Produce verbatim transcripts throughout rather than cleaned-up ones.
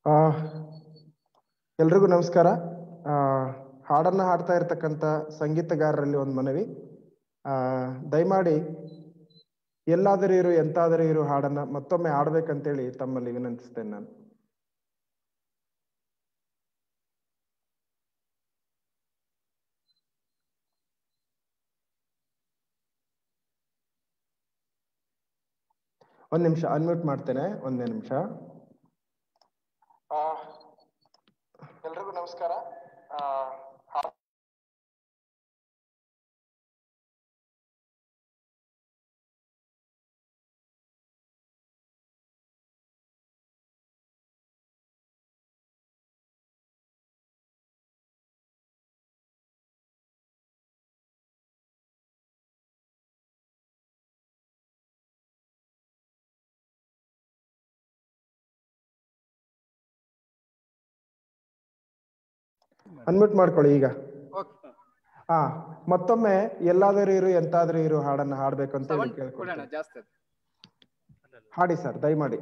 ಆ ಎಲ್ರಿಗೂ ನಮಸ್ಕಾರ. ಆ ಹಾಡನ್ನ ಹಾಡ್ತಾ ಇರ್ತಕ್ಕಂಥ ಸಂಗೀತಗಾರರಲ್ಲಿ ಒಂದು ಮನವಿ, ಆ ದಯಮಾಡಿ ಎಲ್ಲಾದರೂ ಇರು ಎಂತಾದರೂ ಇರು ಹಾಡನ್ನ ಮತ್ತೊಮ್ಮೆ ಆಡ್ಬೇಕಂತೇಳಿ ತಮ್ಮಲ್ಲಿ ವಿನಂತಿಸ್ತೇನೆ ನಾನು. ಒಂದ್ ನಿಮಿಷ ಅನ್ಮ್ಯೂಟ್ ಮಾಡ್ತೇನೆ, ಒಂದೇ ನಿಮಿಷ. ಆ ಎಲ್ರಿಗೂ ನಮಸ್ಕಾರ. ಆ ಅನ್ಮ್ಯೂಟ್ ಮಾಡ್ಕೊಳ್ಳಿ ಈಗ. ಹಾ, ಮತ್ತೊಮ್ಮೆ ಎಲ್ಲಾದರೂ ಇರು ಎಂತಾದರೂ ಇರು ಹಾಡನ್ನ ಹಾಡ್ಬೇಕು ಅಂತ ಹೇಳಿ ಕೇಳ್ಕೊಳ್ತೀನಿ. ಹಾಡಿ ಸರ್, ದಯಮಾಡಿ.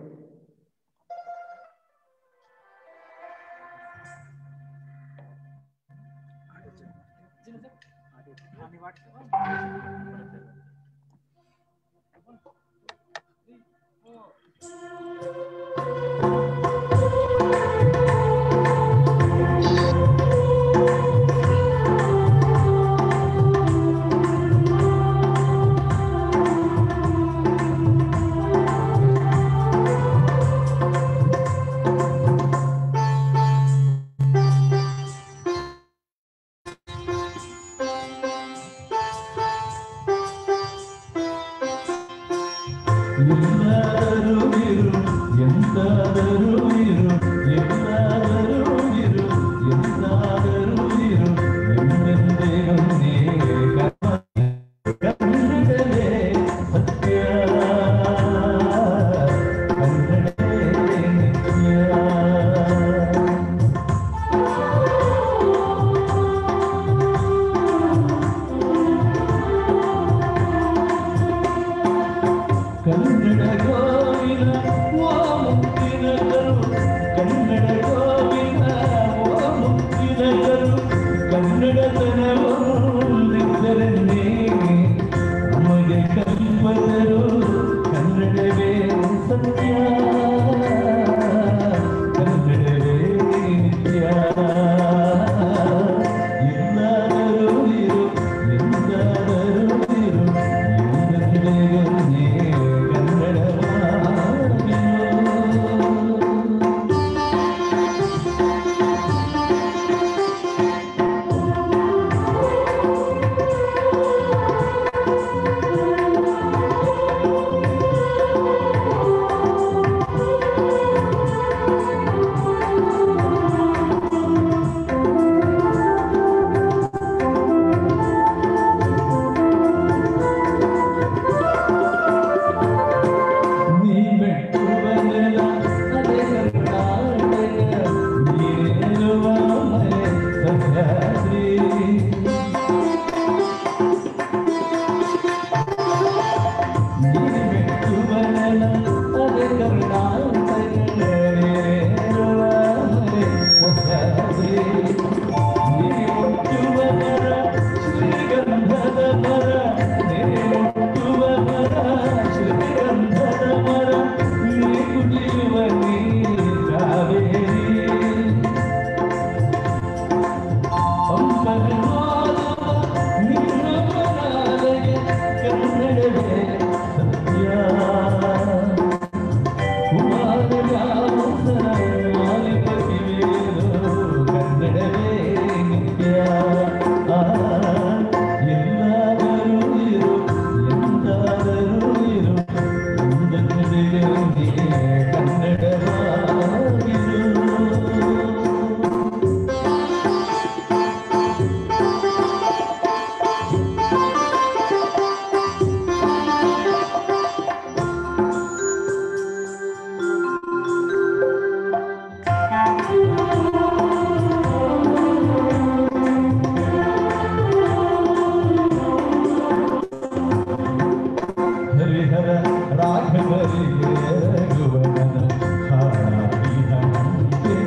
ರಾಘವರಿಗೆ ಗುವನ ಹಾಡಿ ಹಂತೆ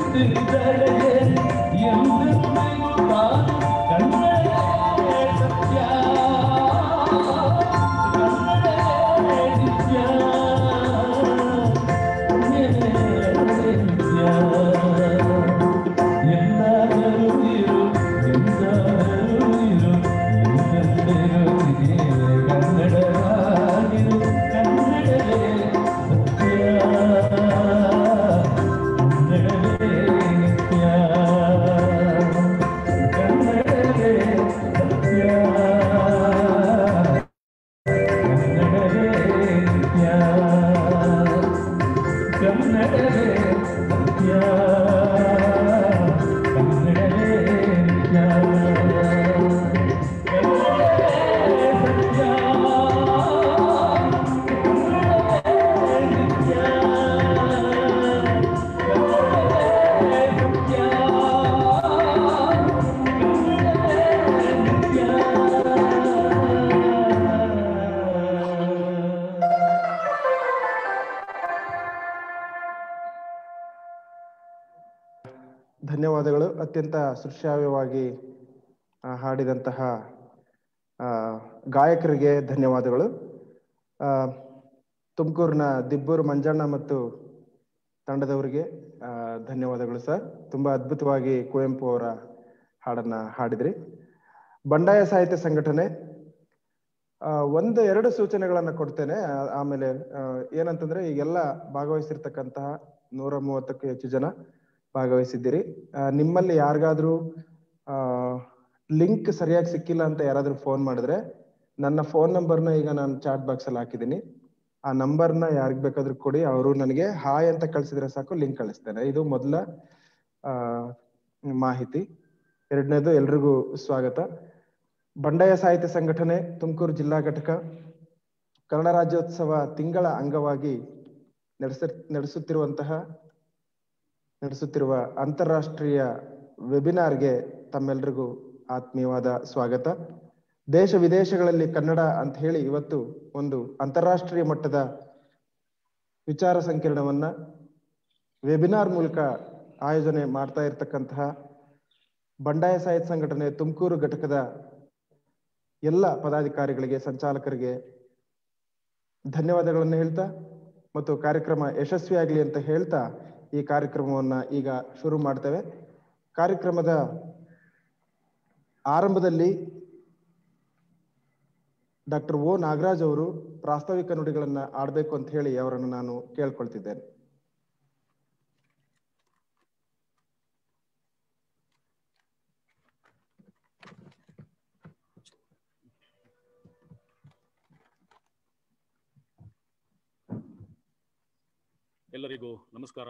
ಧನ್ಯವಾದಗಳು. ಅತ್ಯಂತ ಸುಶ್ರಾವ್ಯವಾಗಿ ಹಾಡಿದಂತಹ ಗಾಯಕರಿಗೆ ಧನ್ಯವಾದಗಳು. ತುಮಕೂರಿನ ದಿಬ್ಬೂರು ಮಂಜಣ್ಣ ಮತ್ತು ತಂಡದವರಿಗೆ ಧನ್ಯವಾದಗಳು ಸರ್. ತುಂಬಾ ಅದ್ಭುತವಾಗಿ ಕುವೆಂಪು ಅವರ ಹಾಡನ್ನ ಹಾಡಿದ್ರಿ. ಬಂಡಾಯ ಸಾಹಿತ್ಯ ಸಂಘಟನೆ ಒಂದು ಎರಡು ಸೂಚನೆಗಳನ್ನ ಕೊಡ್ತೇನೆ. ಆಮೇಲೆ ಏನಂತಂದ್ರೆ ಈಗೆಲ್ಲ ಭಾಗವಹಿಸಿರ್ತಕ್ಕಂತಹ ನೂರ ಮೂವತ್ತಕ್ಕೂ ಹೆಚ್ಚು ಜನ ಭಾಗವಹಿಸಿದ್ದೀರಿ. ನಿಮ್ಮಲ್ಲಿ ಯಾರಿಗಾದ್ರೂ ಆ ಲಿಂಕ್ ಸರಿಯಾಗಿ ಸಿಕ್ಕಿಲ್ಲ ಅಂತ ಯಾರಾದ್ರೂ ಫೋನ್ ಮಾಡಿದ್ರೆ ನನ್ನ ಫೋನ್ ನಂಬರ್ನ ಈಗ ನಾನು ಚಾಟ್ ಬಾಕ್ಸ್ ಅಲ್ಲಿ ಹಾಕಿದ್ದೀನಿ. ಆ ನಂಬರ್ನ ಯಾರಿಗ್ ಬೇಕಾದ್ರೂ ಕೊಡಿ, ಅವರು ನನಗೆ ಹಾಯ್ ಅಂತ ಕಳ್ಸಿದ್ರೆ ಸಾಕು, ಲಿಂಕ್ ಕಳಿಸ್ತೇನೆ. ಇದು ಮೊದಲ ಆ ಮಾಹಿತಿ. ಎರಡನೇದು, ಎಲ್ರಿಗೂ ಸ್ವಾಗತ. ಬಂಡಾಯ ಸಾಹಿತ್ಯ ಸಂಘಟನೆ ತುಮಕೂರು ಜಿಲ್ಲಾ ಘಟಕ ಕನ್ನಡ ರಾಜ್ಯೋತ್ಸವ ತಿಂಗಳ ಅಂಗವಾಗಿ ನಡೆಸ ನಡೆಸುತ್ತಿರುವಂತಹ ನಡೆಸುತ್ತಿರುವ ಅಂತಾರಾಷ್ಟ್ರೀಯ ವೆಬಿನಾರ್ಗೆ ತಮ್ಮೆಲ್ಲರಿಗೂ ಆತ್ಮೀಯವಾದ ಸ್ವಾಗತ. ದೇಶ ವಿದೇಶಗಳಲ್ಲಿ ಕನ್ನಡ ಅಂತ ಹೇಳಿ ಇವತ್ತು ಒಂದು ಅಂತಾರಾಷ್ಟ್ರೀಯ ಮಟ್ಟದ ವಿಚಾರ ಸಂಕಿರಣವನ್ನ ವೆಬಿನಾರ್ ಮೂಲಕ ಆಯೋಜನೆ ಮಾಡ್ತಾ ಇರತಕ್ಕಂತಹ ಬಂಡಾಯ ಸಾಹಿತ್ಯ ಸಂಘಟನೆ ತುಮಕೂರು ಘಟಕದ ಎಲ್ಲ ಪದಾಧಿಕಾರಿಗಳಿಗೆ, ಸಂಚಾಲಕರಿಗೆ ಧನ್ಯವಾದಗಳನ್ನು ಹೇಳ್ತಾ ಮತ್ತು ಕಾರ್ಯಕ್ರಮ ಯಶಸ್ವಿಯಾಗಲಿ ಅಂತ ಹೇಳ್ತಾ ಈ ಕಾರ್ಯಕ್ರಮವನ್ನ ಈಗ ಶುರು ಮಾಡ್ತೇವೆ. ಕಾರ್ಯಕ್ರಮದ ಆರಂಭದಲ್ಲಿ ಡಾಕ್ಟರ್ ಓ ನಾಗರಾಜ್ ಅವರು ಪ್ರಾಸ್ತಾವಿಕ ನುಡಿಗಳನ್ನ ಆಡಬೇಕು ಅಂತ ಹೇಳಿ ಅವರನ್ನು ನಾನು ಕೇಳ್ಕೊಳ್ತಿದ್ದೇನೆ. ಎಲ್ಲರಿಗೂ ನಮಸ್ಕಾರ.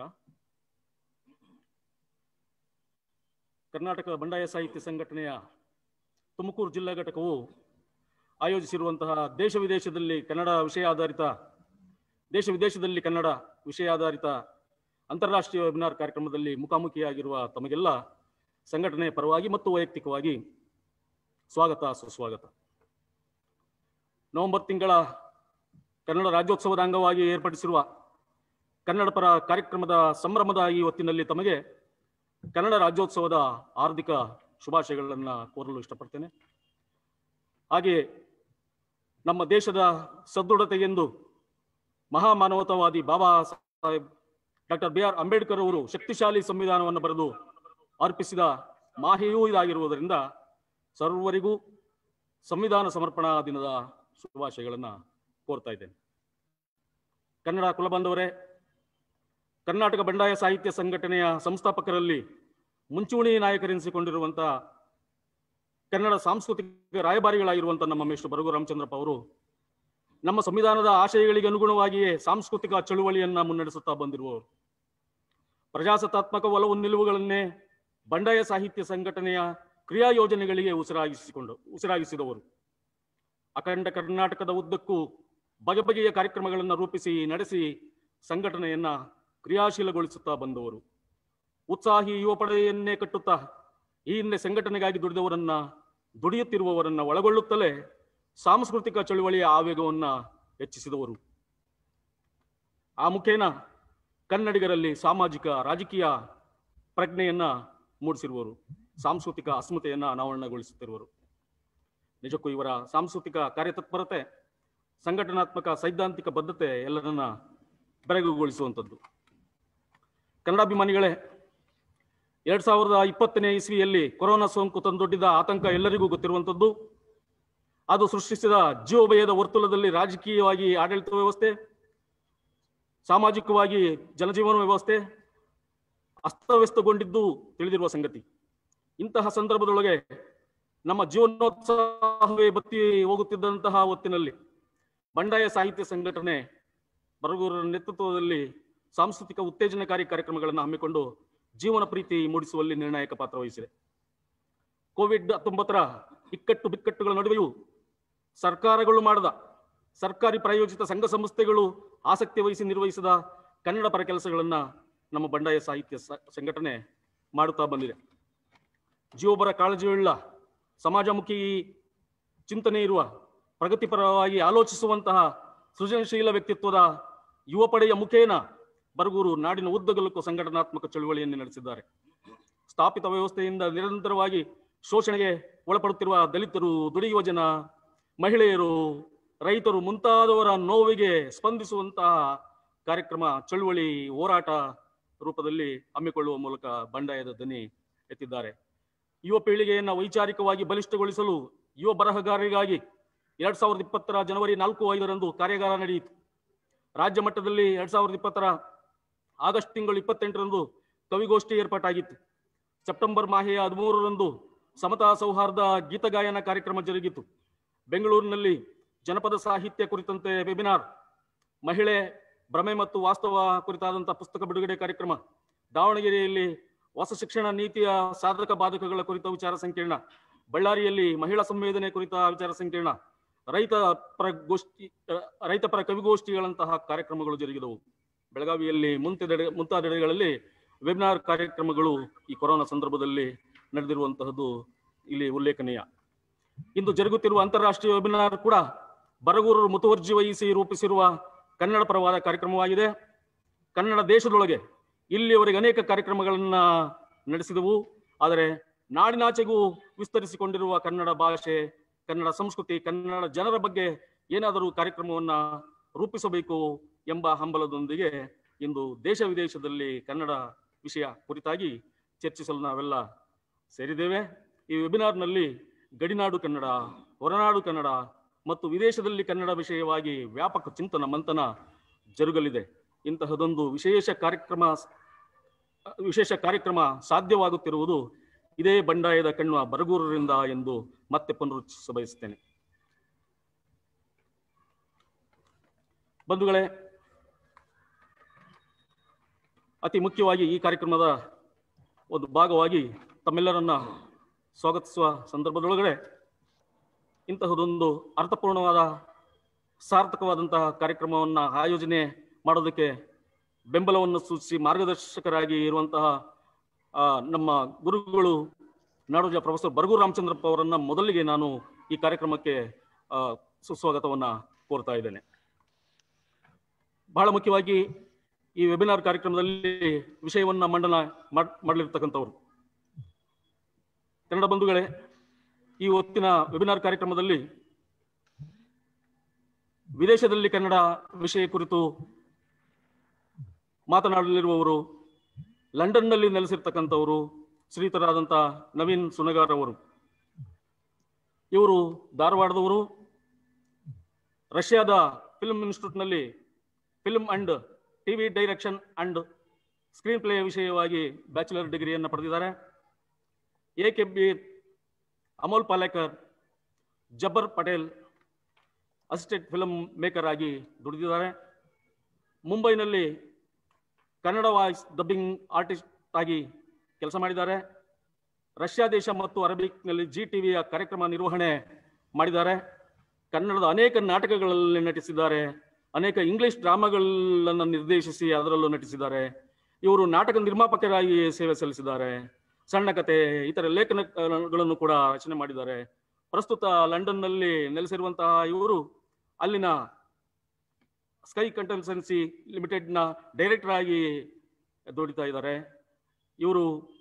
ಕರ್ನಾಟಕ ಬಂಡಾಯ ಸಾಹಿತ್ಯ ಸಂಘಟನೆಯ ತುಮಕೂರು ಜಿಲ್ಲಾ ಘಟಕವು ಆಯೋಜಿಸಿರುವಂತಹ ದೇಶ ವಿದೇಶದಲ್ಲಿ ಕನ್ನಡ ವಿಷಯ ಆಧಾರಿತ ದೇಶ ವಿದೇಶದಲ್ಲಿ ಕನ್ನಡ ವಿಷಯ ಆಧಾರಿತ ಅಂತಾರಾಷ್ಟ್ರೀಯ ವೆಬಿನಾರ್ ಕಾರ್ಯಕ್ರಮದಲ್ಲಿ ಮುಖಾಮುಖಿಯಾಗಿರುವ ತಮಗೆಲ್ಲ ಸಂಘಟನೆಯ ಪರವಾಗಿ ಮತ್ತು ವೈಯಕ್ತಿಕವಾಗಿ ಸ್ವಾಗತ, ಸುಸ್ವಾಗತ. ನವೆಂಬರ್ ತಿಂಗಳ ಕನ್ನಡ ರಾಜ್ಯೋತ್ಸವದ ಅಂಗವಾಗಿ ಏರ್ಪಡಿಸಿರುವ ಕನ್ನಡ ಪರ ಕಾರ್ಯಕ್ರಮದ ಸಂಭ್ರಮದ ಈ ಹೊತ್ತಿನಲ್ಲಿ ತಮಗೆ ಕನ್ನಡ ರಾಜ್ಯೋತ್ಸವದ ಹಾರ್ದಿಕ ಶುಭಾಶಯಗಳನ್ನು ಕೋರಲು ಇಷ್ಟಪಡ್ತೇನೆ. ಹಾಗೆಯೇ ನಮ್ಮ ದೇಶದ ಸದೃಢತೆಗೆಂದು ಮಹಾಮಾನವತಾವಾದಿ Baba Saheb doctor B R Ambedkar ಅವರು ಶಕ್ತಿಶಾಲಿ ಸಂವಿಧಾನವನ್ನು ಬರೆದು ಅರ್ಪಿಸಿದ ಮಾಹೆಯೂ ಇದಾಗಿರುವುದರಿಂದ ಸರ್ವರಿಗೂ ಸಂವಿಧಾನ ಸಮರ್ಪಣಾ ದಿನದ ಶುಭಾಶಯಗಳನ್ನು ಕೋರ್ತಾ ಇದ್ದೇನೆ. ಕನ್ನಡ ಕುಲಬಂಧವರೇ, ಕರ್ನಾಟಕ ಬಂಡಾಯ ಸಾಹಿತ್ಯ ಸಂಘಟನೆಯ ಸಂಸ್ಥಾಪಕರಲ್ಲಿ ಮುಂಚೂಣಿ ನಾಯಕರೆನಿಸಿಕೊಂಡಿರುವಂಥ ಕನ್ನಡ ಸಾಂಸ್ಕೃತಿಕ ರಾಯಭಾರಿಗಳಾಗಿರುವಂಥ ನಮ್ಮ ಮೇಷ್ಟ್ರು ಬರಗು ರಾಮಚಂದ್ರಪ್ಪ ಅವರು ನಮ್ಮ ಸಂವಿಧಾನದ ಆಶಯಗಳಿಗೆ ಅನುಗುಣವಾಗಿಯೇ ಸಾಂಸ್ಕೃತಿಕ ಚಳುವಳಿಯನ್ನು ಮುನ್ನಡೆಸುತ್ತಾ ಬಂದಿರುವವರು. ಪ್ರಜಾಸತ್ತಾತ್ಮಕ ಒಲವು ನಿಲುವುಗಳನ್ನೇ ಬಂಡಾಯ ಸಾಹಿತ್ಯ ಸಂಘಟನೆಯ ಕ್ರಿಯಾ ಯೋಜನೆಗಳಿಗೆ ಉಸಿರಾಗಿಸಿಕೊಂಡು ಉಸಿರಾಗಿಸಿದವರು. ಅಖಂಡ ಕರ್ನಾಟಕದ ಉದ್ದಕ್ಕೂ ಬಗೆ ಬಗೆಯ ಕಾರ್ಯಕ್ರಮಗಳನ್ನು ರೂಪಿಸಿ ನಡೆಸಿ ಸಂಘಟನೆಯನ್ನ ಕ್ರಿಯಾಶೀಲಗೊಳಿಸುತ್ತಾ ಬಂದವರು. ಉತ್ಸಾಹಿ ಯುವ ಪಡೆಯನ್ನೇ ಕಟ್ಟುತ್ತಾ ಈ ಹಿಂದೆ ಸಂಘಟನೆಗಾಗಿ ದುಡಿದವರನ್ನ ದುಡಿಯುತ್ತಿರುವವರನ್ನ ಒಳಗೊಳ್ಳುತ್ತಲೇ ಸಾಂಸ್ಕೃತಿಕ ಚಳುವಳಿಯ ಆವೇಗವನ್ನ ಹೆಚ್ಚಿಸಿದವರು. ಆ ಮುಖೇನ ಕನ್ನಡಿಗರಲ್ಲಿ ಸಾಮಾಜಿಕ, ರಾಜಕೀಯ ಪ್ರಜ್ಞೆಯನ್ನ ಮೂಡಿಸಿರುವರು, ಸಾಂಸ್ಕೃತಿಕ ಅಸ್ಮಿತೆಯನ್ನ ಅನಾವರಣಗೊಳಿಸುತ್ತಿರುವರು. ನಿಜಕ್ಕೂ ಇವರ ಸಾಂಸ್ಕೃತಿಕ ಕಾರ್ಯತತ್ಪರತೆ, ಸಂಘಟನಾತ್ಮಕ ಸೈದ್ಧಾಂತಿಕ ಬದ್ಧತೆ ಎಲ್ಲರನ್ನ ಬೆರಗುಗೊಳಿಸುವಂಥದ್ದು. ಕನ್ನಡಾಭಿಮಾನಿಗಳೇ, ಎರಡ್ ಸಾವಿರದ ಇಪ್ಪತ್ತನೇ ಇಸ್ವಿಯಲ್ಲಿ ಕೊರೋನಾ ಸೋಂಕು ತಂದೊಡ್ಡಿದ ಆತಂಕ ಎಲ್ಲರಿಗೂ ಗೊತ್ತಿರುವಂಥದ್ದು. ಅದು ಸೃಷ್ಟಿಸಿದ ಜೀವಭಯದ ವರ್ತುಲದಲ್ಲಿ ರಾಜಕೀಯವಾಗಿ ಆಡಳಿತ ವ್ಯವಸ್ಥೆ, ಸಾಮಾಜಿಕವಾಗಿ ಜನಜೀವನ ವ್ಯವಸ್ಥೆ ಅಸ್ತವ್ಯಸ್ತಗೊಂಡಿದ್ದು ತಿಳಿದಿರುವ ಸಂಗತಿ. ಇಂತಹ ಸಂದರ್ಭದೊಳಗೆ ನಮ್ಮ ಜೀವನೋತ್ಸಾಹವೇ ಬತ್ತಿ ಹೋಗುತ್ತಿದ್ದಂತಹ ಹೊತ್ತಿನಲ್ಲಿ ಬಂಡಾಯ ಸಾಹಿತ್ಯ ಸಂಘಟನೆ ಬರಗೂರರ ನೇತೃತ್ವದಲ್ಲಿ ಸಾಂಸ್ಕೃತಿಕ ಉತ್ತೇಜನಕಾರಿ ಕಾರ್ಯಕ್ರಮಗಳನ್ನು ಹಮ್ಮಿಕೊಂಡು ಜೀವನ ಪ್ರೀತಿ ಮೂಡಿಸುವಲ್ಲಿ ನಿರ್ಣಾಯಕ ಪಾತ್ರ ವಹಿಸಿದೆ. ಕೋವಿಡ್ ಹತ್ತೊಂಬತ್ತರ ಇಕ್ಕಟ್ಟು ಬಿಕ್ಕಟ್ಟುಗಳ ನಡುವೆಯೂ ಸರ್ಕಾರಗಳು ಮಾಡದ, ಸರ್ಕಾರಿ ಪ್ರಾಯೋಜಿತ ಸಂಘ ಸಂಸ್ಥೆಗಳು ಆಸಕ್ತಿ ವಹಿಸಿ ನಿರ್ವಹಿಸಿದ ಕನ್ನಡ ಪರ ಕೆಲಸಗಳನ್ನ ನಮ್ಮ ಬಂಡಾಯ ಸಾಹಿತ್ಯ ಸಂಘಟನೆ ಮಾಡುತ್ತಾ ಬಂದಿದೆ. ಜೀವಬರ ಕಾಳಜಿಯುಳ್ಳ, ಸಮಾಜಮುಖಿ ಚಿಂತನೆ ಇರುವ, ಪ್ರಗತಿಪರವಾಗಿ ಆಲೋಚಿಸುವಂತಹ ಸೃಜನಶೀಲ ವ್ಯಕ್ತಿತ್ವದ ಯುವ ಪಡೆಯ ಮುಖೇನ ಬರಗೂರು ನಾಡಿನ ಉದ್ದಗಲಕ್ಕೂ ಸಂಘಟನಾತ್ಮಕ ಚಳುವಳಿಯನ್ನು ನಡೆಸಿದ್ದಾರೆ. ಸ್ಥಾಪಿತ ವ್ಯವಸ್ಥೆಯಿಂದ ನಿರಂತರವಾಗಿ ಶೋಷಣೆಗೆ ಒಳಪಡುತ್ತಿರುವ ದಲಿತರು, ದುಡಿಯುವ ಜನ, ಮಹಿಳೆಯರು, ರೈತರು ಮುಂತಾದವರ ನೋವಿಗೆ ಸ್ಪಂದಿಸುವಂತಹ ಕಾರ್ಯಕ್ರಮ, ಚಳುವಳಿ, ಹೋರಾಟ ರೂಪದಲ್ಲಿ ಹಮ್ಮಿಕೊಳ್ಳುವ ಮೂಲಕ ಬಂಡಾಯದ ಧ್ವನಿ ಎತ್ತಿದ್ದಾರೆ. ಯುವ ಪೀಳಿಗೆಯನ್ನು ವೈಚಾರಿಕವಾಗಿ ಬಲಿಷ್ಠಗೊಳಿಸಲು ಯುವ ಬರಹಗಾರರಿಗಾಗಿ ಎರಡ್ ಸಾವಿರದ ಇಪ್ಪತ್ತರ ಜನವರಿ ನಾಲ್ಕು ಐದರಂದು ಕಾರ್ಯಾಗಾರ ನಡೆಯಿತು. ರಾಜ್ಯ ಮಟ್ಟದಲ್ಲಿ ಎರಡ್ ಸಾವಿರದ ಇಪ್ಪತ್ತರ ಆಗಸ್ಟ್ ತಿಂಗಳು ಇಪ್ಪತ್ತೆಂಟರಂದು ಕವಿಗೋಷ್ಠಿ ಏರ್ಪಾಟಾಗಿತ್ತು. ಸೆಪ್ಟೆಂಬರ್ ಮಾಹೆಯ ಹದಿಮೂರರಂದು ಸಮತಾ ಸೌಹಾರ್ದ ಗೀತಗಾಯನ ಕಾರ್ಯಕ್ರಮ ಜರುಗಿತು. ಬೆಂಗಳೂರಿನಲ್ಲಿ ಜನಪದ ಸಾಹಿತ್ಯ ಕುರಿತಂತೆ ವೆಬಿನಾರ್, ಮಹಿಳೆ, ಭ್ರಮೆ ಮತ್ತು ವಾಸ್ತವ ಕುರಿತಾದಂತಹ ಪುಸ್ತಕ ಬಿಡುಗಡೆ ಕಾರ್ಯಕ್ರಮ, ದಾವಣಗೆರೆಯಲ್ಲಿ ಹೊಸ ಶಿಕ್ಷಣ ನೀತಿಯ ಸಾಧಕ ಬಾಧಕಗಳ ಕುರಿತ ವಿಚಾರ ಸಂಕಿರಣ, ಬಳ್ಳಾರಿಯಲ್ಲಿ ಮಹಿಳಾ ಸಂವೇದನೆ ಕುರಿತ ವಿಚಾರ ಸಂಕಿರಣ, ರೈತ ಪರ ಗೋಷ್ಠಿ ರೈತ ಪರ ಕವಿಗೋಷ್ಠಿಗಳಂತಹ ಕಾರ್ಯಕ್ರಮಗಳು ಜರುಗಿದವು. ಬೆಳಗಾವಿಯಲ್ಲಿ ಮುಂತಾದೆಡೆ ಮುಂತಾದೆಡೆಗಳಲ್ಲಿ ವೆಬಿನಾರ್ ಕಾರ್ಯಕ್ರಮಗಳು ಈ ಕೊರೋನಾ ಸಂದರ್ಭದಲ್ಲಿ ನಡೆದಿರುವಂತಹದ್ದು ಇಲ್ಲಿ ಉಲ್ಲೇಖನೀಯ. ಇಂದು ಜರುಗುತ್ತಿರುವ ಅಂತಾರಾಷ್ಟ್ರೀಯ ವೆಬಿನಾರ್ ಕೂಡ ಬರಗೂರರು ಮುತುವರ್ಜಿ ವಹಿಸಿ ರೂಪಿಸಿರುವ ಕನ್ನಡ ಪರವಾದ ಕಾರ್ಯಕ್ರಮವಾಗಿದೆ. ಕನ್ನಡ ದೇಶದೊಳಗೆ ಇಲ್ಲಿಯವರೆಗೆ ಅನೇಕ ಕಾರ್ಯಕ್ರಮಗಳನ್ನ ನಡೆಸಿದವು. ಆದರೆ ನಾಡಿನಾಚೆಗೂ ವಿಸ್ತರಿಸಿಕೊಂಡಿರುವ ಕನ್ನಡ ಭಾಷೆ, ಕನ್ನಡ ಸಂಸ್ಕೃತಿ, ಕನ್ನಡ ಜನರ ಬಗ್ಗೆ ಏನಾದರೂ ಕಾರ್ಯಕ್ರಮವನ್ನ ರೂಪಿಸಬೇಕು ಎಂಬ ಹಂಬಲದೊಂದಿಗೆ ಇಂದು ದೇಶ ವಿದೇಶದಲ್ಲಿ ಕನ್ನಡ ವಿಷಯ ಕುರಿತಾಗಿ ಚರ್ಚಿಸಲು ನಾವೆಲ್ಲ ಸೇರಿದ್ದೇವೆ. ಈ ವೆಬಿನಾರ್ನಲ್ಲಿ ಗಡಿನಾಡು ಕನ್ನಡ, ಹೊರನಾಡು ಕನ್ನಡ ಮತ್ತು ವಿದೇಶದಲ್ಲಿ ಕನ್ನಡ ವಿಷಯವಾಗಿ ವ್ಯಾಪಕ ಚಿಂತನ ಮಂಥನ ಜರುಗಲಿದೆ. ಇಂತಹದೊಂದು ವಿಶೇಷ ಕಾರ್ಯಕ್ರಮ ವಿಶೇಷ ಕಾರ್ಯಕ್ರಮ ಸಾಧ್ಯವಾಗುತ್ತಿರುವುದು ಇದೇ ಬಂಡಾಯದ ಕಣ್ವ ಬರಗೂರರಿಂದ ಎಂದು ಮತ್ತೆ ಪುನರುಚ್ಚರಿಸ ಬಯಸುತ್ತೇನೆ. ಬಂಧುಗಳೇ, ಅತಿ ಮುಖ್ಯವಾಗಿ ಈ ಕಾರ್ಯಕ್ರಮದ ಒಂದು ಭಾಗವಾಗಿ ತಮ್ಮೆಲ್ಲರನ್ನ ಸ್ವಾಗತಿಸುವ ಸಂದರ್ಭದೊಳಗಡೆ ಇಂತಹದೊಂದು ಅರ್ಥಪೂರ್ಣವಾದ, ಸಾರ್ಥಕವಾದಂತಹ ಕಾರ್ಯಕ್ರಮವನ್ನು ಆಯೋಜನೆ ಮಾಡೋದಕ್ಕೆ ಬೆಂಬಲವನ್ನು ಸೂಚಿಸಿ ಮಾರ್ಗದರ್ಶಕರಾಗಿ ಇರುವಂತಹ ನಮ್ಮ ಗುರುಗಳು ನಾಡೋಜ ಪ್ರೊಫೆಸರ್ ಬರಗೂರು ರಾಮಚಂದ್ರಪ್ಪ ಅವರನ್ನ ಮೊದಲಿಗೆ ನಾನು ಈ ಕಾರ್ಯಕ್ರಮಕ್ಕೆ ಸುಸ್ವಾಗತವನ್ನ ಕೋರ್ತಾ ಇದ್ದೇನೆ. ಬಹಳ ಮುಖ್ಯವಾಗಿ ಈ ವೆಬಿನಾರ್ ಕಾರ್ಯಕ್ರಮದಲ್ಲಿ ವಿಷಯವನ್ನ ಮಂಡನ ಮಾಡಲಿರ್ತಕ್ಕಂಥವ್ರು ಕನ್ನಡ ಬಂಧುಗಳೇ. ಈ ಹೊತ್ತಿನ ವೆಬಿನಾರ್ ಕಾರ್ಯಕ್ರಮದಲ್ಲಿ ವಿದೇಶದಲ್ಲಿ ಕನ್ನಡ ವಿಷಯ ಕುರಿತು ಮಾತನಾಡಲಿರುವವರು ಲಂಡನ್ನಲ್ಲಿ ನೆಲೆಸಿರ್ತಕ್ಕಂಥವರು ಶ್ರೀಯುತರಾದಂಥ ನವೀನ್ ಸುನಗಾರ್ ಅವರು. ಇವರು ಧಾರವಾಡದವರು. ರಷ್ಯಾದ ಫಿಲ್ಮ್ ಇನ್ಸ್ಟಿಟ್ಯೂಟ್ನಲ್ಲಿ film and TV direction and screen play ವಿಷಯವಾಗಿ ಬ್ಯಾಚುಲರ್ ಡಿಗ್ರಿಯನ್ನು ಪಡೆದಿದ್ದಾರೆ. A K B Amol Palekar, Jabbar Patel assistant film maker ಆಗಿ ದುಡಿದಿದ್ದಾರೆ. ಮುಂಬೈನಲ್ಲಿ ಕನ್ನಡ ವಾಯ್ಸ್ ಡಬ್ಬಿಂಗ್ ಆರ್ಟಿಸ್ಟ್ ಆಗಿ ಕೆಲಸ ಮಾಡಿದ್ದಾರೆ. ರಷ್ಯಾ ದೇಶ ಮತ್ತು ಅರಬಿಕ್ನಲ್ಲಿ ಜಿ ಟಿವಿಯ ಕಾರ್ಯಕ್ರಮ ನಿರ್ವಹಣೆ ಮಾಡಿದ್ದಾರೆ. ಕನ್ನಡದ ಅನೇಕ ನಾಟಕಗಳಲ್ಲಿ ನಟಿಸಿದ್ದಾರೆ. ಅನೇಕ ಇಂಗ್ಲಿಷ್ ಡ್ರಾಮಾಗಳನ್ನು ನಿರ್ದೇಶಿಸಿ ಅದರಲ್ಲೂ ನಟಿಸಿದ್ದಾರೆ. ಇವರು ನಾಟಕ ನಿರ್ಮಾಪಕರಾಗಿ ಸೇವೆ ಸಲ್ಲಿಸಿದ್ದಾರೆ. ಸಣ್ಣ ಕತೆ, ಇತರ ಲೇಖನಗಳನ್ನು ಕೂಡ ರಚನೆ ಮಾಡಿದ್ದಾರೆ. ಪ್ರಸ್ತುತ ಲಂಡನ್ನಲ್ಲಿ ನೆಲೆಸಿರುವಂತಹ ಇವರು ಅಲ್ಲಿನ ಸ್ಕೈ ಕನ್ಸಲ್ಟೆನ್ಸಿ ಲಿಮಿಟೆಡ್ನ ಡೈರೆಕ್ಟರ್ ಆಗಿ ದುಡಿತಾ ಇದ್ದಾರೆ. ಇವರು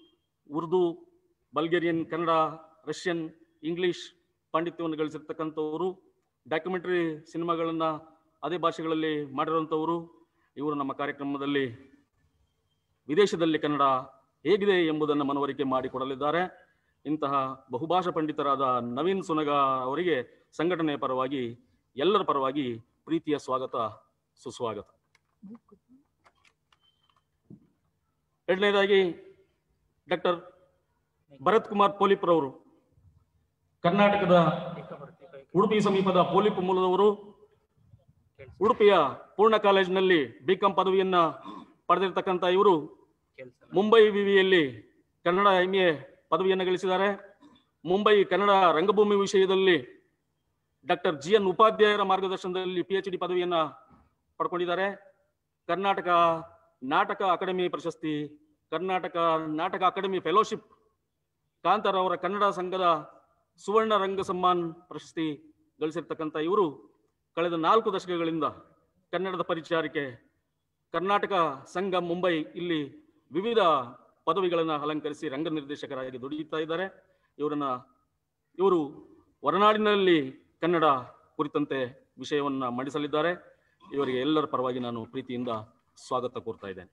Urdu, Bulgarian, Kannada, Russian, English ಪಾಂಡಿತ್ಯವನ್ನು ಗಳಿಸಿರ್ತಕ್ಕಂಥವರು. ಡಾಕ್ಯುಮೆಂಟರಿ ಸಿನಿಮಾಗಳನ್ನು ಅದೇ ಭಾಷೆಗಳಲ್ಲಿ ಮಾಡಿರುವಂಥವರು. ಇವರು ನಮ್ಮ ಕಾರ್ಯಕ್ರಮದಲ್ಲಿ ವಿದೇಶದಲ್ಲಿ ಕನ್ನಡ ಹೇಗಿದೆ ಎಂಬುದನ್ನು ಮನವರಿಕೆ ಮಾಡಿಕೊಡಲಿದ್ದಾರೆ. ಇಂತಹ ಬಹುಭಾಷಾ ಪಂಡಿತರಾದ ನವೀನ್ ಸುನಗ ಅವರಿಗೆ ಸಂಘಟನೆಯ ಪರವಾಗಿ, ಎಲ್ಲರ ಪರವಾಗಿ ಪ್ರೀತಿಯ ಸ್ವಾಗತ, ಸುಸ್ವಾಗತ. ಎರಡನೇದಾಗಿ ಡಾಕ್ಟರ್ ಭರತ್ ಕುಮಾರ್ ಪೋಲಿಪ್ರವರು, ಕರ್ನಾಟಕದ ಉಡುಪಿ ಸಮೀಪದ ಪೋಲಿಪ್ ಮೂಲದವರು. ಉಡುಪಿಯ ಪೂರ್ಣ ಕಾಲೇಜಿನಲ್ಲಿ ಬಿ ಕಾಂ ಪದವಿಯನ್ನ ಪಡೆದಿರ್ತಕ್ಕಂಥ ಇವರು ಮುಂಬೈ ವಿವಿಯಲ್ಲಿ ಕನ್ನಡ ಎಂ ಎ ಪದವಿಯನ್ನು ಗಳಿಸಿದ್ದಾರೆ. ಮುಂಬೈ ಕನ್ನಡ ರಂಗಭೂಮಿ ವಿಷಯದಲ್ಲಿ ಡಾಕ್ಟರ್ ಜಿ ಎನ್ ಉಪಾಧ್ಯಾಯರ ಮಾರ್ಗದರ್ಶನದಲ್ಲಿ ಪಿ ಎಚ್ ಡಿ ಪದವಿಯನ್ನ ಪಡ್ಕೊಂಡಿದ್ದಾರೆ. ಕರ್ನಾಟಕ ನಾಟಕ ಅಕಾಡೆಮಿ ಪ್ರಶಸ್ತಿ, ಕರ್ನಾಟಕ ನಾಟಕ ಅಕಾಡೆಮಿ ಫೆಲೋಶಿಪ್, ಕಾಂತಾರ ಅವರ ಕನ್ನಡ ಸಂಘದ ಸುವರ್ಣ ರಂಗ ಸಮ್ಮಾನ್ ಪ್ರಶಸ್ತಿ ಗಳಿಸಿರ್ತಕ್ಕಂಥ ಇವರು ಕಳೆದ ನಾಲ್ಕು ದಶಕಗಳಿಂದ ಕನ್ನಡದ ಪರಿಚಾರಿಕೆ, ಕರ್ನಾಟಕ ಸಂಘ ಮುಂಬೈ ಇಲ್ಲಿ ವಿವಿಧ ಪದವಿಗಳನ್ನು ಅಲಂಕರಿಸಿ ರಂಗ ನಿರ್ದೇಶಕರಾಗಿ ದುಡಿಯುತ್ತಾ ಇದ್ದಾರೆ. ಇವರನ್ನ ಇವರು ಹೊರನಾಡಿನಲ್ಲಿ ಕನ್ನಡ ಕುರಿತಂತೆ ವಿಷಯವನ್ನ ಮಂಡಿಸಲಿದ್ದಾರೆ. ಇವರಿಗೆ ಎಲ್ಲರ ಪರವಾಗಿ ನಾನು ಪ್ರೀತಿಯಿಂದ ಸ್ವಾಗತ ಕೋರ್ತಾ ಇದ್ದೇನೆ.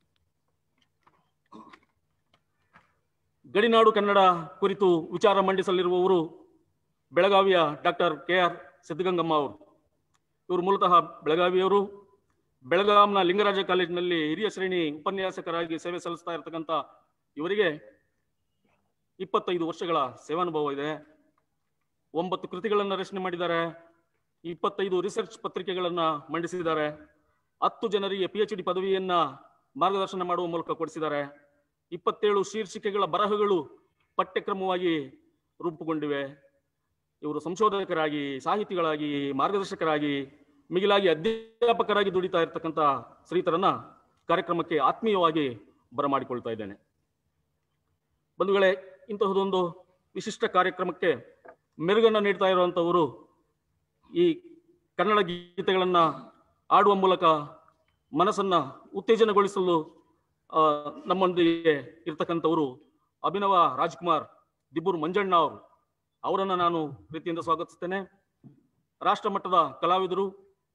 ಗಡಿನಾಡು ಕನ್ನಡ ಕುರಿತು ವಿಚಾರ ಮಂಡಿಸಲಿರುವವರು ಬೆಳಗಾವಿಯ ಡಾಕ್ಟರ್ ಕೆ ಆರ್ ಸಿದ್ಧಗಂಗಮ್ಮ ಅವರು. ಇವರು ಮೂಲತಃ ಬೆಳಗಾವಿಯವರು. ಬೆಳಗಾಂನ ಲಿಂಗರಾಜ ಕಾಲೇಜಿನಲ್ಲಿ ಹಿರಿಯ ಶ್ರೇಣಿ ಉಪನ್ಯಾಸಕರಾಗಿ ಸೇವೆ ಸಲ್ಲಿಸ್ತಾ ಇರತಕ್ಕಂಥ ಇವರಿಗೆ ಇಪ್ಪತ್ತೈದು ವರ್ಷಗಳ ಸೇವಾನುಭವ ಇದೆ. ಒಂಬತ್ತು ಕೃತಿಗಳನ್ನು ರಚನೆ ಮಾಡಿದ್ದಾರೆ. ಇಪ್ಪತ್ತೈದು ರಿಸರ್ಚ್ ಪತ್ರಿಕೆಗಳನ್ನ ಮಂಡಿಸಿದ್ದಾರೆ. ಹತ್ತು ಜನರಿಗೆ ಪಿ ಎಚ್ ಡಿ ಪದವಿಯನ್ನ ಮಾರ್ಗದರ್ಶನ ಮಾಡುವ ಮೂಲಕ ಕೊಡಿಸಿದ್ದಾರೆ. ಇಪ್ಪತ್ತೇಳು ಶೀರ್ಷಿಕೆಗಳ ಬರಹಗಳು ಪಠ್ಯಕ್ರಮವಾಗಿ ರೂಪುಗೊಂಡಿವೆ. ಇವರು ಸಂಶೋಧಕರಾಗಿ, ಸಾಹಿತಿಗಳಾಗಿ, ಮಾರ್ಗದರ್ಶಕರಾಗಿ, ಮಿಗಿಲಾಗಿ ಅಧ್ಯಾಪಕರಾಗಿ ದುಡಿತಾ ಇರತಕ್ಕಂಥ ಶ್ರೀತರನ್ನ ಕಾರ್ಯಕ್ರಮಕ್ಕೆ ಆತ್ಮೀಯವಾಗಿ ಬರಮಾಡಿಕೊಳ್ತಾ ಇದ್ದೇನೆ. ಬಂಧುಗಳೇ, ಇಂತಹದೊಂದು ವಿಶಿಷ್ಟ ಕಾರ್ಯಕ್ರಮಕ್ಕೆ ಮೆರುಗನ್ನು ನೀಡ್ತಾ ಇರುವಂತವರು, ಈ ಕನ್ನಡ ಗೀತೆಗಳನ್ನ ಆಡುವ ಮೂಲಕ ಮನಸ್ಸನ್ನ ಉತ್ತೇಜನಗೊಳಿಸಲು ನಮ್ಮೊಂದಿಗೆ ಇರ್ತಕ್ಕಂಥವರು ಅಭಿನವ ರಾಜ್ಕುಮಾರ್ ದಿಬ್ಬೂರು ಮಂಜಣ್ಣ ಅವರು. ಅವರನ್ನ ನಾನು ಪ್ರೀತಿಯಿಂದ ಸ್ವಾಗತಿಸ್ತೇನೆ. ರಾಷ್ಟ್ರ ಮಟ್ಟದ ಕಲಾವಿದರು.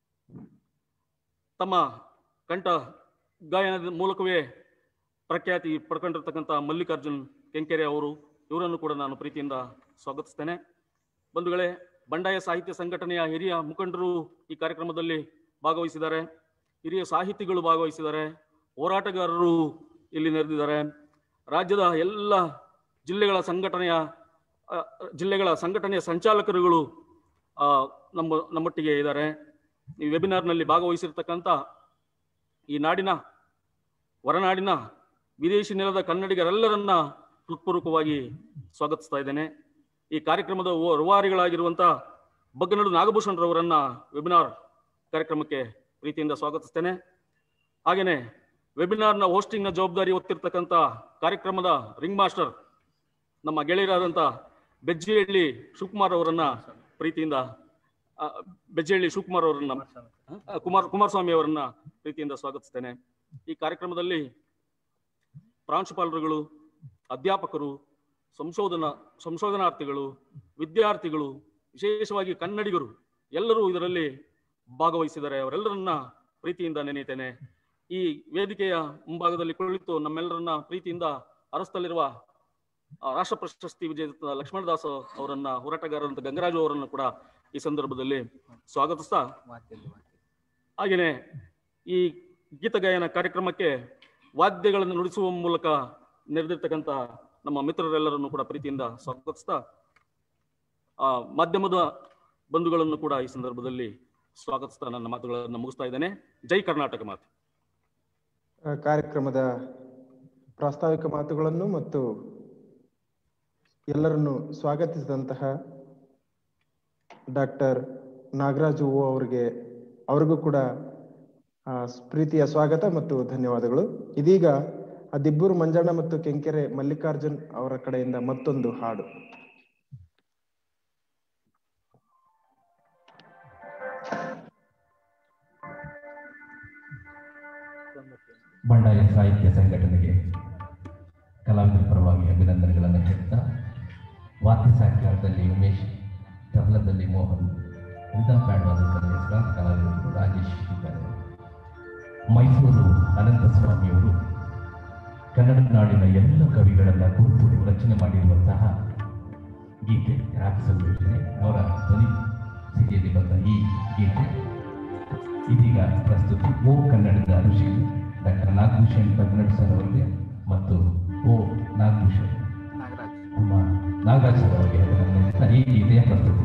ತಮ್ಮ ಕಂಠ ಗಾಯನದ ಮೂಲಕವೇ ಪ್ರಖ್ಯಾತಿ ಪಡ್ಕೊಂಡಿರ್ತಕ್ಕಂಥ ಮಲ್ಲಿಕಾರ್ಜುನ್ ಕೆಂಕೆರೆ ಅವರು. ಇವರನ್ನು ಕೂಡ ನಾನು ಪ್ರೀತಿಯಿಂದ ಸ್ವಾಗತಿಸ್ತೇನೆ. ಬಂಧುಗಳೇ, ಬಂಡಾಯ ಸಾಹಿತ್ಯ ಸಂಘಟನೆಯ ಹಿರಿಯ ಮುಖಂಡರು ಈ ಕಾರ್ಯಕ್ರಮದಲ್ಲಿ ಭಾಗವಹಿಸಿದ್ದಾರೆ. ಹಿರಿಯ ಸಾಹಿತಿಗಳು ಭಾಗವಹಿಸಿದ್ದಾರೆ. ಹೋರಾಟಗಾರರು ಇಲ್ಲಿ ನೆರೆದಿದ್ದಾರೆ. ರಾಜ್ಯದ ಎಲ್ಲ ಜಿಲ್ಲೆಗಳ ಸಂಘಟನೆಯ ಜಿಲ್ಲೆಗಳ ಸಂಘಟನೆಯ ಸಂಚಾಲಕರುಗಳು ನಮ್ಮ ನಮ್ಮೊಟ್ಟಿಗೆ ಇದ್ದಾರೆ. ಈ ವೆಬಿನಾರ್ನಲ್ಲಿ ಭಾಗವಹಿಸಿರ್ತಕ್ಕಂಥ ಈ ನಾಡಿನ, ಹೊರನಾಡಿನ, ವಿದೇಶಿ ನೆಲದ ಕನ್ನಡಿಗರೆಲ್ಲರನ್ನ ಹೃತ್ಪೂರ್ವಕವಾಗಿ ಸ್ವಾಗತಿಸ್ತಾ ಇದ್ದೇನೆ. ಈ ಕಾರ್ಯಕ್ರಮದ ರೂವಾರಿಗಳಾಗಿರುವಂತಹ ಬಗ್ಗನಡು ನಾಗಭೂಷಣ್ ರವರನ್ನ ವೆಬಿನಾರ್ ಕಾರ್ಯಕ್ರಮಕ್ಕೆ ಪ್ರೀತಿಯಿಂದ ಸ್ವಾಗತಿಸ್ತೇನೆ. ಹಾಗೇನೆ ವೆಬಿನಾರ್ನ ಹೋಸ್ಟಿಂಗ್ನ ಜವಾಬ್ದಾರಿ ಹೊತ್ತಿರ್ತಕ್ಕಂಥ ಕಾರ್ಯಕ್ರಮದ ರಿಂಗ್ ಮಾಸ್ಟರ್ ನಮ್ಮ ಗೆಳೆಯರಾದಂಥ ಬೆಜ್ಜಿಹಳ್ಳಿ ಶಿವಕುಮಾರ್ ಅವರನ್ನ ಪ್ರೀತಿಯಿಂದ ಬೆಜ್ಜಿಹಳ್ಳಿ ಶಿವಕುಮಾರ್ ಅವರನ್ನ ಕುಮಾರ್ ಕುಮಾರಸ್ವಾಮಿ ಅವರನ್ನ ಪ್ರೀತಿಯಿಂದ ಸ್ವಾಗತಿಸ್ತೇನೆ. ಈ ಕಾರ್ಯಕ್ರಮದಲ್ಲಿ ಪ್ರಾಂಶುಪಾಲರುಗಳು, ಅಧ್ಯಾಪಕರು, ಸಂಶೋಧನಾ ಸಂಶೋಧನಾರ್ಥಿಗಳು, ವಿದ್ಯಾರ್ಥಿಗಳು, ವಿಶೇಷವಾಗಿ ಕನ್ನಡಿಗರು ಎಲ್ಲರೂ ಇದರಲ್ಲಿ ಭಾಗವಹಿಸಿದ್ದಾರೆ. ಅವರೆಲ್ಲರನ್ನ ಪ್ರೀತಿಯಿಂದ ನೆನೆಯುತ್ತೇನೆ. ಈ ವೇದಿಕೆಯ ಮುಂಭಾಗದಲ್ಲಿ ಕುಳಿತು ನಮ್ಮೆಲ್ಲರನ್ನ ಪ್ರೀತಿಯಿಂದ ಅರಸ್ತಲಿರುವ ರಾಷ್ಟ್ರ ಪ್ರಶಸ್ತಿ ವಿಜೇತ ಲಕ್ಷ್ಮಣದಾಸ್ ಅವರನ್ನ, ಹೋರಾಟಗಾರರಂತ ಗಂಗರಾಜು ಅವರನ್ನು ಕೂಡ ಈ ಸಂದರ್ಭದಲ್ಲಿ ಸ್ವಾಗತಿಸ್ತಾ, ಹಾಗೇನೆ ಈ ಗೀತಗಾಯನ ಕಾರ್ಯಕ್ರಮಕ್ಕೆ ವಾದ್ಯಗಳನ್ನು ನುಡಿಸುವ ಮೂಲಕ ನೆರೆದಿರ್ತಕ್ಕಂಥ ನಮ್ಮ ಮಿತ್ರರೆಲ್ಲರನ್ನು ಕೂಡ ಪ್ರೀತಿಯಿಂದ ಸ್ವಾಗತಿಸ್ತಾ, ಆ ಮಾಧ್ಯಮದ ಬಂಧುಗಳನ್ನು ಕೂಡ ಈ ಸಂದರ್ಭದಲ್ಲಿ ಸ್ವಾಗತಿಸ್ತಾ ನನ್ನ ಮಾತುಗಳನ್ನು ಮುಗಿಸ್ತಾ ಇದ್ದೇನೆ. ಜೈ ಕರ್ನಾಟಕ ಮಾತು. ಕಾರ್ಯಕ್ರಮದ ಪ್ರಾಸ್ತಾವಿಕ ಮಾತುಗಳನ್ನು ಮತ್ತು ಎಲ್ಲರನ್ನು ಸ್ವಾಗತಿಸಿದಂತಹ ಡಾಕ್ಟರ್ ನಾಗರಾಜು ಅವರಿಗೆ ಅವರಿಗೂ ಕೂಡ ಪ್ರೀತಿಯ ಸ್ವಾಗತ ಮತ್ತು ಧನ್ಯವಾದಗಳು. ಇದೀಗ ದಿಬ್ಬೂರು ಮಂಜಣ್ಣ ಮತ್ತು ಕೆಂಕೆರೆ ಮಲ್ಲಿಕಾರ್ಜುನ್ ಅವರ ಕಡೆಯಿಂದ ಮತ್ತೊಂದು ಹಾಡು. ಬಂಡಾಯ ಸಾಹಿತ್ಯ ಸಂಘಟನೆಗೆ ಕಲಾವಿದರ ಪರವಾಗಿ ಅಭಿನಂದನೆಗಳನ್ನು ಹೇಳ್ತಾ, ವಾದ್ಯ ಸಾಹಿತ್ಯದಲ್ಲಿ ಉಮೇಶ್, ತಬಲದಲ್ಲಿ ಮೋಹನ್, ರಿದಮ್ ಪ್ಯಾಡ್ ವಾದಕದಲ್ಲಿ ಹೆಸರಾದ ಕಲಾವಿದರು ರಾಜೇಶ್ ಇದ್ದಾರೆ. ಮೈಸೂರು ಅನಂತಸ್ವಾಮಿಯವರು ಕನ್ನಡ ನಾಡಿನ ಎಲ್ಲ ಕವಿಗಳನ್ನು ಕುರಿತು ರಚನೆ ಮಾಡಿರುವಂತಹ ಗೀತೆ ರಾಕ್ಷಸ ಯೋಜನೆ ಅವರ ಧ್ವನಿ ಸ್ಥಿತಿಯಲ್ಲಿ ಬಂದ ಈ ಗೀತೆ ಇದೀಗ ಪ್ರಸ್ತುತಿ ಓ ಕನ್ನಡದ ಋಷಿಗೆ ಡಾಕ್ಟರ್ ನಾಗಭೂಷಣ್ ಕನ್ನಡ ಸರ್ ಅವರಿಗೆ ಮತ್ತು ಓ ನಾಗಭೂಷಣ್ ನಮ್ಮ ನಾಗರಾಜ್ ಸರ್ ಅವರಿಗೆ ಈ ಗೀತೆಯ ಪ್ರಸ್ತುತಿ.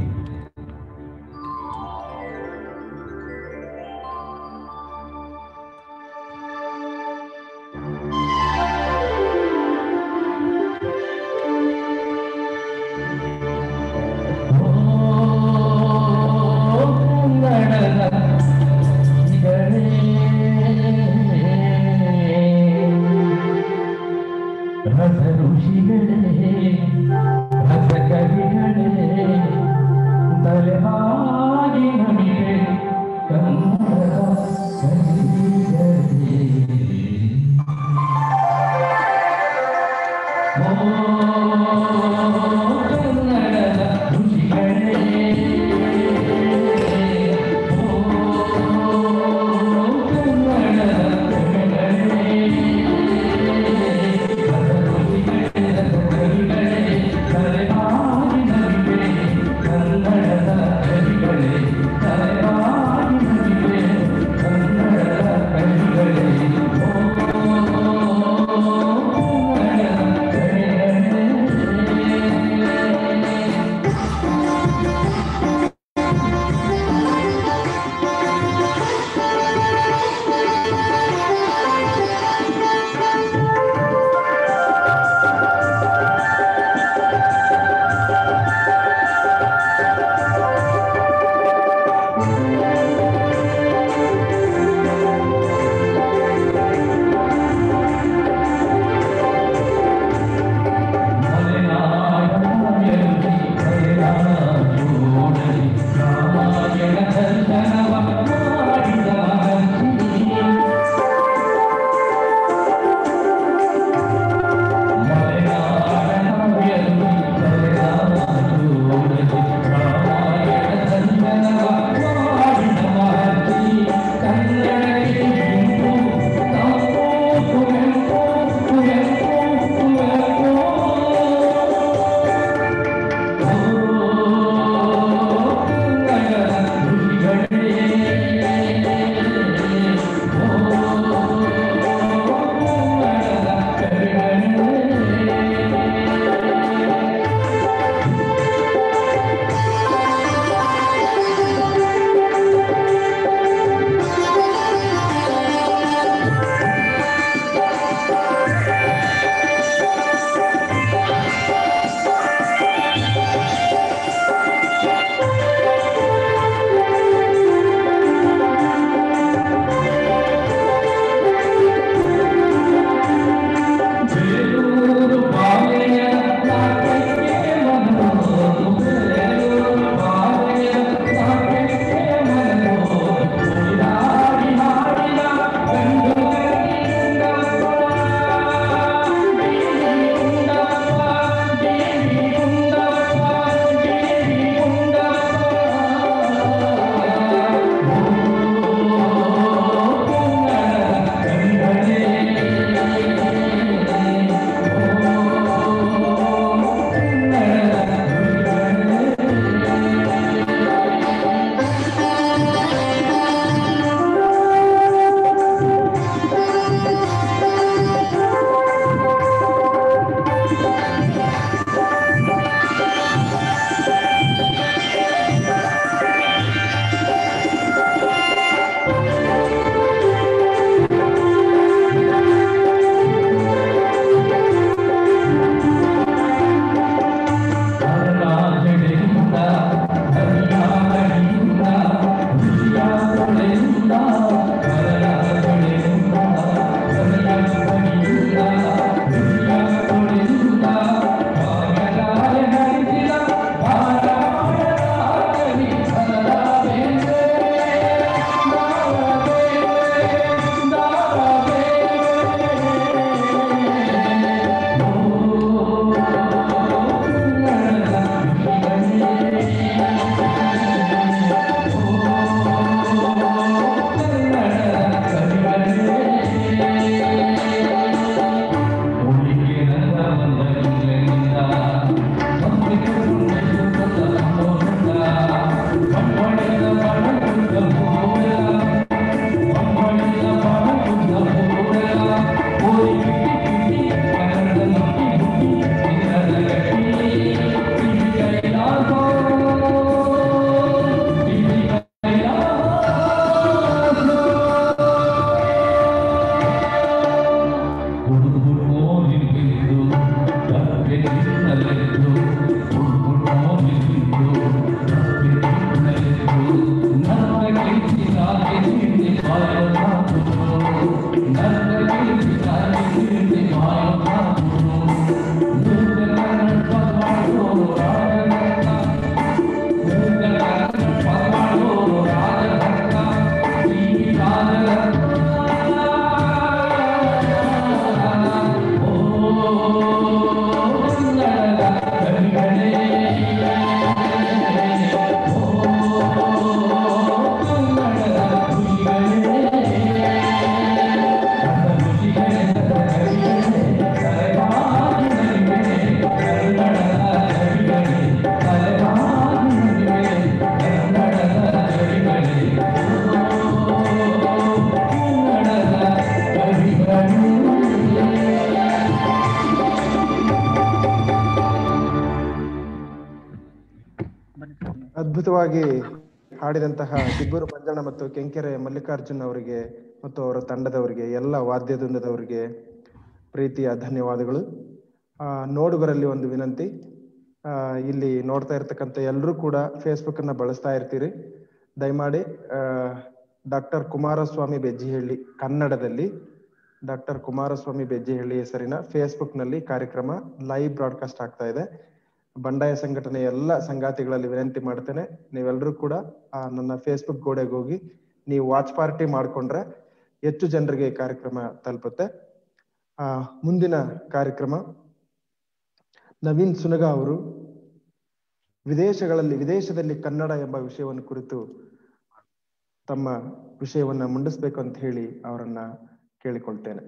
ಅದ್ಭುತವಾಗಿ ಹಾಡಿದಂತಹ ಕಿಬ್ಬೂರು ಮಂಜಣ್ಣ ಮತ್ತು ಕೆಂಕೆರೆ ಮಲ್ಲಿಕಾರ್ಜುನ್ ಅವರಿಗೆ ಮತ್ತು ಅವರ ತಂಡದವರಿಗೆ, ಎಲ್ಲ ವಾದ್ಯವೃಂದದವರಿಗೆ ಪ್ರೀತಿಯ ಧನ್ಯವಾದಗಳು. ಆ ನೋಡುಗರಲ್ಲಿ ಒಂದು ವಿನಂತಿ, ಆ ಇಲ್ಲಿ ನೋಡ್ತಾ ಇರ್ತಕ್ಕಂಥ ಎಲ್ಲರೂ ಕೂಡ ಫೇಸ್ಬುಕ್ ಅನ್ನ ಬಳಸ್ತಾ ಇರ್ತೀರಿ. ದಯಮಾಡಿ ಆ ಡಾಕ್ಟರ್ ಕುಮಾರಸ್ವಾಮಿ ಬೆಜ್ಜಿಹಳ್ಳಿ ಕನ್ನಡದಲ್ಲಿ ಡಾಕ್ಟರ್ ಕುಮಾರಸ್ವಾಮಿ ಬೆಜ್ಜಿಹಳ್ಳಿ ಹೆಸರಿನ ಫೇಸ್ಬುಕ್ ನಲ್ಲಿ ಕಾರ್ಯಕ್ರಮ ಲೈವ್ ಬ್ರಾಡ್ಕಾಸ್ಟ್ ಆಗ್ತಾ ಇದೆ. ಬಂಡಾಯ ಸಂಘಟನೆ ಎಲ್ಲ ಸಂಗಾತಿಗಳಲ್ಲಿ ವಿನಂತಿ ಮಾಡ್ತೇನೆ, ನೀವೆಲ್ಲರೂ ಕೂಡ ಆ ನನ್ನ ಫೇಸ್ಬುಕ್ ಗೋಡೆಗೆ ಹೋಗಿ ನೀವು ವಾಚ್ ಪಾರ್ಟಿ ಮಾಡ್ಕೊಂಡ್ರೆ ಹೆಚ್ಚು ಜನರಿಗೆ ಕಾರ್ಯಕ್ರಮ ತಲುಪುತ್ತೆ. ಆ ಮುಂದಿನ ಕಾರ್ಯಕ್ರಮ ನವೀನ್ ಸುನಗ ಅವರು ವಿದೇಶಗಳಲ್ಲಿ ವಿದೇಶದಲ್ಲಿ ಕನ್ನಡ ಎಂಬ ವಿಷಯವನ್ನು ಕುರಿತು ತಮ್ಮ ವಿಷಯವನ್ನ ಮುಂಡಿಸ್ಬೇಕು ಅಂತ ಹೇಳಿ ಅವರನ್ನ ಕೇಳಿಕೊಳ್ತೇನೆ.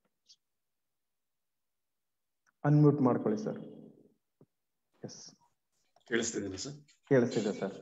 ಅನ್ಮ್ಯೂಟ್ ಮಾಡ್ಕೊಳ್ಳಿ ಸರ್. ಎಸ್, ಕೇಳಿಸ್ತಿದ್ದೇನೆ ಸರ್? ಕೇಳಿಸ್ತಿದೆ ಸರ್.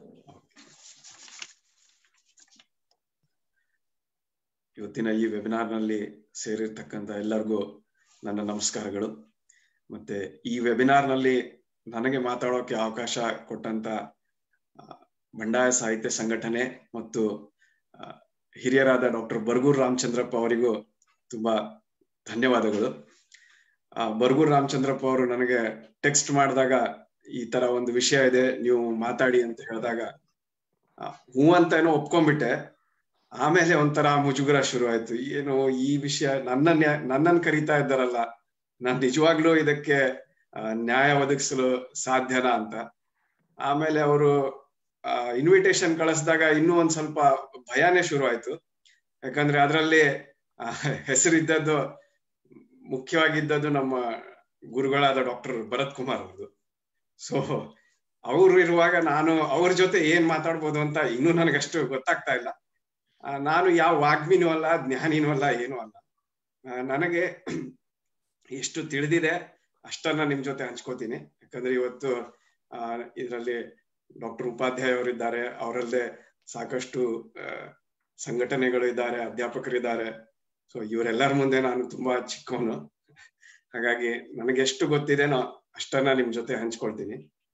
ಇವತ್ತಿನ ಈ ವೆಬಿನಾರ್ ನಲ್ಲಿ ಸೇರಿರ್ತಕ್ಕಂಥ ಎಲ್ಲರಿಗೂ ನನ್ನ ನಮಸ್ಕಾರಗಳು. ಮತ್ತೆ ಈ ವೆಬಿನಾರ್ ನಲ್ಲಿ ನನಗೆ ಮಾತಾಡೋಕೆ ಅವಕಾಶ ಕೊಟ್ಟಂತ ಬಂಡಾಯ ಸಾಹಿತ್ಯ ಸಂಘಟನೆ ಮತ್ತು ಹಿರಿಯರಾದ ಡಾಕ್ಟರ್ ಬರಗೂರು ರಾಮಚಂದ್ರಪ್ಪ ಅವರಿಗೂ ತುಂಬಾ ಧನ್ಯವಾದಗಳು. ಆ ಬರಗೂರು ರಾಮಚಂದ್ರಪ್ಪ ಅವರು ನನಗೆ ಟೆಕ್ಸ್ಟ್ ಮಾಡಿದಾಗ ಈ ತರ ಒಂದು ವಿಷಯ ಇದೆ, ನೀವು ಮಾತಾಡಿ ಅಂತ ಹೇಳಿದಾಗ ಹೂ ಅಂತ ಏನೋ ಒಪ್ಕೊಂಡ್ಬಿಟ್ಟೆ. ಆಮೇಲೆ ಒಂಥರ ಮುಜುಗರ ಶುರು ಆಯ್ತು. ಏನು ಈ ವಿಷಯ ನನ್ನನ್ನ ನನ್ನನ್ನು ಕರೀತಾ ಇದ್ದಾರಲ್ಲ, ನಾನ್ ನಿಜವಾಗ್ಲೂ ಇದಕ್ಕೆ ನ್ಯಾಯ ಒದಗಿಸಲು ಸಾಧ್ಯನಾ ಅಂತ. ಆಮೇಲೆ ಅವರು ಇನ್ವಿಟೇಷನ್ ಕಳಿಸಿದಾಗ ಇನ್ನೂ ಒಂದ್ ಸ್ವಲ್ಪ ಭಯಾನೇ ಶುರು ಆಯ್ತು. ಯಾಕಂದ್ರೆ ಅದರಲ್ಲಿ ಹೆಸರಿದ್ದದ್ದು, ಮುಖ್ಯವಾಗಿದ್ದದ್ದು ನಮ್ಮ ಗುರುಗಳಾದ ಡಾಕ್ಟರ್ ಭರತ್ ಕುಮಾರ್ ಅವ್ರದ್ದು. ಸೊ ಅವ್ರು ಇರುವಾಗ ನಾನು ಅವ್ರ ಜೊತೆ ಏನ್ ಮಾತಾಡ್ಬೋದು ಅಂತ ಇನ್ನೂ ನನಗಷ್ಟು ಗೊತ್ತಾಗ್ತಾ ಇಲ್ಲ. ನಾನು ಯಾವ ವಾಗ್ಮಿನೂ ಅಲ್ಲ, ಜ್ಞಾನಿನೂ ಅಲ್ಲ, ಏನೂ ಅಲ್ಲ. ನನಗೆ ಎಷ್ಟು ತಿಳಿದಿದೆ ಅಷ್ಟನ್ನ ನಿಮ್ ಜೊತೆ ಹಂಚ್ಕೋತೀನಿ. ಯಾಕಂದ್ರೆ ಇವತ್ತು ಆ ಇದರಲ್ಲಿ ಡಾಕ್ಟರ್ ಉಪಾಧ್ಯಾಯ ಅವರಿದ್ದಾರೆ, ಅವರಲ್ಲದೆ ಸಾಕಷ್ಟು ಸಂಘಟನೆಗಳು ಇದ್ದಾರೆ, ಅಧ್ಯಾಪಕರಿದ್ದಾರೆ. ಸೊ ಇವರೆಲ್ಲರ ಮುಂದೆ ನಾನು ತುಂಬಾ ಚಿಕ್ಕವನು. ಹಾಗಾಗಿ ನನಗೆ ಎಷ್ಟು ಗೊತ್ತಿದೆನೋ ಅಷ್ಟನ್ನ ನಿಮ್ ಜೊತೆ ಹಂಚ್ಕೊಳ್ತೀನಿ.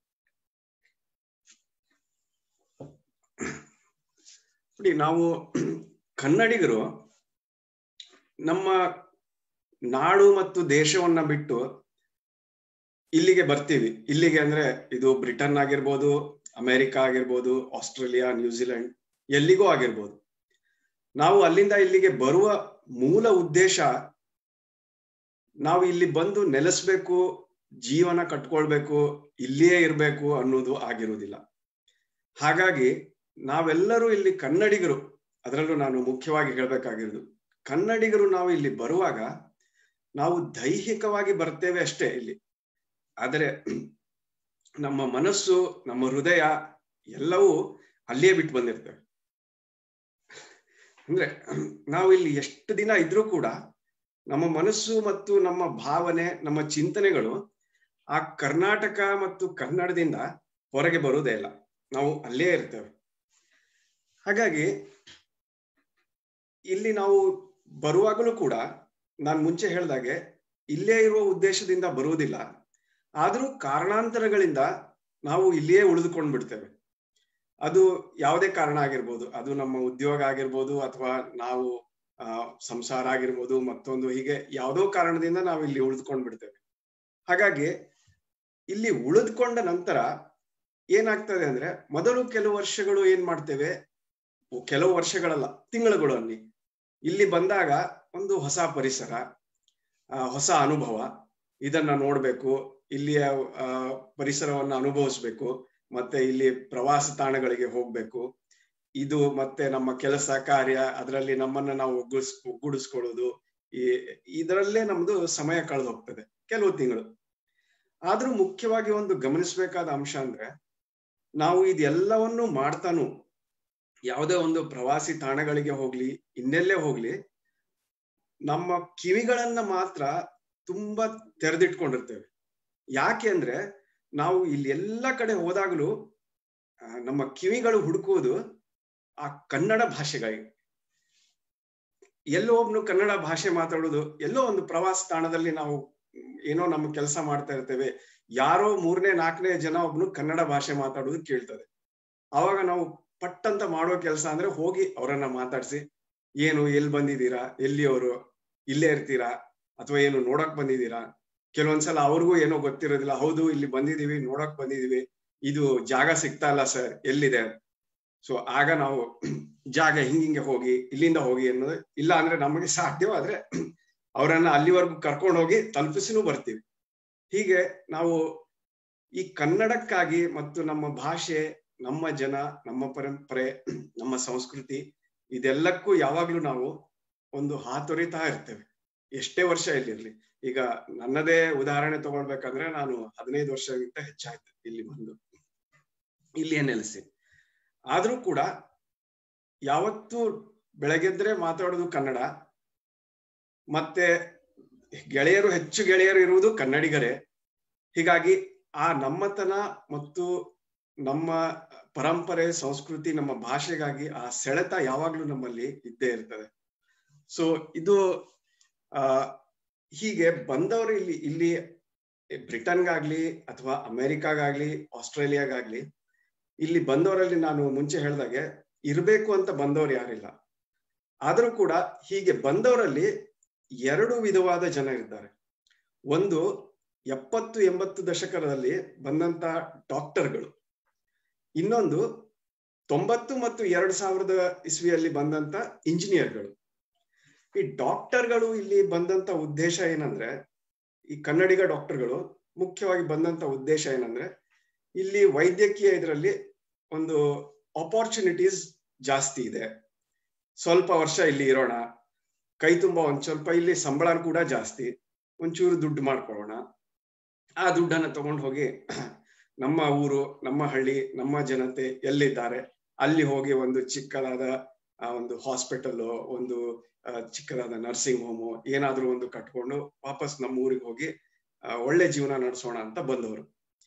ನೋಡಿ, ನಾವು ಕನ್ನಡಿಗರು ನಮ್ಮ ನಾಡು ಮತ್ತು ದೇಶವನ್ನ ಬಿಟ್ಟು ಇಲ್ಲಿಗೆ ಬರ್ತೀವಿ. ಇಲ್ಲಿಗೆ ಅಂದ್ರೆ ಇದು ಬ್ರಿಟನ್ ಆಗಿರ್ಬೋದು, ಅಮೆರಿಕ ಆಗಿರ್ಬೋದು, ಆಸ್ಟ್ರೇಲಿಯಾ, ನ್ಯೂಜಿಲೆಂಡ್, ಎಲ್ಲಿಗೂ ಆಗಿರ್ಬೋದು. ನಾವು ಅಲ್ಲಿಂದ ಇಲ್ಲಿಗೆ ಬರುವ ಮೂಲ ಉದ್ದೇಶ ನಾವು ಇಲ್ಲಿ ಬಂದು ನೆಲೆಸ್ಬೇಕು, ಜೀವನ ಕಟ್ಕೊಳ್ಬೇಕು, ಇಲ್ಲಿಯೇ ಇರ್ಬೇಕು ಅನ್ನೋದು ಆಗಿರುವುದಿಲ್ಲ. ಹಾಗಾಗಿ ನಾವೆಲ್ಲರೂ ಇಲ್ಲಿ ಕನ್ನಡಿಗರು, ಅದರಲ್ಲೂ ನಾನು ಮುಖ್ಯವಾಗಿ ಹೇಳ್ಬೇಕಾಗಿರೋದು ಕನ್ನಡಿಗರು, ನಾವು ಇಲ್ಲಿ ಬರುವಾಗ ನಾವು ದೈಹಿಕವಾಗಿ ಬರ್ತೇವೆ ಅಷ್ಟೇ ಇಲ್ಲಿ. ಆದರೆ ನಮ್ಮ ಮನಸ್ಸು, ನಮ್ಮ ಹೃದಯ ಎಲ್ಲವೂ ಅಲ್ಲಿಯೇ ಬಿಟ್ಟು ಬಂದಿರ್ತೇವೆ. ಅಂದ್ರೆ ನಾವು ಇಲ್ಲಿ ಎಷ್ಟು ದಿನ ಇದ್ರೂ ಕೂಡ ನಮ್ಮ ಮನಸ್ಸು ಮತ್ತು ನಮ್ಮ ಭಾವನೆ, ನಮ್ಮ ಚಿಂತನೆಗಳು ಆ ಕರ್ನಾಟಕ ಮತ್ತು ಕನ್ನಡದಿಂದ ಹೊರಗೆ ಬರುವುದೇ ಇಲ್ಲ. ನಾವು ಅಲ್ಲೇ ಇರ್ತೇವೆ. ಹಾಗಾಗಿ ಇಲ್ಲಿ ನಾವು ಬರುವಾಗಲೂ ಕೂಡ ನಾನು ಮುಂಚೆ ಹೇಳ್ದಾಗೆ ಇಲ್ಲೇ ಇರುವ ಉದ್ದೇಶದಿಂದ ಬರುವುದಿಲ್ಲ. ಆದ್ರೂ ಕಾರಣಾಂತರಗಳಿಂದ ನಾವು ಇಲ್ಲಿಯೇ ಉಳಿದುಕೊಂಡು ಬಿಡ್ತೇವೆ. ಅದು ಯಾವುದೇ ಕಾರಣ ಆಗಿರ್ಬೋದು, ಅದು ನಮ್ಮ ಉದ್ಯೋಗ ಆಗಿರ್ಬೋದು, ಅಥವಾ ನಾವು ಆ ಸಂಸಾರ ಆಗಿರ್ಬೋದು, ಮತ್ತೊಂದು, ಹೀಗೆ ಯಾವುದೋ ಕಾರಣದಿಂದ ನಾವು ಇಲ್ಲಿ ಉಳಿದುಕೊಂಡು ಬಿಡ್ತೇವೆ. ಹಾಗಾಗಿ ಇಲ್ಲಿ ಉಳಿದುಕೊಂಡ ನಂತರ ಏನಾಗ್ತದೆ ಅಂದ್ರೆ ಮೊದಲು ಕೆಲವು ವರ್ಷಗಳು ಏನ್ ಮಾಡ್ತೇವೆ, ಕೆಲವು ವರ್ಷಗಳಲ್ಲ ತಿಂಗಳುಗಳು ಅಲ್ಲಿ ಇಲ್ಲಿ ಬಂದಾಗ ಒಂದು ಹೊಸ ಪರಿಸರ, ಹೊಸ ಅನುಭವ, ಇದನ್ನ ನೋಡ್ಬೇಕು, ಇಲ್ಲಿಯ ಪರಿಸರವನ್ನ ಅನುಭವಿಸ್ಬೇಕು, ಮತ್ತೆ ಇಲ್ಲಿ ಪ್ರವಾಸ ತಾಣಗಳಿಗೆ ಹೋಗ್ಬೇಕು, ಇದು ಮತ್ತೆ ನಮ್ಮ ಕೆಲಸ ಕಾರ್ಯ ಅದರಲ್ಲಿ ನಮ್ಮನ್ನ ನಾವು ಒಗ್ಗೂಡಿಸ್ ಒಗ್ಗೂಡಿಸ್ಕೊಳ್ಳೋದು, ಈ ಇದರಲ್ಲೇ ನಮ್ದು ಸಮಯ ಕಳೆದು ಹೋಗ್ತದೆ ಕೆಲವು ತಿಂಗಳು. ಆದ್ರೂ ಮುಖ್ಯವಾಗಿ ಒಂದು ಗಮನಿಸಬೇಕಾದ ಅಂಶ ಅಂದ್ರೆ, ನಾವು ಇದೆಲ್ಲವನ್ನು ಮಾಡ್ತಾನು ಯಾವುದೇ ಒಂದು ಪ್ರವಾಸಿ ತಾಣಗಳಿಗೆ ಹೋಗ್ಲಿ ಇನ್ನೆಲ್ಲೇ ಹೋಗ್ಲಿ, ನಮ್ಮ ಕಿವಿಗಳನ್ನ ಮಾತ್ರ ತುಂಬಾ ತೆರೆದಿಟ್ಕೊಂಡಿರ್ತೇವೆ. ಯಾಕೆ ಅಂದ್ರೆ ನಾವು ಇಲ್ಲಿ ಎಲ್ಲ ಕಡೆ ಹೋದಾಗಲೂ ನಮ್ಮ ಕಿವಿಗಳು ಹುಡುಕುವುದು ಆ ಕನ್ನಡ ಭಾಷೆಗಾಗಿ. ಎಲ್ಲೋ ಒಬ್ನು ಕನ್ನಡ ಭಾಷೆ ಮಾತಾಡೋದು, ಎಲ್ಲೋ ಒಂದು ಪ್ರವಾಸ ತಾಣದಲ್ಲಿ ನಾವು ಏನೋ ನಮ್ಮ ಕೆಲಸ ಮಾಡ್ತಾ ಇರ್ತೇವೆ, ಯಾರೋ ಮೂರನೇ ನಾಲ್ಕನೇ ಜನ ಒಬ್ನು ಕನ್ನಡ ಭಾಷೆ ಮಾತಾಡೋದು ಕೇಳ್ತದೆ. ಅವಾಗ ನಾವು ಪಟ್ಟಂತ ಮಾಡೋ ಕೆಲಸ ಅಂದ್ರೆ ಹೋಗಿ ಅವರನ್ನ ಮಾತಾಡ್ಸಿ, ಏನು ಎಲ್ಲಿ ಬಂದಿದ್ದೀರಾ, ಎಲ್ಲಿಯವರು, ಇಲ್ಲೇ ಇರ್ತೀರಾ ಅಥವಾ ಏನು ನೋಡಕ್ ಬಂದಿದ್ದೀರಾ, ಕೆಲವೊಂದ್ಸಲ ಅವ್ರಿಗೂ ಏನೋ ಗೊತ್ತಿರೋದಿಲ್ಲ, ಹೌದು ಇಲ್ಲಿ ಬಂದಿದೀವಿ ನೋಡಕ್ ಬಂದಿದೀವಿ, ಇದು ಜಾಗ ಸಿಗ್ತಾ ಇಲ್ಲ ಸರ್ ಎಲ್ಲಿದೆ. ಸೊ ಆಗ ನಾವು ಜಾಗ ಹಿಂಗಿಂಗೆ ಹೋಗಿ ಇಲ್ಲಿಂದ ಹೋಗಿ ಅನ್ನೋದು, ಇಲ್ಲ ಅಂದ್ರೆ ನಮಗೆ ಸಾಧ್ಯವಾದ್ರೆ ಅವರನ್ನ ಅಲ್ಲಿವರೆಗೂ ಕರ್ಕೊಂಡು ಹೋಗಿ ತಲುಪಿಸಿನೂ ಬರ್ತೀವಿ. ಹೀಗೆ ನಾವು ಈ ಕನ್ನಡಕ್ಕಾಗಿ ಮತ್ತು ನಮ್ಮ ಭಾಷೆ, ನಮ್ಮ ಜನ, ನಮ್ಮ ಪರಂಪರೆ, ನಮ್ಮ ಸಂಸ್ಕೃತಿ ಇದೆಲ್ಲಕ್ಕೂ ಯಾವಾಗ್ಲೂ ನಾವು ಒಂದು ಹಾತೊರಿತಾ ಇರ್ತೇವೆ, ಎಷ್ಟೇ ವರ್ಷ ಇಲ್ಲಿರ್ಲಿ. ಈಗ ನನ್ನದೇ ಉದಾಹರಣೆ ತಗೊಳ್ಬೇಕಂದ್ರೆ, ನಾನು ಹದಿನೈದು ವರ್ಷಕ್ಕಿಂತ ಹೆಚ್ಚಾಯ್ತು ಇಲ್ಲಿ ಬಂದು, ಇಲ್ಲಿ ನೆಲೆಸಿ. ಆದ್ರೂ ಕೂಡ ಯಾವತ್ತೂ ಬೆಳಗ್ಗೆದ್ರೆ ಮಾತಾಡೋದು ಕನ್ನಡ, ಮತ್ತೆ ಗೆಳೆಯರು ಹೆಚ್ಚು ಗೆಳೆಯರು ಇರುವುದು ಕನ್ನಡಿಗರೇ. ಹೀಗಾಗಿ ಆ ನಮ್ಮತನ ಮತ್ತು ನಮ್ಮ ಪರಂಪರೆ, ಸಂಸ್ಕೃತಿ, ನಮ್ಮ ಭಾಷೆಗಾಗಿ ಆ ಸೆಳೆತ ಯಾವಾಗ್ಲೂ ನಮ್ಮಲ್ಲಿ ಇದ್ದೇ ಇರ್ತದೆ. ಸೊ ಇದು ಆ ಹೀಗೆ ಬಂದವರು ಇಲ್ಲಿ ಇಲ್ಲಿ ಬ್ರಿಟನ್ಗಾಗ್ಲಿ ಅಥವಾ ಅಮೆರಿಕಾಗಾಗ್ಲಿ ಆಸ್ಟ್ರೇಲಿಯಾಗಾಗ್ಲಿ ಇಲ್ಲಿ ಬಂದವರಲ್ಲಿ ನಾನು ಮುಂಚೆ ಹೇಳ್ದಾಗೆ ಇರ್ಬೇಕು ಅಂತ ಬಂದವರು ಯಾರಿಲ್ಲ. ಆದ್ರೂ ಕೂಡ ಹೀಗೆ ಬಂದವರಲ್ಲಿ ಎರಡು ವಿಧವಾದ ಜನ ಇದ್ದಾರೆ. ಒಂದು ಎಪ್ಪತ್ತು ಎಂಬತ್ತು ದಶಕದಲ್ಲಿ ಬಂದಂತ ಡಾಕ್ಟರ್ಗಳು, ಇನ್ನೊಂದು ತೊಂಬತ್ತು ಮತ್ತು ಎರಡ್ ಸಾವಿರದ ಇಸ್ವಿಯಲ್ಲಿ ಬಂದಂತ ಇಂಜಿನಿಯರ್ಗಳು. ಈ ಡಾಕ್ಟರ್ಗಳು ಇಲ್ಲಿ ಬಂದಂತ ಉದ್ದೇಶ ಏನಂದ್ರೆ, ಈ ಕನ್ನಡಿಗ ಡಾಕ್ಟರ್ಗಳು ಮುಖ್ಯವಾಗಿ ಬಂದಂತ ಉದ್ದೇಶ ಏನಂದ್ರೆ, ಇಲ್ಲಿ ವೈದ್ಯಕೀಯ ಇದರಲ್ಲಿ ಒಂದು ಆಪರ್ಚುನಿಟೀಸ್ ಜಾಸ್ತಿ ಇದೆ, ಸ್ವಲ್ಪ ವರ್ಷ ಇಲ್ಲಿ ಇರೋಣ, ಕೈ ತುಂಬಾ ಒಂದ್ ಸ್ವಲ್ಪ ಇಲ್ಲಿ ಸಂಬಳ ಕೂಡ ಜಾಸ್ತಿ, ಒಂಚೂರು ದುಡ್ಡು ಮಾಡ್ಕೊಳ್ಳೋಣ, ಆ ದುಡ್ಡನ್ನ ತಗೊಂಡು ಹೋಗಿ ನಮ್ಮ ಊರು, ನಮ್ಮ ಹಳ್ಳಿ, ನಮ್ಮ ಜನತೆ ಎಲ್ಲಿದ್ದಾರೆ ಅಲ್ಲಿ ಹೋಗಿ ಒಂದು ಚಿಕ್ಕದಾದ ಒಂದು ಹಾಸ್ಪಿಟಲ್, ಒಂದು ಚಿಕ್ಕದಾದ ನರ್ಸಿಂಗ್ ಹೋಮು ಏನಾದ್ರೂ ಒಂದು ಕಟ್ಕೊಂಡು ವಾಪಸ್ ನಮ್ಮ ಊರಿಗೆ ಹೋಗಿ ಒಳ್ಳೆ ಜೀವನ ನಡೆಸೋಣ ಅಂತ ಬಂದವರು.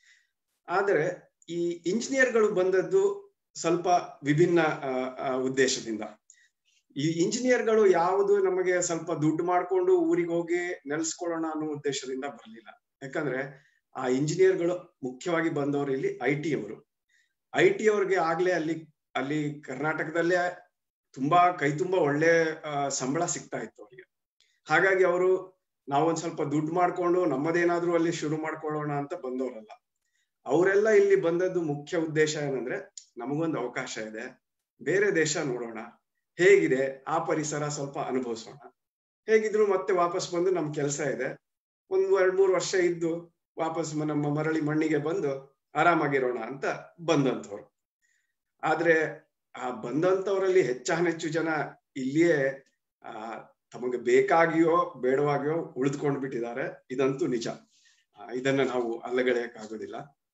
ಆದ್ರೆ ಈ ಇಂಜಿನಿಯರ್ಗಳು ಬಂದದ್ದು ಸ್ವಲ್ಪ ವಿಭಿನ್ನ ಉದ್ದೇಶದಿಂದ. ಈ ಇಂಜಿನಿಯರ್ಗಳು ಯಾವುದು ನಮಗೆ ಸ್ವಲ್ಪ ದುಡ್ಡು ಮಾಡ್ಕೊಂಡು ಊರಿಗೆ ಹೋಗಿ ನೆಲೆಸ್ಕೊಳ್ಳೋಣ ಅನ್ನೋ ಉದ್ದೇಶದಿಂದ ಬರ್ಲಿಲ್ಲ. ಯಾಕಂದ್ರೆ ಆ ಇಂಜಿನಿಯರ್ಗಳು ಮುಖ್ಯವಾಗಿ ಬಂದವರು ಇಲ್ಲಿ ಐ ಟಿ ಅವರು. ಐ ಟಿ ಅವ್ರಿಗೆ ಆಗ್ಲೇ ಅಲ್ಲಿ ಅಲ್ಲಿ ಕರ್ನಾಟಕದಲ್ಲೇ ತುಂಬಾ ಕೈ ತುಂಬಾ ಒಳ್ಳೆ ಸಂಬಳ ಸಿಗ್ತಾ ಇತ್ತು ಅವರಿಗೆ. ಹಾಗಾಗಿ ಅವರು ನಾವೊಂದ್ ಸ್ವಲ್ಪ ದುಡ್ಡು ಮಾಡ್ಕೊಂಡು ನಮ್ಮದೇನಾದ್ರೂ ಅಲ್ಲಿ ಶುರು ಮಾಡ್ಕೊಳ್ಳೋಣ ಅಂತ ಬಂದವರಲ್ಲ. ಅವರೆಲ್ಲ ಇಲ್ಲಿ ಬಂದದ್ದು ಮುಖ್ಯ ಉದ್ದೇಶ ಏನಂದ್ರೆ, ನಮಗೊಂದು ಅವಕಾಶ ಇದೆ, ಬೇರೆ ದೇಶ ನೋಡೋಣ, ಹೇಗಿದೆ ಆ ಪರಿಸರ ಸ್ವಲ್ಪ ಅನುಭವಿಸೋಣ, ಹೇಗಿದ್ರು ಮತ್ತೆ ವಾಪಸ್ ಬಂದು ನಮ್ ಕೆಲಸ ಇದೆ, ಒಂದ್ ಎರಡ್ ಮೂರು ವರ್ಷ ಇದ್ದು ವಾಪಸ್ ನಮ್ಮ ಮರಳಿ ಮಣ್ಣಿಗೆ ಬಂದು ಆರಾಮಾಗಿರೋಣ ಅಂತ ಬಂದಂತವ್ರು. ಆದ್ರೆ ಆ ಬಂದಂತವರಲ್ಲಿ ಹೆಚ್ಚಾನೆಚ್ಚು ಜನ ಇಲ್ಲಿಯೇ ಆ ತಮಗೆ ಬೇಕಾಗಿಯೋ ಬೇಡವಾಗಿಯೋ ಉಳಿದುಕೊಂಡು ಬಿಟ್ಟಿದ್ದಾರೆ, ಇದಂತೂ ನಿಜ. ಇದನ್ನ ನಾವು ಅಲ್ಲಗಳೆಯಕ್ಕಾಗೋದಿಲ್ಲ.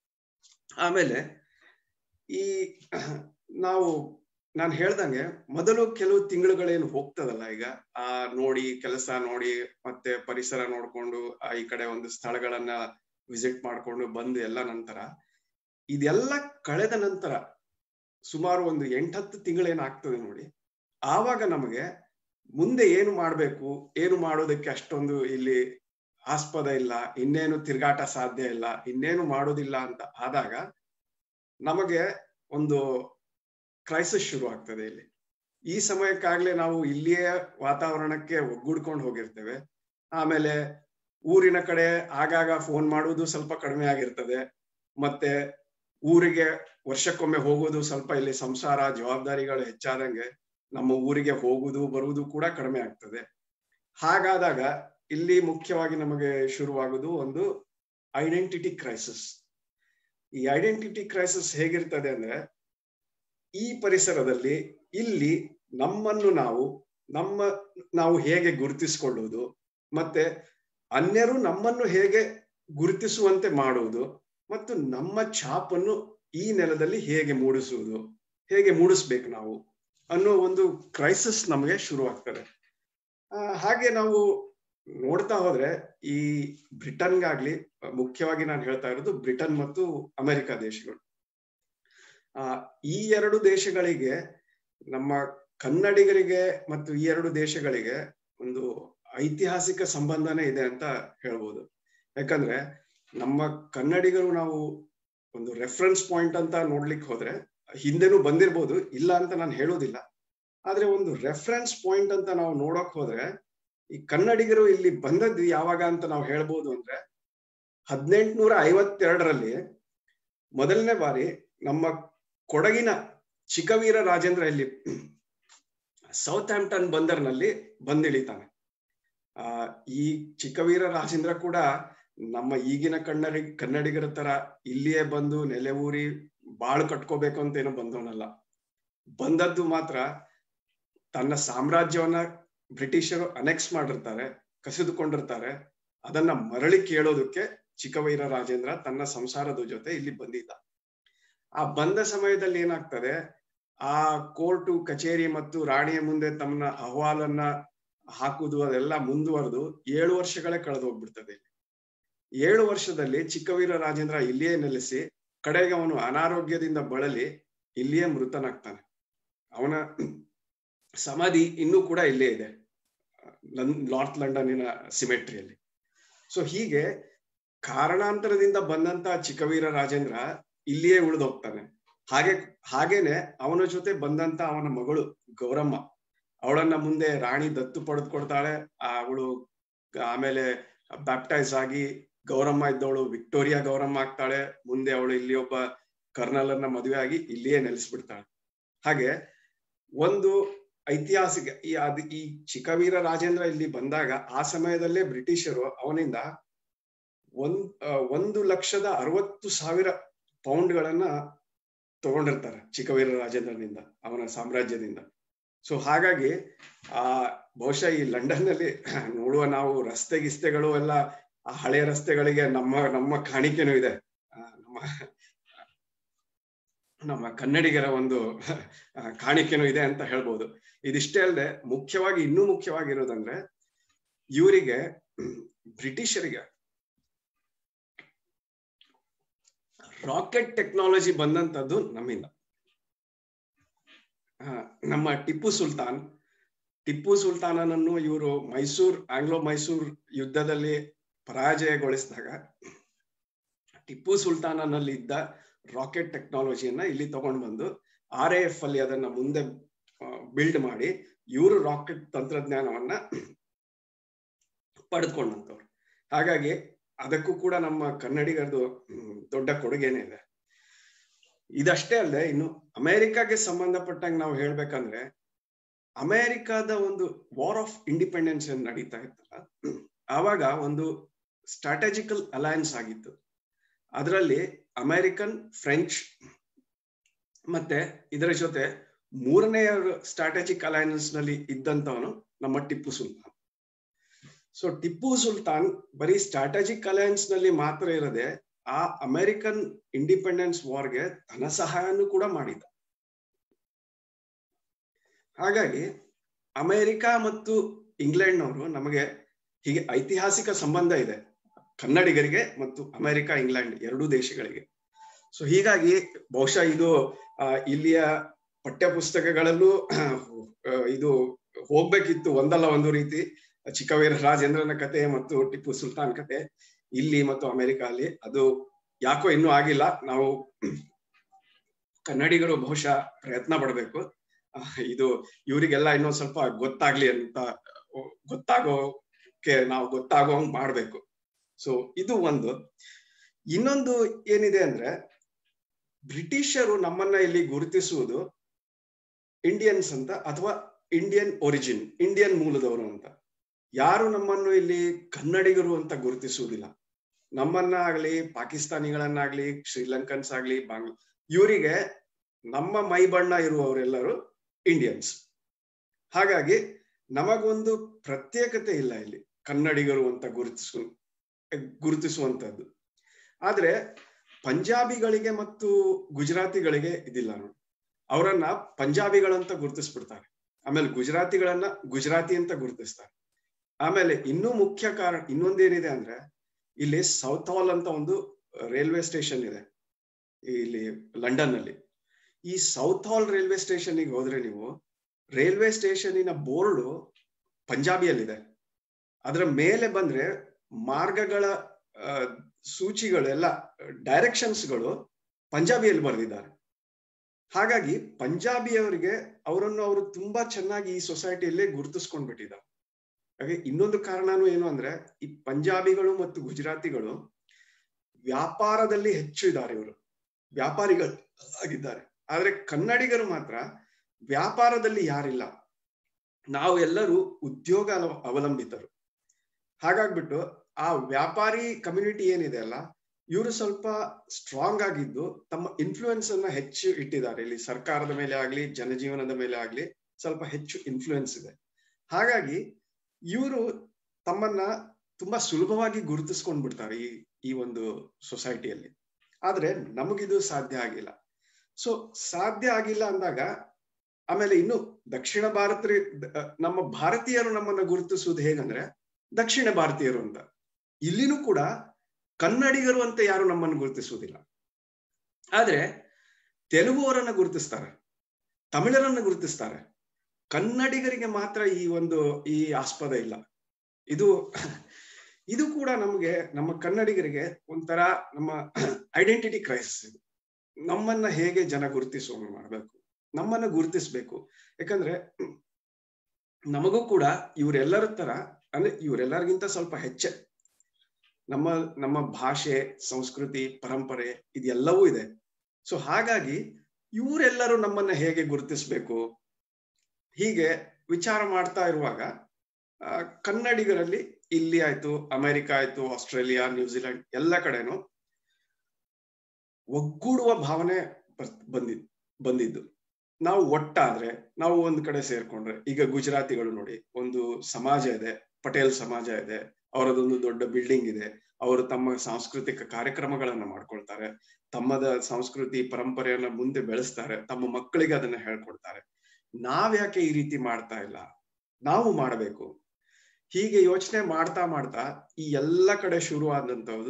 ಆಮೇಲೆ ಈ ನಾವು ನಾನು ಹೇಳ್ದಂಗೆ ಮೊದಲು ಕೆಲವು ತಿಂಗಳುಗಳೇನು ಹೋಗ್ತದಲ್ಲ, ಈಗ ಆ ನೋಡಿ ಕೆಲಸ ನೋಡಿ ಮತ್ತೆ ಪರಿಸರ ನೋಡ್ಕೊಂಡು ಆ ಈ ಕಡೆ ಒಂದು ಸ್ಥಳಗಳನ್ನ ವಿಸಿಟ್ ಮಾಡ್ಕೊಂಡು ಬಂದು ಎಲ್ಲ ನಂತರ ಇದೆಲ್ಲ ಕಳೆದ ನಂತರ ಸುಮಾರು ಒಂದು ಎಂಟತ್ತು ತಿಂಗಳೇನಾಗ್ತದೆ ನೋಡಿ, ಆವಾಗ ನಮಗೆ ಮುಂದೆ ಏನು ಮಾಡ್ಬೇಕು, ಏನು ಮಾಡೋದಕ್ಕೆ ಅಷ್ಟೊಂದು ಇಲ್ಲಿ ಆಸ್ಪದ ಇಲ್ಲ, ಇನ್ನೇನು ತಿರ್ಗಾಟ ಸಾಧ್ಯ ಇಲ್ಲ, ಇನ್ನೇನು ಮಾಡೋದಿಲ್ಲ ಅಂತ ಆದಾಗ ನಮಗೆ ಒಂದು ಕ್ರೈಸಿಸ್ ಶುರು ಆಗ್ತದೆ ಇಲ್ಲಿ. ಈ ಸಮಯಕ್ಕಾಗ್ಲೇ ನಾವು ಇಲ್ಲಿಯೇ ವಾತಾವರಣಕ್ಕೆ ಒಗ್ಗೂಡ್ಕೊಂಡು ಹೋಗಿರ್ತೇವೆ. ಆಮೇಲೆ ಊರಿನ ಕಡೆ ಆಗಾಗ ಫೋನ್ ಮಾಡುವುದು ಸ್ವಲ್ಪ ಕಡಿಮೆ ಆಗಿರ್ತದೆ. ಮತ್ತೆ ಊರಿಗೆ ವರ್ಷಕ್ಕೊಮ್ಮೆ ಹೋಗೋದು ಸ್ವಲ್ಪ ಇಲ್ಲಿ ಸಂಸಾರ ಜವಾಬ್ದಾರಿಗಳು ಹೆಚ್ಚಾದಂಗೆ ನಮ್ಮ ಊರಿಗೆ ಹೋಗುದು ಬರುವುದು ಕೂಡ ಕಡಿಮೆ ಆಗ್ತದೆ. ಹಾಗಾದಾಗ ಇಲ್ಲಿ ಮುಖ್ಯವಾಗಿ ನಮಗೆ ಶುರುವಾಗುವುದು ಒಂದು ಐಡೆಂಟಿಟಿ ಕ್ರೈಸಿಸ್. ಈ ಐಡೆಂಟಿಟಿ ಕ್ರೈಸಿಸ್ ಹೇಗಿರ್ತದೆ ಅಂದ್ರೆ, ಈ ಪರಿಸರದಲ್ಲಿ ಇಲ್ಲಿ ನಮ್ಮನ್ನು ನಾವು ನಮ್ಮ ನಾವು ಹೇಗೆ ಗುರುತಿಸಿಕೊಳ್ಳುವುದು, ಮತ್ತೆ ಅನ್ಯರು ನಮ್ಮನ್ನು ಹೇಗೆ ಗುರುತಿಸುವಂತೆ ಮಾಡುವುದು, ಮತ್ತು ನಮ್ಮ ಛಾಪನ್ನು ಈ ನೆಲದಲ್ಲಿ ಹೇಗೆ ಮೂಡಿಸುವುದು, ಹೇಗೆ ಮೂಡಿಸ್ಬೇಕು ನಾವು ಅನ್ನೋ ಒಂದು ಕ್ರೈಸಿಸ್ ನಮಗೆ ಶುರುವಾಗ್ತದೆ. ಆ ಹಾಗೆ ನಾವು ನೋಡ್ತಾ ಹೋದ್ರೆ ಈ ಬ್ರಿಟನ್ಗಾಗ್ಲಿ, ಮುಖ್ಯವಾಗಿ ನಾನು ಹೇಳ್ತಾ ಇರೋದು ಬ್ರಿಟನ್ ಮತ್ತು ಅಮೆರಿಕ ದೇಶಗಳು, ಆ ಈ ಎರಡು ದೇಶಗಳಿಗೆ ನಮ್ಮ ಕನ್ನಡಿಗರಿಗೆ ಮತ್ತು ಈ ಎರಡು ದೇಶಗಳಿಗೆ ಒಂದು ಐತಿಹಾಸಿಕ ಸಂಬಂಧನೇ ಇದೆ ಅಂತ ಹೇಳ್ಬೋದು. ಯಾಕಂದ್ರೆ ನಮ್ಮ ಕನ್ನಡಿಗರು ನಾವು ಒಂದು ರೆಫರೆನ್ಸ್ ಪಾಯಿಂಟ್ ಅಂತ ನೋಡ್ಲಿಕ್ಕೆ ಹೋದ್ರೆ ಹಿಂದೆನೂ ಬಂದಿರ್ಬೋದು, ಇಲ್ಲ ಅಂತ ನಾನು ಹೇಳೋದಿಲ್ಲ. ಆದ್ರೆ ಒಂದು ರೆಫರೆನ್ಸ್ ಪಾಯಿಂಟ್ ಅಂತ ನಾವು ನೋಡಕ್ ಹೋದ್ರೆ ಈ ಕನ್ನಡಿಗರು ಇಲ್ಲಿ ಬಂದದ್ದು ಯಾವಾಗ ಅಂತ ನಾವು ಹೇಳ್ಬೋದು ಅಂದ್ರೆ, ಹದಿನೆಂಟುನೂರ ಐವತ್ತೆರಡರಲ್ಲಿ ಮೊದಲನೇ ಬಾರಿ ನಮ್ಮ ಕೊಡಗಿನ ಚಿಕ್ಕವೀರ ರಾಜೇಂದ್ರ ಇಲ್ಲಿ ಸೌತ್ ಹ್ಯಾಂಪ್ಟನ್ ಬಂದರ್ನಲ್ಲಿ ಬಂದಿಳಿತಾನೆ. ಆ ಈ ಚಿಕ್ಕವೀರ ರಾಜೇಂದ್ರ ಕೂಡ ನಮ್ಮ ಈಗಿನ ಕನ್ನಡಿ ಕನ್ನಡಿಗರ ತರ ಇಲ್ಲಿಯೇ ಬಂದು ನೆಲೆ ಊರಿ ಬಾಳು ಕಟ್ಕೋಬೇಕು ಅಂತ ಏನೋ ಬಂದವನಲ್ಲ. ಬಂದದ್ದು ಮಾತ್ರ ತನ್ನ ಸಾಮ್ರಾಜ್ಯವನ್ನ ಬ್ರಿಟಿಷರು ಅನೆಕ್ಸ್ ಮಾಡಿರ್ತಾರೆ, ಕಸಿದುಕೊಂಡಿರ್ತಾರೆ, ಅದನ್ನ ಮರಳಿ ಕೇಳೋದಕ್ಕೆ ಚಿಕ್ಕವೀರ ರಾಜೇಂದ್ರ ತನ್ನ ಸಂಸಾರದ ಜೊತೆ ಇಲ್ಲಿ ಬಂದಿದ್ದ. ಆ ಬಂದ ಸಮಯದಲ್ಲಿ ಏನಾಗ್ತದೆ, ಆ ಕೋರ್ಟು ಕಚೇರಿ ಮತ್ತು ರಾಣಿಯ ಮುಂದೆ ತಮ್ಮ ಅಹವಾಲನ್ನ ಹಾಕುವುದು ಅದೆಲ್ಲ ಮುಂದುವರೆದು ಏಳು ವರ್ಷಗಳೇ ಕಳೆದು ಹೋಗ್ಬಿಡ್ತದೆ. ಏಳು ವರ್ಷದಲ್ಲಿ ಚಿಕ್ಕವೀರ ರಾಜೇಂದ್ರ ಇಲ್ಲಿಯೇ ನೆಲೆಸಿ ಕಡೆಗೆ ಅವನು ಅನಾರೋಗ್ಯದಿಂದ ಬಳಲಿ ಇಲ್ಲಿಯೇ ಮೃತನಾಗ್ತಾನೆ. ಅವನ ಸಮಾಧಿ ಇನ್ನೂ ಕೂಡ ಇಲ್ಲೇ ಇದೆ, ನಾರ್ತ್ ಲಂಡನ್ನಿನ ಸಿಮೆಟ್ರಿಯಲ್ಲಿ. ಸೊ ಹೀಗೆ ಕಾರಣಾಂತರದಿಂದ ಬಂದಂತ ಚಿಕ್ಕವೀರ ರಾಜೇಂದ್ರ ಇಲ್ಲಿಯೇ ಉಳಿದೋಗ್ತಾನೆ. ಹಾಗೆ ಹಾಗೇನೆ ಅವನ ಜೊತೆ ಬಂದಂತ ಅವನ ಮಗಳು ಗೌರಮ್ಮ, ಅವಳನ್ನ ಮುಂದೆ ರಾಣಿ ದತ್ತು ಪಡೆದುಕೊಡ್ತಾಳೆ. ಅವಳು ಆಮೇಲೆ ಬ್ಯಾಪ್ಟೈಸ್ ಆಗಿ ಗೌರಮ್ಮ ಇದ್ದವಳು ವಿಕ್ಟೋರಿಯಾ ಗೌರಮ್ಮ ಆಗ್ತಾಳೆ. ಮುಂದೆ ಅವಳು ಇಲ್ಲಿ ಒಬ್ಬ ಕರ್ನಲ್ ಅನ್ನ ಮದುವೆ ಆಗಿ ಇಲ್ಲಿಯೇ ನೆಲೆಸ್ಬಿಡ್ತಾಳೆ. ಹಾಗೆ ಒಂದು ಐತಿಹಾಸಿಕ ಈ ಅದ್ ಈ ಚಿಕ್ಕವೀರ ರಾಜೇಂದ್ರ ಇಲ್ಲಿ ಬಂದಾಗ ಆ ಸಮಯದಲ್ಲೇ ಬ್ರಿಟಿಷರು ಅವನಿಂದ ಒಂದ್ ಒಂದು ಲಕ್ಷದ ಅರವತ್ತು ಸಾವಿರ ಪೌಂಡ್ಗಳನ್ನ ತಗೊಂಡಿರ್ತಾರೆ ಚಿಕ್ಕವೀರ ರಾಜೇಂದ್ರನಿಂದ, ಅವನ ಸಾಮ್ರಾಜ್ಯದಿಂದ. ಸೊ ಹಾಗಾಗಿ ಆ ಬಹುಶಃ ಈ ಲಂಡನ್ ನಲ್ಲಿ ನೋಡುವ ನಾವು ರಸ್ತೆ ಗಿಸ್ತೆಗಳು ಎಲ್ಲ ಆ ಹಳೆಯ ರಸ್ತೆಗಳಿಗೆ ನಮ್ಮ ನಮ್ಮ ಕಾಣಿಕೆನೂ ಇದೆ, ನಮ್ಮ ನಮ್ಮ ಕನ್ನಡಿಗರ ಒಂದು ಕಾಣಿಕೆನೂ ಇದೆ ಅಂತ ಹೇಳ್ಬೋದು. ಇದಿಷ್ಟೇ ಅಲ್ಲದೆ ಮುಖ್ಯವಾಗಿ ಇನ್ನೂ ಮುಖ್ಯವಾಗಿರೋದಂದ್ರೆ, ಇವರಿಗೆ ಬ್ರಿಟಿಷರಿಗೆ ರಾಕೆಟ್ ಟೆಕ್ನಾಲಜಿ ಬಂದಂತದ್ದು ನಮ್ಮಿಂದ. ನಮ್ಮ ಟಿಪ್ಪು ಸುಲ್ತಾನ್ ಟಿಪ್ಪು ಸುಲ್ತಾನನನ್ನು ಇವರು ಮೈಸೂರ್ ಆಂಗ್ಲೋ ಮೈಸೂರ್ ಯುದ್ಧದಲ್ಲಿ ಪರಾಜಯಗೊಳಿಸಿದಾಗ ಟಿಪ್ಪು ಸುಲ್ತಾನನಲ್ಲಿ ಇದ್ದ ರಾಕೆಟ್ ಟೆಕ್ನಾಲಜಿಯನ್ನ ಇಲ್ಲಿ ತಗೊಂಡು ಬಂದು ಆರ್ ಎ ಎಫ್ ಅಲ್ಲಿ ಅದನ್ನ ಮುಂದೆ ಬಿಲ್ಡ್ ಮಾಡಿ ಇವರು ರಾಕೆಟ್ ತಂತ್ರಜ್ಞಾನವನ್ನ ಪಡೆದುಕೊಂಡಂತವ್ರು. ಹಾಗಾಗಿ ಅದಕ್ಕೂ ಕೂಡ ನಮ್ಮ ಕನ್ನಡಿಗರದು ದೊಡ್ಡ ಕೊಡುಗೆನೇ ಇದೆ. ಇದಷ್ಟೇ ಅಲ್ಲದೆ ಇನ್ನು ಅಮೆರಿಕಾಗೆ ಸಂಬಂಧಪಟ್ಟಂಗೆ ನಾವು ಹೇಳ್ಬೇಕಂದ್ರೆ, ಅಮೆರಿಕಾದ ಒಂದು ವಾರ್ ಆಫ್ ಇಂಡಿಪೆಂಡೆನ್ಸ್ ಏನ್ ನಡೀತಾ ಇತ್ತಲ್ಲ, ಆವಾಗ ಒಂದು ಸ್ಟ್ರಾಟಜಿಕಲ್ ಅಲಯನ್ಸ್ ಆಗಿತ್ತು. ಅದರಲ್ಲಿ ಅಮೆರಿಕನ್, ಫ್ರೆಂಚ್ ಮತ್ತೆ ಇದರ ಜೊತೆ ಮೂರನೇ ಸ್ಟ್ರಾಟಜಿಕ್ ಅಲಯನ್ಸ್ ನಲ್ಲಿ ಇದ್ದಂತವನು ನಮ್ಮ ಟಿಪ್ಪು ಸುಲ್ತಾನ್. ಸೊ ಟಿಪ್ಪು ಸುಲ್ತಾನ್ ಬರೀ ಸ್ಟ್ರಾಟಜಿಕ್ ಅಲಯನ್ಸ್ ನಲ್ಲಿ ಮಾತ್ರ ಇರದೆ ಆ ಅಮೆರಿಕನ್ ಇಂಡಿಪೆಂಡೆನ್ಸ್ ವಾರ್ಗೆ ಧನ ಸಹಾಯನೂ ಕೂಡ ಮಾಡಿದ. ಹಾಗಾಗಿ ಅಮೆರಿಕ ಮತ್ತು ಇಂಗ್ಲೆಂಡ್ನವರು ನಮಗೆ ಹೀಗೆ ಐತಿಹಾಸಿಕ ಸಂಬಂಧ ಇದೆ, ಕನ್ನಡಿಗರಿಗೆ ಮತ್ತು ಅಮೆರಿಕ ಇಂಗ್ಲೆಂಡ್ ಎರಡೂ ದೇಶಗಳಿಗೆ. ಸೊ ಹೀಗಾಗಿ ಬಹುಶಃ ಇದು ಆ ಇಲ್ಲಿಯ ಪಠ್ಯ ಪುಸ್ತಕಗಳಲ್ಲೂ ಇದು ಹೋಗ್ಬೇಕಿತ್ತು ಒಂದಲ್ಲ ಒಂದು ರೀತಿ. ಚಿಕ್ಕವೀರ ರಾಜೇಂದ್ರನ ಕತೆ ಮತ್ತು ಟಿಪ್ಪು ಸುಲ್ತಾನ್ ಕತೆ ಇಲ್ಲಿ ಮತ್ತು ಅಮೆರಿಕ ಅಲ್ಲಿ, ಅದು ಯಾಕೋ ಇನ್ನೂ ಆಗಿಲ್ಲ. ನಾವು ಕನ್ನಡಿಗರು ಬಹುಶಃ ಪ್ರಯತ್ನ ಪಡ್ಬೇಕು, ಇದು ಇವರಿಗೆಲ್ಲ ಇನ್ನೊಂದ್ ಸ್ವಲ್ಪ ಗೊತ್ತಾಗ್ಲಿ ಅಂತ, ಗೊತ್ತಾಗೋಕೆ ನಾವು ಗೊತ್ತಾಗೋ ಹಂಗ್ ಮಾಡ್ಬೇಕು. ಸೊ ಇದು ಒಂದು. ಇನ್ನೊಂದು ಏನಿದೆ ಅಂದ್ರೆ, ಬ್ರಿಟಿಷರು ನಮ್ಮನ್ನ ಇಲ್ಲಿ ಗುರುತಿಸುವುದು ಇಂಡಿಯನ್ಸ್ ಅಂತ ಅಥವಾ ಇಂಡಿಯನ್ ಒರಿಜಿನ್, ಇಂಡಿಯನ್ ಮೂಲದವರು ಅಂತ. ಯಾರು ನಮ್ಮನ್ನು ಇಲ್ಲಿ ಕನ್ನಡಿಗರು ಅಂತ ಗುರುತಿಸುವುದಿಲ್ಲ. ನಮ್ಮನ್ನ ಆಗ್ಲಿ, ಪಾಕಿಸ್ತಾನಿಗಳನ್ನಾಗ್ಲಿ, ಶ್ರೀಲಂಕನ್ಸ್ ಆಗ್ಲಿ, ಬಾಂಗ್ಲಾ, ಇವರಿಗೆ ನಮ್ಮ ಮೈ ಬಣ್ಣ ಇರುವವರೆಲ್ಲರೂ ಇಂಡಿಯನ್ಸ್. ಹಾಗಾಗಿ ನಮಗೊಂದು ಪ್ರತ್ಯೇಕತೆ ಇಲ್ಲ ಇಲ್ಲಿ ಕನ್ನಡಿಗರು ಅಂತ ಗುರುತಿಸು ಗುರುತಿಸುವಂತದ್ದು. ಆದ್ರೆ ಪಂಜಾಬಿಗಳಿಗೆ ಮತ್ತು ಗುಜರಾತಿಗಳಿಗೆ ಇದಿಲ್ಲ ನೋಡಿ. ಅವರನ್ನ ಪಂಜಾಬಿಗಳಂತ ಗುರುತಿಸ್ಬಿಡ್ತಾರೆ, ಆಮೇಲೆ ಗುಜರಾತಿಗಳನ್ನ ಗುಜರಾತಿ ಅಂತ ಗುರುತಿಸ್ತಾರೆ. ಆಮೇಲೆ ಇನ್ನೂ ಮುಖ್ಯ ಕಾರಣ ಇನ್ನೊಂದೇನಿದೆ ಅಂದ್ರೆ, ಇಲ್ಲಿ ಸೌತ್ ಹಾಲ್ ಅಂತ ಒಂದು ರೈಲ್ವೆ ಸ್ಟೇಷನ್ ಇದೆ ಇಲ್ಲಿ ಲಂಡನ್ ನಲ್ಲಿ. ಈ ಸೌತ್ ಹಾಲ್ ರೈಲ್ವೆ ಸ್ಟೇಷನ್ಗೆ ಹೋದ್ರೆ ನೀವು, ರೈಲ್ವೆ ಸ್ಟೇಷನಿನ ಬೋರ್ಡು ಪಂಜಾಬಿಯಲ್ಲಿದೆ. ಅದರ ಮೇಲೆ ಬಂದ್ರೆ ಮಾರ್ಗಗಳ ಸೂಚಿಗಳೆಲ್ಲ, ಡೈರೆಕ್ಷನ್ಸ್ಗಳು ಪಂಜಾಬಿಯಲ್ಲಿ ಬರೆದಿದ್ದಾರೆ. ಹಾಗಾಗಿ ಪಂಜಾಬಿಯವರಿಗೆ ಅವರನ್ನು ಅವರು ತುಂಬಾ ಚೆನ್ನಾಗಿ ಈ ಸೊಸೈಟಿಯಲ್ಲೇ ಗುರುತಿಸ್ಕೊಂಡ್ಬಿಟ್ಟಿದ್ದಾರೆ. ಹಾಗೆ ಇನ್ನೊಂದು ಕಾರಣನೂ ಏನು ಅಂದ್ರೆ, ಈ ಪಂಜಾಬಿಗಳು ಮತ್ತು ಗುಜರಾತಿಗಳು ವ್ಯಾಪಾರದಲ್ಲಿ ಹೆಚ್ಚು ಇದ್ದಾರೆ, ಇವರು ವ್ಯಾಪಾರಿಗಳು ಆಗಿದ್ದಾರೆ. ಆದ್ರೆ ಕನ್ನಡಿಗರು ಮಾತ್ರ ವ್ಯಾಪಾರದಲ್ಲಿ ಯಾರಿಲ್ಲ, ನಾವು ಎಲ್ಲರೂ ಉದ್ಯೋಗ ಅವಲಂಬಿತರು. ಹಾಗಾಗ್ಬಿಟ್ಟು ಆ ವ್ಯಾಪಾರಿ ಕಮ್ಯುನಿಟಿ ಏನಿದೆ ಅಲ್ಲ, ಇವರು ಸ್ವಲ್ಪ ಸ್ಟ್ರಾಂಗ್ ಆಗಿದ್ದು ತಮ್ಮ ಇನ್ಫ್ಲೂಯೆನ್ಸ್ ಅನ್ನ ಹೆಚ್ಚು ಇಟ್ಟಿದ್ದಾರೆ. ಇಲ್ಲಿ ಸರ್ಕಾರದ ಮೇಲೆ ಆಗ್ಲಿ, ಜನಜೀವನದ ಮೇಲೆ ಆಗ್ಲಿ ಸ್ವಲ್ಪ ಹೆಚ್ಚು ಇನ್ಫ್ಲೂಯೆನ್ಸ್ ಇದೆ. ಹಾಗಾಗಿ ಇವರು ತಮ್ಮನ್ನ ತುಂಬಾ ಸುಲಭವಾಗಿ ಗುರುತಿಸ್ಕೊಂಡ್ಬಿಡ್ತಾರೆ ಈ ಈ ಒಂದು ಸೊಸೈಟಿಯಲ್ಲಿ. ಆದ್ರೆ ನಮಗಿದು ಸಾಧ್ಯ ಆಗಿಲ್ಲ. ಸೊ ಸಾಧ್ಯ ಆಗಿಲ್ಲ ಅಂದಾಗ, ಆಮೇಲೆ ಇನ್ನು ದಕ್ಷಿಣ ಭಾರತ ನಮ್ಮ ಭಾರತೀಯರು ನಮ್ಮನ್ನ ಗುರುತಿಸುವುದು ಹೇಗಂದ್ರೆ ದಕ್ಷಿಣ ಭಾರತೀಯರು ಅಂತ. ಇಲ್ಲಿನೂ ಕೂಡ ಕನ್ನಡಿಗರು ಅಂತ ಯಾರು ನಮ್ಮನ್ನು ಗುರುತಿಸುವುದಿಲ್ಲ. ಆದ್ರೆ ತೆಲುಗುವರನ್ನ ಗುರುತಿಸ್ತಾರೆ, ತಮಿಳರನ್ನ ಗುರುತಿಸ್ತಾರೆ. ಕನ್ನಡಿಗರಿಗೆ ಮಾತ್ರ ಈ ಒಂದು ಈ ಆಸ್ಪದ ಇಲ್ಲ. ಇದು ಇದು ಕೂಡ ನಮ್ಗೆ, ನಮ್ಮ ಕನ್ನಡಿಗರಿಗೆ ಒಂಥರ ನಮ್ಮ ಐಡೆಂಟಿಟಿ ಕ್ರೈಸಿಸ್ ಇದು. ನಮ್ಮನ್ನ ಹೇಗೆ ಜನ ಗುರುತಿಸುವ ಮಾಡ್ಬೇಕು, ನಮ್ಮನ್ನ ಗುರುತಿಸ್ಬೇಕು. ಯಾಕಂದ್ರೆ ನಮಗೂ ಕೂಡ ಇವರೆಲ್ಲರ ತರ, ಅಂದ್ರೆ ಇವರೆಲ್ಲರಿಗಿಂತ ಸ್ವಲ್ಪ ಹೆಚ್ಚೆ ನಮ್ಮ ನಮ್ಮ ಭಾಷೆ, ಸಂಸ್ಕೃತಿ, ಪರಂಪರೆ ಇದೆಲ್ಲವೂ ಇದೆ. ಸೊ ಹಾಗಾಗಿ ಇವರೆಲ್ಲರೂ ನಮ್ಮನ್ನ ಹೇಗೆ ಗುರುತಿಸ್ಬೇಕು, ಹೀಗೆ ವಿಚಾರ ಮಾಡ್ತಾ ಇರುವಾಗ ಕನ್ನಡಿಗರಲ್ಲಿ ಇಲ್ಲಿ ಆಯ್ತು, ಅಮೆರಿಕ ಆಯ್ತು, ಆಸ್ಟ್ರೇಲಿಯಾ, ನ್ಯೂಜಿಲೆಂಡ್ ಎಲ್ಲ ಕಡೆನೂ ಒಗ್ಗೂಡುವ ಭಾವನೆ ಬಂದಿದ್ ಬಂದಿದ್ದು. ನಾವು ಒಟ್ಟಾದ್ರೆ, ನಾವು ಒಂದ್ ಕಡೆ ಸೇರ್ಕೊಂಡ್ರೆ, ಈಗ ಗುಜರಾತಿಗಳು ನೋಡಿ, ಒಂದು ಸಮಾಜ ಇದೆ, ಪಟೇಲ್ ಸಮಾಜ ಇದೆ, ಅವರದೊಂದು ದೊಡ್ಡ ಬಿಲ್ಡಿಂಗ್ ಇದೆ, ಅವರು ತಮ್ಮ ಸಾಂಸ್ಕೃತಿಕ ಕಾರ್ಯಕ್ರಮಗಳನ್ನ ಮಾಡ್ಕೊಳ್ತಾರೆ, ತಮ್ಮದ ಸಂಸ್ಕೃತಿ ಪರಂಪರೆಯನ್ನ ಮುಂದೆ ಬೆಳೆಸ್ತಾರೆ, ತಮ್ಮ ಮಕ್ಕಳಿಗೆ ಅದನ್ನ ಹೇಳ್ಕೊಡ್ತಾರೆ. ನಾವ್ಯಾಕೆ ಈ ರೀತಿ ಮಾಡ್ತಾ ಇಲ್ಲ, ನಾವು ಮಾಡಬೇಕು. ಹೀಗೆ ಯೋಚನೆ ಮಾಡ್ತಾ ಮಾಡ್ತಾ ಈ ಎಲ್ಲ ಕಡೆ ಶುರು ಆದಂತದ್ದು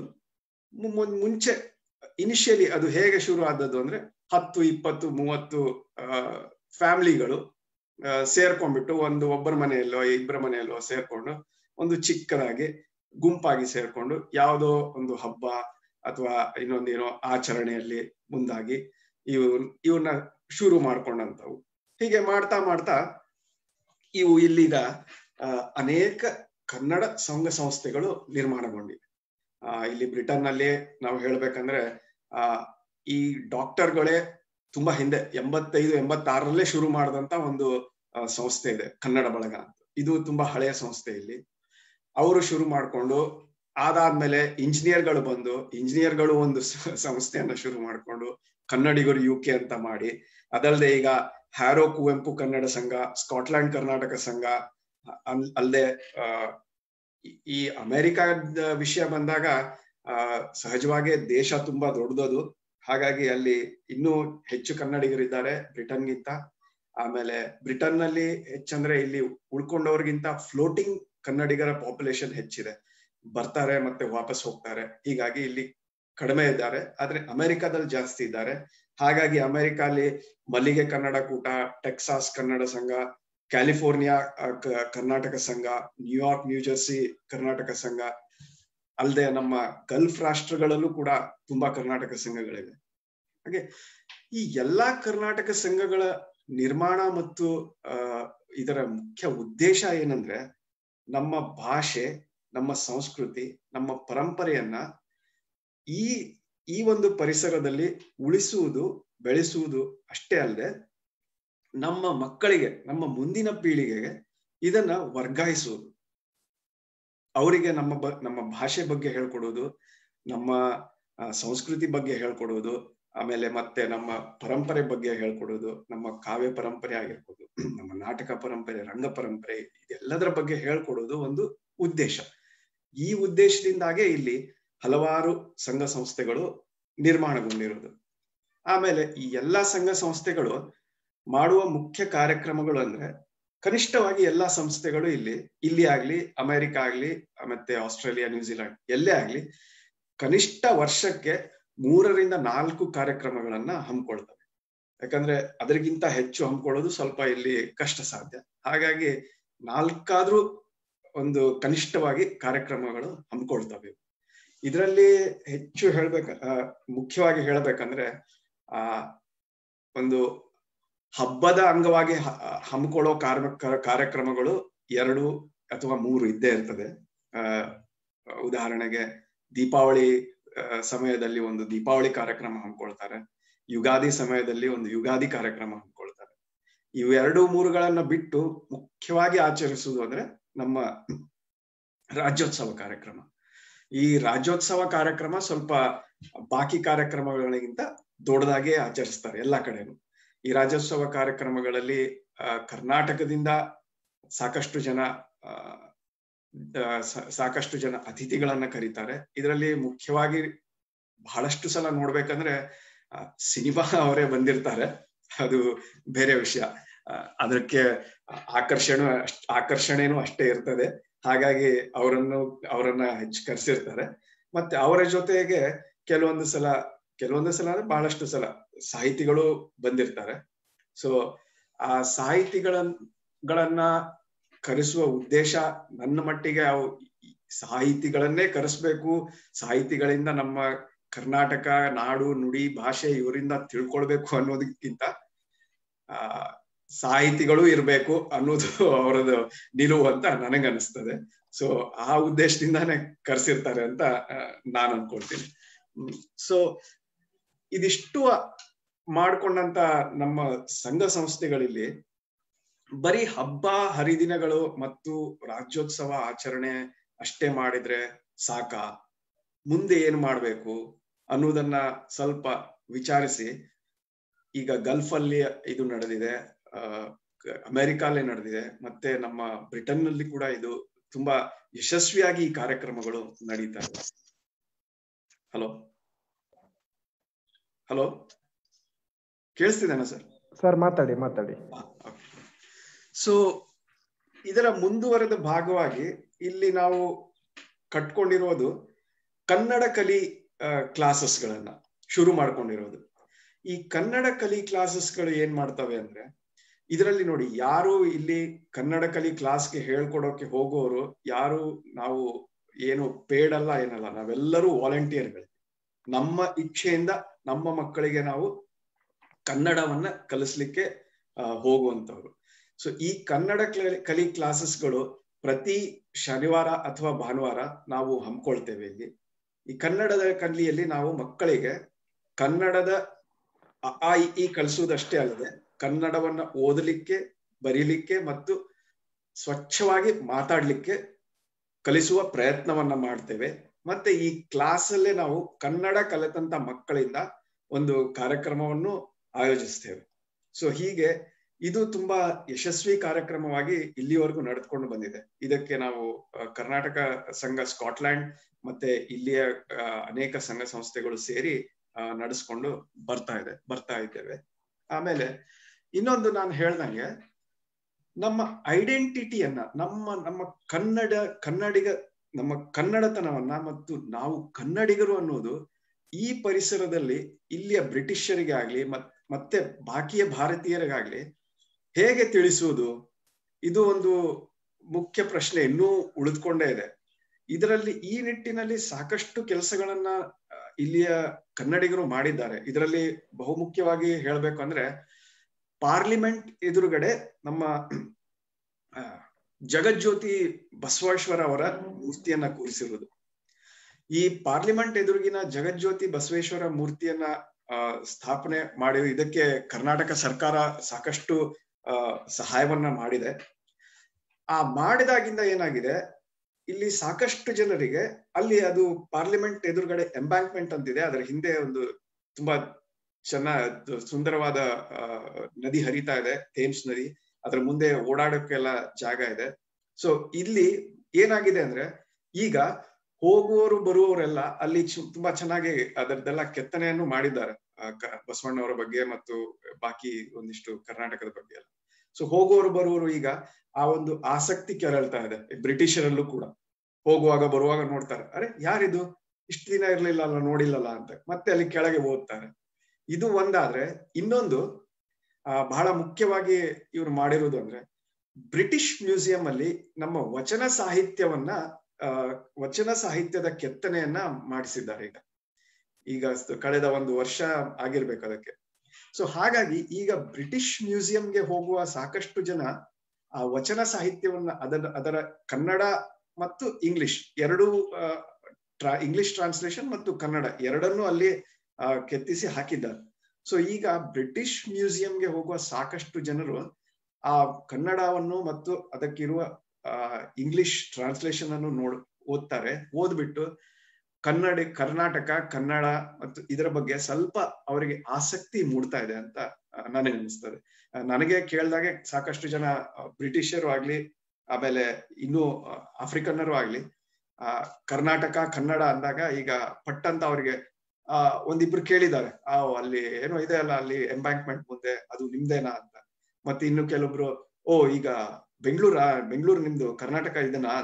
ಮುಂಚೆ ಇನಿಷಿಯಲಿ ಅದು ಹೇಗೆ ಶುರು ಆದದ್ದು ಅಂದ್ರೆ, ಹತ್ತು ಇಪ್ಪತ್ತು ಮೂವತ್ತು ಅಹ್ ಫ್ಯಾಮಿಲಿಗಳು ಸೇರ್ಕೊಂಡ್ಬಿಟ್ಟು ಒಂದು ಒಬ್ಬರ ಮನೆಯಲ್ಲೋ ಇಬ್ಬರ ಮನೆಯಲ್ಲೋ ಸೇರ್ಕೊಂಡು ಒಂದು ಚಿಕ್ಕದಾಗಿ ಗುಂಪಾಗಿ ಸೇರ್ಕೊಂಡು ಯಾವುದೋ ಒಂದು ಹಬ್ಬ ಅಥವಾ ಇನ್ನೊಂದೇನೋ ಆಚರಣೆಯಲ್ಲಿ ಮುಂದಾಗಿ ಇವ್ ಇವನ್ನ ಶುರು ಮಾಡ್ಕೊಂಡಂತವು. ಹೀಗೆ ಮಾಡ್ತಾ ಮಾಡ್ತಾ ಇವು ಇಲ್ಲಿಗ ಅನೇಕ ಕನ್ನಡ ಸಂಘ ಸಂಸ್ಥೆಗಳು ನಿರ್ಮಾಣಗೊಂಡಿವೆ. ಆ ಇಲ್ಲಿ ಬ್ರಿಟನ್ ನಲ್ಲಿ ನಾವು ಹೇಳ್ಬೇಕಂದ್ರೆ ಆ ಈ ಡಾಕ್ಟರ್ಗಳೇ ತುಂಬಾ ಹಿಂದೆ ಎಂಬತ್ತೈದು ಎಂಬತ್ತಾರರಲ್ಲೇ ಶುರು ಮಾಡಿದಂತ ಒಂದು ಸಂಸ್ಥೆ ಇದೆ, ಕನ್ನಡ ಬಳಗ ಅಂತ. ಇದು ತುಂಬಾ ಹಳೆಯ ಸಂಸ್ಥೆ. ಇಲ್ಲಿ ಅವರು ಶುರು ಮಾಡ್ಕೊಂಡು ಅದಾದ್ಮೇಲೆ ಇಂಜಿನಿಯರ್ಗಳು ಬಂದು ಇಂಜಿನಿಯರ್ಗಳು ಒಂದು ಸಂಸ್ಥೆಯನ್ನ ಶುರು ಮಾಡ್ಕೊಂಡು ಕನ್ನಡಿಗರು ಯು ಕೆ ಅಂತ ಮಾಡಿ, ಅದಲ್ಲದೆ ಈಗ ಹ್ಯಾರೋ ಕುವೆಂಪು ಕನ್ನಡ ಸಂಘ, ಸ್ಕಾಟ್ಲ್ಯಾಂಡ್ ಕರ್ನಾಟಕ ಸಂಘ, ಅಲ್ಲದೆ ಆ ಈ ಅಮೆರಿಕದ ವಿಷಯ ಬಂದಾಗ ಆ ಸಹಜವಾಗಿ ದೇಶ ತುಂಬಾ ದೊಡ್ಡದದು. ಹಾಗಾಗಿ ಅಲ್ಲಿ ಇನ್ನೂ ಹೆಚ್ಚು ಕನ್ನಡಿಗರಿದ್ದಾರೆ ಬ್ರಿಟನ್ಗಿಂತ. ಆಮೇಲೆ ಬ್ರಿಟನ್ ನಲ್ಲಿ ಹೆಚ್ಚಂದ್ರೆ ಇಲ್ಲಿ ಉಳ್ಕೊಂಡವ್ರಿಗಿಂತ ಫ್ಲೋಟಿಂಗ್ ಕನ್ನಡಿಗರ ಪಾಪ್ಯುಲೇಷನ್ ಹೆಚ್ಚಿದೆ, ಬರ್ತಾರೆ ಮತ್ತೆ ವಾಪಸ್ ಹೋಗ್ತಾರೆ. ಹೀಗಾಗಿ ಇಲ್ಲಿ ಕಡಿಮೆ ಇದ್ದಾರೆ, ಆದ್ರೆ ಅಮೆರಿಕಾದಲ್ಲಿ ಜಾಸ್ತಿ ಇದ್ದಾರೆ. ಹಾಗಾಗಿ ಅಮೆರಿಕ ಅಲ್ಲಿ ಮಲ್ಲಿಗೆ ಕನ್ನಡ ಕೂಟ, ಟೆಕ್ಸಾಸ್ ಕನ್ನಡ ಸಂಘ, ಕ್ಯಾಲಿಫೋರ್ನಿಯಾ ಕರ್ನಾಟಕ ಸಂಘ, ನ್ಯೂಯಾರ್ಕ್ ನ್ಯೂಜೆರ್ಸಿ ಕರ್ನಾಟಕ ಸಂಘ, ಅಲ್ಲದೆ ನಮ್ಮ ಗಲ್ಫ್ ರಾಷ್ಟ್ರಗಳಲ್ಲೂ ಕೂಡ ತುಂಬಾ ಕರ್ನಾಟಕ ಸಂಘಗಳಿವೆ. ಹಾಗೆ ಈ ಎಲ್ಲಾ ಕರ್ನಾಟಕ ಸಂಘಗಳ ನಿರ್ಮಾಣ ಮತ್ತು ಅಹ್ ಇದರ ಮುಖ್ಯ ಉದ್ದೇಶ ಏನಂದ್ರೆ, ನಮ್ಮ ಭಾಷೆ, ನಮ್ಮ ಸಂಸ್ಕೃತಿ, ನಮ್ಮ ಪರಂಪರೆಯನ್ನ ಈ ಈ ಒಂದು ಪರಿಸರದಲ್ಲಿ ಉಳಿಸುವುದು, ಬೆಳೆಸುವುದು ಅಷ್ಟೇ ಅಲ್ಲದೆ ನಮ್ಮ ಮಕ್ಕಳಿಗೆ, ನಮ್ಮ ಮುಂದಿನ ಪೀಳಿಗೆಗೆ ಇದನ್ನ ವರ್ಗಾಯಿಸುವುದು, ಅವರಿಗೆ ನಮ್ಮ ಬ ನಮ್ಮ ಭಾಷೆ ಬಗ್ಗೆ ಹೇಳ್ಕೊಡೋದು, ನಮ್ಮ ಸಂಸ್ಕೃತಿ ಬಗ್ಗೆ ಹೇಳ್ಕೊಡೋದು, ಆಮೇಲೆ ಮತ್ತೆ ನಮ್ಮ ಪರಂಪರೆ ಬಗ್ಗೆ ಹೇಳ್ಕೊಡೋದು, ನಮ್ಮ ಕಾವ್ಯ ಪರಂಪರೆ ಆಗಿರ್ಬೋದು, ನಮ್ಮ ನಾಟಕ ಪರಂಪರೆ, ರಂಗ ಪರಂಪರೆ, ಇದೆಲ್ಲದರ ಬಗ್ಗೆ ಹೇಳ್ಕೊಡೋದು ಒಂದು ಉದ್ದೇಶ. ಈ ಉದ್ದೇಶದಿಂದಾಗೆ ಇಲ್ಲಿ ಹಲವಾರು ಸಂಘ ಸಂಸ್ಥೆಗಳು ನಿರ್ಮಾಣಗೊಂಡಿರೋದು. ಆಮೇಲೆ ಈ ಎಲ್ಲಾ ಸಂಘ ಸಂಸ್ಥೆಗಳು ಮಾಡುವ ಮುಖ್ಯ ಕಾರ್ಯಕ್ರಮಗಳು ಅಂದ್ರೆ, ಕನಿಷ್ಠವಾಗಿ ಎಲ್ಲಾ ಸಂಸ್ಥೆಗಳು ಇಲ್ಲಿ ಇಲ್ಲಿ ಆಗ್ಲಿ, ಅಮೆರಿಕ ಆಗ್ಲಿ, ಮತ್ತೆ ಆಸ್ಟ್ರೇಲಿಯಾ, ನ್ಯೂಜಿಲೆಂಡ್ ಎಲ್ಲೇ ಆಗ್ಲಿ, ಕನಿಷ್ಠ ವರ್ಷಕ್ಕೆ ಮೂರರಿಂದ ನಾಲ್ಕು ಕಾರ್ಯಕ್ರಮಗಳನ್ನ ಹಮ್ಮಿಕೊಳ್ತವೆ. ಯಾಕಂದ್ರೆ ಅದರಿಗಿಂತ ಹೆಚ್ಚು ಹಮ್ಮಿಕೊಳ್ಳೋದು ಸ್ವಲ್ಪ ಇಲ್ಲಿ ಕಷ್ಟ ಸಾಧ್ಯ. ಹಾಗಾಗಿ ನಾಲ್ಕಾದ್ರೂ ಒಂದು ಕನಿಷ್ಠವಾಗಿ ಕಾರ್ಯಕ್ರಮಗಳು ಹಮ್ಮಿಕೊಳ್ತವೆ. ಇದರಲ್ಲಿ ಹೆಚ್ಚು ಹೇಳ್ಬೇಕ ಮುಖ್ಯವಾಗಿ ಹೇಳ್ಬೇಕಂದ್ರೆ ಆ ಒಂದು ಹಬ್ಬದ ಅಂಗವಾಗಿ ಹಮ್ಮಿಕೊಳ್ಳೋ ಕಾರ್ಯ ಕಾರ್ಯಕ್ರಮಗಳು ಎರಡು ಅಥವಾ ಮೂರು ಇದ್ದೇ ಇರ್ತದೆ. ಅಹ್ ಉದಾಹರಣೆಗೆ ದೀಪಾವಳಿ ಸಮಯದಲ್ಲಿ ಒಂದು ದೀಪಾವಳಿ ಕಾರ್ಯಕ್ರಮ ಹಮ್ಮಿಕೊಳ್ತಾರೆ, ಯುಗಾದಿ ಸಮಯದಲ್ಲಿ ಒಂದು ಯುಗಾದಿ ಕಾರ್ಯಕ್ರಮ ಹಮ್ಮಿಕೊಳ್ತಾರೆ. ಇವು ಎರಡು ಮೂರುಗಳನ್ನ ಬಿಟ್ಟು ಮುಖ್ಯವಾಗಿ ಆಚರಿಸುವುದು ಅಂದ್ರೆ ನಮ್ಮ ರಾಜ್ಯೋತ್ಸವ ಕಾರ್ಯಕ್ರಮ. ಈ ರಾಜ್ಯೋತ್ಸವ ಕಾರ್ಯಕ್ರಮ ಸ್ವಲ್ಪ ಬಾಕಿ ಕಾರ್ಯಕ್ರಮಗಳಿಗಿಂತ ದೊಡ್ಡದಾಗೆ ಆಚರಿಸ್ತಾರೆ ಎಲ್ಲಾ ಕಡೆನೂ. ಈ ರಾಜ್ಯೋತ್ಸವ ಕಾರ್ಯಕ್ರಮಗಳಲ್ಲಿ ಅಹ್ ಕರ್ನಾಟಕದಿಂದ ಸಾಕಷ್ಟು ಜನ ಅಹ್ ಸಾಕಷ್ಟು ಜನ ಅತಿಥಿಗಳನ್ನ ಕರೀತಾರೆ. ಇದರಲ್ಲಿ ಮುಖ್ಯವಾಗಿ ಬಹಳಷ್ಟು ಸಲ ನೋಡ್ಬೇಕಂದ್ರೆ ಸಿನಿಮಾ ಅವರೇ ಬಂದಿರ್ತಾರೆ, ಅದು ಬೇರೆ ವಿಷಯ. ಅದಕ್ಕೆ ಆಕರ್ಷಣೆ ಆಕರ್ಷಣೆನೂ ಅಷ್ಟೇ ಇರ್ತದೆ. ಹಾಗಾಗಿ ಅವರನ್ನು ಅವರನ್ನ ಹೆಚ್ಚು ಕರೆಸಿರ್ತಾರೆ. ಮತ್ತೆ ಅವರ ಜೊತೆಗೆ ಕೆಲವೊಂದು ಸಲ ಕೆಲವೊಂದು ಸಲ ಅಂದ್ರೆ ಬಹಳಷ್ಟು ಸಲ ಸಾಹಿತಿಗಳು ಬಂದಿರ್ತಾರೆ. ಸೊ ಆ ಸಾಹಿತಿಗಳನ್ನ ಕರೆಸುವ ಉದ್ದೇಶ ನನ್ನ ಮಟ್ಟಿಗೆ ಅವು ಸಾಹಿತಿಗಳನ್ನೇ ಕರೆಸ್ಬೇಕು, ಸಾಹಿತಿಗಳಿಂದ ನಮ್ಮ ಕರ್ನಾಟಕ ನಾಡು ನುಡಿ ಭಾಷೆ ಇವರಿಂದ ತಿಳ್ಕೊಳ್ಬೇಕು ಅನ್ನೋದಕ್ಕಿಂತ ಆ ಸಾಹಿತಿಗಳು ಇರ್ಬೇಕು ಅನ್ನೋದು ಅವರದು ನಿಲುವು ಅಂತ ನನಗನ್ನಿಸ್ತದೆ. ಸೊ ಆ ಉದ್ದೇಶದಿಂದಾನೇ ಕರೆಸಿರ್ತಾರೆ ಅಂತ ನಾನು ಅನ್ಕೊಳ್ತೀನಿ. ಸೊ ಇದಿಷ್ಟು ಮಾಡ್ಕೊಂಡಂತ ನಮ್ಮ ಸಂಘ ಸಂಸ್ಥೆಗಳಲ್ಲಿ ಬರೀ ಹಬ್ಬ ಹರಿದಿನಗಳು ಮತ್ತು ರಾಜ್ಯೋತ್ಸವ ಆಚರಣೆ ಅಷ್ಟೇ ಮಾಡಿದ್ರೆ ಸಾಕ, ಮುಂದೆ ಏನ್ ಮಾಡ್ಬೇಕು ಅನ್ನೋದನ್ನ ಸ್ವಲ್ಪ ವಿಚಾರಿಸಿ. ಈಗ ಗಲ್ಫ್ ಅಲ್ಲಿ ಇದು ನಡೆದಿದೆ, ಅಹ್ ಅಮೆರಿಕಲ್ಲೇ ನಡೆದಿದೆ, ಮತ್ತೆ ನಮ್ಮ ಬ್ರಿಟನ್ ನಲ್ಲಿ ಕೂಡ ಇದು ತುಂಬಾ ಯಶಸ್ವಿಯಾಗಿ ಈ ಕಾರ್ಯಕ್ರಮಗಳು ನಡೀತಾ ಇದೆ. ಹಲೋ ಹಲೋ ಕೇಳಿಸ್ತಿದೇನಾ ಸರ್? ಸರ್ ಮಾತಾಡಿ ಮಾತಾಡಿ. ಸೊ ಇದರ ಮುಂದುವರೆದ ಭಾಗವಾಗಿ ಇಲ್ಲಿ ನಾವು ಕಟ್ಕೊಂಡಿರೋದು ಕನ್ನಡ ಕಲಿ ಕ್ಲಾಸಸ್ಗಳನ್ನ ಶುರು ಮಾಡ್ಕೊಂಡಿರೋದು. ಈ ಕನ್ನಡ ಕಲಿ ಕ್ಲಾಸಸ್ಗಳು ಏನ್ ಮಾಡ್ತವೆ ಅಂದ್ರೆ, ಇದರಲ್ಲಿ ನೋಡಿ, ಯಾರು ಇಲ್ಲಿ ಕನ್ನಡ ಕಲಿ ಕ್ಲಾಸ್ಗೆ ಹೇಳ್ಕೊಡೋಕೆ ಹೋಗೋರು ಯಾರು ನಾವು ಏನು ಪೇಡ್ ಅಲ್ಲ ಏನಲ್ಲ, ನಾವೆಲ್ಲರೂ ವಾಲಂಟಿಯರ್ಗಳು. ನಮ್ಮ ಇಚ್ಛೆಯಿಂದ ನಮ್ಮ ಮಕ್ಕಳಿಗೆ ನಾವು ಕನ್ನಡವನ್ನ ಕಲಿಸ್ಲಿಕ್ಕೆ ಅಹ್ ಹೋಗುವಂತವ್ರು. ಸೊ ಈ ಕನ್ನಡ ಕಲಿ ಕ್ಲಾಸಸ್ಗಳು ಪ್ರತಿ ಶನಿವಾರ ಅಥವಾ ಭಾನುವಾರ ನಾವು ಹಮ್ಮಿಕೊಳ್ತೇವೆ. ಇಲ್ಲಿ ಈ ಕನ್ನಡದ ಕಲಿಯಲ್ಲಿ ನಾವು ಮಕ್ಕಳಿಗೆ ಕನ್ನಡದ ಆ ಈ ಕಲಿಸುವುದಷ್ಟೇ ಅಲ್ಲದೆ ಕನ್ನಡವನ್ನ ಓದಲಿಕ್ಕೆ, ಬರೀಲಿಕ್ಕೆ ಮತ್ತು ಸ್ವಚ್ಛವಾಗಿ ಮಾತಾಡ್ಲಿಕ್ಕೆ ಕಲಿಸುವ ಪ್ರಯತ್ನವನ್ನ ಮಾಡ್ತೇವೆ. ಮತ್ತೆ ಈ ಕ್ಲಾಸ್ ಅಲ್ಲೇ ನಾವು ಕನ್ನಡ ಕಲಿತಂತ ಮಕ್ಕಳಿಂದ ಒಂದು ಕಾರ್ಯಕ್ರಮವನ್ನು ಆಯೋಜಿಸ್ತೇವೆ. ಸೊ ಹೀಗೆ ಇದು ತುಂಬಾ ಯಶಸ್ವಿ ಕಾರ್ಯಕ್ರಮವಾಗಿ ಇಲ್ಲಿವರೆಗೂ ನಡೆದುಕೊಂಡು ಬಂದಿದೆ. ಇದಕ್ಕೆ ನಾವು ಕರ್ನಾಟಕ ಸಂಘ ಸ್ಕಾಟ್ಲ್ಯಾಂಡ್ ಮತ್ತೆ ಇಲ್ಲಿಯ ಅನೇಕ ಸಂಘ ಸಂಸ್ಥೆಗಳು ಸೇರಿ ನಡೆಸ್ಕೊಂಡು ಬರ್ತಾ ಇದೆ ಬರ್ತಾ ಇದ್ದೇವೆ. ಆಮೇಲೆ ಇನ್ನೊಂದು ನಾನು ಹೇಳ್ದಂಗೆ, ನಮ್ಮ ಐಡೆಂಟಿಟಿಯನ್ನ, ನಮ್ಮ ನಮ್ಮ ಕನ್ನಡ ಕನ್ನಡಿಗ ನಮ್ಮ ಕನ್ನಡತನವನ್ನ ಮತ್ತು ನಾವು ಕನ್ನಡಿಗರು ಅನ್ನೋದು ಈ ಪರಿಸರದಲ್ಲಿ ಇಲ್ಲಿಯ ಬ್ರಿಟಿಷರಿಗೆ ಆಗ್ಲಿ ಮತ್ ಮತ್ತೆ ಬಾಕಿಯ ಭಾರತೀಯರಿಗಾಗ್ಲಿ ಹೇಗೆ ತಿಳಿಸುವುದು, ಇದು ಒಂದು ಮುಖ್ಯ ಪ್ರಶ್ನೆ ಇನ್ನೂ ಉಳಿದುಕೊಂಡೇ ಇದೆ. ಇದರಲ್ಲಿ ಈ ನಿಟ್ಟಿನಲ್ಲಿ ಸಾಕಷ್ಟು ಕೆಲಸಗಳನ್ನ ಇಲ್ಲಿಯ ಕನ್ನಡಿಗರು ಮಾಡಿದ್ದಾರೆ. ಇದರಲ್ಲಿ ಬಹುಮುಖ್ಯವಾಗಿ ಹೇಳ್ಬೇಕು ಅಂದ್ರೆ, ಪಾರ್ಲಿಮೆಂಟ್ ಎದುರುಗಡೆ ನಮ್ಮ ಜಗಜ್ಯೋತಿ ಬಸವೇಶ್ವರ ಅವರ ಮೂರ್ತಿಯನ್ನ ಕೂರಿಸಿರುವುದು. ಈ ಪಾರ್ಲಿಮೆಂಟ್ ಎದುರಿಗಿನ ಜಗಜ್ಯೋತಿ ಬಸವೇಶ್ವರ ಮೂರ್ತಿಯನ್ನ ಅಹ್ ಸ್ಥಾಪನೆ ಮಾಡಿ ಇದಕ್ಕೆ ಕರ್ನಾಟಕ ಸರ್ಕಾರ ಸಾಕಷ್ಟು ಅಹ್ ಸಹಾಯವನ್ನ ಮಾಡಿದೆ. ಆ ಮಾಡಿದಾಗಿಂದ ಏನಾಗಿದೆ, ಇಲ್ಲಿ ಸಾಕಷ್ಟು ಜನರಿಗೆ ಅಲ್ಲಿ ಅದು ಪಾರ್ಲಿಮೆಂಟ್ ಎದುರುಗಡೆ ಎಂಬ್ಯಾಂಕ್ಮೆಂಟ್ ಅಂತಿದೆ, ಅದರ ಹಿಂದೆ ಒಂದು ತುಂಬಾ ಚೆನ್ನಾಗಿ ಸುಂದರವಾದ ಅಹ್ ನದಿ ಹರಿತಾ ಇದೆ, ಥೇಮ್ಸ್ ನದಿ. ಅದ್ರ ಮುಂದೆ ಓಡಾಡೋಕೆಲ್ಲ ಜಾಗ ಇದೆ. ಸೊ ಇಲ್ಲಿ ಏನಾಗಿದೆ ಅಂದ್ರೆ ಈಗ ಹೋಗುವವರು ಬರುವವರೆಲ್ಲ ಅಲ್ಲಿ ತುಂಬಾ ಚೆನ್ನಾಗಿ ಅದರದ್ದೆಲ್ಲ ಕೆತ್ತನೆಯನ್ನು ಮಾಡಿದ್ದಾರೆ ಬಸವಣ್ಣವರ ಬಗ್ಗೆ ಮತ್ತು ಬಾಕಿ ಒಂದಿಷ್ಟು ಕರ್ನಾಟಕದ ಬಗ್ಗೆ ಎಲ್ಲ. ಸೊ ಹೋಗುವವರು ಬರುವವರು ಈಗ ಆ ಒಂದು ಆಸಕ್ತಿ ಕೆರಳ್ತಾ ಇದೆ. ಬ್ರಿಟಿಷರಲ್ಲೂ ಕೂಡ ಹೋಗುವಾಗ ಬರುವಾಗ ನೋಡ್ತಾರೆ, ಅರೆ ಯಾರಿದು, ಇಷ್ಟು ದಿನ ಇರ್ಲಿಲ್ಲ ಅಲ್ಲ, ನೋಡಿಲ್ಲಲ್ಲ ಅಂತ ಮತ್ತೆ ಅಲ್ಲಿ ಕೆಳಗೆ ಓದ್ತಾರೆ. ಇದು ಒಂದಾದ್ರೆ, ಇನ್ನೊಂದು ಆ ಬಹಳ ಮುಖ್ಯವಾಗಿ ಇವ್ರು ಮಾಡಿರುವುದು ಅಂದ್ರೆ ಬ್ರಿಟಿಷ್ ಮ್ಯೂಸಿಯಂ ಅಲ್ಲಿ ನಮ್ಮ ವಚನ ಸಾಹಿತ್ಯವನ್ನ ಅಹ್ ವಚನ ಸಾಹಿತ್ಯದ ಕೆತ್ತನೆಯನ್ನ ಮಾಡಿಸಿದ್ದಾರೆ ಈಗ ಈಗ ಕಳೆದ ಒಂದು ವರ್ಷ ಆಗಿರ್ಬೇಕು ಅದಕ್ಕೆ. ಸೊ ಹಾಗಾಗಿ ಈಗ ಬ್ರಿಟಿಷ್ ಮ್ಯೂಸಿಯಂಗೆ ಹೋಗುವ ಸಾಕಷ್ಟು ಜನ ಆ ವಚನ ಸಾಹಿತ್ಯವನ್ನ ಅದರ ಅದರ ಕನ್ನಡ ಮತ್ತು ಇಂಗ್ಲಿಷ್ ಎರಡೂ ಟ್ರಾ ಇಂಗ್ಲಿಷ್ ಟ್ರಾನ್ಸ್ಲೇಷನ್ ಮತ್ತು ಕನ್ನಡ ಎರಡನ್ನೂ ಅಲ್ಲಿ ಅಹ್ ಕೆತ್ತಿಸಿ ಹಾಕಿದ್ದಾರೆ. ಸೊ ಈಗ ಬ್ರಿಟಿಷ್ ಮ್ಯೂಸಿಯಂಗೆ ಹೋಗುವ ಸಾಕಷ್ಟು ಜನರು ಆ ಕನ್ನಡವನ್ನು ಮತ್ತು ಅದಕ್ಕಿರುವ ಆ ಇಂಗ್ಲಿಷ್ ಟ್ರಾನ್ಸ್ಲೇಷನ್ ಅನ್ನು ನೋಡ್ ಓದ್ತಾರೆ. ಓದ್ಬಿಟ್ಟು ಕನ್ನಡ ಕರ್ನಾಟಕ ಕನ್ನಡ ಮತ್ತು ಇದರ ಬಗ್ಗೆ ಸ್ವಲ್ಪ ಅವರಿಗೆ ಆಸಕ್ತಿ ಮೂಡ್ತಾ ಇದೆ ಅಂತ ನನಗೆ ಅನಿಸ್ತದೆ. ನನಗೆ ಕೇಳಿದಾಗೆ ಸಾಕಷ್ಟು ಜನ ಬ್ರಿಟಿಷರು ಆಗ್ಲಿ, ಆಮೇಲೆ ಇನ್ನು ಆಫ್ರಿಕನ್ನರು ಆಗ್ಲಿ, ಆ ಕರ್ನಾಟಕ ಕನ್ನಡ ಅಂದಾಗ ಈಗ ಪಟ್ ಅಂತ ಅವ್ರಿಗೆ ಆ ಒಂದಿಬ್ರು ಕೇಳಿದ್ದಾರೆ, ಆ ಅಲ್ಲಿ ಏನೋ ಇದೆ ಅಲ್ಲ ಅಲ್ಲಿ ಎಂಬ್ಯಾಂಕ್ಮೆಂಟ್ ಮುಂದೆ, ಅದು ನಿಮ್ದೇನಾ ಅಂತ. ಮತ್ತೆ ಇನ್ನು ಕೆಲವೊಬ್ರು, ಓ ಈಗ ಬೆಂಗಳೂರ ಬೆಂಗಳೂರು ನಿಮ್ದು ಕರ್ನಾಟಕ ಇದನಾ.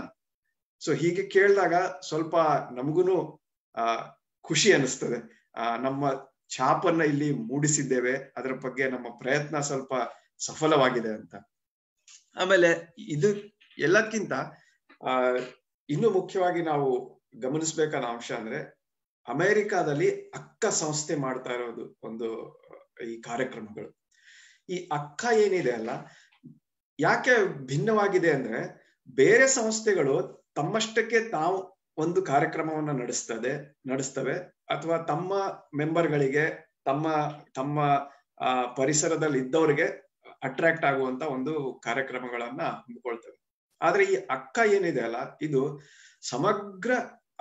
ಸೊ ಹೀಗೆ ಕೇಳಿದಾಗ ಸ್ವಲ್ಪ ನಮಗೂನು ಆ ಖುಷಿ ಅನಿಸ್ತದೆ. ಆ ನಮ್ಮ ಛಾಪನ್ನ ಇಲ್ಲಿ ಮೂಡಿಸಿದ್ದೇವೆ, ಅದರ ಬಗ್ಗೆ ನಮ್ಮ ಪ್ರಯತ್ನ ಸ್ವಲ್ಪ ಸಫಲವಾಗಿದೆ ಅಂತ. ಆಮೇಲೆ ಇದು ಎಲ್ಲಕ್ಕಿಂತ ಆ ಇನ್ನು ಮುಖ್ಯವಾಗಿ ನಾವು ಗಮನಿಸ್ಬೇಕಾದ ಅಂಶ ಅಂದ್ರೆ ಅಮೆರಿಕಾದಲ್ಲಿ ಅಕ್ಕ ಸಂಸ್ಥೆ ಮಾಡ್ತಾ ಇರೋದು ಒಂದು ಈ ಕಾರ್ಯಕ್ರಮಗಳು. ಈ ಅಕ್ಕ ಏನಿದೆ ಅಲ್ಲ, ಯಾಕೆ ಭಿನ್ನವಾಗಿದೆ ಅಂದ್ರೆ ಬೇರೆ ಸಂಸ್ಥೆಗಳು ತಮ್ಮಷ್ಟಕ್ಕೆ ತಾವು ಒಂದು ಕಾರ್ಯಕ್ರಮವನ್ನ ನಡೆಸ್ತದೆ ನಡೆಸ್ತವೆ ಅಥವಾ ತಮ್ಮ ಮೆಂಬರ್ಗಳಿಗೆ ತಮ್ಮ ತಮ್ಮ ಆ ಪರಿಸರದಲ್ಲಿ ಇದ್ದವರಿಗೆ ಅಟ್ರಾಕ್ಟ್ ಆಗುವಂತ ಒಂದು ಕಾರ್ಯಕ್ರಮಗಳನ್ನ ಹಮ್ಮಿಕೊಳ್ತವೆ. ಆದ್ರೆ ಈ ಅಕ್ಕ ಏನಿದೆ ಅಲ್ಲ, ಇದು ಸಮಗ್ರ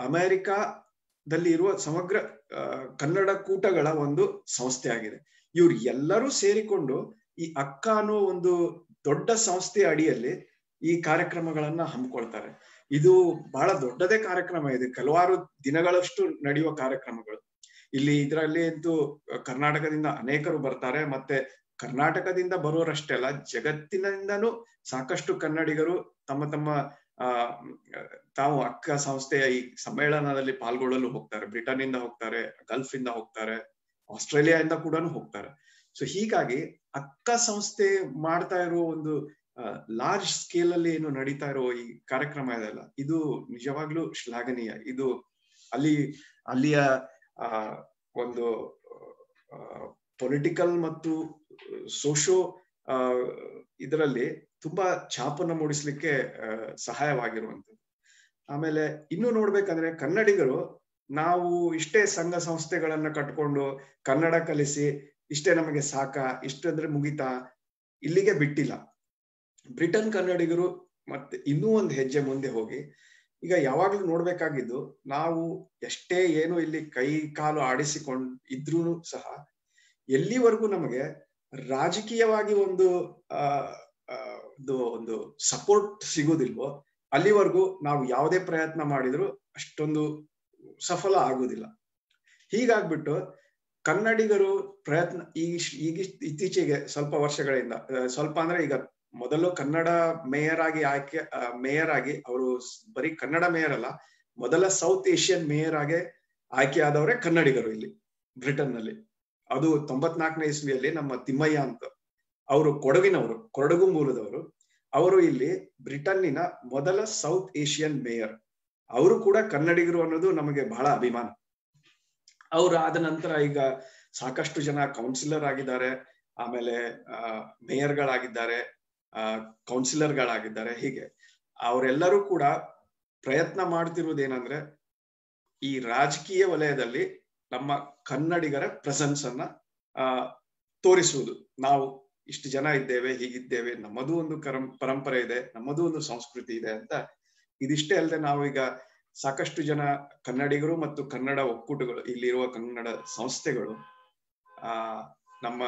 ಅಮೆರಿಕಾದಲ್ಲಿ ಇರುವ ಸಮಗ್ರ ಅಹ್ ಕನ್ನಡ ಕೂಟಗಳ ಒಂದು ಸಂಸ್ಥೆ ಆಗಿದೆ. ಇವ್ರು ಎಲ್ಲರೂ ಸೇರಿಕೊಂಡು ಈ ಅಕ್ಕ ಅನ್ನೋ ಒಂದು ದೊಡ್ಡ ಸಂಸ್ಥೆಯ ಅಡಿಯಲ್ಲಿ ಈ ಕಾರ್ಯಕ್ರಮಗಳನ್ನ ಹಮ್ಮಿಕೊಳ್ತಾರೆ. ಇದು ಬಹಳ ದೊಡ್ಡದೇ ಕಾರ್ಯಕ್ರಮ ಇದೆ, ಕೆಲವಾರು ದಿನಗಳಷ್ಟು ನಡೆಯುವ ಕಾರ್ಯಕ್ರಮಗಳು. ಇಲ್ಲಿ ಇದರಲ್ಲಿ ಅಂತೂ ಕರ್ನಾಟಕದಿಂದ ಅನೇಕರು ಬರ್ತಾರೆ. ಮತ್ತೆ ಕರ್ನಾಟಕದಿಂದ ಬರುವರಷ್ಟೇ ಅಲ್ಲ, ಜಗತ್ತಿನಿಂದನೂ ಸಾಕಷ್ಟು ಕನ್ನಡಿಗರು ತಮ್ಮ ತಮ್ಮ ಆ ತಾವು ಅಕ್ಕ ಸಂಸ್ಥೆಯ ಈ ಸಮ್ಮೇಳನದಲ್ಲಿ ಪಾಲ್ಗೊಳ್ಳಲು ಹೋಗ್ತಾರೆ. ಬ್ರಿಟನ್ ಇಂದ ಹೋಗ್ತಾರೆ, ಗಲ್ಫ್ ಇಂದ ಹೋಗ್ತಾರೆ, ಆಸ್ಟ್ರೇಲಿಯಾ ಇಂದ ಕೂಡ ಹೋಗ್ತಾರೆ. ಸೊ ಹೀಗಾಗಿ ಅಕ್ಕ ಸಂಸ್ಥೆ ಮಾಡ್ತಾ ಇರೋ ಒಂದು ಲಾರ್ಜ್ ಸ್ಕೇಲ್ ಅಲ್ಲಿ ಏನು ನಡೀತಾ ಇರೋ ಈ ಕಾರ್ಯಕ್ರಮ ಇದೆಲ್ಲ, ಇದು ನಿಜವಾಗ್ಲೂ ಶ್ಲಾಘನೀಯ. ಇದು ಅಲ್ಲಿ ಅಲ್ಲಿಯ ಆ ಒಂದು ಪೊಲಿಟಿಕಲ್ ಮತ್ತು ಸೋಶೋ ಆ ಇದರಲ್ಲಿ ತುಂಬಾ ಛಾಪನ್ನ ಮೂಡಿಸ್ಲಿಕ್ಕೆ ಅಹ್ ಸಹಾಯವಾಗಿರುವಂಥದ್ದು. ಆಮೇಲೆ ಇನ್ನು ನೋಡ್ಬೇಕಂದ್ರೆ ಕನ್ನಡಿಗರು ನಾವು ಇಷ್ಟೇ ಸಂಘ ಸಂಸ್ಥೆಗಳನ್ನ ಕಟ್ಕೊಂಡು ಕನ್ನಡ ಕಲಿಸಿ ಇಷ್ಟೇ ನಮಗೆ ಸಾಕ, ಇಷ್ಟಂದ್ರೆ ಮುಗಿತಾ, ಇಲ್ಲಿಗೆ ಬಿಟ್ಟಿಲ್ಲ. ಬ್ರಿಟನ್ ಕನ್ನಡಿಗರು ಮತ್ತೆ ಇನ್ನೂ ಒಂದು ಹೆಜ್ಜೆ ಮುಂದೆ ಹೋಗಿ ಈಗ ಯಾವಾಗ್ಲೂ ನೋಡ್ಬೇಕಾಗಿದ್ದು, ನಾವು ಎಷ್ಟೇ ಏನು ಇಲ್ಲಿ ಕೈ ಕಾಲು ಆಡಿಸಿಕೊಂಡ್ ಇದ್ರೂ ಸಹ ಎಲ್ಲಿವರೆಗೂ ನಮಗೆ ರಾಜಕೀಯವಾಗಿ ಒಂದು ಆ ಒಂದು ಸಪೋರ್ಟ್ ಸಿಗೋದಿಲ್ವೋ ಅಲ್ಲಿವರೆಗೂ ನಾವು ಯಾವುದೇ ಪ್ರಯತ್ನ ಮಾಡಿದ್ರು ಅಷ್ಟೊಂದು ಸಫಲ ಆಗುದಿಲ್ಲ. ಹೀಗಾಗ್ಬಿಟ್ಟು ಕನ್ನಡಿಗರು ಪ್ರಯತ್ನ ಈಗ ಈಗ ಇತ್ತೀಚೆಗೆ ಸ್ವಲ್ಪ ವರ್ಷಗಳಿಂದ, ಸ್ವಲ್ಪ ಅಂದ್ರೆ ಈಗ ಮೊದಲು ಕನ್ನಡ ಮೇಯರ್ ಆಗಿ ಆಯ್ಕೆ ಮೇಯರ್ ಆಗಿ ಅವರು ಬರೀ ಕನ್ನಡ ಮೇಯರ್ ಅಲ್ಲ, ಮೊದಲ ಸೌತ್ ಏಷ್ಯನ್ ಮೇಯರ್ ಆಗಿ ಆಯ್ಕೆ ಆದವರೇ ಕನ್ನಡಿಗರು ಇಲ್ಲಿ ಬ್ರಿಟನ್ ನಲ್ಲಿ. ಅದು ತೊಂಬತ್ನಾಲ್ಕನೇ ಇಸ್ವಿಯಲ್ಲಿ ನಮ್ಮ ತಿಮ್ಮಯ್ಯ ಅಂತ, ಅವರು ಕೊಡಗಿನವರು, ಕೊಡಗು ಮೂಲದವರು. ಅವರು ಇಲ್ಲಿ ಬ್ರಿಟನ್ನಿನ ಮೊದಲ ಸೌತ್ ಏಷ್ಯನ್ ಮೇಯರ್. ಅವರು ಕೂಡ ಕನ್ನಡಿಗರು ಅನ್ನೋದು ನಮಗೆ ಬಹಳ ಅಭಿಮಾನ. ಅವ್ರು ಆದ ನಂತರ ಈಗ ಸಾಕಷ್ಟು ಜನ ಕೌನ್ಸಿಲರ್ ಆಗಿದ್ದಾರೆ, ಆಮೇಲೆ ಆ ಮೇಯರ್ಗಳಾಗಿದ್ದಾರೆ, ಆ ಕೌನ್ಸಿಲರ್ಗಳಾಗಿದ್ದಾರೆ. ಹೀಗೆ ಅವರೆಲ್ಲರೂ ಕೂಡ ಪ್ರಯತ್ನ ಮಾಡ್ತಿರುವುದೇನಂದ್ರೆ ಈ ರಾಜಕೀಯ ವಲಯದಲ್ಲಿ ನಮ್ಮ ಕನ್ನಡಿಗರ ಪ್ರೆಸೆನ್ಸ್ ಅನ್ನ ಆ ತೋರಿಸುವುದು. ನಾವು ಇಷ್ಟು ಜನ ಇದ್ದೇವೆ, ಹೀಗಿದ್ದೇವೆ, ನಮ್ಮದು ಒಂದು ಕರಂ ಪರಂಪರೆ ಇದೆ, ನಮ್ಮದು ಒಂದು ಸಂಸ್ಕೃತಿ ಇದೆ ಅಂತ. ಇದಿಷ್ಟೇ ಅಲ್ಲದೆ ನಾವು ಈಗ ಸಾಕಷ್ಟು ಜನ ಕನ್ನಡಿಗರು ಮತ್ತು ಕನ್ನಡ ಒಕ್ಕೂಟಗಳು, ಇಲ್ಲಿರುವ ಕನ್ನಡ ಸಂಸ್ಥೆಗಳು ಆ ನಮ್ಮ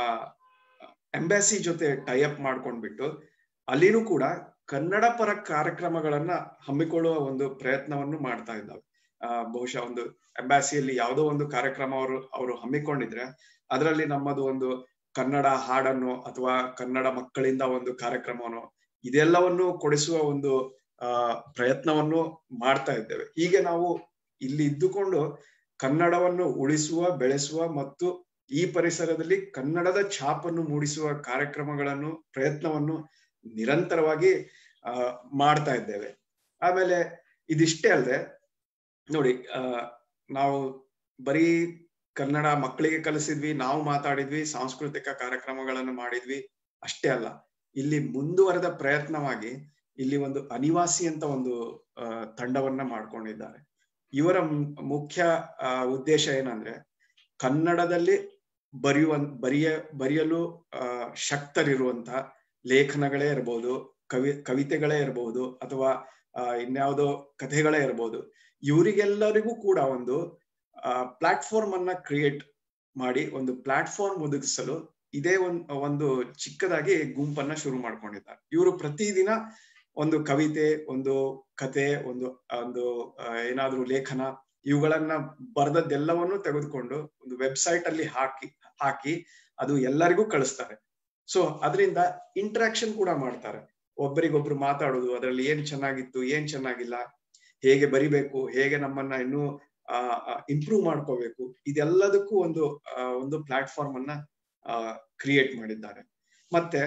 ಎಂಬಾಸಿ ಜೊತೆ ಟೈ ಅಪ್ ಮಾಡ್ಕೊಂಡ್ಬಿಟ್ಟು ಅಲ್ಲಿನೂ ಕೂಡ ಕನ್ನಡ ಪರ ಕಾರ್ಯಕ್ರಮಗಳನ್ನ ಹಮ್ಮಿಕೊಳ್ಳುವ ಒಂದು ಪ್ರಯತ್ನವನ್ನು ಮಾಡ್ತಾ ಇದ್ದಾವೆ. ಆ ಬಹುಶಃ ಒಂದು ಎಂಬಾಸಿಯಲ್ಲಿ ಯಾವುದೋ ಒಂದು ಕಾರ್ಯಕ್ರಮ ಅವರು ಅವರು ಹಮ್ಮಿಕೊಂಡಿದ್ರೆ ಅದರಲ್ಲಿ ನಮ್ಮದು ಒಂದು ಕನ್ನಡ ಹಾಡನ್ನು ಅಥವಾ ಕನ್ನಡ ಮಕ್ಕಳಿಂದ ಒಂದು ಕಾರ್ಯಕ್ರಮವನ್ನು ಇದೆಲ್ಲವನ್ನು ಕೊಡಿಸುವ ಒಂದು ಆ ಪ್ರಯತ್ನವನ್ನು ಮಾಡ್ತಾ ಇದ್ದೇವೆ. ಹೀಗೆ ನಾವು ಇಲ್ಲಿ ಇದ್ದುಕೊಂಡು ಕನ್ನಡವನ್ನು ಉಳಿಸುವ, ಬೆಳೆಸುವ ಮತ್ತು ಈ ಪರಿಸರದಲ್ಲಿ ಕನ್ನಡದ ಛಾಪನ್ನು ಮೂಡಿಸುವ ಕಾರ್ಯಕ್ರಮಗಳನ್ನು, ಪ್ರಯತ್ನವನ್ನು ನಿರಂತರವಾಗಿ ಆ ಮಾಡ್ತಾ ಇದ್ದೇವೆ. ಆಮೇಲೆ ಇದಿಷ್ಟೇ ಅಲ್ಲದೆ ನೋಡಿ, ಆ ನಾವು ಬರೀ ಕನ್ನಡ ಮಕ್ಕಳಿಗೆ ಕಲಿಸಿದ್ವಿ, ನಾವು ಮಾತಾಡಿದ್ವಿ, ಸಾಂಸ್ಕೃತಿಕ ಕಾರ್ಯಕ್ರಮಗಳನ್ನು ಮಾಡಿದ್ವಿ ಅಷ್ಟೇ ಅಲ್ಲ. ಇಲ್ಲಿ ಮುಂದುವರೆದ ಪ್ರಯತ್ನವಾಗಿ ಇಲ್ಲಿ ಒಂದು ಅನಿವಾಸಿ ಅಂತ ಒಂದು ಅಹ್ ತಂಡವನ್ನ ಮಾಡ್ಕೊಂಡಿದ್ದಾರೆ. ಇವರ ಮುಖ್ಯ ಉದ್ದೇಶ ಏನಂದ್ರೆ ಕನ್ನಡದಲ್ಲಿ ಬರೆಯುವ ಬರೆಯ ಬರೆಯಲು ಅಹ್ ಶಕ್ತರಿರುವಂತಹ ಲೇಖನಗಳೇ ಇರ್ಬೋದು, ಕವಿ ಕವಿತೆಗಳೇ ಇರಬಹುದು, ಅಥವಾ ಅಹ್ ಇನ್ಯಾವುದೋ ಕಥೆಗಳೇ ಇರ್ಬೋದು. ಇವರಿಗೆಲ್ಲರಿಗೂ ಕೂಡ ಒಂದು ಅಹ್ ಪ್ಲಾಟ್ಫಾರ್ಮ್ ಅನ್ನ ಕ್ರಿಯೇಟ್ ಮಾಡಿ ಒಂದು ಪ್ಲಾಟ್ಫಾರ್ಮ್ ಒದಗಿಸಲು ಇದೇ ಒಂದ್ ಒಂದು ಚಿಕ್ಕದಾಗಿ ಗುಂಪನ್ನ ಶುರು ಮಾಡ್ಕೊಂಡಿದ್ದಾರೆ. ಇವರು ಪ್ರತಿದಿನ ಒಂದು ಕವಿತೆ, ಒಂದು ಕತೆ, ಒಂದು ಒಂದು ಏನಾದ್ರೂ ಲೇಖನ ಇವುಗಳನ್ನ ಬರೆದದ್ದೆಲ್ಲವನ್ನು ತೆಗೆದುಕೊಂಡು ಒಂದು ವೆಬ್ಸೈಟ್ ಅಲ್ಲಿ ಹಾಕಿ ಹಾಕಿ ಅದು ಎಲ್ಲರಿಗೂ ಕಳಿಸ್ತಾರೆ. ಸೊ ಅದರಿಂದ ಇಂಟ್ರಾಕ್ಷನ್ ಕೂಡ ಮಾಡ್ತಾರೆ, ಒಬ್ಬರಿಗೊಬ್ರು ಮಾತಾಡೋದು, ಅದರಲ್ಲಿ ಏನ್ ಚೆನ್ನಾಗಿತ್ತು, ಏನ್ ಚೆನ್ನಾಗಿಲ್ಲ, ಹೇಗೆ ಬರಿಬೇಕು, ಹೇಗೆ ನಮ್ಮನ್ನ ಇನ್ನೂ ಆ ಇಂಪ್ರೂವ್ ಮಾಡ್ಕೋಬೇಕು, ಇದೆಲ್ಲದಕ್ಕೂ ಒಂದು ಒಂದು ಪ್ಲಾಟ್ಫಾರ್ಮ್ ಅನ್ನ ಆ ಕ್ರಿಯೇಟ್ ಮಾಡಿದ್ದಾರೆ. ಮತ್ತೆ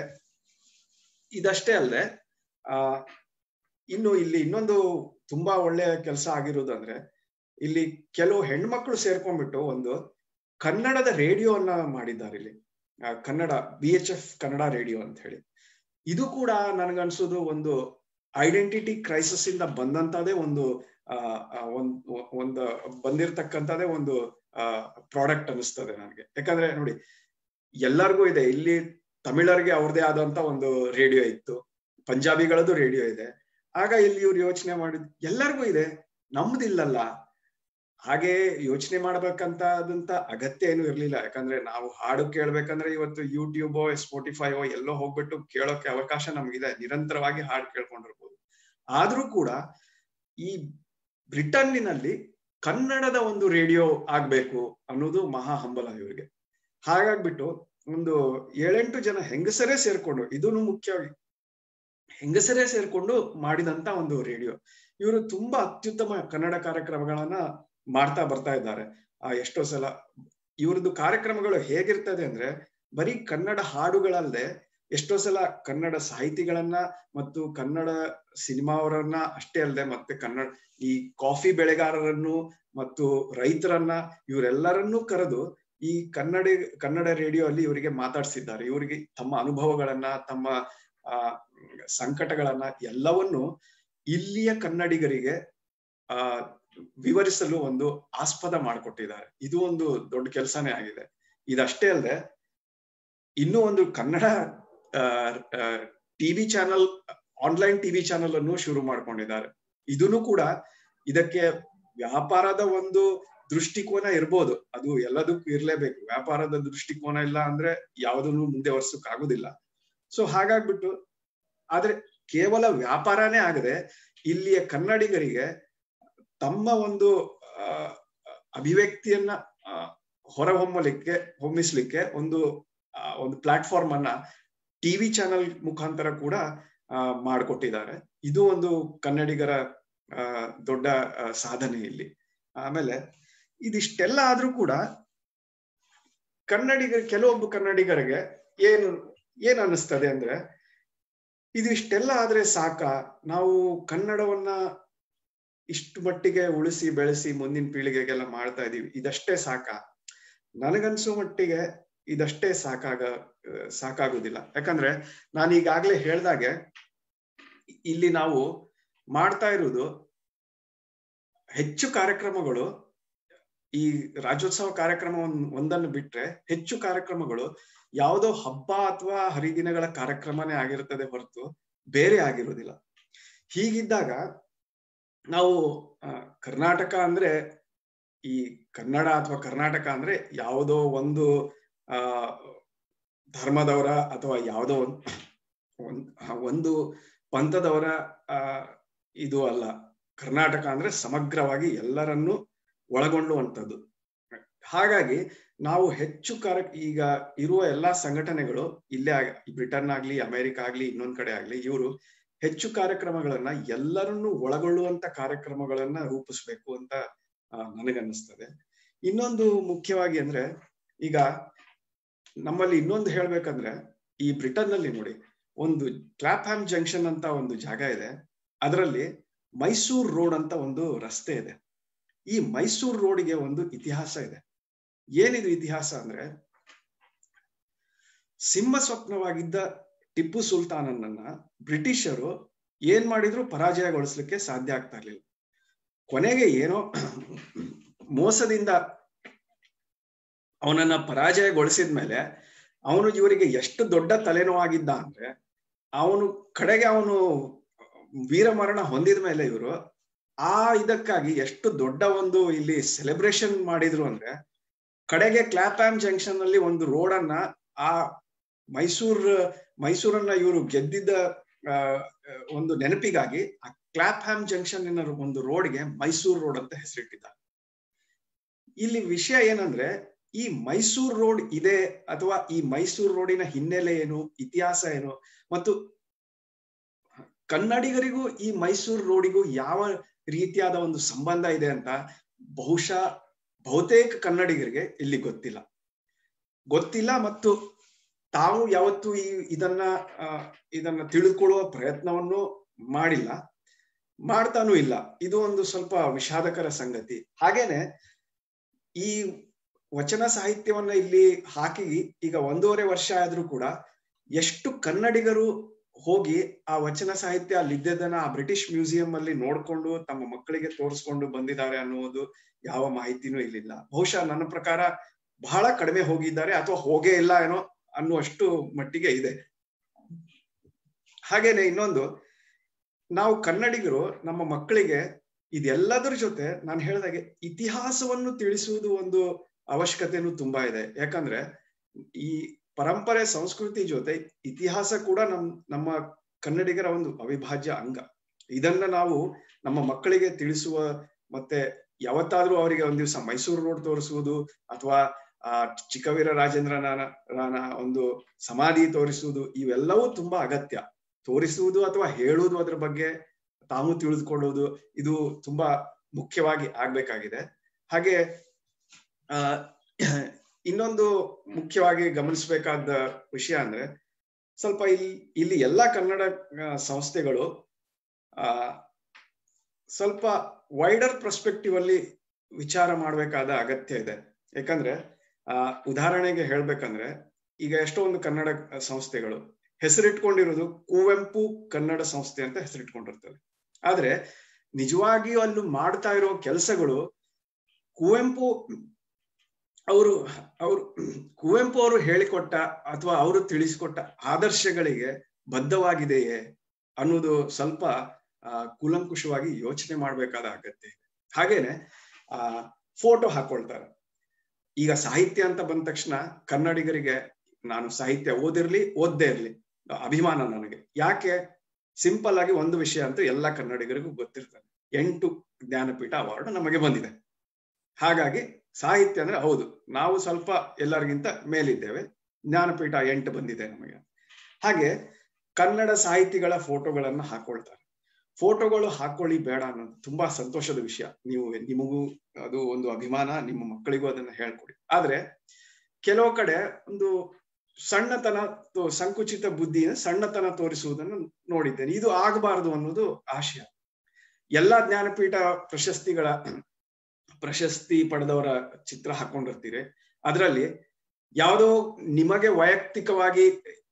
ಇದಷ್ಟೇ ಅಲ್ಲದೆ ಆ ಇನ್ನು ಇಲ್ಲಿ ಇನ್ನೊಂದು ತುಂಬಾ ಒಳ್ಳೆಯ ಕೆಲಸ ಆಗಿರೋದಂದ್ರೆ ಇಲ್ಲಿ ಕೆಲವು ಹೆಣ್ಮಕ್ಳು ಸೇರ್ಕೊಂಡ್ಬಿಟ್ಟು ಒಂದು ಕನ್ನಡದ ರೇಡಿಯೋವನ್ನ ಮಾಡಿದ್ದಾರೆ. ಇಲ್ಲಿ Kannada B H F Kannada radio ಅಂತ ಹೇಳಿ. ಇದು ಕೂಡ ನನ್ಗನ್ಸೋದು ಒಂದು ಐಡೆಂಟಿಟಿ ಕ್ರೈಸಿಸ್ ಇಂದ ಬಂದಂತದೇ ಒಂದು ಆ ಒಂದು ಒಂದು ಬಂದಿರತಕ್ಕಂಥದ್ದೇ ಒಂದು ಆ ಪ್ರಾಡಕ್ಟ್ ಅನಿಸ್ತದೆ ನನಗೆ. ಯಾಕಂದ್ರೆ ನೋಡಿ, ಎಲ್ಲರಿಗೂ ಇದೆ, ಇಲ್ಲಿ ತಮಿಳರಿಗೆ ಅವ್ರದೇ ಆದಂತ ಒಂದು ರೇಡಿಯೋ ಇತ್ತು, ಪಂಜಾಬಿಗಳದ್ದು ರೇಡಿಯೋ ಇದೆ. ಆಗ ಇಲ್ಲಿ ಇವ್ರು ಯೋಚನೆ ಮಾಡಿದ್ ಎಲ್ಲರಿಗೂ ಇದೆ, ನಮ್ದಿಲ್ಲಲ್ಲ. ಹಾಗೆ ಯೋಚನೆ ಮಾಡ್ಬೇಕಂತದಂತ ಅಗತ್ಯ ಏನು ಇರ್ಲಿಲ್ಲ. ಯಾಕಂದ್ರೆ ನಾವು ಹಾಡು ಕೇಳ್ಬೇಕಂದ್ರೆ ಇವತ್ತು ಯೂಟ್ಯೂಬೋ ಸ್ಪೋಟಿಫೈಯೋ ಎಲ್ಲೋ ಹೋಗ್ಬಿಟ್ಟು ಕೇಳೋಕೆ ಅವಕಾಶ ನಮ್ಗಿದೆ, ನಿರಂತರವಾಗಿ ಹಾಡು ಕೇಳ್ಕೊಂಡಿರ್ಬೋದು. ಆದ್ರೂ ಕೂಡ ಈ ಬ್ರಿಟನ್ನಿನಲ್ಲಿ ಕನ್ನಡದ ಒಂದು ರೇಡಿಯೋ ಆಗ್ಬೇಕು ಅನ್ನೋದು ಮಹಾ ಹಂಬಲ ಇವರಿಗೆ. ಹಾಗಾಗ್ಬಿಟ್ಟು ಒಂದು ಏಳೆಂಟು ಜನ ಹೆಂಗಸರೇ ಸೇರ್ಕೊಂಡು, ಇದನ್ನು ಮುಖ್ಯವಾಗಿ ಹೆಂಗಸರೇ ಸೇರ್ಕೊಂಡು ಮಾಡಿದಂತ ಒಂದು ರೇಡಿಯೋ. ಇವರು ತುಂಬಾ ಅತ್ಯುತ್ತಮ ಕನ್ನಡ ಕಾರ್ಯಕ್ರಮಗಳನ್ನ ಮಾಡ್ತಾ ಬರ್ತಾ ಇದ್ದಾರೆ. ಆ ಎಷ್ಟೋ ಸಲ ಇವ್ರದ್ದು ಕಾರ್ಯಕ್ರಮಗಳು ಹೇಗಿರ್ತದೆ ಅಂದ್ರೆ ಬರೀ ಕನ್ನಡ ಹಾಡುಗಳಲ್ಲದೆ ಎಷ್ಟೋ ಸಲ ಕನ್ನಡ ಸಾಹಿತಿಗಳನ್ನ ಮತ್ತು ಕನ್ನಡ ಸಿನಿಮಾವರನ್ನ ಅಷ್ಟೇ ಅಲ್ಲದೆ ಮತ್ತೆ ಕನ್ನಡ ಈ ಕಾಫಿ ಬೆಳೆಗಾರರನ್ನು ಮತ್ತು ರೈತರನ್ನ ಇವರೆಲ್ಲರನ್ನೂ ಕರೆದು ಈ ಕನ್ನಡ ಕನ್ನಡ ರೇಡಿಯೋ ಅಲ್ಲಿ ಇವರಿಗೆ ಮಾತಾಡ್ಸಿದ್ದಾರೆ. ಇವರಿಗೆ ತಮ್ಮ ಅನುಭವಗಳನ್ನ, ತಮ್ಮ ಆ ಸಂಕಟಗಳನ್ನ ಎಲ್ಲವನ್ನು ಇಲ್ಲಿಯ ಕನ್ನಡಿಗರಿಗೆ ಆ ವಿವರಿಸಲು ಒಂದು ಆಸ್ಪದ ಮಾಡಿಕೊಟ್ಟಿದ್ದಾರೆ. ಇದು ಒಂದು ದೊಡ್ಡ ಕೆಲಸನೇ ಆಗಿದೆ. ಇದಷ್ಟೇ ಅಲ್ಲದೆ ಇನ್ನೂ ಒಂದು Kannada TV channel, online TV channel ಅನ್ನು ಶುರು ಮಾಡ್ಕೊಂಡಿದ್ದಾರೆ. ಇದನ್ನು ಕೂಡ ಇದಕ್ಕೆ ವ್ಯಾಪಾರದ ಒಂದು ದೃಷ್ಟಿಕೋನ ಇರ್ಬೋದು, ಅದು ಎಲ್ಲದಕ್ಕೂ ಇರ್ಲೇಬೇಕು. ವ್ಯಾಪಾರದ ದೃಷ್ಟಿಕೋನ ಇಲ್ಲ ಅಂದ್ರೆ ಯಾವುದನ್ನು ಮುಂದೆ ವರ್ಸಕ್ ಆಗುದಿಲ್ಲ. ಸೊ ಹಾಗಾಗ್ಬಿಟ್ಟು ಆದ್ರೆ ಕೇವಲ ವ್ಯಾಪಾರನೇ ಆಗದೆ ಇಲ್ಲಿಯ ಕನ್ನಡಿಗರಿಗೆ ತಮ್ಮ ಒಂದು ಅಹ್ ಅಭಿವ್ಯಕ್ತಿಯನ್ನ ಹೊರಹೊಮ್ಮಲಿಕ್ಕೆ ಹೊಮ್ಮಿಸ್ಲಿಕ್ಕೆ ಒಂದು ಒಂದು ಪ್ಲಾಟ್ಫಾರ್ಮ್ ಅನ್ನ ಟಿವಿ ಚಾನೆಲ್ ಮುಖಾಂತರ ಕೂಡ ಅಹ್ ಮಾಡಿಕೊಟ್ಟಿದ್ದಾರೆ. ಇದು ಒಂದು ಕನ್ನಡಿಗರ ಅಹ್ ದೊಡ್ಡ ಸಾಧನೆ ಇಲ್ಲಿ. ಆಮೇಲೆ ಇದಿಷ್ಟೆಲ್ಲ ಆದ್ರೂ ಕೂಡ ಕನ್ನಡಿಗರ ಕೆಲವೊಬ್ಬ ಕನ್ನಡಿಗರಿಗೆ ಏನು ಏನ್ ಅನ್ನಿಸ್ತದೆ ಅಂದ್ರೆ ಇದಿಷ್ಟೆಲ್ಲ ಆದ್ರೆ ಸಾಕ, ನಾವು ಕನ್ನಡವನ್ನ ಇಷ್ಟು ಮಟ್ಟಿಗೆ ಉಳಿಸಿ ಬೆಳೆಸಿ ಮುಂದಿನ ಪೀಳಿಗೆಗೆಲ್ಲ ಮಾಡ್ತಾ ಇದೀವಿ, ಇದಷ್ಟೇ ಸಾಕ? ನನಗನ್ಸೋ ಮಟ್ಟಿಗೆ ಇದಷ್ಟೇ ಸಾಕಾಗ ಸಾಕಾಗುದಿಲ್ಲ. ಯಾಕಂದ್ರೆ ನಾನು ಈಗಾಗ್ಲೇ ಹೇಳ್ದಾಗೆ ಇಲ್ಲಿ ನಾವು ಮಾಡ್ತಾ ಇರುವುದು ಹೆಚ್ಚು ಕಾರ್ಯಕ್ರಮಗಳು, ಈ ರಾಜ್ಯೋತ್ಸವ ಕಾರ್ಯಕ್ರಮ ಒಂದನ್ನು ಬಿಟ್ರೆ ಹೆಚ್ಚು ಕಾರ್ಯಕ್ರಮಗಳು ಯಾವುದೋ ಹಬ್ಬ ಅಥವಾ ಹರಿದಿನಗಳ ಕಾರ್ಯಕ್ರಮನೇ ಆಗಿರುತ್ತದೆ ಹೊರತು ಬೇರೆ ಆಗಿರುವುದಿಲ್ಲ. ಹೀಗಿದ್ದಾಗ ನಾವು ಕರ್ನಾಟಕ ಅಂದ್ರೆ ಈ ಕನ್ನಡ ಅಥವಾ ಕರ್ನಾಟಕ ಅಂದ್ರೆ ಯಾವುದೋ ಒಂದು ಆ ಧರ್ಮದವರ ಅಥವಾ ಯಾವುದೋ ಒಂದು ಪಂಥದವರ ಆ ಇದು ಅಲ್ಲ. ಕರ್ನಾಟಕ ಅಂದ್ರೆ ಸಮಗ್ರವಾಗಿ ಎಲ್ಲರನ್ನೂ ಒಳಗೊಳ್ಳುವಂಥದ್ದು. ಹಾಗಾಗಿ ನಾವು ಹೆಚ್ಚು ಕಾರ್ಯ ಈಗ ಇರುವ ಎಲ್ಲಾ ಸಂಘಟನೆಗಳು ಇಲ್ಲೇ ಬ್ರಿಟನ್ ಆಗ್ಲಿ, ಅಮೆರಿಕ ಆಗ್ಲಿ, ಇನ್ನೊಂದ್ ಕಡೆ ಆಗ್ಲಿ, ಇವರು ಹೆಚ್ಚು ಕಾರ್ಯಕ್ರಮಗಳನ್ನ ಎಲ್ಲರನ್ನೂ ಒಳಗೊಳ್ಳುವಂತ ಕಾರ್ಯಕ್ರಮಗಳನ್ನ ರೂಪಿಸ್ಬೇಕು ಅಂತ ನನಗನ್ನಿಸ್ತದೆ. ಇನ್ನೊಂದು ಮುಖ್ಯವಾಗಿ ಅಂದ್ರೆ ಈಗ ನಮ್ಮಲ್ಲಿ ಇನ್ನೊಂದು ಹೇಳ್ಬೇಕಂದ್ರೆ ಈ ಬ್ರಿಟನ್ ನಲ್ಲಿ ನೋಡಿ, ಒಂದು ಕ್ಲಾಪ್ಹ್ಯಾಮ್ ಜಂಕ್ಷನ್ ಅಂತ ಒಂದು ಜಾಗ ಇದೆ. ಅದರಲ್ಲಿ ಮೈಸೂರು ರೋಡ್ ಅಂತ ಒಂದು ರಸ್ತೆ ಇದೆ. ಈ ಮೈಸೂರು ರೋಡ್ಗೆ ಒಂದು ಇತಿಹಾಸ ಇದೆ. ಏನಿದು ಇತಿಹಾಸ ಅಂದ್ರೆ, ಸಿಂಹ ಸ್ವಪ್ನವಾಗಿದ್ದ ಟಿಪ್ಪು ಸುಲ್ತಾನನನ್ನ ಬ್ರಿಟಿಷರು ಏನ್ ಮಾಡಿದ್ರು ಪರಾಜಯಗೊಳಿಸ್ಲಿಕ್ಕೆ ಸಾಧ್ಯ ಆಗ್ತಾ ಇರ್ಲಿಲ್ಲ. ಕೊನೆಗೆ ಏನೋ ಮೋಸದಿಂದ ಅವನನ್ನ ಪರಾಜಯಗೊಳಿಸಿದ್ಮೇಲೆ ಅವನು ಇವರಿಗೆ ಎಷ್ಟು ದೊಡ್ಡ ತಲೆನೋವಾಗಿದ್ದ ಅಂದ್ರೆ, ಅವನು ಕಡೆಗೆ ಅವನು ವೀರಮರಣ ಹೊಂದಿದ ಮೇಲೆ ಇವರು ಆ ಇದಕ್ಕಾಗಿ ಎಷ್ಟು ದೊಡ್ಡ ಒಂದು ಇಲ್ಲಿ ಸೆಲೆಬ್ರೇಷನ್ ಮಾಡಿದ್ರು ಅಂದ್ರೆ, ಕಡೆಗೆ ಕ್ಲಾಪ್ಹ್ಯಾಮ್ ಜಂಕ್ಷನ್ ನಲ್ಲಿ ಒಂದು ರೋಡ್ ಅನ್ನ ಆ ಮೈಸೂರ್ ಮೈಸೂರನ್ನ ಇವರು ಗೆದ್ದಿದ್ದ ಒಂದು ನೆನಪಿಗಾಗಿ ಆ ಕ್ಲಾಪ್ಹ್ಯಾಮ್ ಜಂಕ್ಷನ್ ಒಂದು ರೋಡ್ಗೆ ಮೈಸೂರು ರೋಡ್ ಅಂತ ಹೆಸರಿಟ್ಟಿದ್ದಾರೆ. ಇಲ್ಲಿ ವಿಷಯ ಏನಂದ್ರೆ, ಈ ಮೈಸೂರು ರೋಡ್ ಇದೆ ಅಥವಾ ಈ ಮೈಸೂರು ರೋಡಿನ ಹಿನ್ನೆಲೆ ಏನು, ಇತಿಹಾಸ ಏನು, ಮತ್ತು ಕನ್ನಡಿಗರಿಗೂ ಈ ಮೈಸೂರು ರೋಡಿಗೂ ಯಾವ ರೀತಿಯಾದ ಒಂದು ಸಂಬಂಧ ಇದೆ ಅಂತ ಬಹುಶಃ ಬಹುತೇಕ ಕನ್ನಡಿಗರಿಗೆ ಇಲ್ಲಿ ಗೊತ್ತಿಲ್ಲ ಗೊತ್ತಿಲ್ಲ ಮತ್ತು ತಾವು ಯಾವತ್ತೂ ಈ ಇದನ್ನ ಇದನ್ನ ತಿಳಿದುಕೊಳ್ಳುವ ಪ್ರಯತ್ನವನ್ನು ಮಾಡಿಲ್ಲ, ಮಾಡ್ತಾನೂ ಇಲ್ಲ. ಇದು ಒಂದು ಸ್ವಲ್ಪ ವಿಷಾದಕರ ಸಂಗತಿ. ಹಾಗೇನೆ ಈ ವಚನ ಸಾಹಿತ್ಯವನ್ನ ಇಲ್ಲಿ ಹಾಕಿ ಈಗ ಒಂದೂವರೆ ವರ್ಷ ಆದ್ರೂ ಕೂಡ ಎಷ್ಟು ಕನ್ನಡಿಗರು ಹೋಗಿ ಆ ವಚನ ಸಾಹಿತ್ಯ ಅಲ್ಲಿದ್ದದನ್ನ ಆ ಬ್ರಿಟಿಷ್ ಮ್ಯೂಸಿಯಂ ಅಲ್ಲಿ ನೋಡ್ಕೊಂಡು ತಮ್ಮ ಮಕ್ಕಳಿಗೆ ತೋರಿಸ್ಕೊಂಡು ಬಂದಿದ್ದಾರೆ ಅನ್ನುವುದು ಯಾವ ಮಾಹಿತಿನೂ ಇಲ್ಲಿಲ್ಲ. ಬಹುಶಃ ನನ್ನ ಪ್ರಕಾರ ಬಹಳ ಕಡಿಮೆ ಹೋಗಿದ್ದಾರೆ ಅಥವಾ ಹೋಗೇ ಇಲ್ಲ ಏನೋ ಅನ್ನುವಷ್ಟು ಮಟ್ಟಿಗೆ ಇದೆ. ಹಾಗೇನೆ ಇನ್ನೊಂದು, ನಾವು ಕನ್ನಡಿಗರು ನಮ್ಮ ಮಕ್ಕಳಿಗೆ ಇದೆಲ್ಲದರ ಜೊತೆ ನಾನು ಹೇಳಿದಾಗೆ ಇತಿಹಾಸವನ್ನು ತಿಳಿಸುವುದು ಒಂದು ಅವಶ್ಯಕತೆನೂ ತುಂಬಾ ಇದೆ. ಯಾಕಂದ್ರೆ ಈ ಪರಂಪರೆ ಸಂಸ್ಕೃತಿ ಜೊತೆ ಇತಿಹಾಸ ಕೂಡ ನಮ್ ನಮ್ಮ ಕನ್ನಡಿಗರ ಒಂದು ಅವಿಭಾಜ್ಯ ಅಂಗ. ಇದನ್ನ ನಾವು ನಮ್ಮ ಮಕ್ಕಳಿಗೆ ತಿಳಿಸುವ, ಮತ್ತೆ ಯಾವತ್ತಾದ್ರೂ ಅವರಿಗೆ ಒಂದ್ ದಿವಸ ಮೈಸೂರು ರೋಡ್ ತೋರಿಸುವುದು ಅಥವಾ ಆ ಚಿಕ್ಕವೀರ ರಾಜೇಂದ್ರನ ರಾನ ಒಂದು ಸಮಾಧಿ ತೋರಿಸುವುದು, ಇವೆಲ್ಲವೂ ತುಂಬಾ ಅಗತ್ಯ. ತೋರಿಸುವುದು ಅಥವಾ ಹೇಳುವುದು, ಅದ್ರ ಬಗ್ಗೆ ತಾವು ತಿಳಿದುಕೊಳ್ಳುವುದು, ಇದು ತುಂಬಾ ಮುಖ್ಯವಾಗಿ ಆಗ್ಬೇಕಾಗಿದೆ. ಹಾಗೆ ಆ ಇನ್ನೊಂದು ಮುಖ್ಯವಾಗಿ ಗಮನಿಸಬೇಕಾದ ವಿಷಯ ಅಂದ್ರೆ, ಸ್ವಲ್ಪ ಇಲ್ಲಿ ಇಲ್ಲಿ ಎಲ್ಲಾ ಕನ್ನಡ ಸಂಸ್ಥೆಗಳು ಆ ಸ್ವಲ್ಪ ವೈಡರ್ ಪರ್ಸ್ಪೆಕ್ಟಿವ್ ಅಲ್ಲಿ ವಿಚಾರ ಮಾಡ್ಬೇಕಾದ ಅಗತ್ಯ ಇದೆ. ಯಾಕಂದ್ರೆ ಆ ಉದಾಹರಣೆಗೆ ಹೇಳ್ಬೇಕಂದ್ರೆ, ಈಗ ಎಷ್ಟೊಂದು ಕನ್ನಡ ಸಂಸ್ಥೆಗಳು ಹೆಸರಿಟ್ಕೊಂಡಿರೋದು ಕುವೆಂಪು ಕನ್ನಡ ಸಂಸ್ಥೆ ಅಂತ ಹೆಸರಿಟ್ಕೊಂಡಿರ್ತವೆ. ಆದ್ರೆ ನಿಜವಾಗಿಯೂ ಅಲ್ಲಿ ಮಾಡ್ತಾ ಇರೋ ಕೆಲಸಗಳು ಕುವೆಂಪು ಅವರು ಅವರು ಕುವೆಂಪು ಅವರು ಹೇಳಿಕೊಟ್ಟ ಅಥವಾ ಅವರು ತಿಳಿಸಿಕೊಟ್ಟ ಆದರ್ಶಗಳಿಗೆ ಬದ್ಧವಾಗಿದೆಯೇ ಅನ್ನೋದು ಸ್ವಲ್ಪ ಆ ಕೂಲಂಕುಷವಾಗಿ ಯೋಚನೆ ಮಾಡ್ಬೇಕಾದ ಅಗತ್ಯ ಇದೆ. ಹಾಗೇನೆ ಆ ಫೋಟೋ ಹಾಕೊಳ್ತಾರೆ. ಈಗ ಸಾಹಿತ್ಯ ಅಂತ ಬಂದ ತಕ್ಷಣ ಕನ್ನಡಿಗರಿಗೆ, ನಾನು ಸಾಹಿತ್ಯ ಓದಿರ್ಲಿ ಓದ್ದೇ ಇರ್ಲಿ ಅಭಿಮಾನ ನನಗೆ. ಯಾಕೆ? ಸಿಂಪಲ್ ಆಗಿ ಒಂದು ವಿಷಯ ಅಂತೂ ಎಲ್ಲ ಕನ್ನಡಿಗರಿಗೂ ಗೊತ್ತಿರ್ತದೆ, ಎಂಟು ಜ್ಞಾನಪೀಠ ಅವಾರ್ಡ್ ನಮಗೆ ಬಂದಿದೆ. ಹಾಗಾಗಿ ಸಾಹಿತ್ಯ ಅಂದ್ರೆ ಹೌದು, ನಾವು ಸ್ವಲ್ಪ ಎಲ್ಲರಿಗಿಂತ ಮೇಲಿದ್ದೇವೆ, ಜ್ಞಾನಪೀಠ ಎಂಟು ಬಂದಿದೆ ನಮಗೆ. ಹಾಗೆ ಕನ್ನಡ ಸಾಹಿತಿಗಳ ಫೋಟೋಗಳನ್ನ ಹಾಕೊಳ್ತಾರೆ. ಫೋಟೋಗಳು ಹಾಕೊಳ್ಳಿ ಬೇಡ ಅನ್ನೋದು ತುಂಬಾ ಸಂತೋಷದ ವಿಷಯ. ನೀವು ನಿಮಗೂ ಅದು ಒಂದು ಅಭಿಮಾನ, ನಿಮ್ಮ ಮಕ್ಕಳಿಗೂ ಅದನ್ನ ಹೇಳ್ಕೊಡಿ. ಆದ್ರೆ ಕೆಲವು ಕಡೆ ಒಂದು ಸಣ್ಣತನ, ಸಂಕುಚಿತ ಬುದ್ಧಿಯ ಸಣ್ಣತನ ತೋರಿಸುವುದನ್ನು ನೋಡಿದ್ದೇನೆ. ಇದು ಆಗಬಾರದು ಅನ್ನೋದು ಆಶಯ. ಎಲ್ಲಾ ಜ್ಞಾನಪೀಠ ಪ್ರಶಸ್ತಿಗಳ ಪ್ರಶಸ್ತಿ ಪಡೆದವರ ಚಿತ್ರ ಹಾಕೊಂಡಿರ್ತೀರಿ. ಅದರಲ್ಲಿ ಯಾವುದೋ ನಿಮಗೆ ವೈಯಕ್ತಿಕವಾಗಿ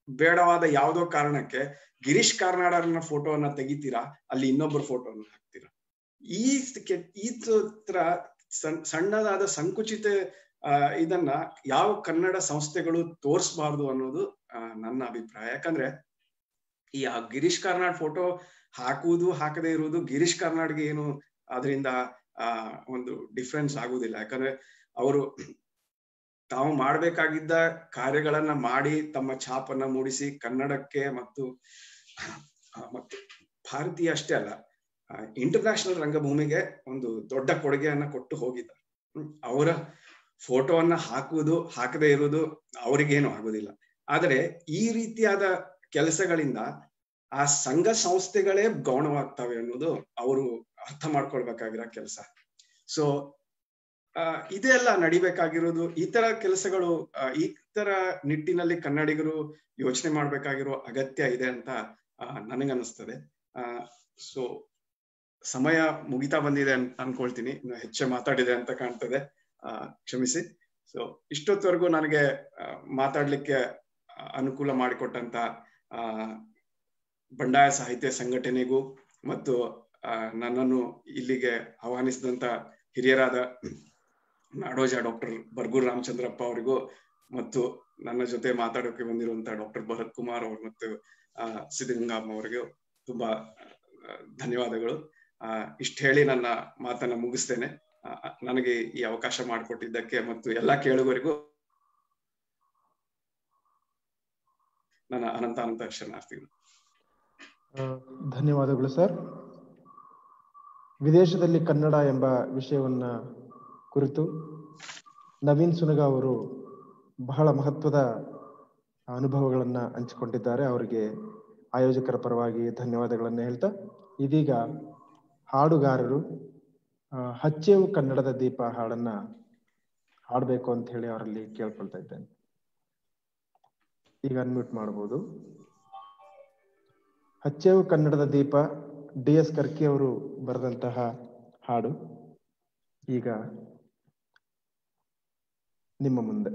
ಬೇಡವಾದ ಯಾವುದೋ ಕಾರಣಕ್ಕೆ ಗಿರೀಶ್ ಕಾರ್ನಾಡರನ್ನ ಫೋಟೋವನ್ನ ತೆಗಿತೀರಾ, ಅಲ್ಲಿ ಇನ್ನೊಬ್ಬರ ಫೋಟೋವನ್ನ ಹಾಕ್ತೀರಾ. ಈ ಈ ತರ ಸಣ್ಣದಾದ ಸಂಕುಚಿತ ಆ ಇದನ್ನ ಯಾವ ಕನ್ನಡ ಸಂಸ್ಥೆಗಳು ತೋರಿಸಬಾರ್ದು ಅನ್ನೋದು ಆ ನನ್ನ ಅಭಿಪ್ರಾಯ. ಯಾಕಂದ್ರೆ ಈ ಆ ಗಿರೀಶ್ ಕಾರ್ನಾಡ್ ಫೋಟೋ ಹಾಕುವುದು ಹಾಕದೇ ಇರುವುದು ಗಿರೀಶ್ ಕಾರ್ನಾಡ್ಗೆ ಏನು ಅದರಿಂದ ಆ ಒಂದು ಡಿಫ್ರೆನ್ಸ್ ಆಗುದಿಲ್ಲ. ಯಾಕಂದ್ರೆ ಅವರು ತಾವು ಮಾಡ್ಬೇಕಾಗಿದ್ದ ಕಾರ್ಯಗಳನ್ನ ಮಾಡಿ ತಮ್ಮ ಛಾಪನ್ನ ಮೂಡಿಸಿ ಕನ್ನಡಕ್ಕೆ ಮತ್ತು ಮತ್ತು ಭಾರತೀಯ ಅಷ್ಟೇ ಅಲ್ಲ ಇಂಟರ್ನ್ಯಾಷನಲ್ ರಂಗಭೂಮಿಗೆ ಒಂದು ದೊಡ್ಡ ಕೊಡುಗೆಯನ್ನ ಕೊಟ್ಟು ಹೋಗಿದ್ದಾರೆ. ಅವರ ಫೋಟೋವನ್ನ ಹಾಕುವುದು ಹಾಕದೇ ಇರುವುದು ಅವರಿಗೇನು ಆಗುದಿಲ್ಲ. ಆದರೆ ಈ ರೀತಿಯಾದ ಕೆಲಸಗಳಿಂದ ಆ ಸಂಘ ಸಂಸ್ಥೆಗಳೇ ಗೌಣವಾಗ್ತವೆ ಅನ್ನೋದು ಅವರು ಅರ್ಥ ಮಾಡ್ಕೊಳ್ಬೇಕಾಗಿರೋ ಕೆಲಸ. ಸೊ ಆ ಇದೆಲ್ಲ ನಡಿಬೇಕಾಗಿರೋದು. ಈ ತರ ಕೆಲಸಗಳು ಈ ತರ ನಿಟ್ಟಿನಲ್ಲಿ ಕನ್ನಡಿಗರು ಯೋಚನೆ ಮಾಡ್ಬೇಕಾಗಿರೋ ಅಗತ್ಯ ಇದೆ ಅಂತ ನನಗನ್ನಿಸ್ತದೆ. ಆ ಸೊ ಸಮಯ ಮುಗಿತಾ ಬಂದಿದೆ ಅನ್ ಅನ್ಕೊಳ್ತೀನಿ. ಇನ್ನು ಹೆಚ್ಚು ಮಾತಾಡಿದೆ ಅಂತ ಕಾಣ್ತದೆ, ಆ ಕ್ಷಮಿಸಿ. ಸೊ ಇಷ್ಟೊತ್ತವರೆಗೂ ನನಗೆ ಮಾತಾಡ್ಲಿಕ್ಕೆ ಅನುಕೂಲ ಮಾಡಿಕೊಟ್ಟಂತ ಆ ಬಂಡಾಯ ಸಾಹಿತ್ಯ ಸಂಘಟನೆಗೂ ಮತ್ತು ಆ ನನ್ನನ್ನು ಇಲ್ಲಿಗೆ ಆಹ್ವಾನಿಸಿದಂತ ಹಿರಿಯರಾದ ನಾಡೋಜ ಡಾಕ್ಟರ್ ಬರ್ಗೂರ್ ರಾಮಚಂದ್ರಪ್ಪ ಅವರಿಗೂ ಮತ್ತು ನನ್ನ ಜೊತೆ ಮಾತಾಡೋಕೆ ಬಂದಿರುವಂತ ಡಾಕ್ಟರ್ ಭರತ್ ಕುಮಾರ್ ಅವರು ಮತ್ತು ಆ ಸಿದ್ಧಗಂಗಮ್ಮ ಅವರಿಗೂ ತುಂಬಾ ಧನ್ಯವಾದಗಳು. ಆ ಇಷ್ಟ ಹೇಳಿ ನನ್ನ ಮಾತನ್ನ ಮುಗಿಸ್ತೇನೆ. ನನಗೆ ಈ ಅವಕಾಶ ಮಾಡಿಕೊಟ್ಟಿದ್ದಕ್ಕೆ ಮತ್ತು ಎಲ್ಲಾ ಕೇಳುಗರಿಗೂ ನನ್ನ ಅನಂತ ಅನಂತ ಶರಣಾರ್ಥಿಗಳು. ಧನ್ಯವಾದಗಳು ಸರ್. ವಿದೇಶದಲ್ಲಿ ಕನ್ನಡ ಎಂಬ ವಿಷಯವನ್ನ ಕುರಿತು ನವೀನ್ ಸುನಗ ಅವರು ಬಹಳ ಮಹತ್ವದ ಅನುಭವಗಳನ್ನ ಹಂಚಿಕೊಂಡಿದ್ದಾರೆ. ಅವರಿಗೆ ಆಯೋಜಕರ ಪರವಾಗಿ ಧನ್ಯವಾದಗಳನ್ನು ಹೇಳ್ತಾ, ಇದೀಗ ಹಾಡುಗಾರರು ಹಚ್ಚೇವು ಕನ್ನಡದ ದೀಪ ಹಾಡನ್ನ ಹಾಡಬೇಕು ಅಂತ ಹೇಳಿ ಅವರಲ್ಲಿ ಕೇಳ್ಕೊಳ್ತಾ ಇದ್ದೇನೆ. ಈಗ ಅನ್ಮ್ಯೂಟ್ ಮಾಡಬಹುದು. ಹಚ್ಚೇವು ಕನ್ನಡದ ದೀಪ ಡಿ ಎಸ್ ಕರ್ಕಿ ಅವರು ಬರೆದಂತಹ ಹಾಡು ಈಗ ನಿಮ್ಮ ಮುಂದೆ.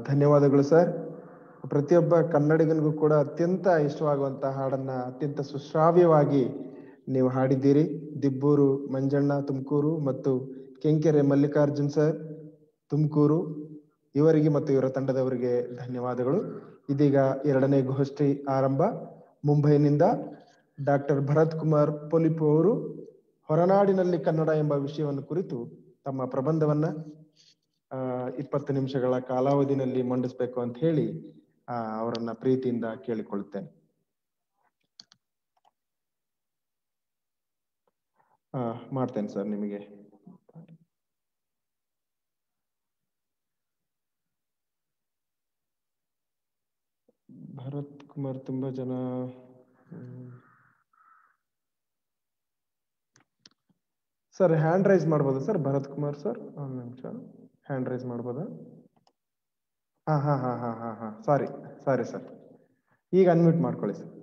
ಧನ್ಯವಾದಗಳು ಸರ್. ಪ್ರತಿಯೊಬ್ಬ ಕನ್ನಡಿಗನಿಗೂ ಕೂಡ ಅತ್ಯಂತ ಇಷ್ಟವಾಗುವಂತಹ ಹಾಡನ್ನ ಅತ್ಯಂತ ಸುಶ್ರಾವ್ಯವಾಗಿ ನೀವು ಹಾಡಿದ್ದೀರಿ. ದಿಬ್ಬೂರು ಮಂಜಣ್ಣ ತುಮಕೂರು ಮತ್ತು ಕೆಂಕೆರೆ ಮಲ್ಲಿಕಾರ್ಜುನ್ ಸರ್ ತುಮಕೂರು, ಇವರಿಗೆ ಮತ್ತು ಇವರ ತಂಡದವರಿಗೆ ಧನ್ಯವಾದಗಳು. ಇದೀಗ ಎರಡನೇ ಗೋಷ್ಠಿ ಆರಂಭ. ಮುಂಬೈನಿಂದ ಡಾಕ್ಟರ್ ಭರತ್ ಕುಮಾರ್ ಪೊಲಿಪು ಅವರು ಹೊರನಾಡಿನಲ್ಲಿ ಕನ್ನಡ ಎಂಬ ವಿಷಯವನ್ನು ಕುರಿತು ತಮ್ಮ ಪ್ರಬಂಧವನ್ನ ಆ ಇಪ್ಪತ್ತು ನಿಮಿಷಗಳ ಕಾಲಾವಧಿನಲ್ಲಿ ಮಂಡಿಸಬೇಕು ಅಂತ ಹೇಳಿ ಆ ಅವರನ್ನ ಪ್ರೀತಿಯಿಂದ ಕೇಳಿಕೊಳ್ಳುತ್ತೇನೆ. ಆ ಮಾಡ್ತೇನೆ ಸರ್ ನಿಮಗೆ. ಭರತ್ ಕುಮಾರ್ ತುಂಬಾ ಜನ ಸರ್ ಹ್ಯಾಂಡ್ ರೈಸ್ ಮಾಡ್ಬೋದಾ ಸರ್? ಭರತ್ ಕುಮಾರ್ ಸರ್ ಒಂದು ನಿಮಿಷ ಹ್ಯಾಂಡ್ ರೈಸ್ ಮಾಡ್ಬೋದಾ? ಹಾ ಹಾ ಹಾ ಹಾ ಹಾ ಹಾ ಸಾರಿ ಸಾರಿ ಸರ್, ಈಗ ಅನ್ಮ್ಯೂಟ್ ಮಾಡ್ಕೊಳ್ಳಿ ಸರ್.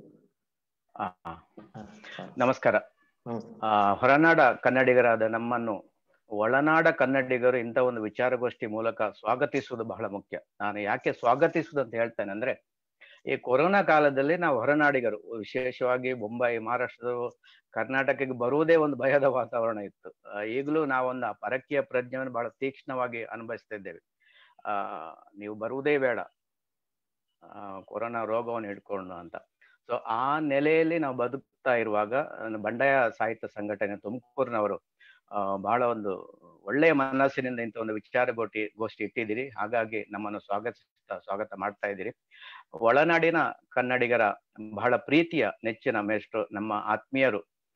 ನಮಸ್ಕಾರ. ಹೊರನಾಡ ಕನ್ನಡಿಗರಾದ ನಮ್ಮನ್ನು ಒಳನಾಡ ಕನ್ನಡಿಗರು ಇಂಥ ಒಂದು ವಿಚಾರಗೋಷ್ಠಿ ಮೂಲಕ ಸ್ವಾಗತಿಸುವುದು ಬಹಳ ಮುಖ್ಯ. ನಾನು ಯಾಕೆ ಸ್ವಾಗತಿಸುವುದು ಅಂತ ಹೇಳ್ತೇನೆ ಅಂದ್ರೆ, ಈ ಕೊರೋನಾ ಕಾಲದಲ್ಲಿ ನಾವು ಹೊರನಾಡಿಗರು, ವಿಶೇಷವಾಗಿ ಮುಂಬೈ, ಮಹಾರಾಷ್ಟ್ರದವರು ಕರ್ನಾಟಕಕ್ಕೆ ಬರುವುದೇ ಒಂದು ಭಯದ ವಾತಾವರಣ ಇತ್ತು. ಈಗಲೂ ನಾವೊಂದು ಪರಕೀಯ ಪ್ರಜ್ಞೆಯನ್ನು ಬಹಳ ತೀಕ್ಷ್ಣವಾಗಿ ಅನುಭವಿಸ್ತಾ ಇದ್ದೇವೆ. ಆ ನೀವು ಬರುವುದೇ ಬೇಡ ಆ ಕೊರೋನಾ ರೋಗವನ್ನು ಹಿಡ್ಕೊಂಡು ಅಂತ. ಸೊ ಆ ನೆಲೆಯಲ್ಲಿ ನಾವು ಬದುಕ್ತಾ ಇರುವಾಗ ಬಂಡಾಯ ಸಾಹಿತ್ಯ ಸಂಘಟನೆ ತುಮಕೂರಿನವರು ಆ ಬಹಳ ಒಂದು ಒಳ್ಳೆಯ ಮನಸ್ಸಿನಿಂದ ಇಂಥ ಒಂದು ವಿಚಾರಗೋಷ್ಠಿ ಗೋಷ್ಠಿ ಇಟ್ಟಿದ್ದೀರಿ. ಹಾಗಾಗಿ ನಮ್ಮನ್ನು ಸ್ವಾಗತಿಸ್ತಾ ಸ್ವಾಗತ ಮಾಡ್ತಾ ಇದ್ದೀರಿ. ಒಳನಾಡಿನ ಕನ್ನಡಿಗರ ಬಹಳ ಪ್ರೀತಿಯ ನೆಚ್ಚಿನ ಮೇಷ್ಟ್ರು, ನಮ್ಮ ಆತ್ಮೀಯರು,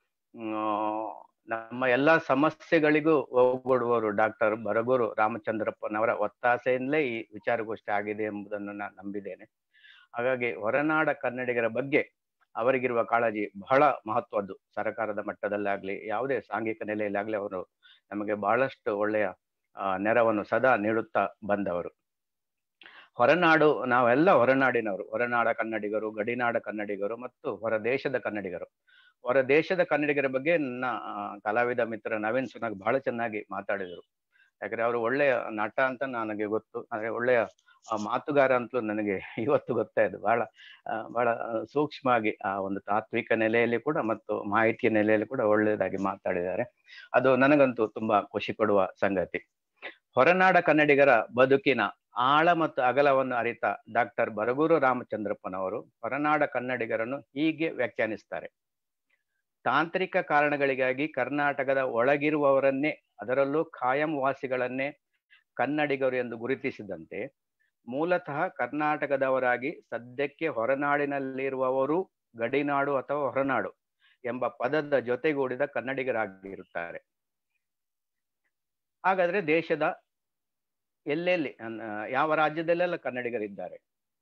ನಮ್ಮ ಎಲ್ಲಾ ಸಮಸ್ಯೆಗಳಿಗೂ ಒಗ್ಗೂಡುವವರು ಡಾಕ್ಟರ್ ಬರಗೂರು ರಾಮಚಂದ್ರಪ್ಪನವರ ಒತ್ತಾಸೆಯಿಂದಲೇ ಈ ವಿಚಾರಗೋಷ್ಠಿ ಆಗಿದೆ ಎಂಬುದನ್ನು ನಾನು ನಂಬಿದ್ದೇನೆ. ಹಾಗಾಗಿ ಹೊರನಾಡ ಕನ್ನಡಿಗರ ಬಗ್ಗೆ ಅವರಿಗಿರುವ ಕಾಳಜಿ ಬಹಳ ಮಹತ್ವದ್ದು. ಸರ್ಕಾರದ ಮಟ್ಟದಲ್ಲಾಗ್ಲಿ ಯಾವುದೇ ಸಾಂಘಿಕ ನೆಲೆಯಲ್ಲಾಗ್ಲಿ ಅವರು ನಮಗೆ ಬಹಳಷ್ಟು ಒಳ್ಳೆಯ ನೆರವನ್ನು ಸದಾ ನೀಡುತ್ತಾ ಬಂದವರು. ಹೊರನಾಡು, ನಾವೆಲ್ಲ ಹೊರನಾಡಿನವರು, ಹೊರನಾಡ ಕನ್ನಡಿಗರು, ಗಡಿನಾಡ ಕನ್ನಡಿಗರು ಮತ್ತು ಹೊರ ದೇಶದ ಕನ್ನಡಿಗರು. ಹೊರ ದೇಶದ ಕನ್ನಡಿಗರ ಬಗ್ಗೆ ನನ್ನ ಕಲಾವಿದ ಮಿತ್ರ ನವೀನ್ ಸುನಾಗ್ ಬಹಳ ಚೆನ್ನಾಗಿ ಮಾತಾಡಿದರು. ಯಾಕಂದ್ರೆ ಅವರು ಒಳ್ಳೆಯ ನಟ ಅಂತ ನನಗೆ ಗೊತ್ತು, ಆದ್ರೆ ಒಳ್ಳೆಯ ಮಾತುಗಾರ ಅಂತಲೂ ನನಗೆ ಇವತ್ತು ಗೊತ್ತಾಯ್ತು. ಬಹಳ ಬಹಳ ಸೂಕ್ಷ್ಮವಾಗಿ ಆ ಒಂದು ತಾತ್ವಿಕ ನೆಲೆಯಲ್ಲಿ ಕೂಡ ಮತ್ತು ಮಾಹಿತಿಯ ನೆಲೆಯಲ್ಲಿ ಕೂಡ ಒಳ್ಳೆಯದಾಗಿ ಮಾತಾಡಿದ್ದಾರೆ. ಅದು ನನಗಂತೂ ತುಂಬಾ ಖುಷಿ ಕೊಡುವ ಸಂಗತಿ. ಹೊರನಾಡ ಕನ್ನಡಿಗರ ಬದುಕಿನ ಆಳ ಮತ್ತು ಅಗಲವನ್ನು ಅರಿತ ಡಾಕ್ಟರ್ ಬರಗೂರು ರಾಮಚಂದ್ರಪ್ಪನವರು ಹೊರನಾಡ ಕನ್ನಡಿಗರನ್ನು ಹೀಗೆ ವ್ಯಾಖ್ಯಾನಿಸ್ತಾರೆ: ತಾಂತ್ರಿಕ ಕಾರಣಗಳಿಗಾಗಿ ಕರ್ನಾಟಕದ ಒಳಗಿರುವವರನ್ನೇ, ಅದರಲ್ಲೂ ಖಾಯಂ ವಾಸಿಗಳನ್ನೇ ಕನ್ನಡಿಗರು ಎಂದು ಗುರುತಿಸಿದಂತೆ, ಮೂಲತಃ ಕರ್ನಾಟಕದವರಾಗಿ ಸದ್ಯಕ್ಕೆ ಹೊರನಾಡಿನಲ್ಲಿರುವವರು ಗಡಿನಾಡು ಅಥವಾ ಹೊರನಾಡು ಎಂಬ ಪದದ ಜೊತೆಗೂಡಿದ ಕನ್ನಡಿಗರಾಗಿರುತ್ತಾರೆ. ಹಾಗಾದ್ರೆ ದೇಶದ ಎಲ್ಲೆಲ್ಲಿ, ಯಾವ ರಾಜ್ಯದಲ್ಲೆಲ್ಲ ಕನ್ನಡಿಗರಿದ್ದಾರೆ?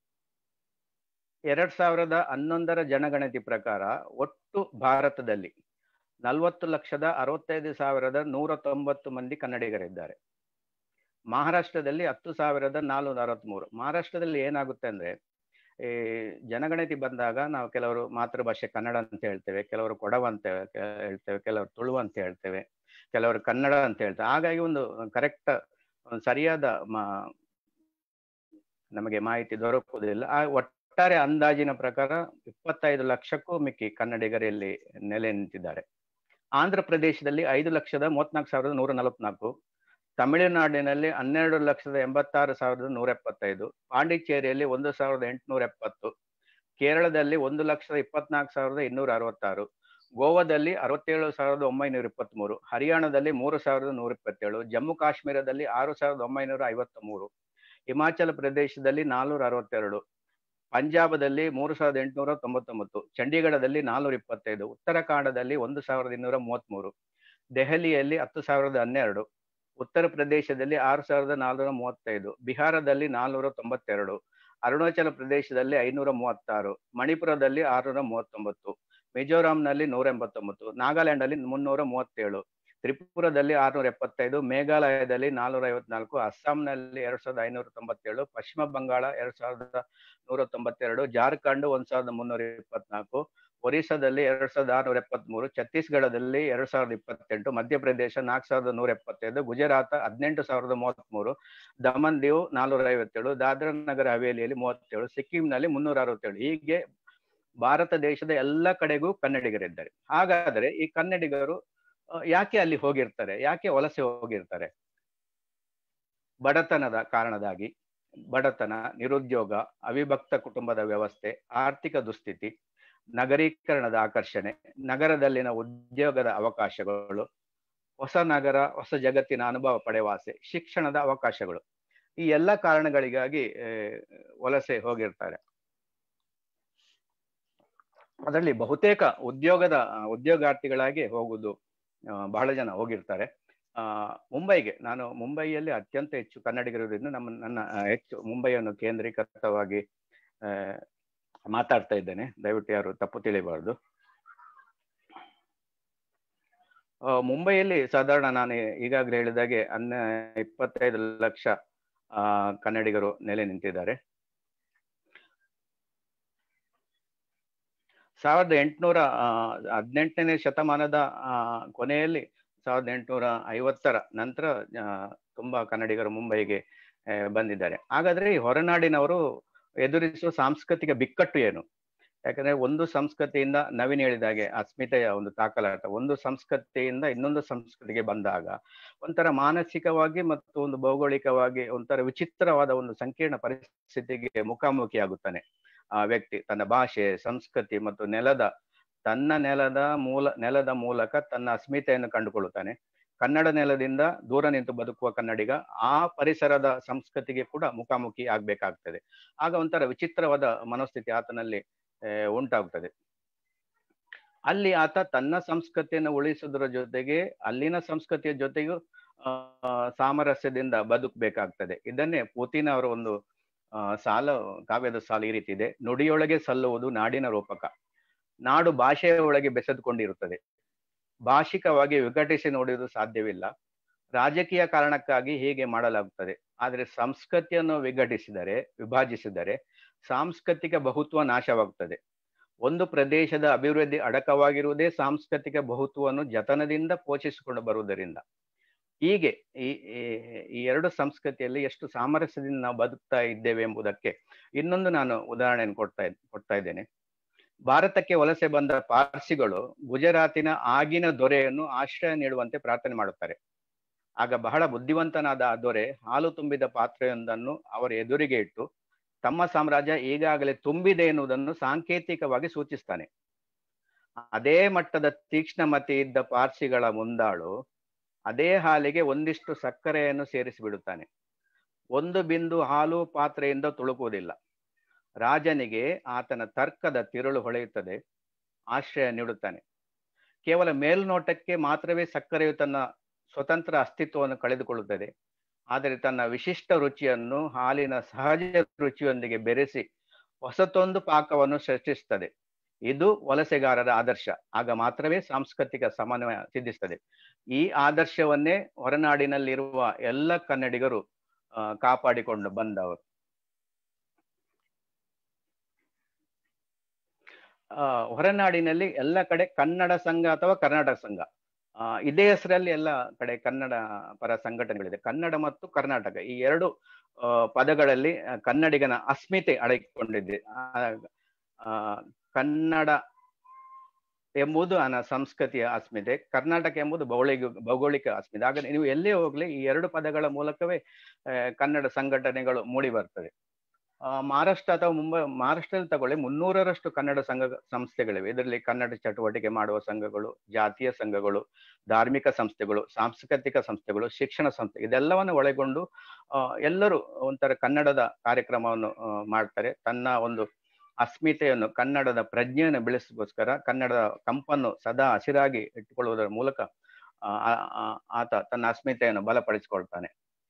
ಎರಡ್ ಸಾವಿರದ ಹನ್ನೊಂದರ ಜನಗಣತಿ ಪ್ರಕಾರ ಒಟ್ಟು ಭಾರತದಲ್ಲಿ ನಲವತ್ತು ಲಕ್ಷದ ಅರವತ್ತೈದು ಸಾವಿರದ ನೂರ ತೊಂಬತ್ತು ಮಂದಿ ಕನ್ನಡಿಗರಿದ್ದಾರೆ. ಮಹಾರಾಷ್ಟ್ರದಲ್ಲಿ ಹತ್ತು ಸಾವಿರದ ನಾಲ್ನೂರ ಅರವತ್ಮೂರು. ಮಹಾರಾಷ್ಟ್ರದಲ್ಲಿ ಏನಾಗುತ್ತೆ ಅಂದ್ರೆ, ಈ ಜನಗಣತಿ ಬಂದಾಗ ನಾವು ಕೆಲವರು ಮಾತೃಭಾಷೆ ಕನ್ನಡ ಅಂತ ಹೇಳ್ತೇವೆ, ಕೆಲವರು ಕೊಡವ ಅಂತ ಹೇಳ್ತೇವೆ, ಕೆಲವರು ತುಳು ಅಂತ ಹೇಳ್ತೇವೆ, ಕೆಲವರು ಕನ್ನಡ ಅಂತ ಹೇಳ್ತೇವೆ. ಹಾಗಾಗಿ ಒಂದು ಕರೆಕ್ಟ್ ಸರಿಯಾದ ನಮಗೆ ಮಾಹಿತಿ ದೊರಕುವುದಿಲ್ಲ. ಆ ಒಟ್ಟಾರೆ ಅಂದಾಜಿನ ಪ್ರಕಾರ ಇಪ್ಪತ್ತೈದು ಲಕ್ಷಕ್ಕೂ ಮಿಕ್ಕಿ ಕನ್ನಡಿಗರಲ್ಲಿ ನೆಲೆ ನಿಂತಿದ್ದಾರೆ. ಆಂಧ್ರ ಪ್ರದೇಶದಲ್ಲಿ ಐದು ಲಕ್ಷದ ಮೂವತ್ನಾಲ್ಕು ಸಾವಿರದ ನೂರ ನಲವತ್ನಾಲ್ಕು, ತಮಿಳುನಾಡಿನಲ್ಲಿ ಹನ್ನೆರಡು ಲಕ್ಷದ ಎಂಬತ್ತಾರು ಸಾವಿರದ ನೂರ ಎಪ್ಪತ್ತೈದು, ಪಾಂಡಿಚೇರಿಯಲ್ಲಿ ಒಂದು ಸಾವಿರದ ಎಂಟುನೂರ ಎಪ್ಪತ್ತು, ಕೇರಳದಲ್ಲಿ ಒಂದು ಲಕ್ಷದ ಇಪ್ಪತ್ನಾಲ್ಕು ಸಾವಿರದ ಇನ್ನೂರ ಅರವತ್ತಾರು, ಗೋವಾದಲ್ಲಿ ಅರವತ್ತೇಳು ಸಾವಿರದ ಒಂಬೈನೂರ ಇಪ್ಪತ್ತ್ ಮೂರು, ಹರಿಯಾಣದಲ್ಲಿ ಮೂರು ಸಾವಿರದ ನೂರ ಇಪ್ಪತ್ತೇಳು, ಜಮ್ಮು ಕಾಶ್ಮೀರದಲ್ಲಿ ಆರು ಸಾವಿರದ ಒಂಬೈನೂರ ಐವತ್ತ ಮೂರು, ಹಿಮಾಚಲ ಪ್ರದೇಶದಲ್ಲಿ ನಾಲ್ನೂರ ಅರವತ್ತೆರಡು, ಪಂಜಾಬದಲ್ಲಿ ಮೂರು ಸಾವಿರದ ಎಂಟುನೂರ ತೊಂಬತ್ತೊಂಬತ್ತು, ಚಂಡೀಗಢದಲ್ಲಿ ನಾಲ್ನೂರ ಇಪ್ಪತ್ತೈದು, ಉತ್ತರಾಖಂಡದಲ್ಲಿ ಒಂದು ಸಾವಿರದ ಇನ್ನೂರ ಮೂವತ್ತ್ಮೂರು, ದೆಹಲಿಯಲ್ಲಿ ಹತ್ತು ಸಾವಿರದ ಹನ್ನೆರಡು, ಉತ್ತರ ಪ್ರದೇಶದಲ್ಲಿ ಆರು ಸಾವಿರದ ನಾಲ್ನೂರ ಮೂವತ್ತೈದು, ಬಿಹಾರದಲ್ಲಿ ನಾಲ್ನೂರ ತೊಂಬತ್ತೆರಡು, ಅರುಣಾಚಲ ಪ್ರದೇಶದಲ್ಲಿ ಐನೂರ ಮೂವತ್ತಾರು, ಮಣಿಪುರದಲ್ಲಿ ಆರುನೂರ ಮೂವತ್ತೊಂಬತ್ತು, ಮಿಜೋರಾಂನಲ್ಲಿ ನೂರ ಎಂಬತ್ತೊಂಬತ್ತು, ನಾಗಾಲ್ಯಾಂಡಲ್ಲಿ ಮುನ್ನೂರ ಮೂವತ್ತೇಳು, ತ್ರಿಪುರದಲ್ಲಿ ಆರುನೂರ ಎಪ್ಪತ್ತೈದು, ಮೇಘಾಲಯದಲ್ಲಿ ನಾಲ್ನೂರ ಐವತ್ನಾಲ್ಕು, ಅಸ್ಸಾಂನಲ್ಲಿ ಎರಡ್ ಸಾವಿರದ ಐನೂರ ತೊಂಬತ್ತೇಳು, ಪಶ್ಚಿಮ ಬಂಗಾಳ ಎರಡ್ ಸಾವಿರದ ನೂರ ತೊಂಬತ್ತೆರಡು, ಜಾರ್ಖಂಡ್ ಒಂದ್ ಸಾವಿರದ ಮುನ್ನೂರ ಇಪ್ಪತ್ನಾಲ್ಕು, ಒರಿಸ್ಸಾದಲ್ಲಿ ಎರಡ್ ಸಾವಿರದ ಆರುನೂರ ಎಪ್ಪತ್ಮೂರು, ಛತ್ತೀಸ್ಗಢದಲ್ಲಿ ಎರಡ್ ಸಾವಿರದ ಇಪ್ಪತ್ತೆಂಟು, ಮಧ್ಯಪ್ರದೇಶ ನಾಲ್ಕು ಸಾವಿರದ ನೂರ ಎಪ್ಪತ್ತೈದು, ಗುಜರಾತ್ ಹದಿನೆಂಟು ಸಾವಿರದ ಮೂವತ್ಮೂರು, ದಮನ್ ದೀವ್ ನಾಲ್ನೂರ ಐವತ್ತೇಳು, ದಾದ್ರಾ ನಗರ ಹವೇಲಿಯಲ್ಲಿ ಮೂವತ್ತೇಳು, ಸಿಕ್ಕಿಂನಲ್ಲಿ ಮುನ್ನೂರ ಅರವತ್ತೇಳು. ಹೀಗೆ ಭಾರತ ದೇಶದ ಎಲ್ಲ ಕಡೆಗೂ ಕನ್ನಡಿಗರಿದ್ದಾರೆ. ಹಾಗಾದರೆ ಈ ಕನ್ನಡಿಗರು ಯಾಕೆ ಅಲ್ಲಿ ಹೋಗಿರ್ತಾರೆ, ಯಾಕೆ ವಲಸೆ ಹೋಗಿರ್ತಾರೆ? ಬಡತನದ ಕಾರಣದಾಗಿ, ಬಡತನ, ನಿರುದ್ಯೋಗ, ಅವಿಭಕ್ತ ಕುಟುಂಬದ ವ್ಯವಸ್ಥೆ, ಆರ್ಥಿಕ ದುಸ್ಥಿತಿ, ನಗರೀಕರಣದ ಆಕರ್ಷಣೆ, ನಗರದಲ್ಲಿನ ಉದ್ಯೋಗದ ಅವಕಾಶಗಳು, ಹೊಸ ನಗರ ಹೊಸ ಜಗತ್ತಿನ ಅನುಭವ ಪಡೆಯುವ ಆಸೆ, ಶಿಕ್ಷಣದ ಅವಕಾಶಗಳು, ಈ ಎಲ್ಲ ಕಾರಣಗಳಿಗಾಗಿ ವಲಸೆ ಹೋಗಿರ್ತಾರೆ. ಅದರಲ್ಲಿ ಬಹುತೇಕ ಉದ್ಯೋಗದ ಉದ್ಯೋಗಾರ್ಥಿಗಳಾಗಿ ಹೋಗುವುದು ಬಹಳ ಜನ ಹೋಗಿರ್ತಾರೆ. ಆ ಮುಂಬೈಗೆ, ನಾನು ಮುಂಬೈಯಲ್ಲಿ ಅತ್ಯಂತ ಹೆಚ್ಚು ಕನ್ನಡಿಗರಿರೋದ್ರಿಂದ ನಮ್ಮ ನನ್ನ ಹೆಚ್ಚು ಮುಂಬೈಯನ್ನು ಕೇಂದ್ರೀಕೃತವಾಗಿ ಮಾತಾಡ್ತಾ ಇದ್ದೇನೆ, ದಯವಿಟ್ಟು ಯಾರು ತಪ್ಪು ತಿಳಿಬಾರ್ದು. ಮುಂಬೈಯಲ್ಲಿ ಸಾಧಾರಣ ನಾನು ಈಗಾಗಲೇ ಹೇಳಿದಾಗೆ ಅನ್ನ ಇಪ್ಪತ್ತೈದು ಲಕ್ಷ ಆ ಕನ್ನಡಿಗರು ನೆಲೆ ನಿಂತಿದ್ದಾರೆ. ಸಾವಿರದ ಎಂಟುನೂರ ಹದಿನೆಂಟನೇ ಶತಮಾನದ ಕೊನೆಯಲ್ಲಿ ಸಾವಿರದ ಎಂಟುನೂರ ಐವತ್ತರ ನಂತರ ತುಂಬಾ ಕನ್ನಡಿಗರು ಮುಂಬೈಗೆ ಬಂದಿದ್ದಾರೆ. ಹಾಗಾದ್ರೆ ಈ ಹೊರನಾಡಿನವರು ಎದುರಿಸುವ ಸಾಂಸ್ಕೃತಿಕ ಬಿಕ್ಕಟ್ಟು ಏನು? ಯಾಕಂದ್ರೆ ಒಂದು ಸಂಸ್ಕೃತಿಯಿಂದ ನವೀನ್ ಹೇಳಿದಾಗೆ ಅಸ್ಮಿತೆಯ ಒಂದು ತಾಕಲಾಟ, ಒಂದು ಸಂಸ್ಕೃತಿಯಿಂದ ಇನ್ನೊಂದು ಸಂಸ್ಕೃತಿಗೆ ಬಂದಾಗ ಒಂಥರ ಮಾನಸಿಕವಾಗಿ ಮತ್ತು ಒಂದು ಭೌಗೋಳಿಕವಾಗಿ ಒಂಥರ ವಿಚಿತ್ರವಾದ ಒಂದು ಸಂಕೀರ್ಣ ಪರಿಸ್ಥಿತಿಗೆ ಮುಖಾಮುಖಿ ಆಗುತ್ತಾನೆ ಆ ವ್ಯಕ್ತಿ. ತನ್ನ ಭಾಷೆ, ಸಂಸ್ಕೃತಿ ಮತ್ತು ನೆಲದ ತನ್ನ ನೆಲದ ಮೂಲ ನೆಲದ ಮೂಲಕ ತನ್ನ ಅಸ್ಮಿತೆಯನ್ನು ಕಂಡುಕೊಳ್ಳುತ್ತಾನೆ. ಕನ್ನಡ ನೆಲದಿಂದ ದೂರ ನಿಂತು ಬದುಕುವ ಕನ್ನಡಿಗ ಆ ಪರಿಸರದ ಸಂಸ್ಕೃತಿಗೆ ಕೂಡ ಮುಖಾಮುಖಿ ಆಗ್ಬೇಕಾಗ್ತದೆ. ಆಗ ಒಂಥರ ವಿಚಿತ್ರವಾದ ಮನೋಸ್ಥಿತಿ ಆತನಲ್ಲಿ ಉಂಟಾಗ್ತದೆ. ಅಲ್ಲಿ ಆತ ತನ್ನ ಸಂಸ್ಕೃತಿಯನ್ನು ಉಳಿಸುವುದರ ಜೊತೆಗೆ ಅಲ್ಲಿನ ಸಂಸ್ಕೃತಿಯ ಜೊತೆಗೂ ಆ ಸಾಮರಸ್ಯದಿಂದ ಬದುಕಬೇಕಾಗ್ತದೆ. ಇದನ್ನೇ ಪೂತಿನ ಅವರ ಒಂದು ಆ ಸಾಲು ಕಾವ್ಯದ ಸಾಲು ಈ ರೀತಿ ಇದೆ: ನುಡಿಯೊಳಗೆ ಸಲ್ಲುವುದು ನಾಡಿನ ರೂಪಕ, ನಾಡು ಭಾಷೆಯ ಒಳಗೆ ಬೆಸೆದುಕೊಂಡಿರುತ್ತದೆ, ಭಾಷಿಕವಾಗಿ ವಿಘಟಿಸಿ ನೋಡುವುದು ಸಾಧ್ಯವಿಲ್ಲ. ರಾಜಕೀಯ ಕಾರಣಕ್ಕಾಗಿ ಹೀಗೆ ಮಾಡಲಾಗುತ್ತದೆ. ಆದರೆ ಸಂಸ್ಕೃತಿಯನ್ನು ವಿಘಟಿಸಿದರೆ, ವಿಭಜಿಸಿದರೆ ಸಾಂಸ್ಕೃತಿಕ ಬಹುತ್ವ ನಾಶವಾಗುತ್ತದೆ. ಒಂದು ಪ್ರದೇಶದ ಅಭಿವೃದ್ಧಿ ಅಡಕವಾಗಿರುವುದೇ ಸಾಂಸ್ಕೃತಿಕ ಬಹುತ್ವವನ್ನು ಜತನದಿಂದ ಪೋಷಿಸಿಕೊಂಡು ಬರುವುದರಿಂದ. ಹೀಗೆ ಈ ಈ ಎರಡು ಸಂಸ್ಕೃತಿಯಲ್ಲಿ ಎಷ್ಟು ಸಾಮರಸ್ಯದಿಂದ ನಾವು ಬದುಕ್ತಾ ಇದ್ದೇವೆ ಎಂಬುದಕ್ಕೆ ಇನ್ನೊಂದು ನಾನು ಉದಾಹರಣೆಯನ್ನು ಕೊಡ್ತಾ ಕೊಡ್ತಾ ಇದ್ದೇನೆ. ಭಾರತಕ್ಕೆ ವಲಸೆ ಬಂದ ಪಾರ್ಸಿಗಳು ಗುಜರಾತಿನ ಆಗಿನ ದೊರೆಯನ್ನು ಆಶ್ರಯ ನೀಡುವಂತೆ ಪ್ರಾರ್ಥನೆ ಮಾಡುತ್ತಾರೆ. ಆಗ ಬಹಳ ಬುದ್ಧಿವಂತನಾದ ಆ ದೊರೆ ಹಾಲು ತುಂಬಿದ ಪಾತ್ರೆಯೊಂದನ್ನು ಅವರ ಎದುರಿಗೆ ಇಟ್ಟು ತಮ್ಮ ಸಾಮ್ರಾಜ್ಯ ಈಗಾಗಲೇ ತುಂಬಿದೆ ಎನ್ನುವುದನ್ನು ಸಾಂಕೇತಿಕವಾಗಿ ಸೂಚಿಸ್ತಾನೆ. ಅದೇ ಮಟ್ಟದ ತೀಕ್ಷ್ಣಮತಿ ಇದ್ದ ಪಾರ್ಸಿಗಳ ಮುಂದಾಳು ಅದೇ ಹಾಲಿಗೆ ಒಂದಿಷ್ಟು ಸಕ್ಕರೆಯನ್ನು ಸೇರಿಸಿ ಬಿಡುತ್ತಾನೆ. ಒಂದು ಬಿಂದು ಹಾಲು ಪಾತ್ರೆಯಿಂದ ತುಳುಕುವುದಿಲ್ಲ. ರಾಜನಿಗೆ ಆತನ ತರ್ಕದ ತಿರುಳು ಹೊಳೆಯುತ್ತದೆ, ಆಶ್ರಯ ನೀಡುತ್ತಾನೆ. ಕೇವಲ ಮೇಲ್ನೋಟಕ್ಕೆ ಮಾತ್ರವೇ ಸಕ್ಕರೆಯು ತನ್ನ ಸ್ವತಂತ್ರ ಅಸ್ತಿತ್ವವನ್ನು ಕಳೆದುಕೊಳ್ಳುತ್ತದೆ. ಆದರೆ ತನ್ನ ವಿಶಿಷ್ಟ ರುಚಿಯನ್ನು ಹಾಲಿನ ಸಹಜ ರುಚಿಯೊಂದಿಗೆ ಬೆರೆಸಿ ಹೊಸತೊಂದು ಪಾಕವನ್ನು ಸೃಷ್ಟಿಸುತ್ತದೆ. ಇದು ವಲಸೆಗಾರರ ಆದರ್ಶ. ಆಗ ಮಾತ್ರವೇ ಸಾಂಸ್ಕೃತಿಕ ಸಮನ್ವಯ ಸಿದ್ಧಿಸುತ್ತದೆ. ಈ ಆದರ್ಶವನ್ನೇ ಹೊರನಾಡಿನಲ್ಲಿರುವ ಎಲ್ಲ ಕನ್ನಡಿಗರು ಆ ಕಾಪಾಡಿಕೊಂಡು ಬಂದವರು. ಆ ಹೊರನಾಡಿನಲ್ಲಿ ಎಲ್ಲ ಕಡೆ ಕನ್ನಡ ಸಂಘ ಅಥವಾ ಕರ್ನಾಟಕ ಸಂಘ, ಆ ಇದೇ ಹೆಸರಲ್ಲಿ ಎಲ್ಲ ಕಡೆ ಕನ್ನಡ ಪರ ಸಂಘಟನೆಗಳಿದೆ. ಕನ್ನಡ ಮತ್ತು ಕರ್ನಾಟಕ ಈ ಎರಡು ಆ ಪದಗಳಲ್ಲಿ ಕನ್ನಡಿಗನ ಅಸ್ಮಿತೆ ಅಡಗಿಕೊಂಡಿದೆ. ಆ ಕನ್ನಡ ಎಂಬುದು ಅನ ಸಂಸ್ಕೃತಿಯ ಅಸ್ಮಿತೆ, ಕರ್ನಾಟಕ ಎಂಬುದು ಭೌಗೋಳಿಕ ಭೌಗೋಳಿಕ ಅಸ್ಮಿತೆ. ಆಗ ನೀವು ಎಲ್ಲೇ ಹೋಗ್ಲಿ ಈ ಎರಡು ಪದಗಳ ಮೂಲಕವೇ ಕನ್ನಡ ಸಂಘಟನೆಗಳು ಮೂಡಿ ಬರ್ತದೆ. ಆ ಮಹಾರಾಷ್ಟ್ರ ಅಥವಾ ಮುಂಬೈ ಮಹಾರಾಷ್ಟ್ರದಲ್ಲಿ ತಗೊಳ್ಳಿ, ಮುನ್ನೂರರಷ್ಟು ಕನ್ನಡ ಸಂಘ ಸಂಸ್ಥೆಗಳಿವೆ. ಇದರಲ್ಲಿ ಕನ್ನಡ ಚಟುವಟಿಕೆ ಮಾಡುವ ಸಂಘಗಳು, ಜಾತೀಯ ಸಂಘಗಳು, ಧಾರ್ಮಿಕ ಸಂಸ್ಥೆಗಳು, ಸಾಂಸ್ಕೃತಿಕ ಸಂಸ್ಥೆಗಳು, ಶಿಕ್ಷಣ ಸಂಸ್ಥೆ, ಇದೆಲ್ಲವನ್ನು ಒಳಗೊಂಡು ಆ ಎಲ್ಲರೂ ಒಂಥರ ಕನ್ನಡದ ಕಾರ್ಯಕ್ರಮವನ್ನು ಮಾಡ್ತಾರೆ. ತನ್ನ ಒಂದು ಅಸ್ಮಿತೆಯನ್ನು, ಕನ್ನಡದ ಪ್ರಜ್ಞೆಯನ್ನು ಬೆಳೆಸೋಸ್ಕರ ಕನ್ನಡದ ಕಂಪನ್ನು ಸದಾ ಹಸಿರಾಗಿ ಇಟ್ಟುಕೊಳ್ಳುವುದರ ಮೂಲಕ ಆತ ತನ್ನ ಅಸ್ಮಿತೆಯನ್ನು ಬಲಪಡಿಸಿಕೊಳ್ತಾನೆ.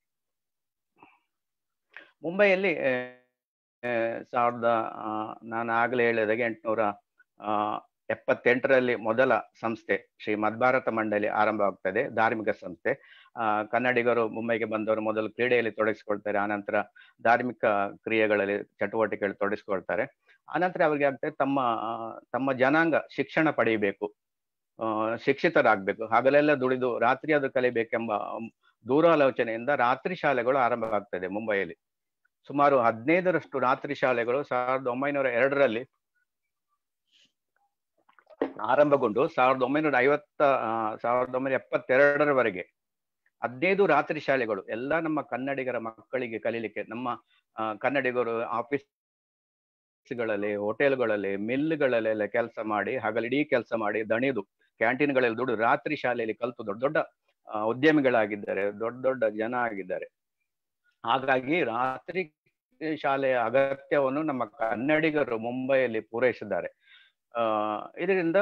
ಮುಂಬೈಯಲ್ಲಿ ಸಾವಿರದ ನಾನು ಆಗಲೇ ಹೇಳಿದಾಗೆ ಎಂಟುನೂರ ಎಪ್ಪತ್ತೆಂಟರಲ್ಲಿ ಮೊದಲ ಸಂಸ್ಥೆ ಶ್ರೀ ಮದ್ಭಾರತ ಮಂಡಳಿ ಆರಂಭವಾಗ್ತದೆ, ಧಾರ್ಮಿಕ ಸಂಸ್ಥೆ. ಆ ಕನ್ನಡಿಗರು ಮುಂಬೈಗೆ ಬಂದವರು ಮೊದಲು ಕ್ರೀಡೆಯಲ್ಲಿ ತೊಡಗಿಸ್ಕೊಳ್ತಾರೆ, ಆನಂತರ ಧಾರ್ಮಿಕ ಕ್ರಿಯೆಗಳಲ್ಲಿ ಚಟುವಟಿಕೆಗಳಲ್ಲಿ ತೊಡಗಿಸ್ಕೊಳ್ತಾರೆ. ಆನಂತರ ಅವ್ರಿಗೆ ಆಗ್ತದೆ ತಮ್ಮ ತಮ್ಮ ಜನಾಂಗ ಶಿಕ್ಷಣ ಪಡೆಯಬೇಕು, ಆ ಶಿಕ್ಷಿತರಾಗಬೇಕು, ಹಗಲೆಲ್ಲ ದುಡಿದು ರಾತ್ರಿ ಅದು ಕಲಿಬೇಕೆಂಬ ದೂರಾಲೋಚನೆಯಿಂದ ರಾತ್ರಿ ಶಾಲೆಗಳು ಆರಂಭವಾಗ್ತದೆ ಮುಂಬೈಯಲ್ಲಿ. ಸುಮಾರು ಹದಿನೈದರಷ್ಟು ರಾತ್ರಿ ಶಾಲೆಗಳು ಸಾವಿರದ ಒಂಬೈನೂರ ಎರಡರಲ್ಲಿ ಆರಂಭಗೊಂಡು ಸಾವಿರದ ಒಂಬೈನೂರ ಐವತ್ತ ಸಾವಿರದ ಒಂಬೈನೂರ ಎಪ್ಪತ್ತೆರಡರವರೆಗೆ ಹದಿನೈದು ರಾತ್ರಿ ಶಾಲೆಗಳು ಎಲ್ಲ ನಮ್ಮ ಕನ್ನಡಿಗರ ಮಕ್ಕಳಿಗೆ ಕಲೀಲಿಕ್ಕೆ, ನಮ್ಮ ಕನ್ನಡಿಗರು ಆಫೀಸ್ಗಳಲ್ಲಿ, ಹೋಟೆಲ್ಗಳಲ್ಲಿ, ಮಿಲ್ಗಳಲ್ಲಿ ಕೆಲಸ ಮಾಡಿ, ಹಗಲಿಡೀ ಕೆಲಸ ಮಾಡಿ, ದಣಿದು ಕ್ಯಾಂಟೀನ್ಗಳಲ್ಲಿ ದುಡಿದು ರಾತ್ರಿ ಶಾಲೆಯಲ್ಲಿ ಕಲಿತು ದೊಡ್ಡ ದೊಡ್ಡ ಉದ್ಯಮಿಗಳಾಗಿದ್ದಾರೆ, ದೊಡ್ಡ ದೊಡ್ಡ ಜನ ಆಗಿದ್ದಾರೆ. ಹಾಗಾಗಿ ರಾತ್ರಿ ಶಾಲೆಯ ಅಗತ್ಯವನ್ನು ನಮ್ಮ ಕನ್ನಡಿಗರು ಮುಂಬೈಯಲ್ಲಿ ಪೂರೈಸಿದ್ದಾರೆ. ಆ ಇದರಿಂದ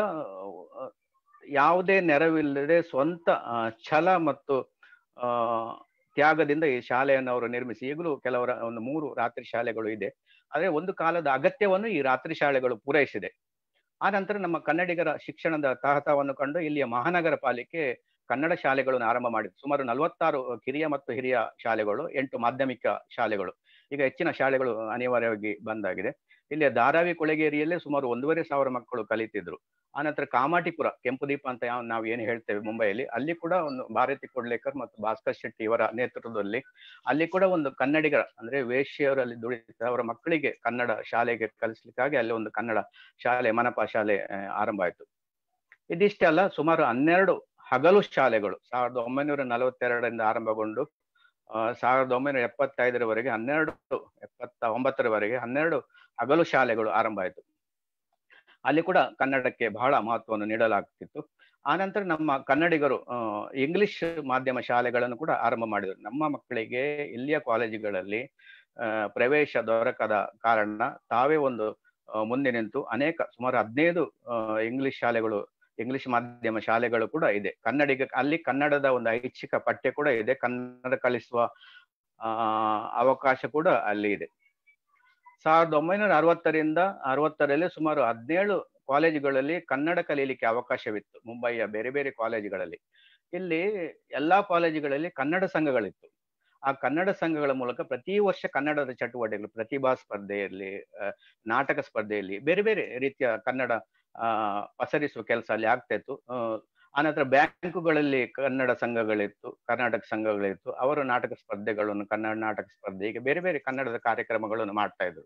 ಯಾವುದೇ ನೆರವಿಲ್ಲದೆ ಸ್ವಂತ ಛಲ ಮತ್ತು ಆ ತ್ಯಾಗದಿಂದ ಈ ಶಾಲೆಯನ್ನು ಅವರು ನಿರ್ಮಿಸಿ, ಈಗಲೂ ಕೆಲವರ ಒಂದು ಮೂರು ರಾತ್ರಿ ಶಾಲೆಗಳು ಇದೆ. ಆದರೆ ಒಂದು ಕಾಲದ ಅಗತ್ಯವನ್ನು ಈ ರಾತ್ರಿ ಶಾಲೆಗಳು ಪೂರೈಸಿದೆ. ಆ ನಂತರ ನಮ್ಮ ಕನ್ನಡಿಗರ ಶಿಕ್ಷಣದ ತಹತವನ್ನು ಕಂಡು ಇಲ್ಲಿಯ ಮಹಾನಗರ ಪಾಲಿಕೆ ಕನ್ನಡ ಶಾಲೆಗಳನ್ನು ಆರಂಭ ಮಾಡಿದೆ. ಸುಮಾರು ನಲವತ್ತಾರು ಕಿರಿಯ ಮತ್ತು ಹಿರಿಯ ಶಾಲೆಗಳು, ಎಂಟು ಮಾಧ್ಯಮಿಕ ಶಾಲೆಗಳು, ಈಗ ಹೆಚ್ಚಿನ ಶಾಲೆಗಳು ಅನಿವಾರ್ಯವಾಗಿ ಬಂದಾಗಿದೆ. ಇಲ್ಲಿಯ ಧಾರಾವಿ ಕೊಳೆಗೇರಿಯಲ್ಲೇ ಸುಮಾರು ಒಂದೂವರೆ ಸಾವಿರ ಮಕ್ಕಳು ಕಲಿತಿದ್ರು. ಆನಂತರ ಕಾಮಾಟಿಪುರ, ಕೆಂಪುದೀಪ ಅಂತ ಯಾವ ನಾವು ಏನು ಹೇಳ್ತೇವೆ ಮುಂಬೈಯಲ್ಲಿ, ಅಲ್ಲಿ ಕೂಡ ಒಂದು ಭಾರತಿ ಕೊಡ್ಲೇಕರ್ ಮತ್ತು ಭಾಸ್ಕರ್ ಶೆಟ್ಟಿ ಇವರ ನೇತೃತ್ವದಲ್ಲಿ ಅಲ್ಲಿ ಕೂಡ ಒಂದು ಕನ್ನಡಿಗರ ಅಂದ್ರೆ ವೇಶ್ಯರಲ್ಲಿ ದುಡಿತ ಅವರ ಮಕ್ಕಳಿಗೆ ಕನ್ನಡ ಶಾಲೆಗೆ ಕಲಿಸ್ಲಿಕ್ಕಾಗಿ ಅಲ್ಲಿ ಒಂದು ಕನ್ನಡ ಶಾಲೆ, ಮನಪಾ ಶಾಲೆ ಆರಂಭ ಆಯಿತು. ಇದಿಷ್ಟೇ ಅಲ್ಲ, ಸುಮಾರು ಹನ್ನೆರಡು ಹಗಲು ಶಾಲೆಗಳು ಸಾವಿರದ ಒಂಬೈನೂರ ನಲವತ್ತೆರಡರಿಂದ ಆರಂಭಗೊಂಡು ಸಾವಿರದ ಒಂಬೈನೂರ ಎಪ್ಪತ್ತೈದರವರೆಗೆ ಹನ್ನೆರಡು ಎಪ್ಪತ್ತ ಒಂಬತ್ತರವರೆಗೆ ಹನ್ನೆರಡು ಹಗಲು ಶಾಲೆಗಳು ಆರಂಭ ಆಯಿತು. ಅಲ್ಲಿ ಕೂಡ ಕನ್ನಡಕ್ಕೆ ಬಹಳ ಮಹತ್ವವನ್ನು ನೀಡಲಾಗ್ತಿತ್ತು. ಆನಂತರ ನಮ್ಮ ಕನ್ನಡಿಗರು ಇಂಗ್ಲಿಷ್ ಮಾಧ್ಯಮ ಶಾಲೆಗಳನ್ನು ಕೂಡ ಆರಂಭ ಮಾಡಿದರು. ನಮ್ಮ ಮಕ್ಕಳಿಗೆ ಇಲ್ಲಿಯ ಕಾಲೇಜುಗಳಲ್ಲಿ ಪ್ರವೇಶ ದೊರಕದ ಕಾರಣ ತಾವೇ ಒಂದು ಮುಂದೆ ನಿಂತು ಅನೇಕ ಸುಮಾರು ಹದಿನೈದು ಇಂಗ್ಲಿಷ್ ಶಾಲೆಗಳು, ಇಂಗ್ಲಿಷ್ ಮಾಧ್ಯಮ ಶಾಲೆಗಳು ಕೂಡ ಇದೆ. ಕನ್ನಡಿಗ ಅಲ್ಲಿ ಕನ್ನಡದ ಒಂದು ಐಚ್ಛಿಕ ಪಠ್ಯ ಕೂಡ ಇದೆ, ಕನ್ನಡ ಕಲಿಸುವ ಆ ಅವಕಾಶ ಕೂಡ ಅಲ್ಲಿ ಇದೆ. ಸಾವಿರದ ಒಂಬೈನೂರ ಅರವತ್ತರಿಂದ ಅರವತ್ತರಲ್ಲಿ ಸುಮಾರು ಹದಿನೇಳು ಕಾಲೇಜುಗಳಲ್ಲಿ ಕನ್ನಡ ಕಲೀಲಿಕ್ಕೆ ಅವಕಾಶವಿತ್ತು ಮುಂಬೈಯ ಬೇರೆ ಬೇರೆ ಕಾಲೇಜುಗಳಲ್ಲಿ. ಇಲ್ಲಿ ಎಲ್ಲಾ ಕಾಲೇಜುಗಳಲ್ಲಿ ಕನ್ನಡ ಸಂಘಗಳಿತ್ತು. ಆ ಕನ್ನಡ ಸಂಘಗಳ ಮೂಲಕ ಪ್ರತಿ ವರ್ಷ ಕನ್ನಡದ ಚಟುವಟಿಕೆಗಳು, ಪ್ರತಿಭಾ ಸ್ಪರ್ಧೆಯಲ್ಲಿ, ನಾಟಕ ಸ್ಪರ್ಧೆಯಲ್ಲಿ ಬೇರೆ ಬೇರೆ ರೀತಿಯ ಕನ್ನಡ ಆ ಪಸರಿಸುವ ಕೆಲಸ ಅಲ್ಲಿ ಆಗ್ತಾ ಇತ್ತು. ಆನಂತರ ಬ್ಯಾಂಕುಗಳಲ್ಲಿ ಕನ್ನಡ ಸಂಘಗಳಿತ್ತು, ಕರ್ನಾಟಕ ಸಂಘಗಳಿತ್ತು. ಅವರು ನಾಟಕ ಸ್ಪರ್ಧೆಗಳನ್ನು, ಕನ್ನಡ ನಾಟಕ ಸ್ಪರ್ಧೆ, ಹೀಗೆ ಬೇರೆ ಬೇರೆ ಕನ್ನಡದ ಕಾರ್ಯಕ್ರಮಗಳನ್ನು ಮಾಡ್ತಾ ಇದ್ರು.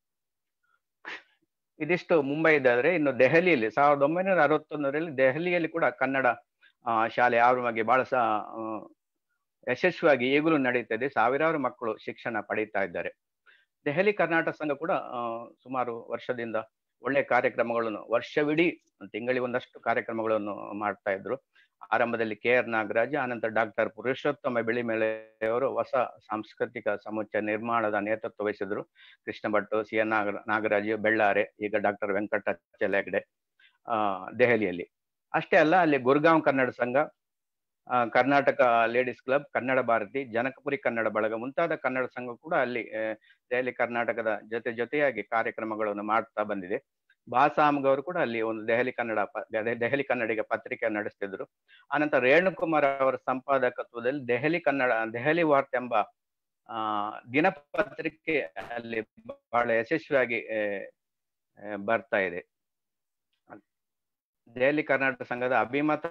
ಇದಿಷ್ಟು ಮುಂಬೈದಾದ್ರೆ, ಇನ್ನು ದೆಹಲಿಯಲ್ಲಿ ಸಾವಿರದ ಒಂಬೈನೂರ ಅರವತ್ತೊಂದರಲ್ಲಿ ದೆಹಲಿಯಲ್ಲಿ ಕೂಡ ಕನ್ನಡ ಶಾಲೆ ಆರಂಭವಾಗಿ ಬಹಳ ಸಹ ಯಶಸ್ವಿಯಾಗಿ ಈಗಲೂ ನಡೀತದೆ. ಸಾವಿರಾರು ಮಕ್ಕಳು ಶಿಕ್ಷಣ ಪಡೀತಾ ಇದ್ದಾರೆ. ದೆಹಲಿ ಕರ್ನಾಟಕ ಸಂಘ ಕೂಡ ಸುಮಾರು ವರ್ಷದಿಂದ ಒಳ್ಳೆಯ ಕಾರ್ಯಕ್ರಮಗಳನ್ನು ವರ್ಷವಿಡೀ ತಿಂಗಳಿಗೆ ಒಂದಷ್ಟು ಕಾರ್ಯಕ್ರಮಗಳನ್ನು ಮಾಡ್ತಾ ಇದ್ರು. ಆರಂಭದಲ್ಲಿ ಕೆ ಆರ್ ನಾಗರಾಜ್, ಆನಂತರ ಡಾಕ್ಟರ್ ಪುರುಷೋತ್ತಮ ಬಿಳಿಮೆಳೆಯವರು ಹೊಸ ಸಾಂಸ್ಕೃತಿಕ ಸಮುಚ್ಚಯ ನಿರ್ಮಾಣದ ನೇತೃತ್ವ ವಹಿಸಿದ್ರು. ಕೃಷ್ಣ ಭಟ್, ಸಿ ಎನ್ ನಾಗರ ನಾಗರಾಜ್ ಬೆಳ್ಳಾರೆ, ಈಗ ಡಾಕ್ಟರ್ ವೆಂಕಟಾಚಲ ಹೆಗಡೆ ಆ ದೆಹಲಿಯಲ್ಲಿ. ಅಷ್ಟೇ ಅಲ್ಲ, ಅಲ್ಲಿ ಗುರ್ಗಾಂವ್ ಕನ್ನಡ ಸಂಘ, ಕರ್ನಾಟಕ ಲೇಡೀಸ್ ಕ್ಲಬ್, ಕನ್ನಡ ಭಾರತಿ, ಜನಕಪುರಿ ಕನ್ನಡ ಬಳಗ ಮುಂತಾದ ಕನ್ನಡ ಸಂಘ ಕೂಡ ಅಲ್ಲಿ ದೆಹಲಿ ಕರ್ನಾಟಕದ ಜೊತೆ ಜೊತೆಯಾಗಿ ಕಾರ್ಯಕ್ರಮಗಳನ್ನು ಮಾಡ್ತಾ ಬಂದಿದೆ. ಬಾಸಾಮ್ಗ್ ಅವರು ಕೂಡ ಅಲ್ಲಿ ಒಂದು ದೆಹಲಿ ಕನ್ನಡ ದೆಹಲಿ ಕನ್ನಡಿಗ ಪತ್ರಿಕೆ ನಡೆಸ್ತಿದ್ರು. ಆನಂತರ ರೇಣುಕುಮಾರ್ ಅವರ ಸಂಪಾದಕತ್ವದಲ್ಲಿ ದೆಹಲಿ ಕನ್ನಡ ದೆಹಲಿ ವಾರ್ತೆ ಎಂಬ ಆ ದಿನಪತ್ರಿಕೆ ಅಲ್ಲಿ ಬಹಳ ಯಶಸ್ವಿಯಾಗಿ ಬರ್ತಾ ಇದೆ. ದೆಹಲಿ ಕರ್ನಾಟಕ ಸಂಘದ ಅಭಿಮತ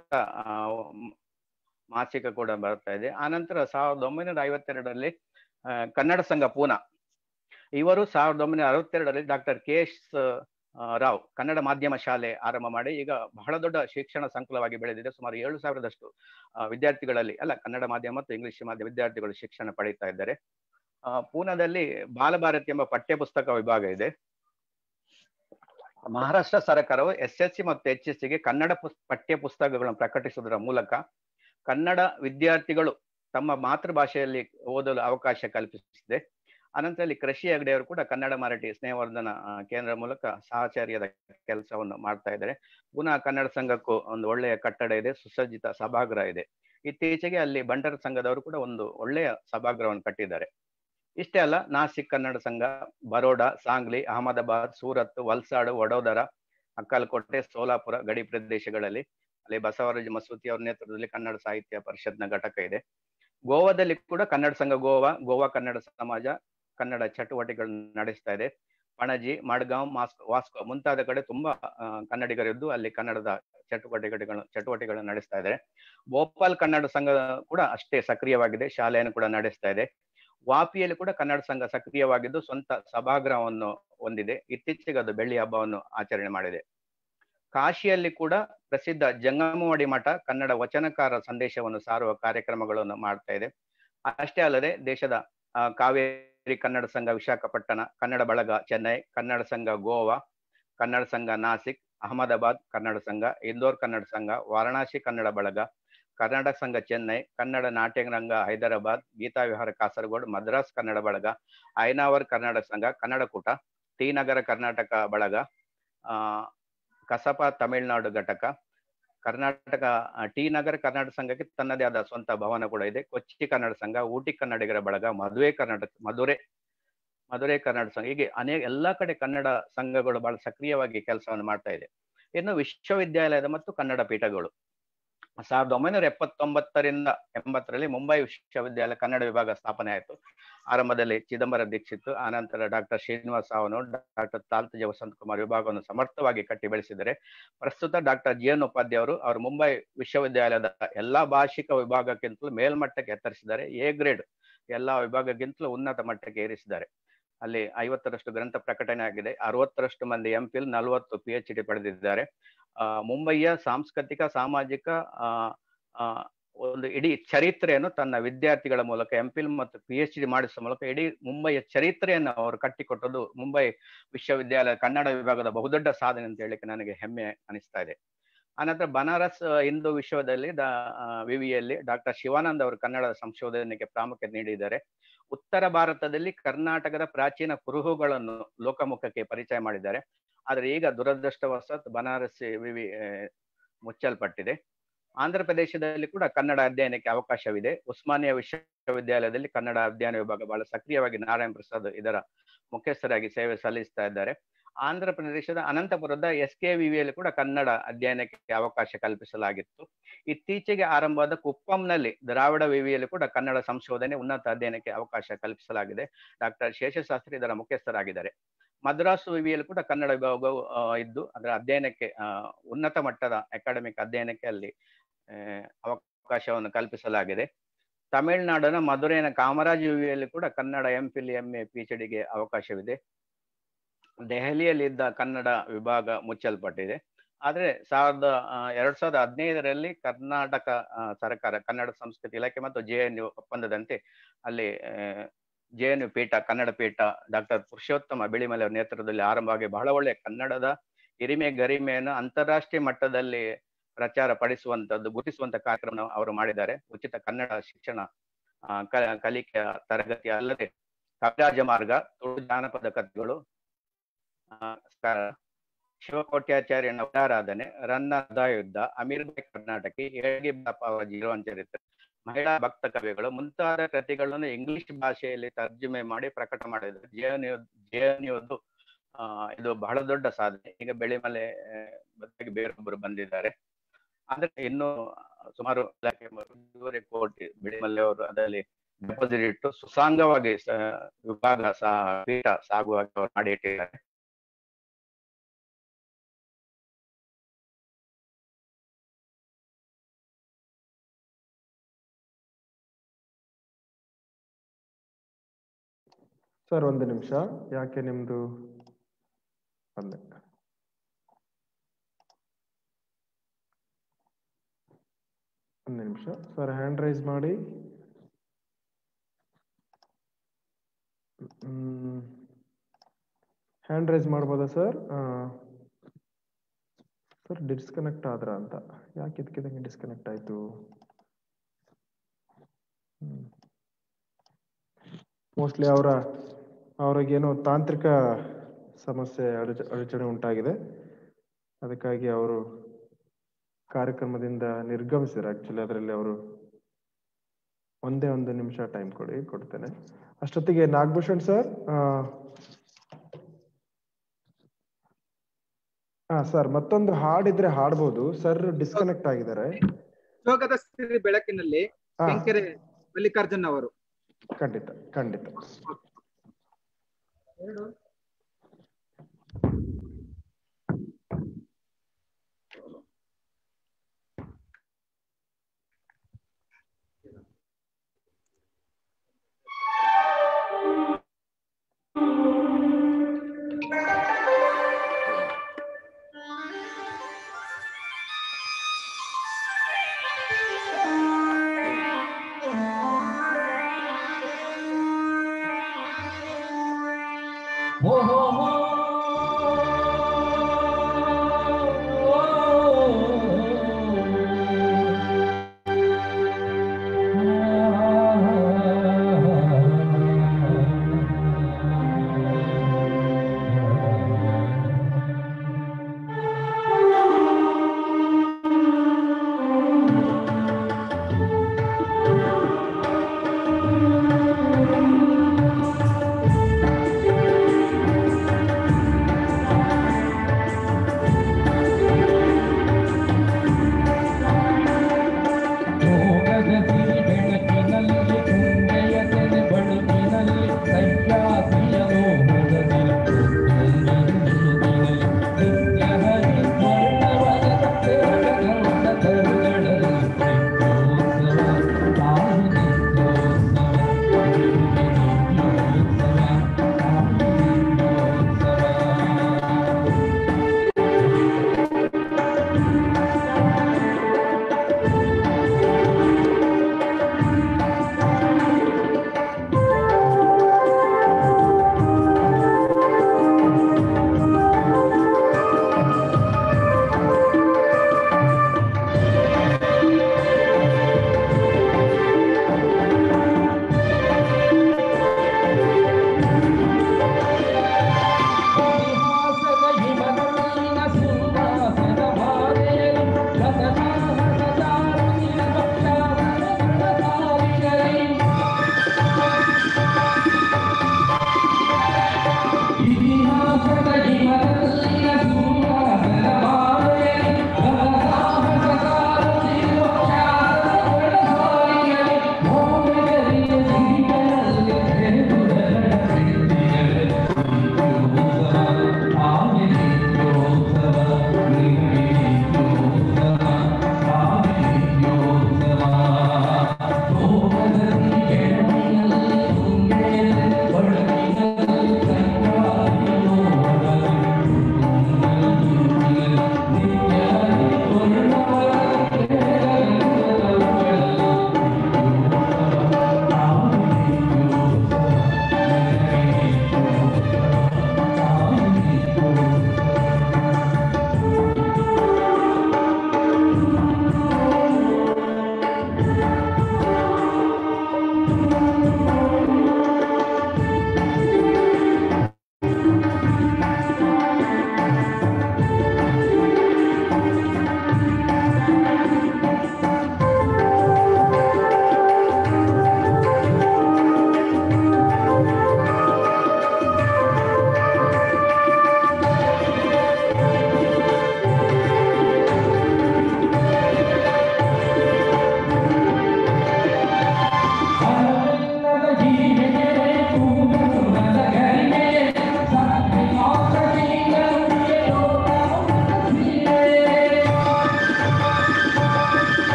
ಮಾಸಿಕ ಕೂಡ ಬರ್ತಾ ಇದೆ. ಆನಂತರ ಸಾವಿರದ ಒಂಬೈನೂರ ಐವತ್ತೆರಡರಲ್ಲಿ ಕನ್ನಡ ಸಂಘ ಪೂನಾ, ಇವರು ಸಾವಿರದ ಒಂಬೈನೂರ ಅರವತ್ತೆರಡರಲ್ಲಿ doctor K S Rao Kannada ಮಾಧ್ಯಮ ಶಾಲೆ ಆರಂಭ ಮಾಡಿ ಈಗ ಬಹಳ ದೊಡ್ಡ ಶಿಕ್ಷಣ ಸಂಕುಲವಾಗಿ ಬೆಳೆದಿದೆ. ಸುಮಾರು ಏಳು ಸಾವಿರದಷ್ಟು ವಿದ್ಯಾರ್ಥಿಗಳಲ್ಲಿ ಅಲ್ಲ ಕನ್ನಡ ಮಾಧ್ಯಮ ಮತ್ತು ಇಂಗ್ಲಿಷ್ ಮಾಧ್ಯಮ ವಿದ್ಯಾರ್ಥಿಗಳು ಶಿಕ್ಷಣ ಪಡೀತಾ ಇದ್ದಾರೆ. ಪೂನಾದಲ್ಲಿ ಬಾಲಭಾರತಿ ಎಂಬ ಪಠ್ಯ ಪುಸ್ತಕ ವಿಭಾಗ ಇದೆ. ಮಹಾರಾಷ್ಟ್ರ ಸರ್ಕಾರವು ಎಸ್ ಎಸ್ ಸಿ ಮತ್ತು ಎಚ್ ಎಸ್ ಸಿಗೆ ಕನ್ನಡ ಪುಸ್ ಪಠ್ಯ ಪುಸ್ತಕಗಳನ್ನು ಪ್ರಕಟಿಸುವುದರ ಮೂಲಕ ಕನ್ನಡ ವಿದ್ಯಾರ್ಥಿಗಳು ತಮ್ಮ ಮಾತೃಭಾಷೆಯಲ್ಲಿ ಓದಲು ಅವಕಾಶ ಕಲ್ಪಿಸಿದೆ. ಅನಂತರದಲ್ಲಿ ಕೃಷಿ ಹೆಗಡೆಯವರು ಕೂಡ ಕನ್ನಡ ಮರಾಠಿ ಸ್ನೇಹವರ್ಧನ ಕೇಂದ್ರ ಮೂಲಕ ಸಹಚರ್ಯದ ಕೆಲಸವನ್ನು ಮಾಡ್ತಾ ಇದ್ದಾರೆ. ಪುನಃ ಕನ್ನಡ ಸಂಘಕ್ಕೂ ಒಂದು ಒಳ್ಳೆಯ ಕಟ್ಟಡ ಇದೆ, ಸುಸಜ್ಜಿತ ಸಭಾಗೃಹ ಇದೆ. ಇತ್ತೀಚೆಗೆ ಅಲ್ಲಿ ಬಂಟರ ಸಂಘದವರು ಕೂಡ ಒಂದು ಒಳ್ಳೆಯ ಸಭಾಗೃಹವನ್ನು ಕಟ್ಟಿದ್ದಾರೆ. ಇಷ್ಟೇ ಅಲ್ಲ, ನಾಸಿಕ್ ಕನ್ನಡ ಸಂಘ, ಬರೋಡಾ, ಸಾಂಗ್ಲಿ, ಅಹಮದಾಬಾದ್, ಸೂರತ್, ವಲ್ಸಾಡ್, ವಡೋದರ, ಅಕ್ಕಲಕೋಟೆ, ಸೋಲಾಪುರ ಗಡಿ ಪ್ರದೇಶಗಳಲ್ಲಿ. ಅಲ್ಲಿ ಬಸವರಾಜ ಮಸೂತಿ ಅವರ ನೇತೃತ್ವದಲ್ಲಿ ಕನ್ನಡ ಸಾಹಿತ್ಯ ಪರಿಷತ್ನ ಘಟಕ ಇದೆ. ಗೋವಾದಲ್ಲಿ ಕೂಡ ಕನ್ನಡ ಸಂಘ ಗೋವಾ, ಗೋವಾ ಕನ್ನಡ ಸಮಾಜ ಕನ್ನಡ ಚಟುವಟಿಕೆಗಳನ್ನು ನಡೆಸ್ತಾ ಇದೆ. ಪಣಜಿ, ಮಡ್ಗಾಂವ್, ಮಾಸ್ಕೋ, ವಾಸ್ಕೋ ಮುಂತಾದ ಕಡೆ ತುಂಬಾ ಕನ್ನಡಿಗರಿದ್ದು ಅಲ್ಲಿ ಕನ್ನಡದ ಚಟುವಟಿಕೆಗಳು ಚಟುವಟಿಕೆಗಳನ್ನು ನಡೆಸ್ತಾ ಇದ್ದಾರೆ. ಭೋಪಾಲ್ ಕನ್ನಡ ಸಂಘ ಕೂಡ ಅಷ್ಟೇ ಸಕ್ರಿಯವಾಗಿದೆ, ಶಾಲೆಯನ್ನು ಕೂಡ ನಡೆಸ್ತಾ ಇದೆ. ವಾಪಿಯಲ್ಲಿ ಕೂಡ ಕನ್ನಡ ಸಂಘ ಸಕ್ರಿಯವಾಗಿದ್ದು ಸ್ವಂತ ಸಭಾಗೃಹವನ್ನು ಹೊಂದಿದೆ. ಇತ್ತೀಚೆಗೆ ಅದು ಬೆಳ್ಳಿ ಹಬ್ಬವನ್ನು ಆಚರಣೆ ಮಾಡಿದೆ. ಕಾಶಿಯಲ್ಲಿ ಕೂಡ ಪ್ರಸಿದ್ಧ ಜಂಗಮವಾಡಿ ಮಠ ಕನ್ನಡ ವಚನಕಾರ ಸಂದೇಶವನ್ನು ಸಾರುವ ಕಾರ್ಯಕ್ರಮಗಳನ್ನು ಮಾಡ್ತಾ ಇದೆ. ಅಷ್ಟೇ ಅಲ್ಲದೆ ದೇಶದ ಕಾವೇರಿ ಕನ್ನಡ ಸಂಘ ವಿಶಾಖಪಟ್ಟಣ, ಕನ್ನಡ ಬಳಗ ಚೆನ್ನೈ, ಕನ್ನಡ ಸಂಘ ಗೋವಾ, ಕನ್ನಡ ಸಂಘ ನಾಸಿಕ್, ಅಹಮದಾಬಾದ್ ಕನ್ನಡ ಸಂಘ, ಇಂದೋರ್ ಕನ್ನಡ ಸಂಘ, ವಾರಣಾಸಿ ಕನ್ನಡ ಬಳಗ, ಕರ್ನಾಟಕ ಸಂಘ ಚೆನ್ನೈ, ಕನ್ನಡ ನಾಟ್ಯರಂಗ ಹೈದರಾಬಾದ್, ಗೀತಾವಿಹಾರ ಕಾಸರಗೋಡು, ಮದ್ರಾಸ್ ಕನ್ನಡ ಬಳಗ, ಐನಾವರ್ ಕನ್ನಡ ಸಂಘ, ಕನ್ನಡಕೂಟ, ಟಿ ನಗರ ಕರ್ನಾಟಕ ಬಳಗ, ಆ ಕಸಪ ತಮಿಳುನಾಡು ಘಟಕ, ಕರ್ನಾಟಕ ಟಿ ನಗರ ಕನ್ನಡ ಸಂಘಕ್ಕೆ ತನ್ನದೇ ಆದ ಸ್ವಂತ ಭವನ ಕೂಡ ಇದೆ. ಕೊಚ್ಚಿ ಕನ್ನಡ ಸಂಘ, ಊಟಿ ಕನ್ನಡಿಗರ ಬಳಗ, ಮದುವೆ ಕರ್ನಾಟಕ ಮಧುರೆ ಮಧುರೆ ಕನ್ನಡ ಸಂಘ, ಹೀಗೆ ಅನೇಕ ಎಲ್ಲಾ ಕಡೆ ಕನ್ನಡ ಸಂಘಗಳು ಬಹಳ ಸಕ್ರಿಯವಾಗಿ ಕೆಲಸವನ್ನು ಮಾಡ್ತಾ ಇದೆ. ಇನ್ನು ವಿಶ್ವವಿದ್ಯಾಲಯದ ಮತ್ತು ಕನ್ನಡ ಪೀಠಗಳು ಸಾವಿರದ ಒಂಬೈನೂರ ಎಪ್ಪತ್ತೊಂಬತ್ತರಿಂದ ಎಂಬತ್ತರಲ್ಲಿ ಮುಂಬೈ ವಿಶ್ವವಿದ್ಯಾಲಯ ಕನ್ನಡ ವಿಭಾಗ ಸ್ಥಾಪನೆ ಆಯಿತು. ಆರಂಭದಲ್ಲಿ ಚಿದಂಬರ ದೀಕ್ಷಿತ್, ಆನಂತರ ಡಾಕ್ಟರ್ ಶ್ರೀನಿವಾಸ ಸಾವನೂರ್, ಡಾಕ್ಟರ್ ತಾಲ್ತಜೆ ವಸಂತ ಕುಮಾರ್ ವಿಭಾಗವನ್ನು ಸಮರ್ಥವಾಗಿ ಕಟ್ಟಿ ಬೆಳೆಸಿದರೆ ಪ್ರಸ್ತುತ ಡಾಕ್ಟರ್ ಜಿ ಎನ್ ಉಪಾಧ್ಯಾಯ ಅವರು ಅವರು ಮುಂಬೈ ವಿಶ್ವವಿದ್ಯಾಲಯದ ಎಲ್ಲಾ ಭಾಷಿಕ ವಿಭಾಗಕ್ಕಿಂತಲೂ ಮೇಲ್ಮಟ್ಟಕ್ಕೆ ಎತ್ತರಿಸಿದ್ದಾರೆ. ಎ ಗ್ರೇಡ್ ಎಲ್ಲಾ ವಿಭಾಗಕ್ಕಿಂತಲೂ ಉನ್ನತ ಮಟ್ಟಕ್ಕೆ ಏರಿಸಿದ್ದಾರೆ. ಅಲ್ಲಿ ಐವತ್ತರಷ್ಟು ಗ್ರಂಥ ಪ್ರಕಟಣೆ ಆಗಿದೆ. ಅರವತ್ತರಷ್ಟು ಮಂದಿ ಎಂ ಫಿಲ್, ನಲವತ್ತು ಪಿ ಎಚ್ ಡಿ ಪಡೆದಿದ್ದಾರೆ. ಆ ಮುಂಬಯಿಯ ಸಾಂಸ್ಕೃತಿಕ ಸಾಮಾಜಿಕ ಆ ಆ ಒಂದು ಇಡೀ ಚರಿತ್ರೆಯನ್ನು ತನ್ನ ವಿದ್ಯಾರ್ಥಿಗಳ ಮೂಲಕ ಎಂ ಫಿಲ್ ಮತ್ತು ಪಿ ಎಚ್ ಡಿ ಮಾಡಿಸುವ ಮೂಲಕ ಇಡೀ ಮುಂಬಯಿಯ ಚರಿತ್ರೆಯನ್ನು ಅವರು ಕಟ್ಟಿಕೊಟ್ಟದ್ದು ಮುಂಬೈ ವಿಶ್ವವಿದ್ಯಾಲಯ ಕನ್ನಡ ವಿಭಾಗದ ಬಹುದೊಡ್ಡ ಸಾಧನೆ ಅಂತ ಹೇಳಿಕ್ಕೆ ನನಗೆ ಹೆಮ್ಮೆ ಅನಿಸ್ತಾ ಇದೆ. ಆನಂತರ ಬನಾರಸ್ ಹಿಂದೂ ವಿಶ್ವದಲ್ಲಿ ದ ವಿವಿಯಲ್ಲಿ ಡಾಕ್ಟರ್ ಶಿವಾನಂದ್ ಅವರು ಕನ್ನಡ ಸಂಶೋಧನೆಗೆ ಪ್ರಾಮುಖ್ಯತೆ ನೀಡಿದ್ದಾರೆ. ಉತ್ತರ ಭಾರತದಲ್ಲಿ ಕರ್ನಾಟಕದ ಪ್ರಾಚೀನ ಕುರುಹುಗಳನ್ನು ಲೋಕಮುಖಕ್ಕೆ ಪರಿಚಯ ಮಾಡಿದ್ದಾರೆ. ಆದರೆ ಈಗ ದುರದೃಷ್ಟವಶಾತ್ ಬನಾರಸ್ ವಿವಿ ಮುಚ್ಚಲ್ಪಟ್ಟಿದೆ. ಆಂಧ್ರ ಪ್ರದೇಶದಲ್ಲಿ ಕೂಡ ಕನ್ನಡ ಅಧ್ಯಯನಕ್ಕೆ ಅವಕಾಶವಿದೆ. ಉಸ್ಮಾನಿಯಾ ವಿಶ್ವವಿದ್ಯಾಲಯದಲ್ಲಿ ಕನ್ನಡ ಅಧ್ಯಯನ ವಿಭಾಗ ಬಹಳ ಸಕ್ರಿಯವಾಗಿ ನಾರಾಯಣ ಪ್ರಸಾದ್ ಇದರ ಮುಖ್ಯಸ್ಥರಾಗಿ ಸೇವೆ ಸಲ್ಲಿಸ್ತಾ ಇದ್ದಾರೆ. ಆಂಧ್ರ ಪ್ರದೇಶದ ಅನಂತಪುರದ ಎಸ್ ಕೆ ವಿವಿಯಲ್ಲಿ ಕೂಡ ಕನ್ನಡ ಅಧ್ಯಯನಕ್ಕೆ ಅವಕಾಶ ಕಲ್ಪಿಸಲಾಗಿತ್ತು. ಇತ್ತೀಚೆಗೆ ಆರಂಭವಾದ ಕುಪ್ಪಂನಲ್ಲಿ ದ್ರಾವಿಡ ವಿವಿಯಲ್ಲಿ ಕೂಡ ಕನ್ನಡ ಸಂಶೋಧನೆ ಉನ್ನತ ಅಧ್ಯಯನಕ್ಕೆ ಅವಕಾಶ ಕಲ್ಪಿಸಲಾಗಿದೆ. ಡಾಕ್ಟರ್ ಶೇಷಶಾಸ್ತ್ರಿ ಇದರ ಮುಖ್ಯಸ್ಥರಾಗಿದ್ದಾರೆ. ಮದ್ರಾಸು ವಿವಿಯಲ್ಲಿ ಕೂಡ ಕನ್ನಡ ವಿಭಾಗವು ಇದ್ದು ಅದರ ಅಧ್ಯಯನಕ್ಕೆ ಅಹ್ ಉನ್ನತ ಮಟ್ಟದ ಅಕಾಡೆಮಿಕ್ ಅಧ್ಯಯನಕ್ಕೆ ಅಲ್ಲಿ ಅವಕಾಶವನ್ನು ಕಲ್ಪಿಸಲಾಗಿದೆ. ತಮಿಳುನಾಡಿನ ಮಧುರೈನ ಕಾಮರಾಜ್ ವಿವಿಯಲ್ಲಿ ಕೂಡ Kannada M Phil M A P H ಡಿಗೆ ಅವಕಾಶವಿದೆ. ದೆಹಲಿಯಲ್ಲಿದ್ದ ಕನ್ನಡ ವಿಭಾಗ ಮುಚ್ಚಲ್ಪಟ್ಟಿದೆ. ಆದ್ರೆ ಸಾವಿರದ ಎರಡ್ ಸಾವಿರದ ಹದಿನೈದರಲ್ಲಿ ಕರ್ನಾಟಕ ಸರ್ಕಾರ ಕನ್ನಡ ಸಂಸ್ಕೃತಿ ಇಲಾಖೆ ಮತ್ತು ಜೆ ಎನ್ ಯು ಒಪ್ಪಂದದಂತೆ ಅಲ್ಲಿ ಜೆ ಎನ್ ಯು ಪೀಠ ಕನ್ನಡ ಪೀಠ ಡಾಕ್ಟರ್ ಪುರುಷೋತ್ತಮ ಬಿಳಿಮಲೆ ಅವರ ನೇತೃತ್ವದಲ್ಲಿ ಆರಂಭವಾಗಿ ಬಹಳ ಒಳ್ಳೆಯ ಕನ್ನಡದ ಹಿರಿಮೆ ಗರಿಮೆಯನ್ನು ಅಂತಾರಾಷ್ಟ್ರೀಯ ಮಟ್ಟದಲ್ಲಿ ಪ್ರಚಾರ ಪಡಿಸುವಂತದ್ದು ಗುರುತಿಸುವಂತ ಕಾರ್ಯಕ್ರಮ ಅವರು ಮಾಡಿದ್ದಾರೆ. ಉಚಿತ ಕನ್ನಡ ಶಿಕ್ಷಣ ಕಲಿಕೆಯ ತರಗತಿ ಅಲ್ಲದೆ ಕವಿರಾಜ ಮಾರ್ಗ, ತುಳು ಜಾನಪದ ಕಥೆಗಳು, ಶಿವಕೋಟ್ಯಾಚಾರ್ಯ ನವರಾರಾಧನೆ, ರನ್ನ ಯುದ್ಧ, ಅಮೀರ್ ಬಾಯ್ ಕರ್ನಾಟಕಿ, ಏಳ್ಗಿ ಬಾಪಾಜಿ ಚರಿತ್ರೆ, ಮಹಿಳಾ ಭಕ್ತ ಕವಿಗಳು ಮುಂತಾದ ಕೃತಿಗಳನ್ನು ಇಂಗ್ಲಿಷ್ ಭಾಷೆಯಲ್ಲಿ ತರ್ಜುಮೆ ಮಾಡಿ ಪ್ರಕಟ ಮಾಡಿದ್ದಾರೆ. J N U J N ಯುದು ಆ ಇದು ಬಹಳ ದೊಡ್ಡ ಸಾಧನೆ. ಈಗ ಬೆಳಿಮಲೆ ಬದಲಾಗಿ ಬೇರೊಬ್ಬರು ಬಂದಿದ್ದಾರೆ. ಆದ್ರೆ ಇನ್ನು ಸುಮಾರು ಇಲಾಖೆ ಕೋಟಿ ಬೆಳಿಮಲೆ ಅವರು ಅದರಲ್ಲಿ ಡೆಪಾಸಿಟ್ ಇಟ್ಟು ಸುಸಾಂಗವಾಗಿ ವಿಭಾಗ ಸಹ ಪೀಠ ಸಾಗುವಾಗಿ ಅವರು ಮಾಡಿ ಇಟ್ಟಿದ್ದಾರೆ. ಸರ್ ಒಂದು ನಿಮಿಷ, ಯಾಕೆ ನಿಮ್ದು ಒಂದೇ ಒಂದು ನಿಮಿಷ ಸರ್, ಹ್ಯಾಂಡ್ ರೈಸ್ ಮಾಡಿ. ಹ್ಯಾಂಡ್ ರೈಸ್ ಮಾಡ್ಬೋದಾ ಸರ್? ಸರ್ ಡಿಸ್ಕನೆಕ್ಟ್ ಆದ್ರ ಅಂತ, ಯಾಕೆ ಇದಕ್ಕಿದಂಗೆ ಡಿಸ್ಕನೆಕ್ಟ್ ಆಯ್ತು? ಮೋಸ್ಟ್ಲಿ ಅವರ ಅವ್ರಿಗೇನೋ ತಾಂತ್ರಿಕ ಸಮಸ್ಯೆ ಅಡಚ ಅಡಚಣೆ ಉಂಟಾಗಿದೆ. ಅದಕ್ಕಾಗಿ ಅವರು ಕಾರ್ಯಕ್ರಮದಿಂದ ನಿರ್ಗಮಿಸಿದ್ದಾರೆ. ಆಕ್ಚುಲಿ ಅದರಲ್ಲಿ ಅವರು ಒಂದೇ ಒಂದು ನಿಮಿಷ ಟೈಮ್ ಕೊಡಿ, ಕೊಡ್ತೇನೆ. ಅಷ್ಟೊತ್ತಿಗೆ ನಾಗಭೂಷಣ್ ಸರ್ ಹಾ ಸರ್, ಮತ್ತೊಂದು ಹಾಡಿದ್ರೆ ಹಾಡ್ಬೋದು ಸರ್. ಡಿಸ್ಕನೆಕ್ಟ್ ಆಗಿದ್ದಾರೆ. ಯೋಗದ ಸಿರಿ ಬೆಳಕಿನಲ್ಲಿ ಹಾ. ಕೆಂಕೆರೆ ಮಲ್ಲಿಕಾರ್ಜುನ್ ಅವರು. ಖಂಡಿತ ಖಂಡಿತ. Thank you.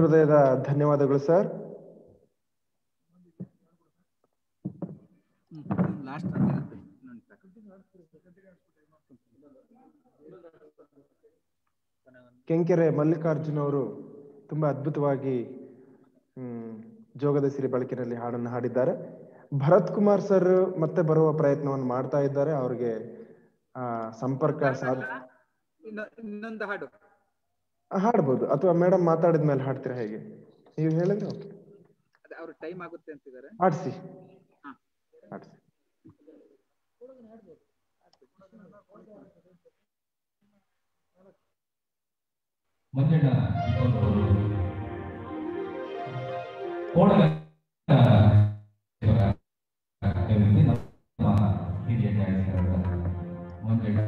ಹೃದಯದ ಧನ್ಯವಾದಗಳು ಸರ್. ಕೆಂಕೆರೆ ಮಲ್ಲಿಕಾರ್ಜುನ್ ಅವರು ತುಂಬಾ ಅದ್ಭುತವಾಗಿ ಹ್ಮ್ ಜೋಗದ ಸಿರಿ ಬೆಳಕಿನಲ್ಲಿ ಹಾಡನ್ನು ಹಾಡಿದ್ದಾರೆ. ಭರತ್ ಕುಮಾರ್ ಸರ್ ಮತ್ತೆ ಬರುವ ಪ್ರಯತ್ನವನ್ನು ಮಾಡ್ತಾ ಇದ್ದಾರೆ. ಅವ್ರಿಗೆ ಆ ಸಂಪರ್ಕ ಸಾಧ್ಯ ಇನ್ನೊಂದು ಹಾಡು ಹಾಡ್ಬೋದು, ಅಥವಾ ಮೇಡಮ್ ಮಾತಾಡಿದ ಮೇಲೆ ಹಾಡ್ತೀರಾ ಹೇಗೆ? ನೀವು ಹೇಳಿದ್ರೆ ಅವ್ರ ಟೈಮ್ ಆಗುತ್ತೆ ಅಂತಿದ್ದಾರೆ. ಹಾಡ್ಸಿ ಹಾಡ್ಸಿ. ಮಂಜಣ್ಣ ಕೋಡಲ ನಮ್ಮ ಹಿರಿಯ ನ್ಯಾಯಾಧೀಶರಾದ ಮಂಜಣ್ಣ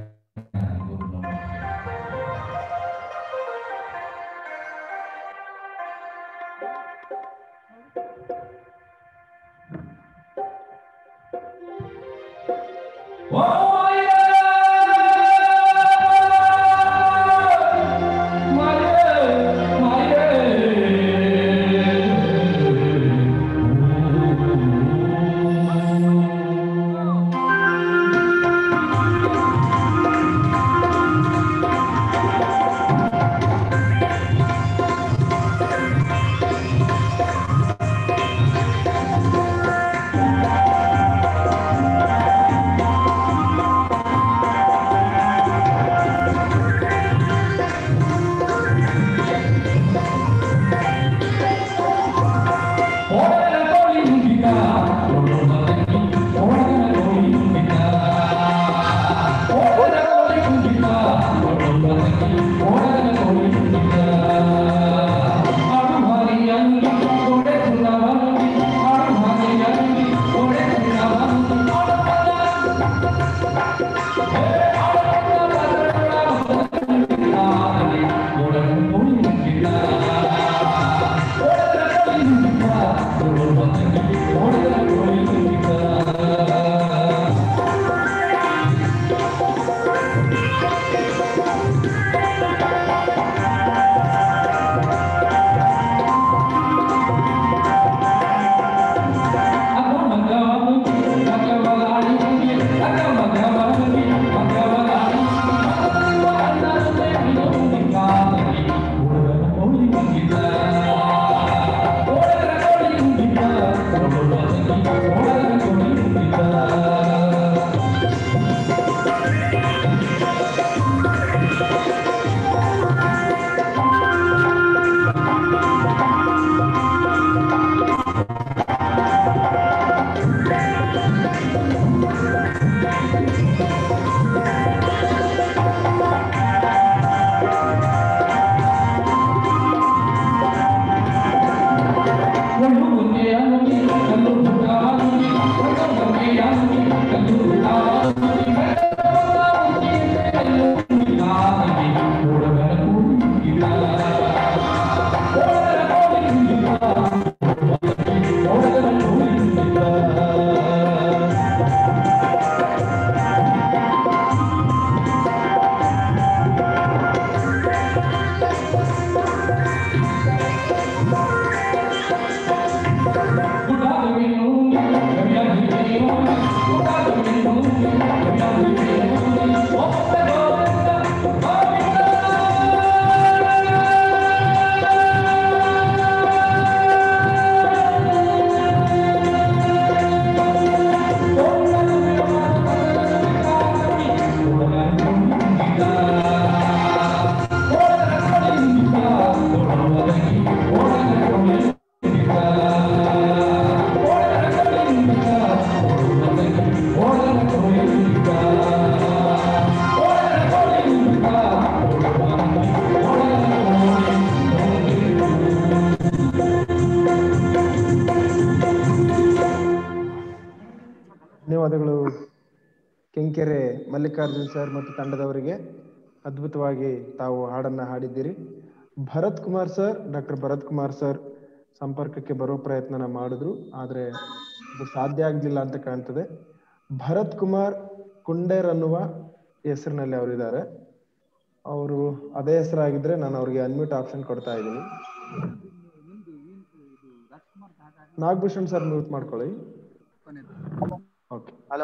ಧನ್ಯವಾದಗಳು ಕೆಂಕೆರೆ ಮಲ್ಲಿಕಾರ್ಜುನ್ ಸರ್ ಮತ್ತು ತಂಡದವರಿಗೆ. ಅದ್ಭುತವಾಗಿ ತಾವು ಹಾಡನ್ನ ಹಾಡಿದ್ದೀರಿ. Bharat Kumar sir, doctor Bharat Kumar sir ಸಂಪರ್ಕಕ್ಕೆ ಬರೋ ಪ್ರಯತ್ನನ ಮಾಡಿದ್ರು, ಆದ್ರೆ ಅದು ಸಾಧ್ಯ ಆಗ್ಲಿಲ್ಲ ಅಂತ ಕಾಣ್ತದೆ. ಭರತ್ ಕುಮಾರ್ ಕುಂಡೇರ್ ಅನ್ನುವ ಹೆಸರಿನಲ್ಲಿ ಅವರಿದ್ದಾರೆ. ಅವರು ಅದೇ ಹೆಸರಾಗಿದ್ರೆ ನಾನು ಅವ್ರಿಗೆ ಅನ್ಮ್ಯೂಟ್ ಆಪ್ಷನ್ ಕೊಡ್ತಾ ಇದ್ದೀನಿ. ನಾಗಭೂಷಣ್ ಸರ್ ಮ್ಯೂಟ್ ಮಾಡ್ಕೊಳ್ಳಿ. Okay. Hello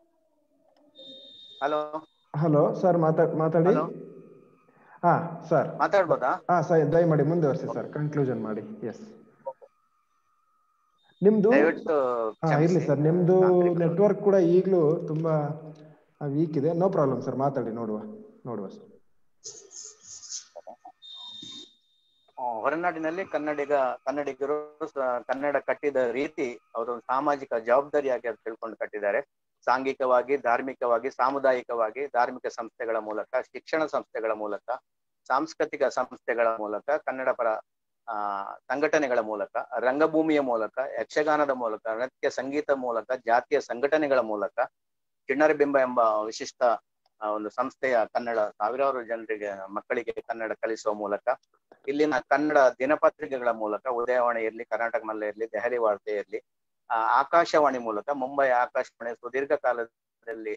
hello hello sir, ಮಾತಾ ಮಾತಾಡಿ. ಹಲೋ ಹಾ ಸರ್ ಮಾತಾಡ್ಬೋದಾ? ಹಾ ಸರ್, ದಯಮಾಡಿ ಮುಂದುವರಿಸಿ ಸರ್, ಕನ್ಕ್ಲೂಷನ್ ಮಾಡಿ. ಎಸ್, ನಿಮ್ದು ದಯವಿಟ್ಟು ಹಾ ಇರ್ಲಿ ಕ್ಷಮಿಸಿ. ಸರ್, ನಿಮ್ದು ತಾಂತ್ರಿಕರು. ನೆಟ್ವರ್ಕ್ ಕೂಡ ಈಗಲೂ ತುಂಬಾ ವೀಕ್ ಇದೆ. ನೋ ಪ್ರಾಬ್ಲಮ್ ಸರ್, ಮಾತಾಡಿ, ನೋಡುವ ನೋಡುವ ಸರ್. ಹೊರನಾಡಿನಲ್ಲಿ ಕನ್ನಡಿಗ ಕನ್ನಡಿಗರು ಕನ್ನಡ ಕಟ್ಟಿದ ರೀತಿ ಅವರು ಸಾಮಾಜಿಕ ಜವಾಬ್ದಾರಿಯಾಗಿ ಅದು ತಿಳ್ಕೊಂಡು ಕಟ್ಟಿದ್ದಾರೆ. ಸಾಂಘಿಕವಾಗಿ, ಧಾರ್ಮಿಕವಾಗಿ, ಸಾಮುದಾಯಿಕವಾಗಿ, ಧಾರ್ಮಿಕ ಸಂಸ್ಥೆಗಳ ಮೂಲಕ, ಶಿಕ್ಷಣ ಸಂಸ್ಥೆಗಳ ಮೂಲಕ, ಸಾಂಸ್ಕೃತಿಕ ಸಂಸ್ಥೆಗಳ ಮೂಲಕ, ಕನ್ನಡ ಪರ ಆ ಸಂಘಟನೆಗಳ ಮೂಲಕ, ರಂಗಭೂಮಿಯ ಮೂಲಕ, ಯಕ್ಷಗಾನದ ಮೂಲಕ, ನೃತ್ಯ ಸಂಗೀತ ಮೂಲಕ, ಜಾತಿಯ ಸಂಘಟನೆಗಳ ಮೂಲಕ, ಚಿಣ್ಣರ ಬಿಂಬ ಎಂಬ ವಿಶಿಷ್ಟ ಒಂದು ಸಂಸ್ಥೆಯ ಕನ್ನಡ ಸಾವಿರಾರು ಜನರಿಗೆ ಮಕ್ಕಳಿಗೆ ಕನ್ನಡ ಕಲಿಸುವ ಮೂಲಕ, ಇಲ್ಲಿನ ಕನ್ನಡ ದಿನಪತ್ರಿಕೆಗಳ ಮೂಲಕ, ಉದಯವಾಣಿ ಇರಲಿ, ಕರ್ನಾಟಕ ಮಲ್ಲ ಇರಲಿ, ದೆಹಲಿ ವಾರ್ತೆ ಇರಲಿ, ಆ ಆಕಾಶವಾಣಿ ಮೂಲಕ, ಮುಂಬೈ ಆಕಾಶವಾಣಿ ಸುದೀರ್ಘ ಕಾಲದಲ್ಲಿ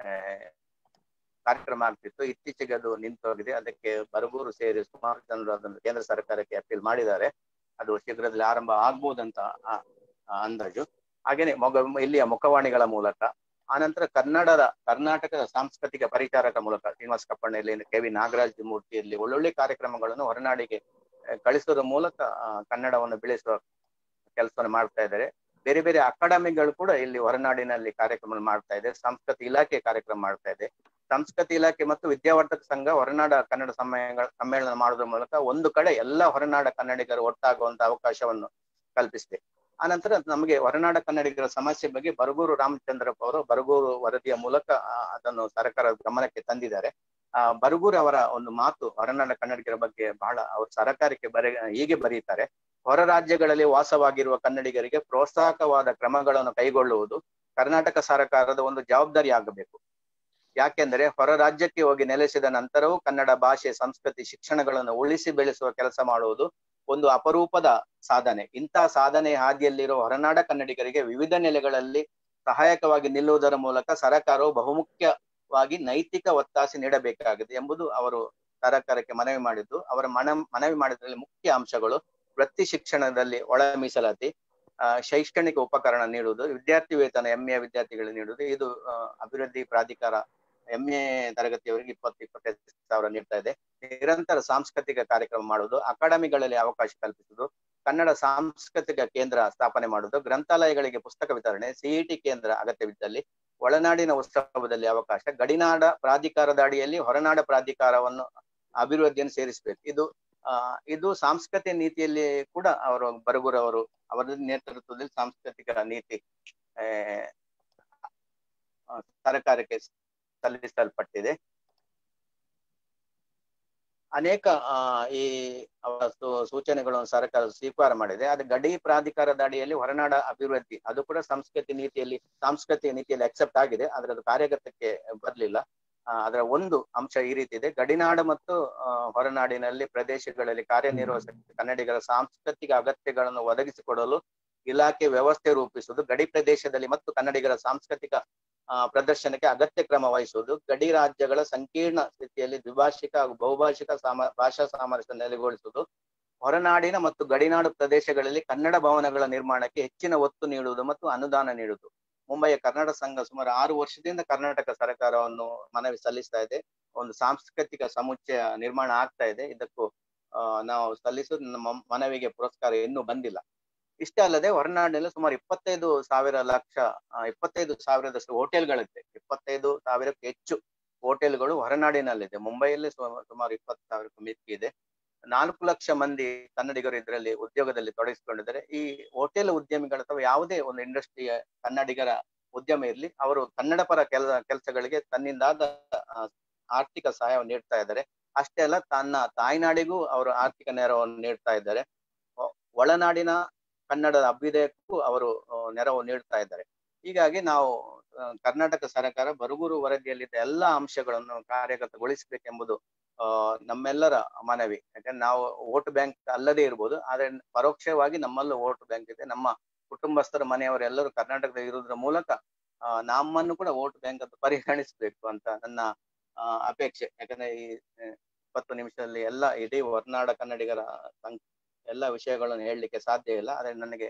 ಕಾರ್ಯಕ್ರಮ ಆಗ್ತಿತ್ತು. ಇತ್ತೀಚೆಗೆ ಅದು ನಿಂತೋಗಿದೆ. ಅದಕ್ಕೆ ಬರಗೂರು ಸೇರಿ ಸುಮಾರು ಜನರು ಅದನ್ನು ಕೇಂದ್ರ ಸರ್ಕಾರಕ್ಕೆ ಅಪೀಲ್ ಮಾಡಿದ್ದಾರೆ. ಅದು ಶೀಘ್ರದಲ್ಲಿ ಆರಂಭ ಆಗ್ಬೋದಂತ ಅಂದಾಜು. ಹಾಗೇನೆ ಮೊಗ ಇಲ್ಲಿಯ ಮುಖವಾಣಿಗಳ ಮೂಲಕ, ಆನಂತರ ಕನ್ನಡದ ಕರ್ನಾಟಕದ ಸಾಂಸ್ಕೃತಿಕ ಪರಿಚಾರಕ ಮೂಲಕ ಶ್ರೀನಿವಾಸ ಕಪ್ಪಣ್ಣಲ್ಲಿ, ಕೆ ವಿ ನಾಗರಾಜ್ ಮೂರ್ತಿಯಲ್ಲಿ ಒಳ್ಳೊಳ್ಳೆ ಕಾರ್ಯಕ್ರಮಗಳನ್ನು ಹೊರನಾಡಿಗೆ ಕಳಿಸೋದ್ರ ಮೂಲಕ ಕನ್ನಡವನ್ನು ಬೆಳೆಸುವ ಕೆಲಸವನ್ನು ಮಾಡ್ತಾ ಇದ್ದಾರೆ. ಬೇರೆ ಬೇರೆ ಅಕಾಡೆಮಿಗಳು ಕೂಡ ಇಲ್ಲಿ ಹೊರನಾಡಿನಲ್ಲಿ ಕಾರ್ಯಕ್ರಮ ಮಾಡ್ತಾ ಇದೆ. ಸಂಸ್ಕೃತಿ ಇಲಾಖೆ ಕಾರ್ಯಕ್ರಮ ಮಾಡ್ತಾ ಇದೆ. ಸಂಸ್ಕೃತಿ ಇಲಾಖೆ ಮತ್ತು ವಿದ್ಯಾವರ್ಧಕ ಸಂಘ ಹೊರನಾಡ ಕನ್ನಡ ಸಮ್ಮೇಳ ಸಮ್ಮೇಳನ ಮಾಡೋದ್ರ ಮೂಲಕ ಒಂದು ಕಡೆ ಎಲ್ಲ ಹೊರನಾಡ ಕನ್ನಡಿಗರು ಒಟ್ಟಾಗುವಂತ ಅವಕಾಶವನ್ನು ಕಲ್ಪಿಸಿದೆ. ಆನಂತರ ನಮಗೆ ಹೊರನಾಡ ಕನ್ನಡಿಗರ ಸಮಸ್ಯೆ ಬಗ್ಗೆ ಬರಗೂರು ರಾಮಚಂದ್ರಪ್ಪ ಅವರು ಬರಗೂರು ವರದಿಯ ಮೂಲಕ ಅದನ್ನು ಸರ್ಕಾರದ ಗಮನಕ್ಕೆ ತಂದಿದ್ದಾರೆ. ಆ ಬರಗೂರು ಅವರ ಒಂದು ಮಾತು ಹೊರನಾಡ ಕನ್ನಡಿಗರ ಬಗ್ಗೆ ಬಹಳ ಅವರು ಸರ್ಕಾರಕ್ಕೆ ಬರೆ ಹೀಗೆ ಬರೀತಾರೆ: ಹೊರ ರಾಜ್ಯಗಳಲ್ಲಿ ವಾಸವಾಗಿರುವ ಕನ್ನಡಿಗರಿಗೆ ಪ್ರೋತ್ಸಾಹಕವಾದ ಕ್ರಮಗಳನ್ನು ಕೈಗೊಳ್ಳುವುದು ಕರ್ನಾಟಕ ಸರ್ಕಾರದ ಒಂದು ಜವಾಬ್ದಾರಿ ಆಗಬೇಕು. ಯಾಕೆಂದರೆ ಹೊರ ರಾಜ್ಯಕ್ಕೆ ಹೋಗಿ ನೆಲೆಸಿದ ನಂತರವೂ ಕನ್ನಡ ಭಾಷೆ, ಸಂಸ್ಕೃತಿ, ಶಿಕ್ಷಣಗಳನ್ನು ಉಳಿಸಿ ಬೆಳೆಸುವ ಕೆಲಸ ಮಾಡುವುದು ಒಂದು ಅಪರೂಪದ ಸಾಧನೆ. ಇಂತಹ ಸಾಧನೆ ಹಾದಿಯಲ್ಲಿರುವ ಹೊರನಾಡ ಕನ್ನಡಿಗರಿಗೆ ವಿವಿಧ ನೆಲೆಗಳಲ್ಲಿ ಸಹಾಯಕವಾಗಿ ನಿಲ್ಲುವುದರ ಮೂಲಕ ಸರ್ಕಾರವು ಬಹುಮುಖ್ಯವಾಗಿ ನೈತಿಕ ಒತ್ತಾಸೆ ನೀಡಬೇಕಾಗಿದೆ ಎಂಬುದು ಅವರು ಸರ್ಕಾರಕ್ಕೆ ಮನವಿ ಮಾಡಿದ್ದು. ಅವರ ಮನ ಮನವಿ ಮಾಡಿದ್ರಲ್ಲಿ ಮುಖ್ಯ ಅಂಶಗಳು: ವೃತ್ತಿ ಶಿಕ್ಷಣದಲ್ಲಿ ಒಳ ಮೀಸಲಾತಿ, ಅಹ್ ಶೈಕ್ಷಣಿಕ ಉಪಕರಣ ನೀಡುವುದು, ವಿದ್ಯಾರ್ಥಿ ವೇತನ ಎಂ ಎ ವಿದ್ಯಾರ್ಥಿಗಳಿಗೆ ನೀಡುವುದು. ಇದು ಅಭಿವೃದ್ಧಿ ಪ್ರಾಧಿಕಾರ ಎಂ ಎ ತರಗತಿಯವರಿಗೆ ಇಪ್ಪತ್ತು ಇಪ್ಪತ್ತೈದು ಸಾವಿರ ನೀಡ್ತಾ ಇದೆ. ನಿರಂತರ ಸಾಂಸ್ಕೃತಿಕ ಕಾರ್ಯಕ್ರಮ ಮಾಡುವುದು, ಅಕಾಡೆಮಿಗಳಲ್ಲಿ ಅವಕಾಶ ಕಲ್ಪಿಸುವುದು, ಕನ್ನಡ ಸಾಂಸ್ಕೃತಿಕ ಕೇಂದ್ರ ಸ್ಥಾಪನೆ ಮಾಡುವುದು, ಗ್ರಂಥಾಲಯಗಳಿಗೆ ಪುಸ್ತಕ ವಿತರಣೆ, ಸಿಇಟಿ ಕೇಂದ್ರ ಅಗತ್ಯವಿದ್ದಲ್ಲಿ, ಒಳನಾಡಿನ ಉತ್ಸವದಲ್ಲಿ ಅವಕಾಶ, ಗಡಿನಾಡ ಪ್ರಾಧಿಕಾರದ ಅಡಿಯಲ್ಲಿ ಹೊರನಾಡ ಪ್ರಾಧಿಕಾರವನ್ನು ಅಭಿವೃದ್ಧಿಯನ್ನು ಸೇರಿಸಬೇಕು. ಇದು ಆ ಇದು ಸಾಂಸ್ಕೃತಿಕ ನೀತಿಯಲ್ಲಿ ಕೂಡ ಅವರು ಬರಗೂರು ಅವರು ಅವರ ನೇತೃತ್ವದಲ್ಲಿ ಸಾಂಸ್ಕೃತಿಕ ನೀತಿ ಆ ಸರ್ಕಾರಕ್ಕೆ ಸಲ್ಲಿಸಲ್ಪಟ್ಟಿದೆ. ಅನೇಕ ಆ ಈ ಅವರ ಸೂಚನೆಗಳನ್ನು ಸರ್ಕಾರ ಸ್ವೀಕಾರ ಮಾಡಿದೆ. ಅದು ಗಡಿ ಪ್ರಾಧಿಕಾರದ ಅಡಿಯಲ್ಲಿ ಹೊರನಾಡ ಅಭಿವೃದ್ಧಿ, ಅದು ಕೂಡ ಸಂಸ್ಕೃತಿ ನೀತಿಯಲ್ಲಿ ಸಾಂಸ್ಕೃತಿಕ ನೀತಿಯಲ್ಲಿ ಅಕ್ಸೆಪ್ಟ್ ಆಗಿದೆ, ಆದ್ರೆ ಅದು ಕಾರ್ಯಗತಕ್ಕೆ ಬರಲಿಲ್ಲ. ಅದರ ಒಂದು ಅಂಶ ಈ ರೀತಿ ಇದೆ: ಗಡಿನಾಡು ಮತ್ತು ಹೊರನಾಡಿನಲ್ಲಿ ಪ್ರದೇಶಗಳಲ್ಲಿ ಕಾರ್ಯನಿರ್ವಹಿಸ ಕನ್ನಡಿಗರ ಸಾಂಸ್ಕೃತಿಕ ಅಗತ್ಯಗಳನ್ನು ಒದಗಿಸಿಕೊಡಲು ಇಲಾಖೆ ವ್ಯವಸ್ಥೆ ರೂಪಿಸುವುದು, ಗಡಿ ಪ್ರದೇಶದಲ್ಲಿ ಮತ್ತು ಕನ್ನಡಿಗರ ಸಾಂಸ್ಕೃತಿಕ ಆ ಪ್ರದರ್ಶನಕ್ಕೆ ಅಗತ್ಯ ಕ್ರಮ ವಹಿಸುವುದು, ಗಡಿ ರಾಜ್ಯಗಳ ಸಂಕೀರ್ಣ ಸ್ಥಿತಿಯಲ್ಲಿ ದ್ವಿಭಾಷಿಕ ಹಾಗೂ ಬಹುಭಾಷಿಕ ಸಾಮ ಭಾಷಾ ಸಾಮರಸ್ಯ ನೆಲೆಗೊಳಿಸುವುದು, ಹೊರನಾಡಿನ ಮತ್ತು ಗಡಿನಾಡು ಪ್ರದೇಶಗಳಲ್ಲಿ ಕನ್ನಡ ಭವನಗಳ ನಿರ್ಮಾಣಕ್ಕೆ ಹೆಚ್ಚಿನ ಒತ್ತು ನೀಡುವುದು ಮತ್ತು ಅನುದಾನ ನೀಡುವುದು. ಮುಂಬಯಿಯ ಕನ್ನಡ ಸಂಘ ಸುಮಾರು ಆರು ವರ್ಷದಿಂದ ಕರ್ನಾಟಕ ಸರ್ಕಾರವನ್ನು ಮನವಿ ಸಲ್ಲಿಸ್ತಾ ಇದೆ. ಒಂದು ಸಾಂಸ್ಕೃತಿಕ ಸಮುಚ್ಚಯ ನಿರ್ಮಾಣ ಆಗ್ತಾ ಇದೆ. ಇದಕ್ಕೂ ಅಹ್ ನಾವು ಸಲ್ಲಿಸೋದು ನಮ್ಮ ಮನವಿಗೆ ಪುರಸ್ಕಾರ ಇನ್ನೂ ಬಂದಿಲ್ಲ. ಇಷ್ಟೇ ಅಲ್ಲದೆ ಹೊರನಾಡಿನಲ್ಲಿ ಸುಮಾರು ಇಪ್ಪತ್ತೈದು ಸಾವಿರ ಲಕ್ಷ ಇಪ್ಪತ್ತೈದು ಸಾವಿರದಷ್ಟು ಹೋಟೆಲ್ಗಳಿದೆ. ಇಪ್ಪತ್ತೈದು ಸಾವಿರಕ್ಕೆ ಹೆಚ್ಚು ಹೋಟೆಲ್ಗಳು ಹೊರನಾಡಿನಲ್ಲಿದೆ. ಮುಂಬೈಯಲ್ಲಿ ಸುಮಾರು ಇಪ್ಪತ್ತು ಸಾವಿರಕ್ಕೂ ಮಿಕ್ಕಿ ಇದೆ. ನಾಲ್ಕು ಲಕ್ಷ ಮಂದಿ ಕನ್ನಡಿಗರು ಇದರಲ್ಲಿ ಉದ್ಯೋಗದಲ್ಲಿ ತೊಡಗಿಸಿಕೊಂಡಿದ್ದಾರೆ. ಈ ಹೋಟೆಲ್ ಉದ್ಯಮಿಗಳ ಅಥವಾ ಯಾವುದೇ ಒಂದು ಇಂಡಸ್ಟ್ರಿಯ ಕನ್ನಡಿಗರ ಉದ್ಯಮ ಇರಲಿ, ಅವರು ಕನ್ನಡ ಪರ ಕೆಲ ಕೆಲಸಗಳಿಗೆ ತನ್ನಿಂದಾದ ಆರ್ಥಿಕ ಸಹಾಯವನ್ನು ನೀಡ್ತಾ ಇದ್ದಾರೆ. ಅಷ್ಟೇ ಅಲ್ಲ, ತನ್ನ ತಾಯ್ನಾಡಿಗೂ ಅವರು ಆರ್ಥಿಕ ನೆರವನ್ನು ನೀಡ್ತಾ ಇದ್ದಾರೆ. ಒಳನಾಡಿನ ಕನ್ನಡದ ಅಭ್ಯುದಯಕ್ಕೂ ಅವರು ನೆರವು ನೀಡ್ತಾ ಇದ್ದಾರೆ. ಹೀಗಾಗಿ ನಾವು ಕರ್ನಾಟಕ ಸರ್ಕಾರ ಬರಗೂರು ವರದಿಯಲ್ಲಿದ್ದ ಎಲ್ಲಾ ಅಂಶಗಳನ್ನು ಕಾರ್ಯಗತಗೊಳಿಸಬೇಕೆಂಬುದು ಅಹ್ ನಮ್ಮೆಲ್ಲರ ಮನವಿ. ಯಾಕಂದ್ರೆ ನಾವು ವೋಟ್ ಬ್ಯಾಂಕ್ ಅಲ್ಲದೆ ಇರ್ಬೋದು, ಆದ್ರೆ ಪರೋಕ್ಷವಾಗಿ ನಮ್ಮಲ್ಲೂ ವೋಟ್ ಬ್ಯಾಂಕ್ ಇದೆ. ನಮ್ಮ ಕುಟುಂಬಸ್ಥರ ಮನೆಯವರೆಲ್ಲರೂ ಕರ್ನಾಟಕದ ಇರುವುದರ ಮೂಲಕ ಅಹ್ ನಮ್ಮನ್ನು ಕೂಡ ವೋಟ್ ಬ್ಯಾಂಕ್ ಅಂತ ಪರಿಗಣಿಸಬೇಕು ಅಂತ ನನ್ನ ಅಹ್ ಅಪೇಕ್ಷೆ. ಯಾಕಂದ್ರೆ ಈ ಇಪ್ಪತ್ತು ನಿಮಿಷದಲ್ಲಿ ಎಲ್ಲ ಇಡೀ ಹೊರನಾಡ ಕನ್ನಡಿಗರ ಎಲ್ಲ ವಿಷಯಗಳನ್ನು ಹೇಳಲಿಕ್ಕೆ ಸಾಧ್ಯ ಇಲ್ಲ. ಆದ್ರೆ ನನಗೆ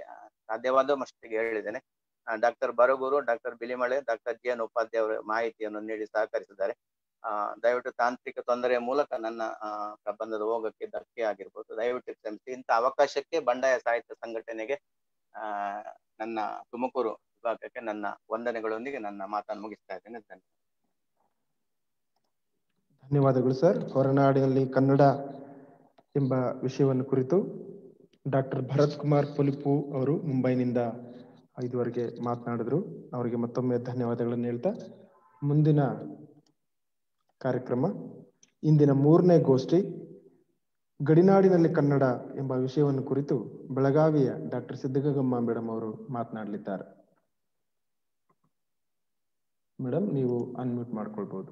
ಸಾಧ್ಯವಾದ ಮಟ್ಟಿಗೆ ಹೇಳಿದ್ದೇನೆ. Doctor Baraguru, doctor Bilimale, doctor G N Upadhyaya ಅವರು ಮಾಹಿತಿಯನ್ನು ನೀಡಿ ಸಹಕರಿಸಿದ್ದಾರೆ. ಆ ದಯವಿಟ್ಟು ತಾಂತ್ರಿಕ ತೊಂದರೆಯ ಮೂಲಕ ನನ್ನ ಆ ಪ್ರಬಂಧದ ಹೋಗಕ್ಕೆ ಧಕ್ಕೆ ಆಗಿರ್ಬೋದು, ದಯವಿಟ್ಟು ಕ್ಷಮಿಸಿ. ಇಂಥ ಅವಕಾಶಕ್ಕೆ ಬಂಡಾಯ ಸಾಹಿತ್ಯ ಸಂಘಟನೆಗೆ ಆ ನನ್ನ ತುಮಕೂರು ವಿಭಾಗಕ್ಕೆ ನನ್ನ ವಂದನೆಗಳೊಂದಿಗೆ ನನ್ನ ಮಾತನ್ನು ಮುಗಿಸ್ತಾ ಇದ್ದೇನೆ. ಧನ್ಯವಾದ. ಧನ್ಯವಾದಗಳು ಸರ್. ಹೊರನಾಡಿನಲ್ಲಿ ಕನ್ನಡ ಎಂಬ ವಿಷಯವನ್ನು ಕುರಿತು ಡಾಕ್ಟರ್ ಭರತ್ ಕುಮಾರ್ ಪೊಲಿಪು ಅವರು ಮುಂಬೈನಿಂದ ಐದುವರೆಗೆ ಮಾತನಾಡಿದ್ರು. ಅವರಿಗೆ ಮತ್ತೊಮ್ಮೆ ಧನ್ಯವಾದಗಳನ್ನು ಹೇಳ್ತಾ ಮುಂದಿನ ಕಾರ್ಯಕ್ರಮ ಇಂದಿನ ಮೂರನೇ ಗೋಷ್ಠಿ ಗಡಿನಾಡಿನಲ್ಲಿ ಕನ್ನಡ ಎಂಬ ವಿಷಯವನ್ನು ಕುರಿತು ಬೆಳಗಾವಿಯ ಡಾಕ್ಟರ್ ಸಿದ್ದಗಂಗಮ್ಮ ಮೇಡಮ್ ಅವರು ಮಾತನಾಡಲಿದ್ದಾರೆ. ಮೇಡಮ್, ನೀವು ಅನ್ಮ್ಯೂಟ್ ಮಾಡ್ಕೊಳ್ಬಹುದು.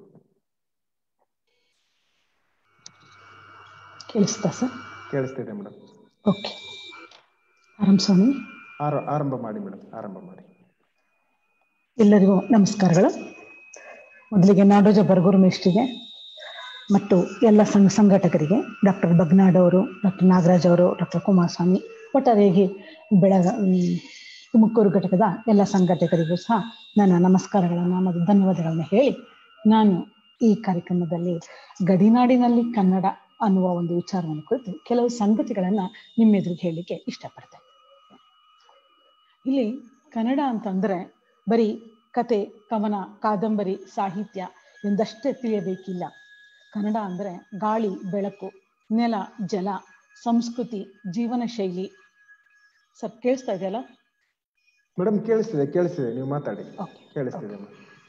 ಕೇಳಿಸ್ತಾ ಸರ್? ಕೇಳಿಸ್ತಿದೆ ಮೇಡಮ್. ಓಕೆ, ಆರಾಮ್ ಸ್ವಾಮಿ. ಆರಂಭ ಮಾಡಿ ಮೇಡಮ್, ಆರಂಭ ಮಾಡಿ. ಎಲ್ಲರಿಗೂ ನಮಸ್ಕಾರಗಳು. ಮೊದಲಿಗೆ ನಾಡೋಜ ಬರಗೂರು ಮೇಷ್ಟಿಗೆ ಮತ್ತು ಎಲ್ಲ ಸಂಘ ಸಂಘಟಕರಿಗೆ, ಡಾಕ್ಟರ್ ಬಗ್ನಾಡ್ ಅವರು, ಡಾಕ್ಟರ್ ನಾಗರಾಜ್ ಅವರು, ಡಾಕ್ಟರ್ ಕುಮಾರಸ್ವಾಮಿ, ಒಟ್ಟಾರೆಯಾಗಿ ಬೆಳಗ ತುಮಕೂರು ಘಟಕದ ಎಲ್ಲ ಸಂಘಟಕರಿಗೂ ಸಹ ನನ್ನ ನಮಸ್ಕಾರಗಳನ್ನು ಮತ್ತು ಧನ್ಯವಾದಗಳನ್ನು ಹೇಳಿ, ನಾನು ಈ ಕಾರ್ಯಕ್ರಮದಲ್ಲಿ ಗಡಿನಾಡಿನಲ್ಲಿ ಕನ್ನಡ ಅನ್ನುವ ಒಂದು ವಿಚಾರವನ್ನು ಕುರಿತು ಕೆಲವು ಸಂಗತಿಗಳನ್ನ ನಿಮ್ಮೆದುರಿಗೆ ಹೇಳಲಿಕ್ಕೆ ಇಷ್ಟಪಡ್ತೇನೆ. ಇಲ್ಲಿ ಕನ್ನಡ ಅಂತಂದ್ರೆ ಬರೀ ಕತೆ, ಕವನ, ಕಾದಂಬರಿ, ಸಾಹಿತ್ಯ ಎಂದಷ್ಟೇ ತಿಳಿಯಬೇಕಿಲ್ಲ. ಕನ್ನಡ ಅಂದ್ರೆ ಗಾಳಿ, ಬೆಳಕು, ನೆಲ, ಜಲ, ಸಂಸ್ಕೃತಿ, ಜೀವನ ಶೈಲಿ. ಸರ್ ಕೇಳಿಸ್ತಾ ಇದೆಯಲ್ಲ ಮೇಡಮ್? ಕೇಳಿಸ್ತಿದೆ, ಕೇಳಿಸ್ತಿದೆ, ನೀವು ಮಾತಾಡಿ. ಕೇಳಿಸ್ತಿದೆ.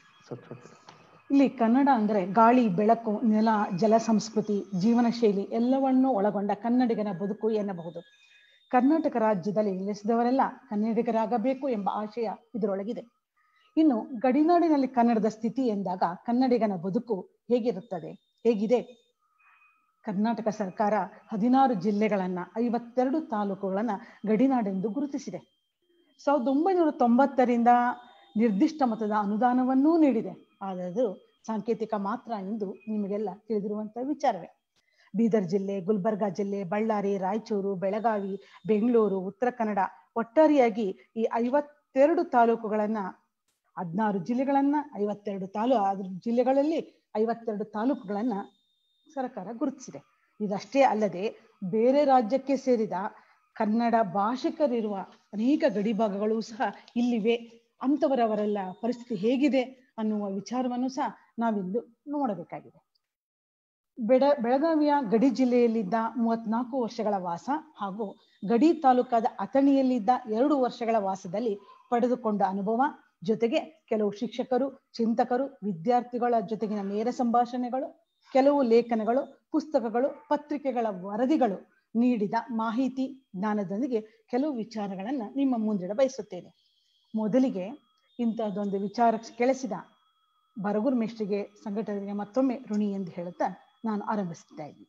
ಇಲ್ಲಿ ಕನ್ನಡ ಅಂದ್ರೆ ಗಾಳಿ, ಬೆಳಕು, ನೆಲ, ಜಲ, ಸಂಸ್ಕೃತಿ, ಜೀವನ ಶೈಲಿ ಎಲ್ಲವನ್ನೂ ಒಳಗೊಂಡ ಕನ್ನಡಿಗನ ಬದುಕು ಎನ್ನಬಹುದು. ಕರ್ನಾಟಕ ರಾಜ್ಯದಲ್ಲಿ ನೆಲೆಸಿದವರೆಲ್ಲ ಕನ್ನಡಿಗರಾಗಬೇಕು ಎಂಬ ಆಶಯ ಇದರೊಳಗಿದೆ. ಇನ್ನು ಗಡಿನಾಡಿನಲ್ಲಿ ಕನ್ನಡದ ಸ್ಥಿತಿ ಎಂದಾಗ ಕನ್ನಡಿಗನ ಬದುಕು ಹೇಗಿರುತ್ತದೆ, ಹೇಗಿದೆ? ಕರ್ನಾಟಕ ಸರ್ಕಾರ ಹದಿನಾರು ಜಿಲ್ಲೆಗಳನ್ನ, ಐವತ್ತೆರಡು ತಾಲೂಕುಗಳನ್ನ ಗಡಿನಾಡೆಂದು ಗುರುತಿಸಿದೆ. ಸಾವಿರದ ಒಂಬೈನೂರ ತೊಂಬತ್ತರಿಂದ ನಿರ್ದಿಷ್ಟ ಮೊತ್ತದ ಅನುದಾನವನ್ನೂ ನೀಡಿದೆ. ಆದರೆ ಸಾಂಕೇತಿಕ ಮಾತ್ರ ಎಂದು ನಿಮಗೆಲ್ಲ ತಿಳಿದಿರುವಂತಹ ವಿಚಾರವೇ. ಬೀದರ್ ಜಿಲ್ಲೆ, ಗುಲ್ಬರ್ಗಾ ಜಿಲ್ಲೆ, ಬಳ್ಳಾರಿ, ರಾಯಚೂರು, ಬೆಳಗಾವಿ, ಬೆಂಗಳೂರು, ಉತ್ತರ ಕನ್ನಡ, ಒಟ್ಟಾರೆಯಾಗಿ ಈ ಐವತ್ತೆರಡು ತಾಲೂಕುಗಳನ್ನ, ಹದಿನಾರು ಜಿಲ್ಲೆಗಳನ್ನ, ಐವತ್ತೆರಡು ತಾಲೂ ಜಿಲ್ಲೆಗಳಲ್ಲಿ ಐವತ್ತೆರಡು ತಾಲೂಕುಗಳನ್ನ ಸರ್ಕಾರ ಗುರುತಿಸಿದೆ. ಇದಷ್ಟೇ ಅಲ್ಲದೆ ಬೇರೆ ರಾಜ್ಯಕ್ಕೆ ಸೇರಿದ ಕನ್ನಡ ಭಾಷಿಕರಿರುವ ಅನೇಕ ಗಡಿ ಭಾಗಗಳು ಸಹ ಇಲ್ಲಿವೆ. ಅಂಥವರವರೆಲ್ಲ ಪರಿಸ್ಥಿತಿ ಹೇಗಿದೆ ಅನ್ನುವ ವಿಚಾರವನ್ನು ಸಹ ನಾವಿಂದು ನೋಡಬೇಕಾಗಿದೆ. ಬೆಳ ಬೆಳಗಾವಿಯ ಗಡಿ ಜಿಲ್ಲೆಯಲ್ಲಿದ್ದ ಮೂವತ್ನಾಲ್ಕು ವರ್ಷಗಳ ವಾಸ ಹಾಗೂ ಗಡಿ ತಾಲೂಕಾದ ಅಥಣಿಯಲ್ಲಿದ್ದ ಎರಡು ವರ್ಷಗಳ ವಾಸದಲ್ಲಿ ಪಡೆದುಕೊಂಡ ಅನುಭವ, ಜೊತೆಗೆ ಕೆಲವು ಶಿಕ್ಷಕರು, ಚಿಂತಕರು, ವಿದ್ಯಾರ್ಥಿಗಳ ಜೊತೆಗಿನ ನೇರ ಸಂಭಾಷಣೆಗಳು, ಕೆಲವು ಲೇಖನಗಳು, ಪುಸ್ತಕಗಳು, ಪತ್ರಿಕೆಗಳ ವರದಿಗಳು ನೀಡಿದ ಮಾಹಿತಿ ಜ್ಞಾನದೊಂದಿಗೆ ಕೆಲವು ವಿಚಾರಗಳನ್ನ ನಿಮ್ಮ ಮುಂದಿಡ ಬಯಸುತ್ತೇನೆ. ಮೊದಲಿಗೆ ಇಂಥದ್ದೊಂದು ವಿಚಾರ ಕೆಳಿಸಿದ ಬರಗೂರು ಮೇಷ್ಟಿಗೆ ಸಂಘಟನೆಗೆ ಮತ್ತೊಮ್ಮೆ ಋಣಿ ಎಂದು ಹೇಳುತ್ತಾ ನಾನು ಆರಂಭಿಸ್ತಾ ಇದ್ದೀನಿ.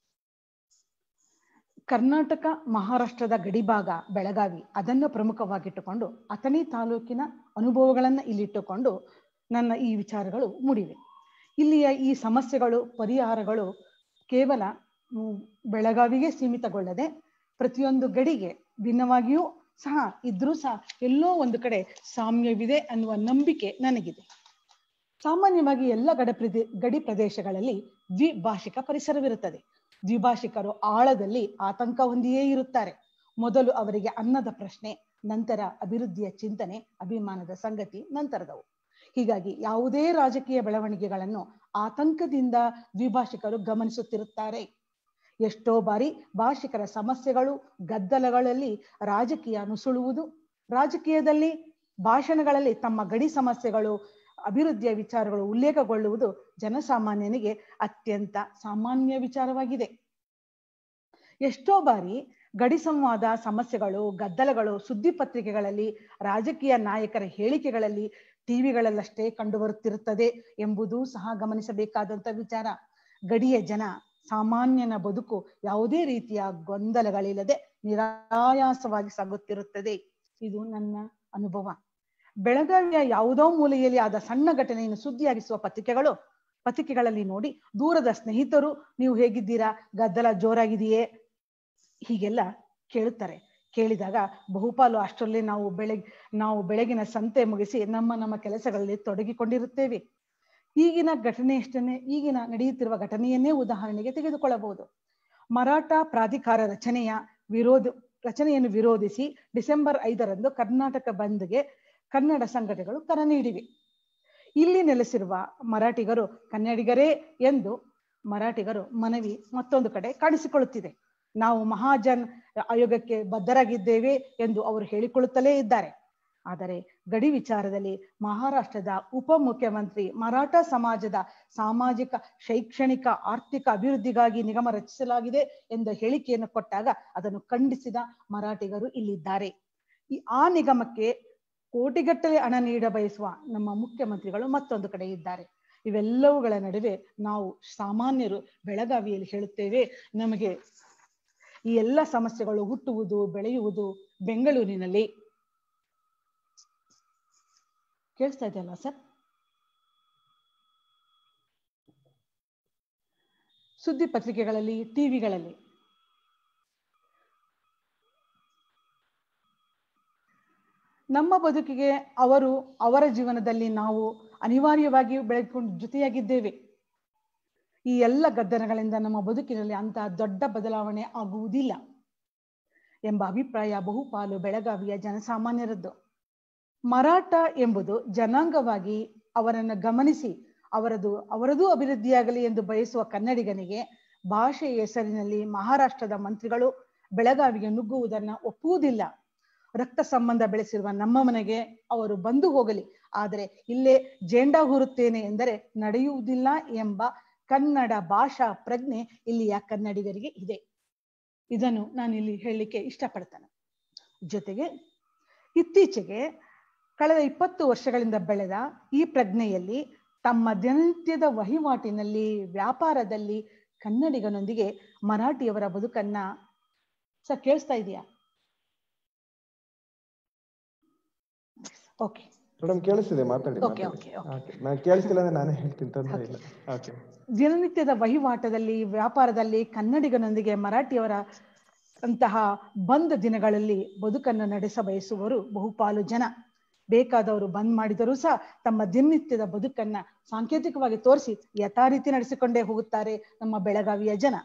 ಕರ್ನಾಟಕ ಮಹಾರಾಷ್ಟ್ರದ ಗಡಿಭಾಗ ಬೆಳಗಾವಿ, ಅದನ್ನು ಪ್ರಮುಖವಾಗಿಟ್ಟುಕೊಂಡು ಅಥಣಿ ತಾಲೂಕಿನ ಅನುಭವಗಳನ್ನು ಇಲ್ಲಿಟ್ಟುಕೊಂಡು ನನ್ನ ಈ ವಿಚಾರಗಳು ಮೂಡಿವೆ. ಇಲ್ಲಿಯ ಈ ಸಮಸ್ಯೆಗಳು, ಪರಿಹಾರಗಳು ಕೇವಲ ಬೆಳಗಾವಿಗೆ ಸೀಮಿತಗೊಳ್ಳದೆ ಪ್ರತಿಯೊಂದು ಗಡಿಗೆ ಭಿನ್ನವಾಗಿಯೂ ಸಹ ಇದ್ರೂ ಸಹ ಎಲ್ಲೋ ಒಂದು ಕಡೆ ಸಾಮ್ಯವಿದೆ ಅನ್ನುವ ನಂಬಿಕೆ ನನಗಿದೆ. ಸಾಮಾನ್ಯವಾಗಿ ಎಲ್ಲ ಗಡ ಪ್ರದೇ ಗಡಿ ಪ್ರದೇಶಗಳಲ್ಲಿ ದ್ವಿಭಾಷಿಕ ಪರಿಸರವಿರುತ್ತದೆ. ದ್ವಿಭಾಷಿಕರು ಆಳದಲ್ಲಿ ಆತಂಕ ಹೊಂದಿಯೇ ಇರುತ್ತಾರೆ. ಮೊದಲು ಅವರಿಗೆ ಅನ್ನದ ಪ್ರಶ್ನೆ, ನಂತರ ಅಭಿವೃದ್ಧಿಯ ಚಿಂತನೆ, ಅಭಿಮಾನದ ಸಂಗತಿ ನಂತರದವು. ಹೀಗಾಗಿ ಯಾವುದೇ ರಾಜಕೀಯ ಬೆಳವಣಿಗೆಗಳನ್ನು ಆತಂಕದಿಂದ ದ್ವಿಭಾಷಿಕರು ಗಮನಿಸುತ್ತಿರುತ್ತಾರೆ. ಎಷ್ಟೋ ಬಾರಿ ಭಾಷಿಕರ ಸಮಸ್ಯೆಗಳು, ಗದ್ದಲಗಳಲ್ಲಿ ರಾಜಕೀಯ ನುಸುಳುವುದು, ರಾಜಕೀಯದಲ್ಲಿ ಭಾಷಣಗಳಲ್ಲಿ ತಮ್ಮ ಗಡಿ ಸಮಸ್ಯೆಗಳು, ಅಭಿವೃದ್ಧಿಯ ವಿಚಾರಗಳು ಉಲ್ಲೇಖಗೊಳ್ಳುವುದು ಜನಸಾಮಾನ್ಯನಿಗೆ ಅತ್ಯಂತ ಸಾಮಾನ್ಯ ವಿಚಾರವಾಗಿದೆ. ಎಷ್ಟೋ ಬಾರಿ ಗಡಿ ಸಂವಾದ ಸಮಸ್ಯೆಗಳು, ಗದ್ದಲಗಳು ಸುದ್ದಿ ಪತ್ರಿಕೆಗಳಲ್ಲಿ, ರಾಜಕೀಯ ನಾಯಕರ ಹೇಳಿಕೆಗಳಲ್ಲಿ, ಟಿವಿಗಳಲ್ಲಷ್ಟೇ ಕಂಡುಬರುತ್ತಿರುತ್ತದೆ ಎಂಬುದು ಸಹ ಗಮನಿಸಬೇಕಾದಂಥ ವಿಚಾರ. ಗಡಿಯ ಜನ ಸಾಮಾನ್ಯನ ಬದುಕು ಯಾವುದೇ ರೀತಿಯ ಗೊಂದಲಗಳಿಲ್ಲದೆ ನಿರಾಯಾಸವಾಗಿ ಸಾಗುತ್ತಿರುತ್ತದೆ. ಇದು ನನ್ನ ಅನುಭವ. ಬೆಳಗಾವಿಯ ಯಾವುದೋ ಮೂಲೆಯಲ್ಲಿ ಆದ ಸಣ್ಣ ಘಟನೆಯನ್ನು ಸುದ್ದಿಯಾಗಿಸುವ ಪತ್ರಿಕೆಗಳು ಪತ್ರಿಕೆಗಳಲ್ಲಿ ನೋಡಿ ದೂರದ ಸ್ನೇಹಿತರು ನೀವು ಹೇಗಿದ್ದೀರಾ, ಗದ್ದಲ ಜೋರಾಗಿದೆಯೇ, ಹೀಗೆಲ್ಲ ಕೇಳುತ್ತಾರೆ. ಕೇಳಿದಾಗ ಬಹುಪಾಲು ಅಷ್ಟರಲ್ಲಿ ನಾವು ಬೆಳಗ್ಗೆ ನಾವು ಬೆಳಗಿನ ಸಂತೆ ಮುಗಿಸಿ ನಮ್ಮ ನಮ್ಮ ಕೆಲಸಗಳಲ್ಲಿ ತೊಡಗಿಕೊಂಡಿರುತ್ತೇವೆ. ಈಗಿನ ಘಟನೆಯಷ್ಟನ್ನೇ ಈಗಿನ ನಡೆಯುತ್ತಿರುವ ಘಟನೆಯನ್ನೇ ಉದಾಹರಣೆಗೆ ತೆಗೆದುಕೊಳ್ಳಬಹುದು. ಮರಾಠ ಪ್ರಾಧಿಕಾರ ರಚನೆಯ ವಿರೋಧ ರಚನೆಯನ್ನು ವಿರೋಧಿಸಿ ಡಿಸೆಂಬರ್ ಐದರಂದು ಕರ್ನಾಟಕ ಬಂದ್ಗೆ ಕನ್ನಡ ಸಂಘಟನೆಗಳು ಕರೆ ನೀಡಿವೆ. ಇಲ್ಲಿ ನೆಲೆಸಿರುವ ಮರಾಠಿಗರು ಕನ್ನಡಿಗರೇ ಎಂದು ಮರಾಠಿಗರು ಮನವಿ ಮತ್ತೊಂದು ಕಡೆ ಕಾಣಿಸಿಕೊಳ್ಳುತ್ತಿದೆ. ನಾವು ಮಹಾಜನ್ ಆಯೋಗಕ್ಕೆ ಬದ್ಧರಾಗಿದ್ದೇವೆ ಎಂದು ಅವರು ಹೇಳಿಕೊಳ್ಳುತ್ತಲೇ ಇದ್ದಾರೆ. ಆದರೆ ಗಡಿ ವಿಚಾರದಲ್ಲಿ ಮಹಾರಾಷ್ಟ್ರದ ಉಪಮುಖ್ಯಮಂತ್ರಿ ಮರಾಠ ಸಮಾಜದ ಸಾಮಾಜಿಕ, ಶೈಕ್ಷಣಿಕ, ಆರ್ಥಿಕ ಅಭಿವೃದ್ಧಿಗಾಗಿ ನಿಗಮ ರಚಿಸಲಾಗಿದೆ ಎಂದ ಹೇಳಿಕೆಯನ್ನು ಕೊಟ್ಟಾಗ ಅದನ್ನು ಖಂಡಿಸಿದ ಮರಾಠಿಗರು ಇಲ್ಲಿದ್ದಾರೆ. ಈ ಆ ನಿಗಮಕ್ಕೆ ಕೋಟಿಗಟ್ಟಲೆ ಹಣ ನೀಡ ಬಯಸುವ ನಮ್ಮ ಮುಖ್ಯಮಂತ್ರಿಗಳು ಮತ್ತೊಂದು ಕಡೆ ಇದ್ದಾರೆ. ಇವೆಲ್ಲವುಗಳ ನಡುವೆ ನಾವು ಸಾಮಾನ್ಯರು ಬೆಳಗಾವಿಯಲ್ಲಿ ಹೇಳುತ್ತೇವೆ, ನಮಗೆ ಈ ಎಲ್ಲ ಸಮಸ್ಯೆಗಳು ಹುಟ್ಟುವುದು ಬೆಳೆಯುವುದು ಬೆಂಗಳೂರಿನಲ್ಲಿ. ಕೇಳಿಸ್ತಾ ಇದೆಯಲ್ಲ ಸರ್? ಸುದ್ದಿ ಪತ್ರಿಕೆಗಳಲ್ಲಿ, ಟಿವಿಗಳಲ್ಲಿ ನಮ್ಮ ಬದುಕಿಗೆ ಅವರು, ಅವರ ಜೀವನದಲ್ಲಿ ನಾವು ಅನಿವಾರ್ಯವಾಗಿ ಬೆಳೆದುಕೊಂಡು ಜೊತೆಯಾಗಿದ್ದೇವೆ. ಈ ಎಲ್ಲ ಗದ್ದಲಗಳಿಂದ ನಮ್ಮ ಬದುಕಿನಲ್ಲಿ ಅಂತಹ ದೊಡ್ಡ ಬದಲಾವಣೆ ಆಗುವುದಿಲ್ಲ ಎಂಬ ಅಭಿಪ್ರಾಯ ಬಹುಪಾಲು ಬೆಳಗಾವಿಯ ಜನಸಾಮಾನ್ಯರದ್ದು. ಮರಾಠ ಎಂಬುದು ಜನಾಂಗವಾಗಿ ಅವರನ್ನು ಗಮನಿಸಿ ಅವರದು ಅವರದೂ ಅಭಿವೃದ್ಧಿಯಾಗಲಿ ಎಂದು ಬಯಸುವ ಕನ್ನಡಿಗನಿಗೆ ಭಾಷೆಯ ಹೆಸರಿನಲ್ಲಿ ಮಹಾರಾಷ್ಟ್ರದ ಮಂತ್ರಿಗಳು ಬೆಳಗಾವಿಗೆ ನುಗ್ಗುವುದನ್ನು ಒಪ್ಪುವುದಿಲ್ಲ. ರಕ್ತ ಸಂಬಂಧ ಬೆಳೆಸಿರುವ ನಮ್ಮ ಮನೆಗೆ ಅವರು ಬಂದು ಹೋಗಲಿ, ಆದರೆ ಇಲ್ಲೇ ಜೇಂಡಾ ಹೂರುತ್ತೇನೆ ಎಂದರೆ ನಡೆಯುವುದಿಲ್ಲ ಎಂಬ ಕನ್ನಡ ಭಾಷಾ ಪ್ರಜ್ಞೆ ಇಲ್ಲಿಯ ಕನ್ನಡಿಗರಿಗೆ ಇದೆ. ಇದನ್ನು ನಾನು ಇಲ್ಲಿ ಹೇಳಲಿಕ್ಕೆ ಇಷ್ಟಪಡ್ತೇನೆ. ಜೊತೆಗೆ ಇತ್ತೀಚೆಗೆ ಕಳೆದ ಇಪ್ಪತ್ತು ವರ್ಷಗಳಿಂದ ಬೆಳೆದ ಈ ಪ್ರಜ್ಞೆಯಲ್ಲಿ ತಮ್ಮ ದಿನನಿತ್ಯದ ವಹಿವಾಟಿನಲ್ಲಿ, ವ್ಯಾಪಾರದಲ್ಲಿ ಕನ್ನಡಿಗನೊಂದಿಗೆ ಮರಾಠಿಯವರ ಬದುಕನ್ನ ಸರ್ ಕೇಳಿಸ್ತಾ ಇದೆಯಾ? ಓಕೆ ಮೇಡಮ್ ಕೇಳಿಸ್ತಿದೆ, ಮಾತಾಡಿ. ಓಕೆ ಓಕೆ ನಾನು ಕೇಳಿಸ್ತಿಲ್ಲ ಅಂದ್ರೆ ನಾನೇ ಹೇಳ್ತೀನಿ, ತೊಂದರೆ ಇಲ್ಲ. ಓಕೆ. ದಿನನಿತ್ಯದ ವಹಿವಾಟದಲ್ಲಿ, ವ್ಯಾಪಾರದಲ್ಲಿ ಕನ್ನಡಿಗನೊಂದಿಗೆ ಮರಾಠಿಯವರ ಅಂತಹ ಬಂದ್ ದಿನಗಳಲ್ಲಿ ಬದುಕನ್ನು ನಡೆಸ ಬಯಸುವರು ಬಹುಪಾಲು ಜನ. ಬೇಕಾದವರು ಬಂದ್ ಮಾಡಿದರೂ ಸಹ ತಮ್ಮ ದಿನನಿತ್ಯದ ಬದುಕನ್ನ ಸಾಂಕೇತಿಕವಾಗಿ ತೋರಿಸಿ ಯಥಾರೀತಿ ನಡೆಸಿಕೊಂಡೇ ಹೋಗುತ್ತಾರೆ ನಮ್ಮ ಬೆಳಗಾವಿಯ ಜನ.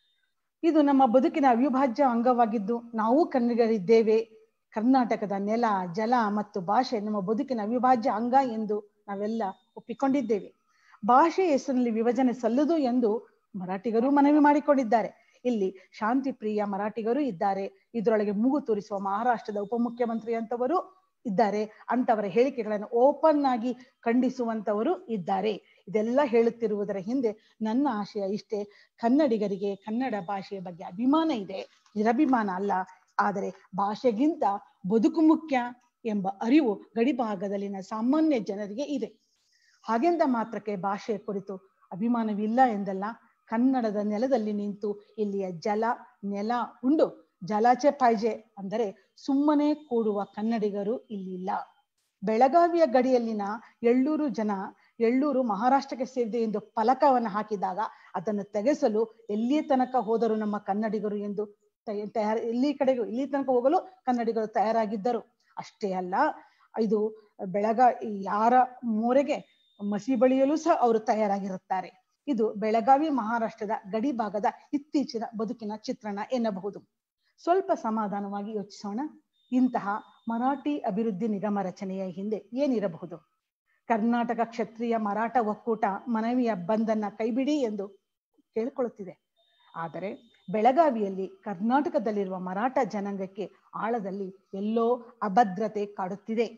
ಇದು ನಮ್ಮ ಬದುಕಿನ ಅವಿಭಾಜ್ಯ ಅಂಗವಾಗಿದ್ದು ನಾವು ಕನ್ನಡಿಗರಿದ್ದೇವೆ. ಕರ್ನಾಟಕದ ನೆಲ, ಜಲ ಮತ್ತು ಭಾಷೆ ನಮ್ಮ ಬದುಕಿನ ಅವಿಭಾಜ್ಯ ಅಂಗ ಎಂದು ನಾವೆಲ್ಲ ಒಪ್ಪಿಕೊಂಡಿದ್ದೇವೆ. ಭಾಷೆ ಹೆಸರಿನಲ್ಲಿ ವಿಭಜನೆ ಸಲ್ಲದು ಎಂದು ಮರಾಠಿಗರು ಮನವಿ ಮಾಡಿಕೊಂಡಿದ್ದಾರೆ. ಇಲ್ಲಿ ಶಾಂತಿ ಪ್ರಿಯ ಮರಾಠಿಗರು ಇದ್ದಾರೆ, ಇದರೊಳಗೆ ಮೂಗು ತೋರಿಸುವ ಮಹಾರಾಷ್ಟ್ರದ ಉಪಮುಖ್ಯಮಂತ್ರಿ ಅಂತವರು ಇದ್ದಾರೆ, ಅಂತವರ ಹೇಳಿಕೆಗಳನ್ನು ಓಪನ್ ಆಗಿ ಖಂಡಿಸುವಂತವರು ಇದ್ದಾರೆ. ಇದೆಲ್ಲ ಹೇಳುತ್ತಿರುವುದರ ಹಿಂದೆ ನನ್ನ ಆಶಯ ಇಷ್ಟೇ, ಕನ್ನಡಿಗರಿಗೆ ಕನ್ನಡ ಭಾಷೆಯ ಬಗ್ಗೆ ಅಭಿಮಾನ ಇದೆ, ನಿರಭಿಮಾನ ಅಲ್ಲ. ಆದರೆ ಭಾಷೆಗಿಂತ ಬದುಕು ಮುಖ್ಯ ಎಂಬ ಅರಿವು ಗಡಿಭಾಗದಲ್ಲಿನ ಸಾಮಾನ್ಯ ಜನರಿಗೆ ಇದೆ. ಹಾಗೆಂದ ಮಾತ್ರಕ್ಕೆ ಭಾಷೆಯ ಕುರಿತು ಅಭಿಮಾನವಿಲ್ಲ ಎಂದಲ್ಲ. ಕನ್ನಡದ ನೆಲದಲ್ಲಿ ನಿಂತು ಇಲ್ಲಿಯ ಜಲ ನೆಲ ಉಂಡು ಜಲಾಚೆ ಪಾಯ್ಜೆ ಅಂದರೆ ಸುಮ್ಮನೆ ಕೂಡುವ ಕನ್ನಡಿಗರು ಇಲ್ಲಿಲ್ಲ. ಬೆಳಗಾವಿಯ ಗಡಿಯಲ್ಲಿನ ಎಳ್ಳೂರು ಜನ ಎಳ್ಳೂರು ಮಹಾರಾಷ್ಟ್ರಕ್ಕೆ ಸೇರಿದೆ ಎಂದು ಫಲಕವನ್ನು ಹಾಕಿದಾಗ ಅದನ್ನು ತೆಗೆಸಲು ಎಲ್ಲಿಯ ತನಕ ಹೋದರು ನಮ್ಮ ಕನ್ನಡಿಗರು ಎಂದು ತಯಾರ ಇಲ್ಲಿ ಕಡೆಗೂ ಇಲ್ಲಿ ತನಕ ಹೋಗಲು ಕನ್ನಡಿಗರು ತಯಾರಾಗಿದ್ದರು. ಅಷ್ಟೇ ಅಲ್ಲ, ಇದು ಬೆಳಗ ಯಾರ ಮೋರೆಗೆ ಮಸಿ ಬಳಿಯಲು ಸಹ ಅವರು ತಯಾರಾಗಿರುತ್ತಾರೆ. ಇದು ಬೆಳಗಾವಿ ಮಹಾರಾಷ್ಟ್ರದ ಗಡಿ ಭಾಗದ ಇತ್ತೀಚಿನ ಬದುಕಿನ ಚಿತ್ರಣ ಎನ್ನಬಹುದು. ಸ್ವಲ್ಪ ಸಮಾಧಾನವಾಗಿ ಯೋಚಿಸೋಣ. ಇಂತಹ ಮರಾಠಿ ಅಭಿವೃದ್ಧಿ ನಿಗಮ ರಚನೆಯ ಹಿಂದೆ ಏನಿರಬಹುದು? ಕರ್ನಾಟಕ ಕ್ಷತ್ರಿಯ ಮರಾಠ ಒಕ್ಕೂಟ ಮನವಿಯ ಬಂದನ್ನ ಕೈಬಿಡಿ ಎಂದು ಕೇಳಿಕೊಳ್ಳುತ್ತಿದೆ. ಆದರೆ ಬೆಳಗಾವಿಯಲ್ಲಿ ಕರ್ನಾಟಕದಲ್ಲಿರುವ ಮರಾಠ ಜನಾಂಗಕ್ಕೆ ಆಳದಲ್ಲಿ ಎಲ್ಲೋ ಅಭದ್ರತೆ ಕಾಡುತ್ತಿದೆ.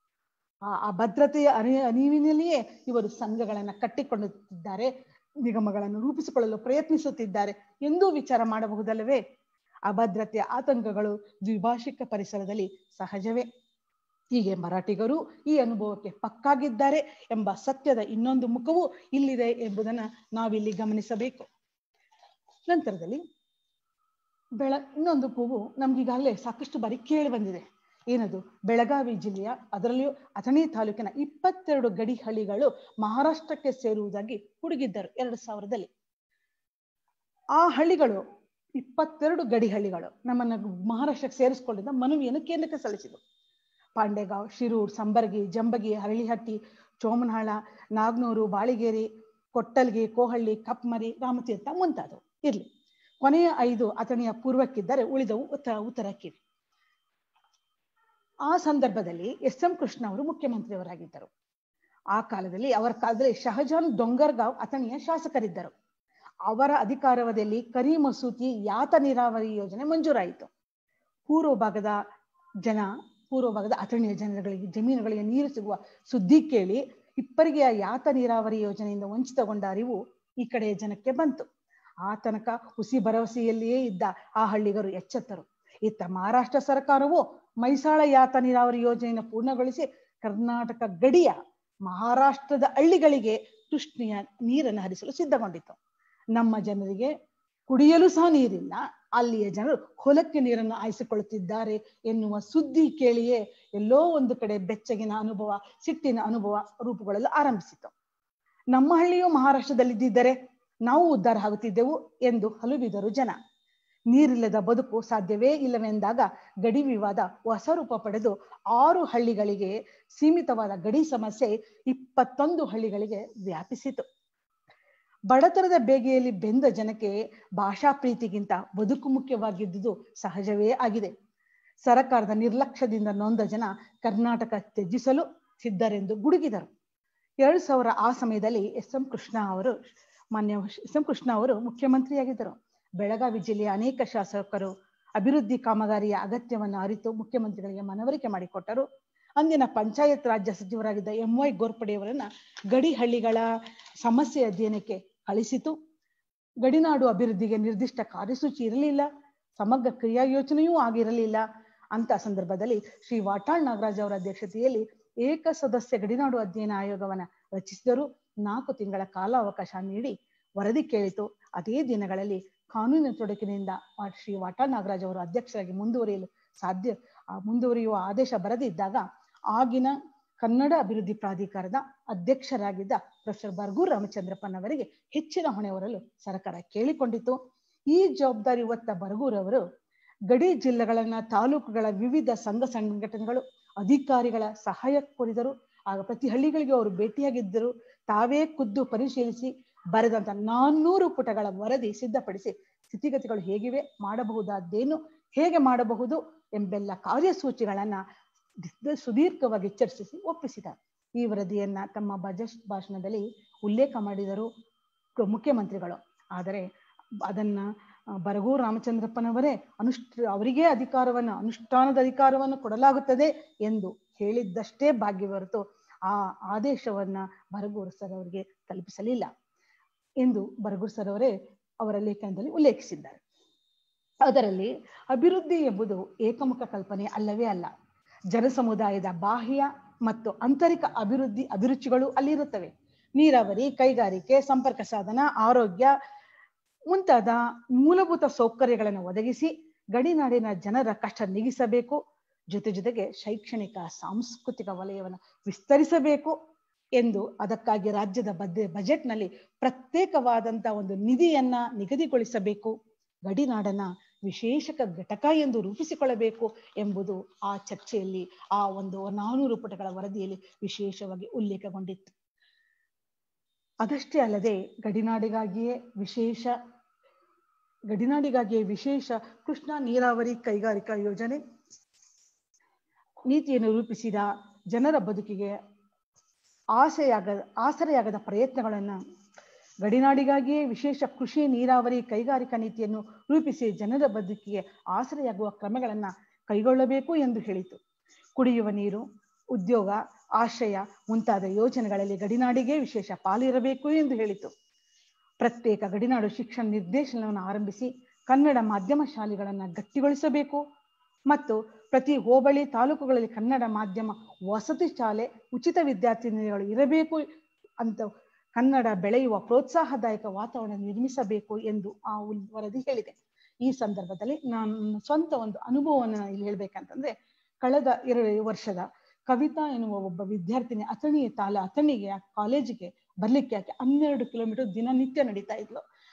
ಆ ಅಭದ್ರತೆಯ ಅರಿ ಅರಿವಿನಲ್ಲಿಯೇ ಇವರು ಸಂಘಗಳನ್ನು ಕಟ್ಟಿಕೊಳ್ಳುತ್ತಿದ್ದಾರೆ, ನಿಗಮಗಳನ್ನು ರೂಪಿಸಿಕೊಳ್ಳಲು ಪ್ರಯತ್ನಿಸುತ್ತಿದ್ದಾರೆ ಎಂದೂ ವಿಚಾರ ಮಾಡಬಹುದಲ್ಲವೇ? ಅಭದ್ರತೆಯ ಆತಂಕಗಳು ದ್ವಿಭಾಷಿಕ ಪರಿಸರದಲ್ಲಿ ಸಹಜವೇ. ಹೀಗೆ ಮರಾಠಿಗರು ಈ ಅನುಭವಕ್ಕೆ ಪಕ್ಕಾಗಿದ್ದಾರೆ ಎಂಬ ಸತ್ಯದ ಇನ್ನೊಂದು ಮುಖವೂ ಇಲ್ಲಿದೆ ಎಂಬುದನ್ನು ನಾವಿಲ್ಲಿ ಗಮನಿಸಬೇಕು. ನಂತರದಲ್ಲಿ ಬೆಳ ಇನ್ನೊಂದು ಕೂಗು ನಮ್ಗೀಗಾಗಲೇ ಸಾಕಷ್ಟು ಬಾರಿ ಕೇಳಿ ಬಂದಿದೆ. ಏನದು? ಬೆಳಗಾವಿ ಜಿಲ್ಲೆಯ, ಅದರಲ್ಲಿಯೂ ಅಥಣಿ ತಾಲೂಕಿನ ಇಪ್ಪತ್ತೆರಡು ಗಡಿ ಹಳ್ಳಿಗಳು ಮಹಾರಾಷ್ಟ್ರಕ್ಕೆ ಸೇರುವುದಾಗಿ ಹುಡುಗಿದ್ದರು ಎರಡು ಸಾವಿರದಲ್ಲಿ. ಆ ಹಳ್ಳಿಗಳು ಇಪ್ಪತ್ತೆರಡು ಗಡಿಹಳ್ಳಿಗಳು ನಮ್ಮನ್ನು ಮಹಾರಾಷ್ಟ್ರಕ್ಕೆ ಸೇರಿಸಿಕೊಂಡಿದ್ದ ಮನವಿಯನ್ನು ಕೇಂದ್ರಕ್ಕೆ ಸಲ್ಲಿಸಿದರು. ಪಾಂಡೆಗಾಂವ್, ಶಿರೂರ್, ಸಂಬರ್ಗಿ, ಜಂಬಗಿ, ಹರಳಿಹಟ್ಟಿ, ಚೋಮನಹಾಳ, ನಾಗ್ನೂರು, ಬಾಳಿಗೇರಿ, ಕೊಟ್ಟಲ್ಗಿ, ಕೋಹಳ್ಳಿ, ಕಪ್ಮರಿ, ರಾಮತೀರ್ಥ ಮುಂತಾದವು ಇರ್ಲಿ. ಕೊನೆಯ ಐದು ಅಥಣಿಯ ಪೂರ್ವಕ್ಕಿದ್ದರೆ ಉಳಿದವು ಉತ್ತರ ಉತ್ತರಕ್ಕಿವೆ. ಆ ಸಂದರ್ಭದಲ್ಲಿ ಎಸ್ ಎಂ ಕೃಷ್ಣ ಅವರು ಮುಖ್ಯಮಂತ್ರಿಯವರಾಗಿದ್ದರು. ಆ ಕಾಲದಲ್ಲಿ ಅವರ ಕಾಲದಲ್ಲಿ ಶಹಜಾನ್ ಡೊಂಗರ್ಗಾಂವ್ ಅಥಣಿಯ ಶಾಸಕರಿದ್ದರು. ಅವರ ಅಧಿಕಾರಾವಧಿಯಲ್ಲಿ ಕರಿ ಮಸೂತಿ ಯಾತ ನೀರಾವರಿ ಯೋಜನೆ ಮಂಜೂರಾಯಿತು. ಪೂರ್ವ ಭಾಗದ ಜನ ಪೂರ್ವ ಭಾಗದ ಅಥಣಿಯ ಜನಗಳಿಗೆ ಜಮೀನುಗಳಿಗೆ ನೀರು ಸಿಗುವ ಸುದ್ದಿ ಕೇಳಿ ಇಪ್ಪರಿಗೆಯ ಯಾತ ನೀರಾವರಿ ಯೋಜನೆಯಿಂದ ವಂಚಿತಗೊಂಡ ಅರಿವು ಈ ಕಡೆಯ ಜನಕ್ಕೆ ಬಂತು. ಆ ತನಕ ಹುಸಿ ಭರವಸೆಯಲ್ಲಿಯೇ ಇದ್ದ ಆ ಹಳ್ಳಿಗರು ಎಚ್ಚೆತ್ತರು. ಇತ್ತ ಮಹಾರಾಷ್ಟ್ರ ಸರ್ಕಾರವು ಮೈಸಾಳ ಯಾತ ನೀರಾವರಿ ಯೋಜನೆಯನ್ನು ಪೂರ್ಣಗೊಳಿಸಿ ಕರ್ನಾಟಕ ಗಡಿಯ ಮಹಾರಾಷ್ಟ್ರದ ಹಳ್ಳಿಗಳಿಗೆ ಕೃಷ್ಣೆಯ ನೀರನ್ನು ಹರಿಸಲು ಸಿದ್ಧಗೊಂಡಿತು. ನಮ್ಮ ಜನರಿಗೆ ಕುಡಿಯಲು ಸಹ ನೀರಿಲ್ಲ, ಅಲ್ಲಿಯ ಜನರು ಹೊಲಕ್ಕೆ ನೀರನ್ನು ಆಯಿಸಿಕೊಳ್ಳುತ್ತಿದ್ದಾರೆ ಎನ್ನುವ ಸುದ್ದಿ ಕೇಳಿಯೇ ಎಲ್ಲೋ ಒಂದು ಕಡೆ ಬೆಚ್ಚಗಿನ ಅನುಭವ, ಸಿಟ್ಟಿನ ಅನುಭವ ರೂಪುಗೊಳ್ಳಲು ಆರಂಭಿಸಿತು. ನಮ್ಮ ಹಳ್ಳಿಯು ಮಹಾರಾಷ್ಟ್ರದಲ್ಲಿದ್ದರೆ ನಾವು ಉದ್ಧಾರ ಆಗುತ್ತಿದ್ದೆವು ಎಂದು ಹಲುಬಿದರು ಜನ. ನೀರಿಲ್ಲದ ಬದುಕು ಸಾಧ್ಯವೇ ಇಲ್ಲವೆಂದಾಗ ಗಡಿ ವಿವಾದ ಹೊಸ ರೂಪ ಪಡೆದು ಆರು ಹಳ್ಳಿಗಳಿಗೆ ಸೀಮಿತವಾದ ಗಡಿ ಸಮಸ್ಯೆ ಇಪ್ಪತ್ತೊಂದು ಹಳ್ಳಿಗಳಿಗೆ ವ್ಯಾಪಿಸಿತು. ಬಡತನದ ಬೇಗೆಯಲ್ಲಿ ಬೆಂದ ಜನಕ್ಕೆ ಭಾಷಾ ಪ್ರೀತಿಗಿಂತ ಬದುಕು ಮುಖ್ಯವಾಗಿದ್ದುದು ಸಹಜವೇ ಆಗಿದೆ. ಸರಕಾರದ ನಿರ್ಲಕ್ಷ್ಯದಿಂದ ನೊಂದ ಜನ ಕರ್ನಾಟಕ ತ್ಯಜಿಸಲು ಸಿದ್ಧರೆಂದು ಗುಡುಗಿದರು. ಎರಡ್ ಸಾವಿರ ಆ ಸಮಯದಲ್ಲಿ ಎಸ್ ಎಂ ಕೃಷ್ಣ ಅವರು ಮಾನ್ಯ ಎಸ್ ಎಂ ಕೃಷ್ಣ ಅವರು ಮುಖ್ಯಮಂತ್ರಿಯಾಗಿದ್ದರು. ಬೆಳಗಾವಿ ಜಿಲ್ಲೆಯ ಅನೇಕ ಶಾಸಕರು ಅಭಿವೃದ್ಧಿ ಕಾಮಗಾರಿಯ ಅಗತ್ಯವನ್ನು ಅರಿತು ಮುಖ್ಯಮಂತ್ರಿಗಳಿಗೆ ಮನವರಿಕೆ ಮಾಡಿಕೊಟ್ಟರು. ಅಂದಿನ ಪಂಚಾಯತ್ ರಾಜ್ಯ ಸಚಿವರಾಗಿದ್ದ ಎಂ ವೈ ಗೋರ್ಪಡೆಯವರನ್ನ ಗಡಿ ಹಳ್ಳಿಗಳ ಸಮಸ್ಯೆ ಅಧ್ಯಯನಕ್ಕೆ ಕಳಿಸಿತು. ಗಡಿನಾಡು ಅಭಿವೃದ್ಧಿಗೆ ನಿರ್ದಿಷ್ಟ ಕಾರ್ಯಸೂಚಿ ಇರಲಿಲ್ಲ, ಸಮಗ್ರ ಕ್ರಿಯಾ ಯೋಜನೆಯೂ ಆಗಿರಲಿಲ್ಲ. ಅಂತ ಸಂದರ್ಭದಲ್ಲಿ ಶ್ರೀ ವಾಟಾಳ್ ನಾಗರಾಜ್ ಅವರ ಅಧ್ಯಕ್ಷತೆಯಲ್ಲಿ ಏಕ ಸದಸ್ಯ ಗಡಿನಾಡು ಅಧ್ಯಯನ ಆಯೋಗವನ್ನ ರಚಿಸಿದರು. ನಾಲ್ಕು ತಿಂಗಳ ಕಾಲಾವಕಾಶ ನೀಡಿ ವರದಿ ಕೇಳಿತು. ಅದೇ ದಿನಗಳಲ್ಲಿ ಕಾನೂನಿನ ತೊಡಕಿನಿಂದ ಶ್ರೀ ವಾಟಾಳ್ ನಾಗರಾಜ್ ಅವರು ಅಧ್ಯಕ್ಷರಾಗಿ ಮುಂದುವರಿಯಲು ಸಾಧ್ಯ ಮುಂದುವರಿಯುವ ಆದೇಶ ಬರದಿದ್ದಾಗ ಆಗಿನ ಕನ್ನಡ ಅಭಿವೃದ್ಧಿ ಪ್ರಾಧಿಕಾರದ ಅಧ್ಯಕ್ಷರಾಗಿದ್ದ ಪ್ರೊಫೆಸರ್ ಬರಗೂರು ರಾಮಚಂದ್ರಪ್ಪನವರಿಗೆ ಹೆಚ್ಚಿನ ಹೊಣೆ ಹೊರಲು ಸರ್ಕಾರ ಕೇಳಿಕೊಂಡಿತು. ಈ ಜವಾಬ್ದಾರಿ ಹೊತ್ತ ಬರಗೂರವರು ಗಡಿ ಜಿಲ್ಲೆಗಳನ್ನ ತಾಲೂಕುಗಳ ವಿವಿಧ ಸಂಘ ಸಂಘಟನೆಗಳು ಅಧಿಕಾರಿಗಳ ಸಹಾಯ ಕೋರಿದರು. ಆಗ ಪ್ರತಿ ಹಳ್ಳಿಗಳಿಗೆ ಅವರು ಭೇಟಿಯಾಗಿದ್ದರು. ತಾವೇ ಖುದ್ದು ಪರಿಶೀಲಿಸಿ ಬರೆದಂತ ನಾನ್ನೂರು ಪುಟಗಳ ವರದಿ ಸಿದ್ಧಪಡಿಸಿ ಸ್ಥಿತಿಗತಿಗಳು ಹೇಗಿವೆ, ಮಾಡಬಹುದಾದ್ದೇನು, ಹೇಗೆ ಮಾಡಬಹುದು ಎಂಬೆಲ್ಲ ಕಾರ್ಯಸೂಚಿಗಳನ್ನ ಸುದೀರ್ಘವಾಗಿ ಚರ್ಚಿಸಿ ಒಪ್ಪಿಸಿದರು. ಈ ವರದಿಯನ್ನ ತಮ್ಮ ಬಜೆಟ್ ಭಾಷಣದಲ್ಲಿ ಉಲ್ಲೇಖ ಮಾಡಿದರು ಮುಖ್ಯಮಂತ್ರಿಗಳು. ಆದರೆ ಅದನ್ನ ಬರಗೂರು ರಾಮಚಂದ್ರಪ್ಪನವರೇ ಅನುಷ್ಠ ಅವರಿಗೇ ಅಧಿಕಾರವನ್ನು ಅನುಷ್ಠಾನದ ಅಧಿಕಾರವನ್ನು ಕೊಡಲಾಗುತ್ತದೆ ಎಂದು ಹೇಳಿದ್ದಷ್ಟೇ ಭಾಗ್ಯ ಹೊರತು ಆ ಆದೇಶವನ್ನ ಬರಗೂರು ಸರ್ ಅವರಿಗೆ ತಲುಪಿಸಲಿಲ್ಲ ಎಂದು ಬರಗೂರು ಸರ್ ಅವರೇ ಅವರ ಲೇಖನದಲ್ಲಿ ಉಲ್ಲೇಖಿಸಿದ್ದಾರೆ. ಅದರಲ್ಲಿ ಅಭಿವೃದ್ಧಿ ಎಂಬುದು ಏಕಮುಖ ಕಲ್ಪನೆ ಅಲ್ಲವೇ ಅಲ್ಲ. ಜನ ಸಮುದಾಯದ ಬಾಹ್ಯ ಮತ್ತು ಆಂತರಿಕ ಅಭಿವೃದ್ಧಿ ಅಭಿರುಚಿಗಳು ಅಲ್ಲಿರುತ್ತವೆ. ನೀರಾವರಿ, ಕೈಗಾರಿಕೆ, ಸಂಪರ್ಕ ಸಾಧನ, ಆರೋಗ್ಯ ಮುಂತಾದ ಮೂಲಭೂತ ಸೌಕರ್ಯಗಳನ್ನು ಒದಗಿಸಿ ಗಡಿನಾಡಿನ ಜನರ ಕಷ್ಟ ನೀಗಿಸಬೇಕು. ಜೊತೆ ಜೊತೆಗೆ ಶೈಕ್ಷಣಿಕ, ಸಾಂಸ್ಕೃತಿಕ ವಲಯವನ್ನು ವಿಸ್ತರಿಸಬೇಕು ಎಂದು ಅದಕ್ಕಾಗಿ ರಾಜ್ಯದ ಬದ್ದೆ ಬಜೆಟ್ನಲ್ಲಿ ಪ್ರತ್ಯೇಕವಾದಂತ ಒಂದು ನಿಧಿಯನ್ನ ನಿಗದಿಗೊಳಿಸಬೇಕು. ಗಡಿನಾಡನ್ನ ವಿಶೇಷ ಘಟಕ ಎಂದು ರೂಪಿಸಿಕೊಳ್ಳಬೇಕು ಎಂಬುದು ಆ ಚರ್ಚೆಯಲ್ಲಿ, ಆ ಒಂದು ನಾನೂರು ಪುಟಗಳ ವರದಿಯಲ್ಲಿ ವಿಶೇಷವಾಗಿ ಉಲ್ಲೇಖಗೊಂಡಿತ್ತು. ಅದಷ್ಟೇ ಅಲ್ಲದೆ ಗಡಿನಾಡಿಗಾಗಿಯೇ ವಿಶೇಷ ಗಡಿನಾಡಿಗಾಗಿಯೇ ವಿಶೇಷ ಕೃಷ್ಣಾ ನೀರಾವರಿ ಕೈಗಾರಿಕಾ ಯೋಜನೆ ನೀತಿಯನ್ನು ರೂಪಿಸಿದ ಜನರ ಬದುಕಿಗೆ ಆಸೆಯಾಗ ಆಸರೆಯಾಗದ ಪ್ರಯತ್ನಗಳನ್ನು ಗಡಿನಾಡಿಗಾಗಿಯೇ ವಿಶೇಷ ಕೃಷಿ ನೀರಾವರಿ ಕೈಗಾರಿಕಾ ನೀತಿಯನ್ನು ರೂಪಿಸಿ ಜನರ ಬದುಕಿಗೆ ಆಸರೆಯಾಗುವ ಕ್ರಮಗಳನ್ನು ಕೈಗೊಳ್ಳಬೇಕು ಎಂದು ಹೇಳಿತು. ಕುಡಿಯುವ ನೀರು, ಉದ್ಯೋಗ, ಆಶ್ರಯ ಮುಂತಾದ ಯೋಜನೆಗಳಲ್ಲಿ ಗಡಿನಾಡಿಗೆ ವಿಶೇಷ ಪಾಲಿರಬೇಕು ಎಂದು ಹೇಳಿತು. ಪ್ರತ್ಯೇಕ ಗಡಿನಾಡು ಶಿಕ್ಷಣ ನಿರ್ದೇಶನವನ್ನು ಆರಂಭಿಸಿ ಕನ್ನಡ ಮಾಧ್ಯಮ ಶಾಲೆಗಳನ್ನು ಗಟ್ಟಿಗೊಳಿಸಬೇಕು ಮತ್ತು ಪ್ರತಿ ಹೋಬಳಿ ತಾಲೂಕುಗಳಲ್ಲಿ ಕನ್ನಡ ಮಾಧ್ಯಮ ವಸತಿ ಶಾಲೆ, ಉಚಿತ ವಿದ್ಯಾರ್ಥಿನಿಗಳು ಇರಬೇಕು ಅಂತ ಕನ್ನಡ ಬೆಳೆಯುವ ಪ್ರೋತ್ಸಾಹದಾಯಕ ವಾತಾವರಣ ನಿರ್ಮಿಸಬೇಕು ಎಂದು ಆ ವರದಿ ಹೇಳಿದೆ. ಈ ಸಂದರ್ಭದಲ್ಲಿ ನಾನು ಸ್ವಂತ ಒಂದು ಅನುಭವವನ್ನು ಇಲ್ಲಿ ಹೇಳ್ಬೇಕಂತಂದ್ರೆ, ಕಳೆದ ಎರಡು ವರ್ಷದ ಕವಿತಾ ಎನ್ನುವ ಒಬ್ಬ ವಿದ್ಯಾರ್ಥಿನಿ ಅಥಣಿ ತಾಲ ಅಥಣಿಗೆ ಕಾಲೇಜಿಗೆ ಬರ್ಲಿಕ್ಕೆ ಯಾಕೆ ಹನ್ನೆರಡು ಕಿಲೋಮೀಟರ್ ದಿನನಿತ್ಯ ನಡೀತಾ ಇದ್ಲು.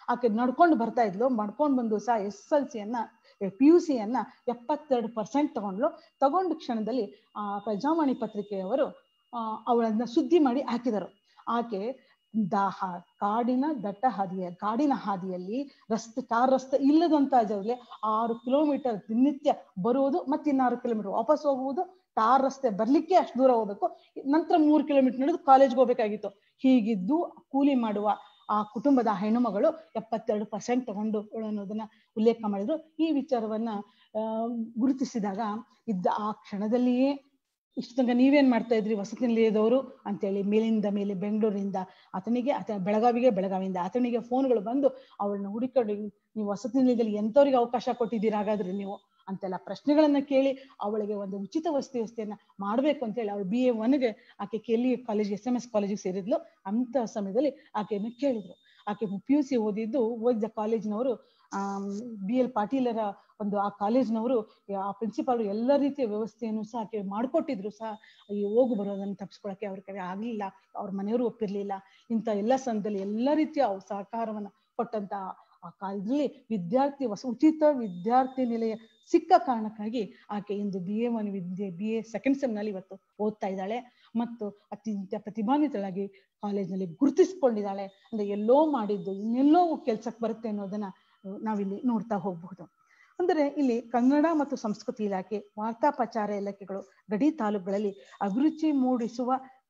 ಆಕೆ ನಡ್ಕೊಂಡು ಬರ್ತಾ ಇದ್ಲು. ನಡ್ಕೊಂಡು ಬಂದು ಸಹ ಎಸ್ ಎಲ್ ಸಿಯನ್ನ ಪಿ ಯು ಸಿಯನ್ನ ಎಪ್ಪತ್ತೆರಡು ಪರ್ಸೆಂಟ್ ತಗೊಂಡ್ಲು. ತಗೊಂಡ ಕ್ಷಣದಲ್ಲಿ ಆ ಪ್ರಜಾವಾಣಿ ಪತ್ರಿಕೆಯವರು ಆ ಅವಳನ್ನ ಸುದ್ದಿ ಮಾಡಿ ಹಾಕಿದರು. ಆಕೆ ದಾಹ ಕಾಡಿನ ದಟ್ಟ ಹಾದಿಯ ಕಾಡಿನ ಹಾದಿಯಲ್ಲಿ ರಸ್ತೆ ಟಾರ್ ರಸ್ತೆ ಇಲ್ಲದಂತ ಜಾಗದಲ್ಲಿ ಆರು ಕಿಲೋಮೀಟರ್ ದಿನನಿತ್ಯ ಬರುವುದು, ಮತ್ತೆ ಇನ್ನಾರು ಕಿಲೋಮೀಟರ್ ವಾಪಸ್ ಹೋಗುವುದು, ಟಾರ್ ರಸ್ತೆ ಬರ್ಲಿಕ್ಕೆ ಅಷ್ಟು ದೂರ ಹೋಗ್ಬೇಕು, ನಂತರ ಮೂರು ಕಿಲೋಮೀಟರ್ ನಡೆದು ಕಾಲೇಜ್ಗೆ ಹೋಗ್ಬೇಕಾಗಿತ್ತು. ಹೀಗಿದ್ದು ಕೂಲಿ ಮಾಡುವ ಆ ಕುಟುಂಬದ ಹೆಣ್ಣು ಮಗಳು ಎಪ್ಪತ್ತೆರಡು ಪರ್ಸೆಂಟ್ ತಗೊಂಡು ಅನ್ನೋದನ್ನ ಉಲ್ಲೇಖ ಮಾಡಿದ್ರು. ಈ ವಿಚಾರವನ್ನ ಅಹ್ ಗುರುತಿಸಿದಾಗ ಇದ್ದ ಆ ಕ್ಷಣದಲ್ಲಿಯೇ ಇಷ್ಟು ತನಕ ನೀವೇನ್ ಮಾಡ್ತಾ ಇದ್ರಿ ವಸತಿ ನಿಲಯದವರು ಅಂತೇಳಿ ಮೇಲಿಂದ ಮೇಲೆ ಬೆಂಗಳೂರಿಂದ ಆತನಿಗೆ ಆತ ಬೆಳಗಾವಿಗೆ ಬೆಳಗಾವಿಯಿಂದ ಆತನಿಗೆ ಫೋನ್ಗಳು ಬಂದು ಅವಳನ್ನ ಹುಡುಕೊಂಡು ನೀವು ವಸತಿ ನಿಲಯದಲ್ಲಿ ಎಂಥವ್ರಿಗೆ ಅವಕಾಶ ಕೊಟ್ಟಿದ್ದೀರಾ ಹಾಗಾದ್ರೆ ನೀವು ಅಂತೆಲ್ಲ ಪ್ರಶ್ನೆಗಳನ್ನ ಕೇಳಿ ಅವಳಿಗೆ ಒಂದು ಉಚಿತ ವಸತಿ ವ್ಯವಸ್ಥೆಯನ್ನ ಮಾಡ್ಬೇಕು ಅಂತೇಳಿ ಅವಳು ಬಿ ಎ ಒನ್ಗೆ ಆಕೆ ಕೆಲಿ ಕಾಲೇಜ್ ಎಸ್ ಎಂ ಎಸ್ ಕಾಲೇಜಿಗೆ ಸೇರಿದ್ಲು. ಅಂತ ಸಮಯದಲ್ಲಿ ಆಕೆಯನ್ನು ಕೇಳಿದ್ರು. ಆಕೆ ಪಿ ಯು ಸಿ ಓದಿದ್ದು ಓದಿದ ಕಾಲೇಜಿನವರು ಆ ಬಿ ಎಲ್ ಪಾಟೀಲರ ಒಂದು ಆ ಕಾಲೇಜಿನವರು ಆ ಪ್ರಿನ್ಸಿಪಾಲ್ ಎಲ್ಲ ರೀತಿಯ ವ್ಯವಸ್ಥೆಯನ್ನು ಸಹ ಆಕೆ ಮಾಡಿಕೊಟ್ಟಿದ್ರು ಸಹ ಈ ಹೋಗು ಬರೋದನ್ನು ತಪ್ಪಿಸ್ಕೊಳಕ್ಕೆ ಅವ್ರ ಕಡೆ ಆಗ್ಲಿಲ್ಲ, ಅವ್ರ ಮನೆಯವರು ಒಪ್ಪಿರ್ಲಿಲ್ಲ. ಇಂಥ ಎಲ್ಲ ಸಂದರ್ಭದಲ್ಲಿ ಎಲ್ಲ ರೀತಿಯ ಸಹಕಾರವನ್ನ ಕೊಟ್ಟಂತ ಆ ಇದ್ರಲ್ಲಿ ವಿದ್ಯಾರ್ಥಿ ವಸ ಉಚಿತ ವಿದ್ಯಾರ್ಥಿ ನಿಲಯ ಸಿಕ್ಕ ಕಾರಣಕ್ಕಾಗಿ ಆಕೆ ಇಂದು ಬಿ ಎ ಒನ್ ವಿದ್ಯೆ ಬಿ ಎ ಸೆಕೆಂಡ್ ಸೆಮ್ ನಲ್ಲಿ ಇವತ್ತು ಓದ್ತಾ ಇದ್ದಾಳೆ ಮತ್ತು ಅತ್ಯಂತ ಪ್ರತಿಭಾನ್ವಿತಳಾಗಿ ಕಾಲೇಜ್ನಲ್ಲಿ ಗುರುತಿಸ್ಕೊಂಡಿದ್ದಾಳೆ. ಅಂದ್ರೆ ಎಲ್ಲೋ ಮಾಡಿದ್ದು ಇನ್ನೆಲ್ಲೋ ಕೆಲ್ಸಕ್ಕೆ ಬರುತ್ತೆ ಅನ್ನೋದನ್ನ ನಾವಿಲ್ಲಿ ನೋಡ್ತಾ ಹೋಗ್ಬಹುದು. ಅಂದರೆ ಇಲ್ಲಿ ಕನ್ನಡ ಮತ್ತು ಸಂಸ್ಕೃತಿ ಇಲಾಖೆ, ವಾರ್ತಾ ಪ್ರಚಾರ ಇಲಾಖೆಗಳು ಗಡಿ ತಾಲೂಕುಗಳಲ್ಲಿ ಅಭಿರುಚಿ ಮೂಡಿಸುವ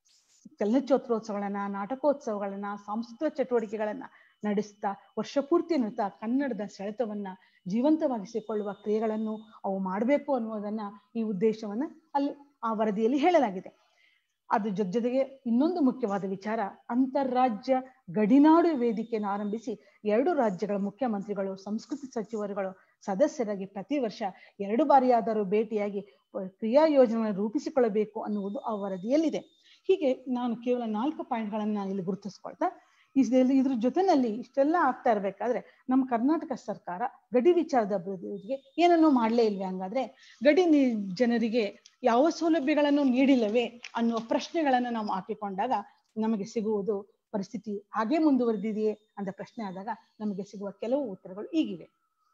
ಚಲನಚಿತ್ರೋತ್ಸವಗಳನ್ನ, ನಾಟಕೋತ್ಸವಗಳನ್ನ, ಸಾಂಸ್ಕೃತಿಕ ಚಟುವಟಿಕೆಗಳನ್ನ ನಡೆಸ್ತಾ ವರ್ಷ ಪೂರ್ತಿ ನಡೆಸ್ತಾ ಕನ್ನಡದ ಸೆಳೆತವನ್ನ ಜೀವಂತವಾಗಿಸಿಕೊಳ್ಳುವ ಕ್ರಿಯೆಗಳನ್ನು ಅವು ಮಾಡಬೇಕು ಅನ್ನುವುದನ್ನ ಈ ಉದ್ದೇಶವನ್ನ ಅಲ್ಲಿ ಆ ವರದಿಯಲ್ಲಿ ಹೇಳಲಾಗಿದೆ. ಅದ್ರ ಜೊತೆ ಜೊತೆಗೆ ಇನ್ನೊಂದು ಮುಖ್ಯವಾದ ವಿಚಾರ, ಅಂತಾರಾಜ್ಯ ಗಡಿನಾಡು ವೇದಿಕೆಯನ್ನು ಆರಂಭಿಸಿ ಎರಡು ರಾಜ್ಯಗಳ ಮುಖ್ಯಮಂತ್ರಿಗಳು, ಸಂಸ್ಕೃತಿ ಸಚಿವರುಗಳು ಸದಸ್ಯರಾಗಿ ಪ್ರತಿ ವರ್ಷ ಎರಡು ಬಾರಿಯಾದರೂ ಭೇಟಿಯಾಗಿ ಕ್ರಿಯಾ ಯೋಜನೆಗಳನ್ನು ರೂಪಿಸಿಕೊಳ್ಳಬೇಕು ಅನ್ನುವುದು ಆ ವರದಿಯಲ್ಲಿದೆ. ಹೀಗೆ ನಾನು ಕೇವಲ ನಾಲ್ಕು ಪಾಯಿಂಟ್ಗಳನ್ನ ಇಲ್ಲಿ ಗುರುತಿಸ್ಕೊಳ್ತಾ ಇದ್ರ ಜೊತೆನಲ್ಲಿ ಇಷ್ಟೆಲ್ಲ ಆಗ್ತಾ ಇರ್ಬೇಕಾದ್ರೆ ನಮ್ಮ ಕರ್ನಾಟಕ ಸರ್ಕಾರ ಗಡಿ ವಿಚಾರದ ಅಭಿವೃದ್ಧಿಗೆ ಏನನ್ನೂ ಮಾಡ್ಲೇ ಇಲ್ವೇ? ಹಂಗಾದ್ರೆ ಗಡಿ ಜನರಿಗೆ ಯಾವ ಸೌಲಭ್ಯಗಳನ್ನು ನೀಡಿಲ್ಲವೇ ಅನ್ನುವ ಪ್ರಶ್ನೆಗಳನ್ನು ನಾವು ಹಾಕಿಕೊಂಡಾಗ ನಮಗೆ ಸಿಗುವುದು ಪರಿಸ್ಥಿತಿ ಹಾಗೆ ಮುಂದುವರೆದಿದೆಯೇ ಅಂತ ಪ್ರಶ್ನೆ ಆದಾಗ ನಮಗೆ ಸಿಗುವ ಕೆಲವು ಉತ್ತರಗಳು ಈಗಿವೆ.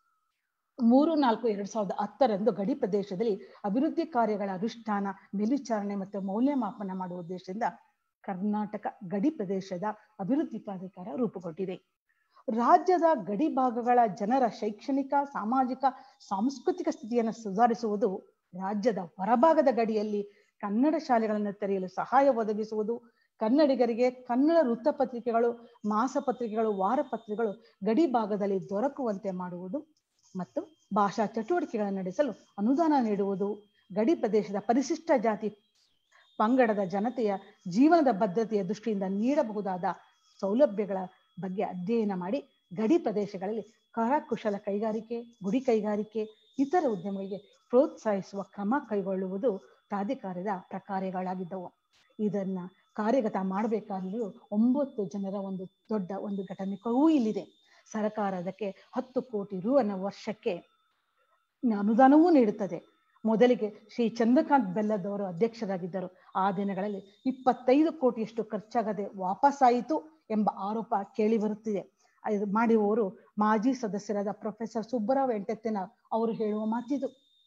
ಮೂರು ನಾಲ್ಕು ಎರಡ್ ಸಾವಿರದ ಹತ್ತರಂದು ಗಡಿ ಪ್ರದೇಶದಲ್ಲಿ ಅಭಿವೃದ್ಧಿ ಕಾರ್ಯಗಳ ಅನುಷ್ಠಾನ, ಮೇಲ್ವಿಚಾರಣೆ ಮತ್ತು ಮೌಲ್ಯಮಾಪನ ಮಾಡುವ ಉದ್ದೇಶದಿಂದ ಕರ್ನಾಟಕ ಗಡಿ ಪ್ರದೇಶದ ಅಭಿವೃದ್ಧಿ ಪ್ರಾಧಿಕಾರ ರೂಪುಗೊಂಡಿದೆ. ರಾಜ್ಯದ ಗಡಿ ಭಾಗಗಳ ಜನರ ಶೈಕ್ಷಣಿಕ, ಸಾಮಾಜಿಕ, ಸಾಂಸ್ಕೃತಿಕ ಸ್ಥಿತಿಯನ್ನು ಸುಧಾರಿಸುವುದು, ರಾಜ್ಯದ ಹೊರಭಾಗದ ಗಡಿಯಲ್ಲಿ ಕನ್ನಡ ಶಾಲೆಗಳನ್ನು ತೆರೆಯಲು ಸಹಾಯ ಒದಗಿಸುವುದು, ಕನ್ನಡಿಗರಿಗೆ ಕನ್ನಡ ವೃತ್ತಪತ್ರಿಕೆಗಳು, ಮಾಸಪತ್ರಿಕೆಗಳು, ವಾರಪತ್ರಿಕೆಗಳು ಗಡಿ ಭಾಗದಲ್ಲಿ ದೊರಕುವಂತೆ ಮಾಡುವುದು ಮತ್ತು ಭಾಷಾ ಚಟುವಟಿಕೆಗಳನ್ನು ನಡೆಸಲು ಅನುದಾನ ನೀಡುವುದು, ಗಡಿ ಪ್ರದೇಶದ ಪರಿಶಿಷ್ಟ ಜಾತಿ ಪಂಗಡದ ಜನತೆಯ ಜೀವನದ ಭದ್ರತೆಯ ದೃಷ್ಟಿಯಿಂದ ನೀಡಬಹುದಾದ ಸೌಲಭ್ಯಗಳ ಬಗ್ಗೆ ಅಧ್ಯಯನ ಮಾಡಿ ಗಡಿ ಪ್ರದೇಶಗಳಲ್ಲಿ ಕರಕುಶಲ ಕೈಗಾರಿಕೆ, ಗುಡಿ ಕೈಗಾರಿಕೆ, ಇತರ ಉದ್ಯಮಗಳಿಗೆ ಪ್ರೋತ್ಸಾಹಿಸುವ ಕ್ರಮ ಕೈಗೊಳ್ಳುವುದು ಪ್ರಾಧಿಕಾರದ ಪ್ರಕಾರಗಳಾಗಿದ್ದವು. ಇದನ್ನ ಕಾರ್ಯಗತ ಮಾಡಬೇಕಾದರೂ ಒಂಬತ್ತು ಜನರ ಒಂದು ದೊಡ್ಡ ಒಂದು ಘಟನೆಗೂ ಇಲ್ಲಿದೆ. ಸರ್ಕಾರ ಅದಕ್ಕೆ ಹತ್ತು ಕೋಟಿ ರು ಅನ್ನು ವರ್ಷಕ್ಕೆ ಅನುದಾನವೂ ನೀಡುತ್ತದೆ. ಮೊದಲಿಗೆ ಶ್ರೀ ಚಂದ್ರಕಾಂತ್ ಬೆಲ್ಲದವರು ಅಧ್ಯಕ್ಷರಾಗಿದ್ದರು. ಆ ದಿನಗಳಲ್ಲಿ ಇಪ್ಪತ್ತೈದು ಕೋಟಿಯಷ್ಟು ಖರ್ಚಾಗದೆ ವಾಪಸ್ಸಾಯಿತು ಎಂಬ ಆರೋಪ ಕೇಳಿ ಬರುತ್ತಿದೆ. ಇದು ಮಾಡುವವರು ಮಾಜಿ ಸದಸ್ಯರಾದ ಪ್ರೊಫೆಸರ್ ಸುಬ್ಬರಾವ್ ಎಂಟೆತ್ತಿನ ಅವರು ಹೇಳುವ ಮಾತಿದು.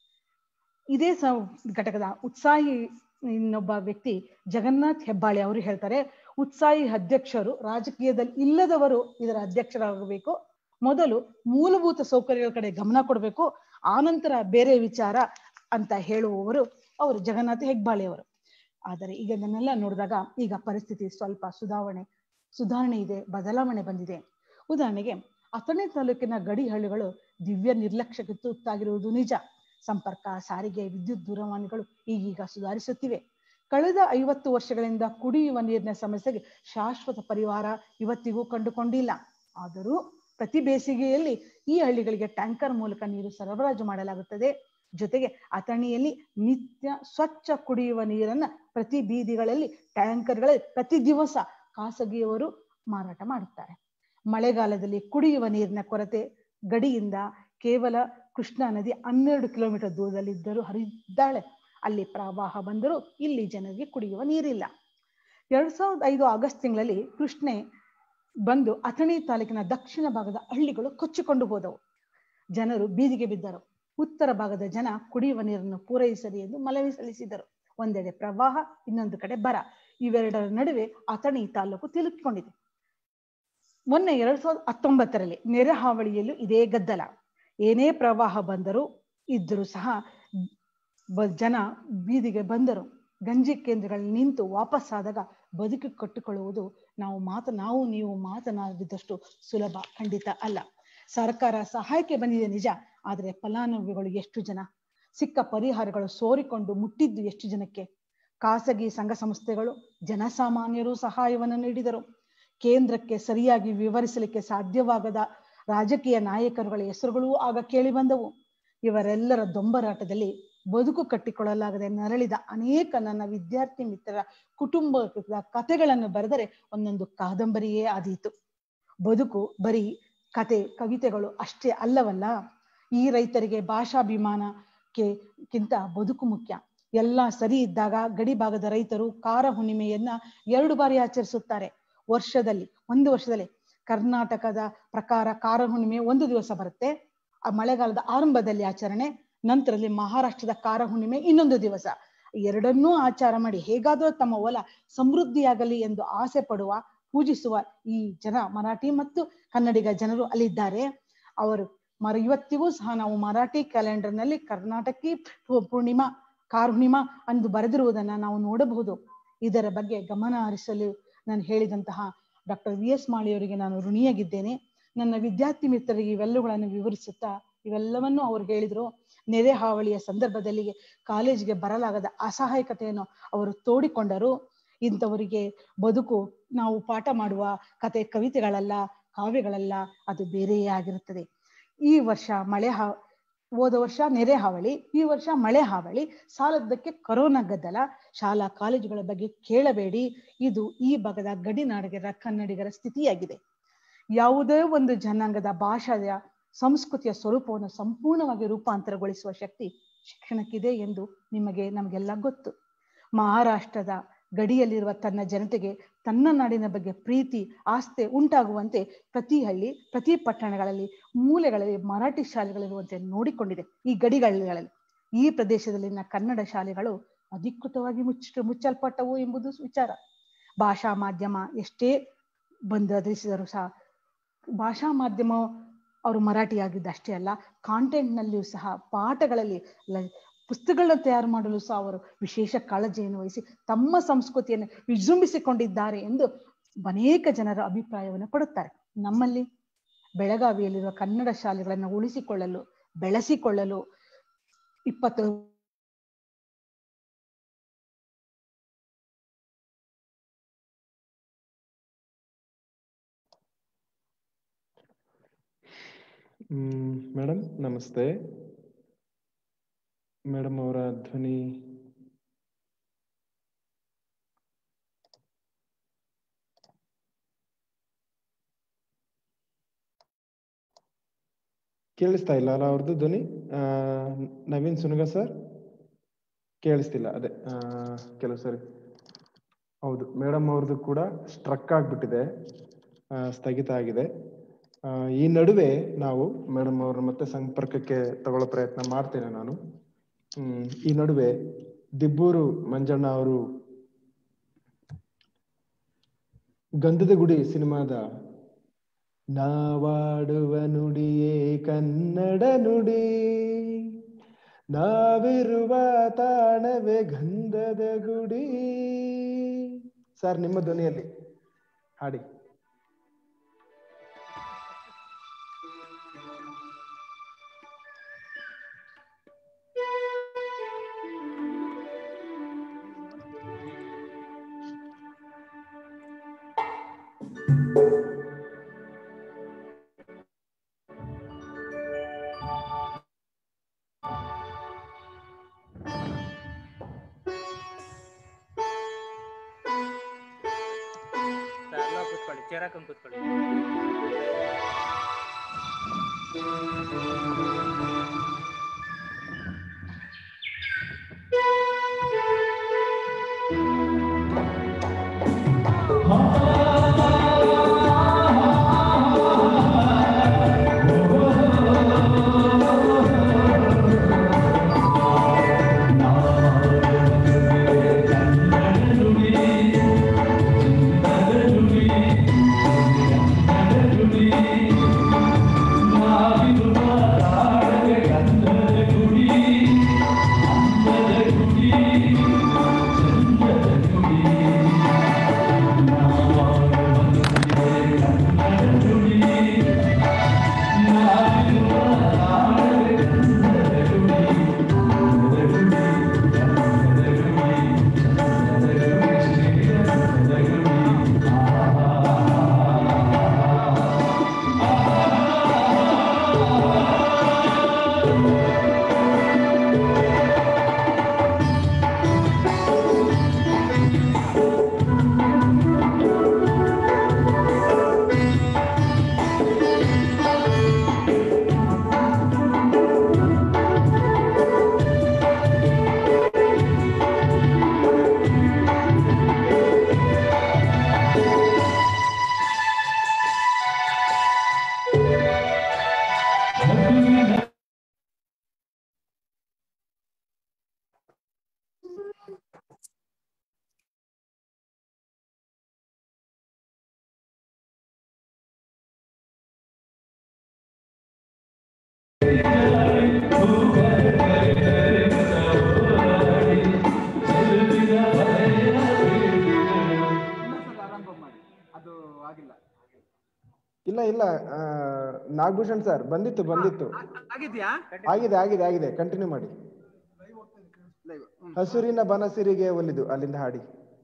ಇದೇ ಸ ಘಟಕದ ಉತ್ಸಾಹಿ ಇನ್ನೊಬ್ಬ ವ್ಯಕ್ತಿ ಜಗನ್ನಾಥ್ ಹೆಬ್ಬಾಳೆ ಅವರು ಹೇಳ್ತಾರೆ, ಉತ್ಸಾಹಿ ಅಧ್ಯಕ್ಷರು ರಾಜಕೀಯದಲ್ಲಿ ಇಲ್ಲದವರು ಇದರ ಅಧ್ಯಕ್ಷರಾಗಬೇಕು. ಮೊದಲು ಮೂಲಭೂತ ಸೌಕರ್ಯಗಳ ಕಡೆ ಗಮನ ಕೊಡಬೇಕು, ಆನಂತರ ಬೇರೆ ವಿಚಾರ ಅಂತ ಹೇಳುವವರು ಅವರು ಜಗನ್ನಾಥ್ ಹೆಬ್ಬಾಳೆ ಅವರು. ಆದರೆ ಈಗ ಇದನ್ನೆಲ್ಲ ನೋಡಿದಾಗ ಈಗ ಪರಿಸ್ಥಿತಿ ಸ್ವಲ್ಪ ಸುಧಾರಣೆ ಸುಧಾರಣೆ ಇದೆ, ಬದಲಾವಣೆ ಬಂದಿದೆ. ಉದಾಹರಣೆಗೆ ಅಥಣಿ ತಾಲೂಕಿನ ಗಡಿ ಹಳ್ಳಿಗಳು ದಿವ್ಯ ನಿರ್ಲಕ್ಷ್ಯಕ್ಕೆ ತುತ್ತಾಗಿರುವುದು ನಿಜ. ಸಂಪರ್ಕ, ಸಾರಿಗೆ, ವಿದ್ಯುತ್ ದೂರವಾಣಿಗಳು ಈಗೀಗ ಸುಧಾರಿಸುತ್ತಿವೆ. ಕಳೆದ ಐವತ್ತು ವರ್ಷಗಳಿಂದ ಕುಡಿಯುವ ನೀರಿನ ಸಮಸ್ಯೆಗೆ ಶಾಶ್ವತ ಪರಿಹಾರ ಇವತ್ತಿಗೂ ಕಂಡುಕೊಂಡಿಲ್ಲ. ಆದರೂ ಪ್ರತಿ ಬೇಸಿಗೆಯಲ್ಲಿ ಈ ಹಳ್ಳಿಗಳಿಗೆ ಟ್ಯಾಂಕರ್ ಮೂಲಕ ನೀರು ಸರಬರಾಜು ಮಾಡಲಾಗುತ್ತದೆ. ಜೊತೆಗೆ ಅಥಣಿಯಲ್ಲಿ ನಿತ್ಯ ಸ್ವಚ್ಛ ಕುಡಿಯುವ ನೀರನ್ನ ಪ್ರತಿ ಬೀದಿಗಳಲ್ಲಿ ಟ್ಯಾಂಕರ್ಗಳಲ್ಲಿ ಪ್ರತಿ ದಿವಸ ಖಾಸಗಿಯವರು ಮಾರಾಟ ಮಾಡುತ್ತಾರೆ. ಮಳೆಗಾಲದಲ್ಲಿ ಕುಡಿಯುವ ನೀರಿನ ಕೊರತೆ ಗಡಿಯಿಂದ ಕೇವಲ ಕೃಷ್ಣಾ ನದಿ ಹನ್ನೆರಡು ಕಿಲೋಮೀಟರ್ ದೂರದಲ್ಲಿದ್ದರೂ ಹರಿದ್ದಾಳೆ. ಅಲ್ಲಿ ಪ್ರವಾಹ ಬಂದರೂ ಇಲ್ಲಿ ಜನರಿಗೆ ಕುಡಿಯುವ ನೀರಿಲ್ಲ. ಎರಡ್ ಸಾವಿರದ ಐದು ಆಗಸ್ಟ್ ತಿಂಗಳಲ್ಲಿ ಕೃಷ್ಣೆ ಬಂದು ಅಥಣಿ ತಾಲೂಕಿನ ದಕ್ಷಿಣ ಭಾಗದ ಹಳ್ಳಿಗಳು ಕೊಚ್ಚಿಕೊಂಡು ಹೋದವು. ಜನರು ಬೀದಿಗೆ ಬಿದ್ದರು. ಉತ್ತರ ಭಾಗದ ಜನ ಕುಡಿಯುವ ನೀರನ್ನು ಪೂರೈಸಲಿ ಎಂದು ಮನವಿ ಸಲ್ಲಿಸಿದರು. ಒಂದೆಡೆ ಪ್ರವಾಹ, ಇನ್ನೊಂದು ಕಡೆ ಬರ. ಇವೆರಡರ ನಡುವೆ ಅಥಣಿ ತಾಲೂಕು ಸಿಲುಕಿಕೊಂಡಿದೆ. ಮೊನ್ನೆ ಎರಡ್ ಸಾವಿರದ ಹತ್ತೊಂಬತ್ತರಲ್ಲಿ ನೆರೆ ಹಾವಳಿಯಲ್ಲೂ ಇದೇ ಗದ್ದಲ. ಏನೇ ಪ್ರವಾಹ ಬಂದರೂ ಇದ್ದರೂ ಸಹ ಜನ ಬೀದಿಗೆ ಬಂದರು. ಗಂಜಿ ಕೇಂದ್ರಗಳಲ್ಲಿ ನಿಂತು ವಾಪಸ್ಸಾದಾಗ ಬದುಕಿ ಕಟ್ಟಿಕೊಳ್ಳುವುದು ನಾವು ಮಾತ ನಾವು ನೀವು ಮಾತನಾಡಿದಷ್ಟು ಸುಲಭ ಖಂಡಿತ ಅಲ್ಲ. ಸರ್ಕಾರ ಸಹಾಯಕ್ಕೆ ಬಂದಿದೆ ನಿಜ, ಆದರೆ ಫಲಾನುಭವಿಗಳು ಎಷ್ಟು ಜನ? ಸಿಕ್ಕ ಪರಿಹಾರಗಳು ಸೋರಿಕೊಂಡು ಮುಟ್ಟಿದ್ದು ಎಷ್ಟು ಜನಕ್ಕೆ? ಖಾಸಗಿ ಸಂಘ ಸಂಸ್ಥೆಗಳು, ಜನಸಾಮಾನ್ಯರು ಸಹಾಯವನ್ನು ನೀಡಿದರು. ಕೇಂದ್ರಕ್ಕೆ ಸರಿಯಾಗಿ ವಿವರಿಸಲಿಕ್ಕೆ ಸಾಧ್ಯವಾಗದ ರಾಜಕೀಯ ನಾಯಕರುಗಳ ಹೆಸರುಗಳೂ ಆಗ ಕೇಳಿ ಬಂದವು. ಇವರೆಲ್ಲರ ದೊಂಬರಾಟದಲ್ಲಿ ಬದುಕು ಕಟ್ಟಿಕೊಳ್ಳಲಾಗದೆ ನರಳಿದ ಅನೇಕ ನನ್ನ ವಿದ್ಯಾರ್ಥಿ ಮಿತ್ರರ ಕುಟುಂಬದ ಕಥೆಗಳನ್ನು ಬರೆದರೆ ಒಂದೊಂದು ಕಾದಂಬರಿಯೇ ಆದೀತು. ಬದುಕು ಬರೀ ಕತೆ ಕವಿತೆಗಳು ಅಷ್ಟೇ ಅಲ್ಲವಲ್ಲ. ಈ ರೈತರಿಗೆ ಭಾಷಾಭಿಮಾನಕ್ಕೆ ಕಿಂತ ಬದುಕು ಮುಖ್ಯ. ಎಲ್ಲ ಸರಿ ಇದ್ದಾಗ ಗಡಿ ಭಾಗದ ರೈತರು ಕಾರ ಹುಣ್ಣಿಮೆಯನ್ನ ಎರಡು ಬಾರಿ ಆಚರಿಸುತ್ತಾರೆ. ವರ್ಷದಲ್ಲಿ ಒಂದು ವರ್ಷದಲ್ಲಿ ಕರ್ನಾಟಕದ ಪ್ರಕಾರ ಕಾರ ಹುಣ್ಣಿಮೆ ಒಂದು ದಿವಸ ಬರುತ್ತೆ. ಆ ಮಳೆಗಾಲದ ಆರಂಭದಲ್ಲಿ ಆಚರಣೆ, ನಂತರದಲ್ಲಿ ಮಹಾರಾಷ್ಟ್ರದ ಕಾರ ಹುಣ್ಣಿಮೆ ಇನ್ನೊಂದು ದಿವಸ. ಎರಡನ್ನೂ ಆಚಾರ ಮಾಡಿ ಹೇಗಾದರೂ ತಮ್ಮ ಹೊಲ ಸಮೃದ್ಧಿಯಾಗಲಿ ಎಂದು ಆಸೆ ಪಡುವ, ಪೂಜಿಸುವ ಈ ಜನ ಮರಾಠಿ ಮತ್ತು ಕನ್ನಡಿಗ ಜನರು ಅಲ್ಲಿದ್ದಾರೆ. ಅವರು ಮರ ಇವತ್ತಿಗೂ ಸಹ ನಾವು ಮರಾಠಿ ಕ್ಯಾಲೆಂಡರ್ನಲ್ಲಿ ಕರ್ನಾಟಕಿ ಪೂರ್ಣಿಮಾ ಕಾರುಣಿಮಾ ಎಂದು ಬರೆದಿರುವುದನ್ನು ನಾವು ನೋಡಬಹುದು. ಇದರ ಬಗ್ಗೆ ಗಮನ ಹರಿಸಲು ನಾನು ಹೇಳಿದಂತಹ ಡಾಕ್ಟರ್ ವಿ ಎಸ್ ಮಾಳಿಯವರಿಗೆ ನಾನು ಋಣಿಯಾಗಿದ್ದೇನೆ. ನನ್ನ ವಿದ್ಯಾರ್ಥಿ ಮಿತ್ರರಿಗೆ ಇವೆಲ್ಲಗಳನ್ನು ವಿವರಿಸುತ್ತಾ ಇವೆಲ್ಲವನ್ನು ಅವರು ಹೇಳಿದರು. ನೆರೆ ಹಾವಳಿಯ ಸಂದರ್ಭದಲ್ಲಿ ಕಾಲೇಜಿಗೆ ಬರಲಾಗದ ಅಸಹಾಯಕತೆಯನ್ನು ಅವರು ತೋಡಿಕೊಂಡರು. ಇಂಥವರಿಗೆ ಬದುಕು ನಾವು ಪಾಠ ಮಾಡುವ ಕತೆ ಕವಿತೆಗಳಲ್ಲ, ಕಾವ್ಯಗಳಲ್ಲ, ಅದು ಬೇರೆಯೇ ಆಗಿರುತ್ತದೆ. ಈ ವರ್ಷ ಮಳೆ ಹಾ ಹೋದ ವರ್ಷ ನೆರೆ ಹಾವಳಿ, ಈ ವರ್ಷ ಮಳೆ ಹಾವಳಿ, ಸಾಲದ್ದಕ್ಕೆ ಕೊರೋನಾ ಗದ್ದಲ. ಶಾಲಾ ಕಾಲೇಜುಗಳ ಬಗ್ಗೆ ಕೇಳಬೇಡಿ. ಇದು ಈ ಭಾಗದ ಗಡಿನಾಡಿಗರ ಕನ್ನಡಿಗರ ಸ್ಥಿತಿಯಾಗಿದೆ. ಯಾವುದೇ ಒಂದು ಜನಾಂಗದ ಭಾಷೆಯ ಸಂಸ್ಕೃತಿಯ ಸ್ವರೂಪವನ್ನು ಸಂಪೂರ್ಣವಾಗಿ ರೂಪಾಂತರಗೊಳಿಸುವ ಶಕ್ತಿ ಶಿಕ್ಷಣಕ್ಕಿದೆ ಎಂದು ನಿಮಗೆ ನಮಗೆಲ್ಲ ಗೊತ್ತು. ಮಹಾರಾಷ್ಟ್ರದ ಗಡಿಯಲ್ಲಿರುವ ತನ್ನ ಜನತೆಗೆ ತನ್ನ ನಾಡಿನ ಬಗ್ಗೆ ಪ್ರೀತಿ ಆಸ್ಥೆ ಉಂಟಾಗುವಂತೆ ಪ್ರತಿ ಹಳ್ಳಿ, ಪ್ರತಿ ಪಟ್ಟಣಗಳಲ್ಲಿ, ಮೂಲೆಗಳಲ್ಲಿ ಮರಾಠಿ ಶಾಲೆಗಳಿರುವಂತೆ ನೋಡಿಕೊಂಡಿದೆ. ಈ ಗಡಿಗಳಲ್ಲಿ ಈ ಪ್ರದೇಶದಲ್ಲಿನ ಕನ್ನಡ ಶಾಲೆಗಳು ಅಧಿಕೃತವಾಗಿ ಮುಚ್ಚ ಮುಚ್ಚಲ್ಪಟ್ಟವು ಎಂಬುದು ವಿಚಾರ. ಭಾಷಾ ಮಾಧ್ಯಮ ಎಷ್ಟೇ ಬಂದರಿಸಿದರೂ ಸಹ ಭಾಷಾ ಮಾಧ್ಯಮ ಅವರು ಮರಾಠಿ ಆಗಿದ್ದು ಅಷ್ಟೇ ಅಲ್ಲ, ಕಾಂಟೆಂಟ್ನಲ್ಲಿಯೂ ಸಹ ಪಾಠಗಳಲ್ಲಿ ಪುಸ್ತಕಗಳನ್ನು ತಯಾರು ಮಾಡಲು ಸಹ ಅವರು ವಿಶೇಷ ಕಾಳಜಿಯನ್ನು ವಹಿಸಿ ತಮ್ಮ ಸಂಸ್ಕೃತಿಯನ್ನು ವಿಜೃಂಭಿಸಿಕೊಂಡಿದ್ದಾರೆ ಎಂದು ಅನೇಕ ಜನರ ಅಭಿಪ್ರಾಯವನ್ನು ಪಡುತ್ತಾರೆ. ನಮ್ಮಲ್ಲಿ ಬೆಳಗಾವಿಯಲ್ಲಿರುವ ಕನ್ನಡ ಶಾಲೆಗಳನ್ನು ಉಳಿಸಿಕೊಳ್ಳಲು ಬೆಳೆಸಿಕೊಳ್ಳಲು ಇಪ್ಪತ್ತು ಹ್ಮ್ ಮೇಡಮ್ ನಮಸ್ತೆ. ಮೇಡಮ್ ಅವರ ಧ್ವನಿ ಕೇಳಿಸ್ತಾ ಇಲ್ಲ ಅಲ್ಲ ಅವ್ರದ್ದು ಧ್ವನಿ? ಆ ನವೀನ್ ಸುನಗ ಸರ್ ಕೇಳಿಸ್ತಿಲ್ಲ. ಅದೇ ಆ ಕೆಲವು ಸರಿ ಹೌದು ಮೇಡಮ್ ಅವ್ರದ್ದು ಕೂಡ ಸ್ಟ್ರಕ್ ಆಗ್ಬಿಟ್ಟಿದೆ, ಸ್ಥಗಿತ ಆಗಿದೆ. ಈ ನಡುವೆ ನಾವು ಮೇಡಮ್ ಅವ್ರ ಮತ್ತೆ ಸಂಪರ್ಕಕ್ಕೆ ತಗೊಳ್ಳೋ ಪ್ರಯತ್ನ ಮಾಡ್ತೇನೆ ನಾನು. ಹ್ಮ್ ಈ ನಡುವೆ ದಿಬ್ಬೂರು ಮಂಜಣ್ಣ ಅವರು ಗಂಧದ ಗುಡಿ ಸಿನಿಮಾದ ನಾವಾಡುವ ನುಡಿಯೇ ಕನ್ನಡ ನುಡಿ, ನಾವಿರುವ ತಾಣವೇ ಗಂಧದ ಗುಡಿ ಸರ್ ನಿಮ್ಮ ಧ್ವನಿಯಲ್ಲಿ ಹಾಡಿ. चेहरा कम ಕೂತ್ಕೊಳ್ಳಿ. ಇಲ್ಲ ಇಲ್ಲ ನಾಗಭೂಷಣ್ ಸರ್ ಬಂದಿತ್ತು ಬಂದಿತ್ತು ಆಗಿದ್ಯಾ? ಆಗಿದೆ ಆಗಿದೆ ಆಗಿದೆ ಕಂಟಿನ್ಯೂ ಮಾಡಿ. ಹಸುರಿನ ಬನಸಿರಿಗೆ ಒಲಿದು ಅಲ್ಲಿಂದ ಹಾಡಿ.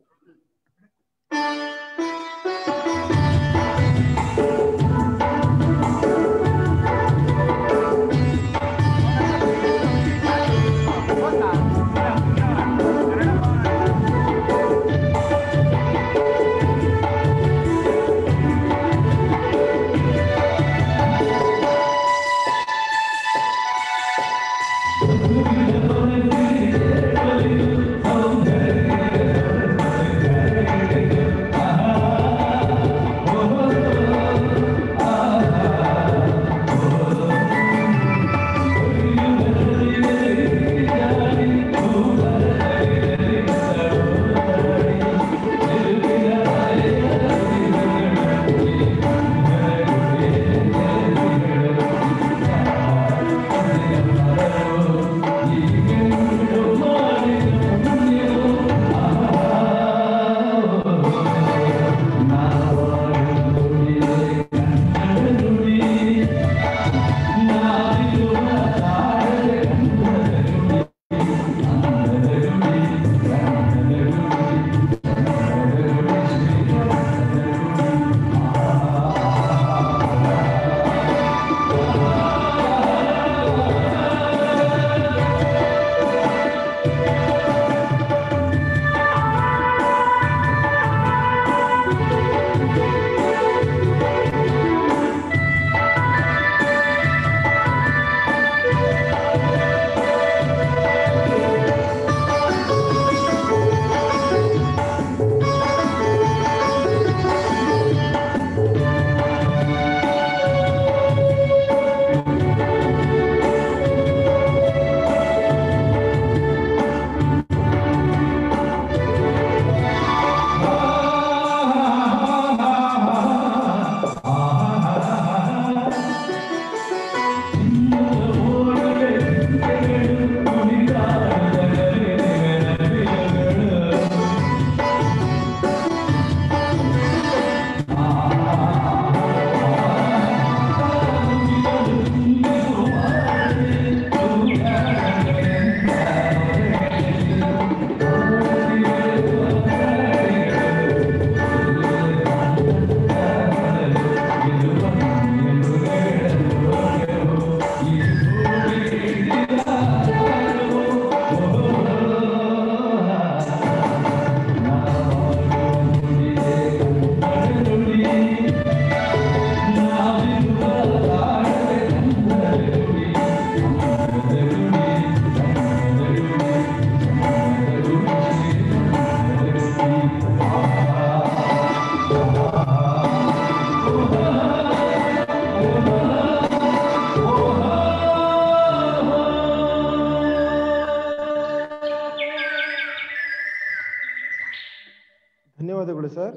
ಧನ್ಯವಾದಗಳು ಸರ್.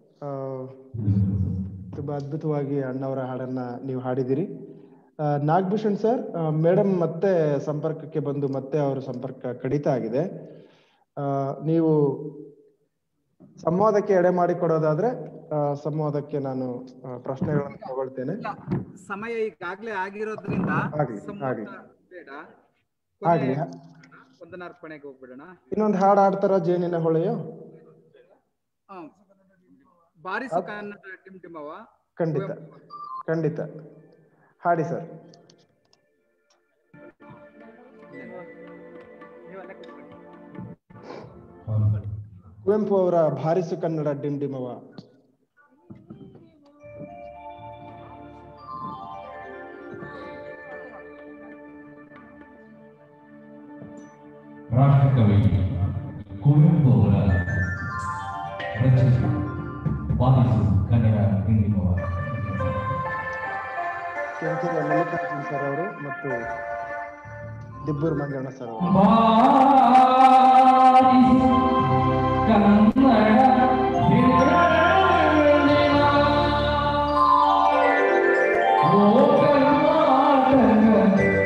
ತುಂಬಾ ಅದ್ಭುತವಾಗಿ ಅಣ್ಣವರ ಹಾಡನ್ನ ನೀವು ಹಾಡಿದಿರಿ. ನಾಗಭೂಷಣ್ ಸರ್, ಮೇಡಮ್ ಮತ್ತೆ ಸಂಪರ್ಕಕ್ಕೆ ಬಂದು ಮತ್ತೆ ಅವರ ಸಂಪರ್ಕ ಕಡಿತ ಆಗಿದೆ. ನೀವು ಸಂವಾದಕ್ಕೆ ಎಡೆ ಮಾಡಿಕೊಡೋದಾದ್ರೆ ಸಂವಾದಕ್ಕೆ ನಾನು ಪ್ರಶ್ನೆಗಳನ್ನು ತಗೊಳ್ತೇನೆ. ಸಮಯ ಈಗಾಗಲೇ ಆಗಿರೋದ್ರಿಂದ ಬೇಡ, ಆಗ್ಲಿ ವಂದನಾರ್ಪಣೆಗೆ ಹೋಗ್ಬಿಡೋಣ. ಇನ್ನೊಂದು ಹಾಡು ಹಾಡ್ತಾರ, ಜೇನಿನ ಹೊಳೆಯೋ. ಬಾರಿಸು ಕನ್ನಡ ಟಿಮ್ ಟಿಮವ. ಖಂಡಿತ ಖಂಡಿತ ಹಾಡಿ ಸರ್. ಕುವೆಂಪು ಅವರ ಬಾರಿಸು ಕನ್ನಡ ಡಿಮ್ ಡಿಮವ. ರಾಷ್ಟ್ರಕವಿ ಕುವೆಂಪು ಅವರ ರಚಿಸಿ ಬಾರಿಸು ಕನ್ನಡ ಡಿಮ್ ಡಿಮವ. ಕೆಂಚೂರ ಮಲ್ಲಿಕಾರ್ಜುನ್ ಸರ್ ಅವರು ಮತ್ತು ದಿಬ್ಬೂರ್ ಮಂಜಣ್ಣ ಸರ್ ಅವರು. ಕನ್ನಡ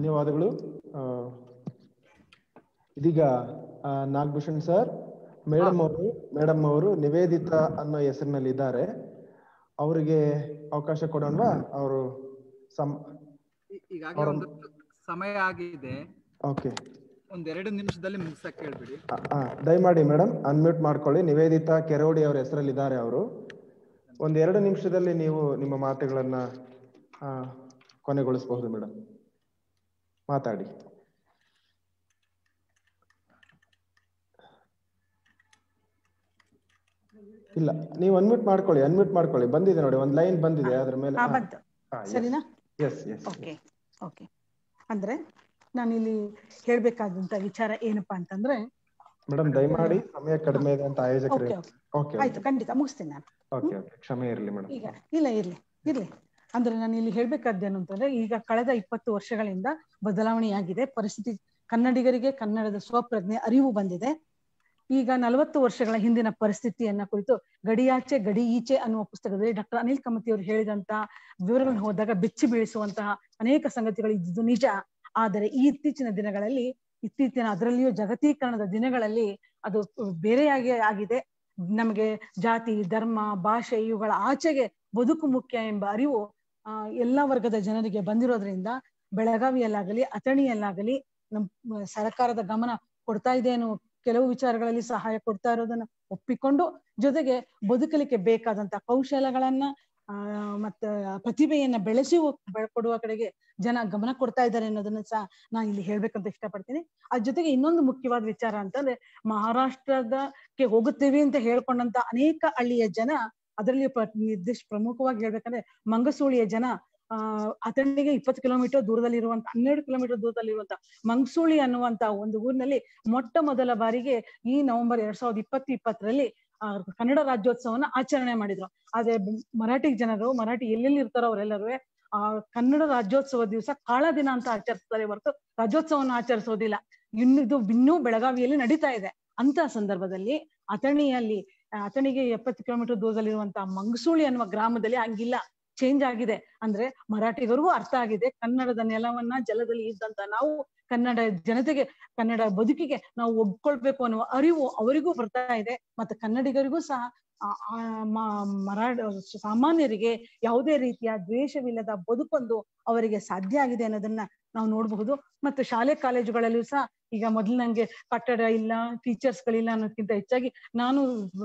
ಧನ್ಯವಾದಗಳು. ಇದೀಗ ನಾಗಭೂಷಣ್ ಸರ್, ಮೇಡಮ್ ಅವರು ಮೇಡಮ್ ಅವರು ನಿವೇದಿತಾ ಅನ್ನೋ ಹೆಸರಿನಲ್ಲಿ ಇದ್ದಾರೆ. ಅವರಿಗೆ ಅವಕಾಶ ಕೊಡೋಣವಾ? ಅವರು ಈಗಾಗಲೇ ಒಂದು ಸಮಯ ಆಗಿದೆ. ಓಕೆ, ಒಂದೆರಡು ನಿಮಿಷದಲ್ಲಿ ಮುಗಿಸಕ್ಕೆ ಹೇಳ್ಬಿಡಿ. ದಯಮಾಡಿ ಮೇಡಮ್ ಅನ್ಮ್ಯೂಟ್ ಮಾಡ್ಕೊಳ್ಳಿ. ನಿವೇದಿತಾ ಕೆರೋಡಿ ಅವರ ಹೆಸರಲ್ಲಿ ಇದ್ದಾರೆ ಅವರು. ಒಂದೆರಡು ನಿಮಿಷದಲ್ಲಿ ನೀವು ನಿಮ್ಮ ಮಾತುಗಳನ್ನ ಕೊನೆಗೊಳಿಸಬಹುದು ಮೇಡಮ್. ಮಾತಾಡಿ. ಇಲ್ಲ, ನೀವು ಅನ್ಮ್ಯೂಟ್ ಮಾಡ್ಕೊಳ್ಳಿ, ಅನ್ಮ್ಯೂಟ್ ಮಾಡ್ಕೊಳ್ಳಿ. ಬಂದಿದೆ ನೋಡಿ, ಒಂದ್ ಲೈನ್ ಬಂದಿದೆ ಅದ್ರ ಮೇಲೆ. ಸರಿನಾ? Yes yes okay okay. ಅಂದ್ರೆ ನಾನಿಲ್ಲಿ ಹೇಳ್ಬೇಕಾದಂತ ವಿಚಾರ ಏನಪ್ಪಾ ಅಂತಂದ್ರೆ, ಮೇಡಮ್ ದಯಮಾಡಿ ಸಮಯ ಕಡಿಮೆ ಇದೆ ಅಂತ ಆಯೋಜಕರು. ಆಯ್ತು, ಖಂಡಿತ ಮುಗಿಸ್ತೀನಿ ನಾನು. ಓಕೆ ಓಕೆ, ಕ್ಷಮೆ ಇರಲಿ ಮೇಡಮ್. ಈಗ ಇಲ್ಲ ಇರ್ಲಿ ಇರ್ಲಿ ಅಂದ್ರೆ ನಾನು ಇಲ್ಲಿ ಹೇಳ್ಬೇಕಾದ್ದೇನು ಅಂತಂದ್ರೆ, ಈಗ ಕಳೆದ ಇಪ್ಪತ್ತು ವರ್ಷಗಳಿಂದ ಬದಲಾವಣೆಯಾಗಿದೆ ಪರಿಸ್ಥಿತಿ. ಕನ್ನಡಿಗರಿಗೆ ಕನ್ನಡದ ಸ್ವಪ್ರಜ್ಞೆ ಅರಿವು ಬಂದಿದೆ. ಈಗ ನಲವತ್ತು ವರ್ಷಗಳ ಹಿಂದಿನ ಪರಿಸ್ಥಿತಿಯನ್ನ ಕುರಿತು ಗಡಿಯಾಚೆ ಗಡಿ ಈಚೆ ಅನ್ನುವ ಪುಸ್ತಕದಲ್ಲಿ ಡಾಕ್ಟರ್ ಅನಿಲ್ ಕಮತಿ ಅವರು ಹೇಳಿದಂತಹ ವಿವರಗಳನ್ನು ಹೋದಾಗ ಬೆಚ್ಚಿ ಬೀಳಿಸುವಂತಹ ಅನೇಕ ಸಂಗತಿಗಳು ಇದ್ದು ನಿಜ. ಆದರೆ ಈ ಇತ್ತೀಚಿನ ದಿನಗಳಲ್ಲಿ, ಇತ್ತೀಚಿನ ಅದರಲ್ಲಿಯೂ ಜಾಗತೀಕರಣದ ದಿನಗಳಲ್ಲಿ ಅದು ಬೇರೆಯಾಗಿ ಆಗಿದೆ. ನಮಗೆ ಜಾತಿ, ಧರ್ಮ, ಭಾಷೆ ಇವುಗಳ ಆಚೆಗೆ ಬದುಕು ಮುಖ್ಯ ಎಂಬ ಅರಿವು ಆ ಎಲ್ಲಾ ವರ್ಗದ ಜನರಿಗೆ ಬಂದಿರೋದ್ರಿಂದ ಬೆಳಗಾವಿಯಲ್ಲಾಗಲಿ ಅಥಣಿಯಲ್ಲಾಗಲಿ ನಮ್ಮ ಸರ್ಕಾರದ ಗಮನ ಕೊಡ್ತಾ ಇದೆ ಅನ್ನೋ ಕೆಲವು ವಿಚಾರಗಳಲ್ಲಿ ಸಹಾಯ ಕೊಡ್ತಾ ಇರೋದನ್ನ ಒಪ್ಪಿಕೊಂಡು, ಜೊತೆಗೆ ಬದುಕಲಿಕ್ಕೆ ಬೇಕಾದಂತ ಕೌಶಲಗಳನ್ನ ಆ ಮತ್ತೆ ಪ್ರತಿಭೆಯನ್ನ ಬೆಳೆಸಿ ಕೊಡುವ ಕಡೆಗೆ ಜನ ಗಮನ ಕೊಡ್ತಾ ಇದ್ದಾರೆ ಅನ್ನೋದನ್ನ ಸಹ ನಾನು ಇಲ್ಲಿ ಹೇಳ್ಬೇಕಂತ ಇಷ್ಟಪಡ್ತೀನಿ. ಅದ್ರ ಜೊತೆಗೆ ಇನ್ನೊಂದು ಮುಖ್ಯವಾದ ವಿಚಾರ ಅಂತಂದ್ರೆ, ಮಹಾರಾಷ್ಟ್ರದಕ್ಕೆ ಹೋಗುತ್ತೇವೆ ಅಂತ ಹೇಳ್ಕೊಂಡಂತ ಅನೇಕ ಹಳ್ಳಿಯ ಜನ, ಅದರಲ್ಲಿ ನಿರ್ದಿಷ್ಟ ಪ್ರಮುಖವಾಗಿ ಹೇಳ್ಬೇಕಂದ್ರೆ ಮಂಗಸೂಳಿಯ ಜನ ಆ ಅಥಣಿಗೆ ಇಪ್ಪತ್ತು ಕಿಲೋಮೀಟರ್ ದೂರದಲ್ಲಿರುವಂತ ಹನ್ನೆರಡು ಕಿಲೋಮೀಟರ್ ದೂರದಲ್ಲಿರುವಂತ ಮಂಗಸೂಳಿ ಅನ್ನುವಂತ ಒಂದು ಊರಿನಲ್ಲಿ ಮೊಟ್ಟ ಮೊದಲ ಬಾರಿಗೆ ಈ ನವೆಂಬರ್ ಎರಡ್ ಸಾವಿರದ ಇಪ್ಪತ್ತು ಇಪ್ಪತ್ತರಲ್ಲಿ ಆ ಕನ್ನಡ ರಾಜ್ಯೋತ್ಸವನ ಆಚರಣೆ ಮಾಡಿದ್ರು. ಆದ್ರೆ ಮರಾಠಿ ಜನರು, ಮರಾಠಿ ಎಲ್ಲೆಲ್ಲಿ ಇರ್ತಾರೋ ಅವರೆಲ್ಲರೂ ಆ ಕನ್ನಡ ರಾಜ್ಯೋತ್ಸವ ದಿವಸ ಕಾಳ ದಿನ ಅಂತ ಆಚರಿಸ್ತಾರೆ ಹೊರತು ರಾಜ್ಯೋತ್ಸವನ ಆಚರಿಸೋದಿಲ್ಲ. ಇನ್ನಿದು ಇನ್ನೂ ಬೆಳಗಾವಿಯಲ್ಲಿ ನಡೀತಾ ಇದೆ. ಅಂತ ಸಂದರ್ಭದಲ್ಲಿ ಅಥಣಿಯಲ್ಲಿ, ಅಥಣಿಗೆ ಎಪ್ಪತ್ತು ಕಿಲೋಮೀಟರ್ ದೂರದಲ್ಲಿರುವಂತಹ ಮಂಗಸೂಳಿ ಅನ್ನುವ ಗ್ರಾಮದಲ್ಲಿ ಹಂಗಿಲ್ಲ, ಚೇಂಜ್ ಆಗಿದೆ. ಅಂದ್ರೆ ಮರಾಠಿಗರಿಗೂ ಅರ್ಥ ಆಗಿದೆ, ಕನ್ನಡದ ನೆಲವನ್ನ ಜಲದಲ್ಲಿ ಇದ್ದಂತ ನಾವು ಕನ್ನಡ ಜನತೆಗೆ, ಕನ್ನಡ ಬದುಕಿಗೆ ನಾವು ಒಗ್ಕೊಳ್ಬೇಕು ಅನ್ನುವ ಅರಿವು ಅವರಿಗೂ ಬರ್ತಾ ಇದೆ. ಮತ್ತೆ ಕನ್ನಡಿಗರಿಗೂ ಸಹ ಮರಾಠ ಸಾಮಾನ್ಯರಿಗೆ ಯಾವುದೇ ರೀತಿಯ ದ್ವೇಷವಿಲ್ಲದ ಬದುಕೊಂದು ಅವರಿಗೆ ಸಾಧ್ಯ ಆಗಿದೆ ಅನ್ನೋದನ್ನ ನಾವು ನೋಡಬಹುದು. ಮತ್ತೆ ಶಾಲೆ ಕಾಲೇಜುಗಳಲ್ಲೂ ಸಹ ಈಗ ಮೊದಲು ನಂಗೆ ಕಟ್ಟಡ ಇಲ್ಲ, ಟೀಚರ್ಸ್ ಗಳಿಲ್ಲ ಅನ್ನೋದಕ್ಕಿಂತ ಹೆಚ್ಚಾಗಿ ನಾನು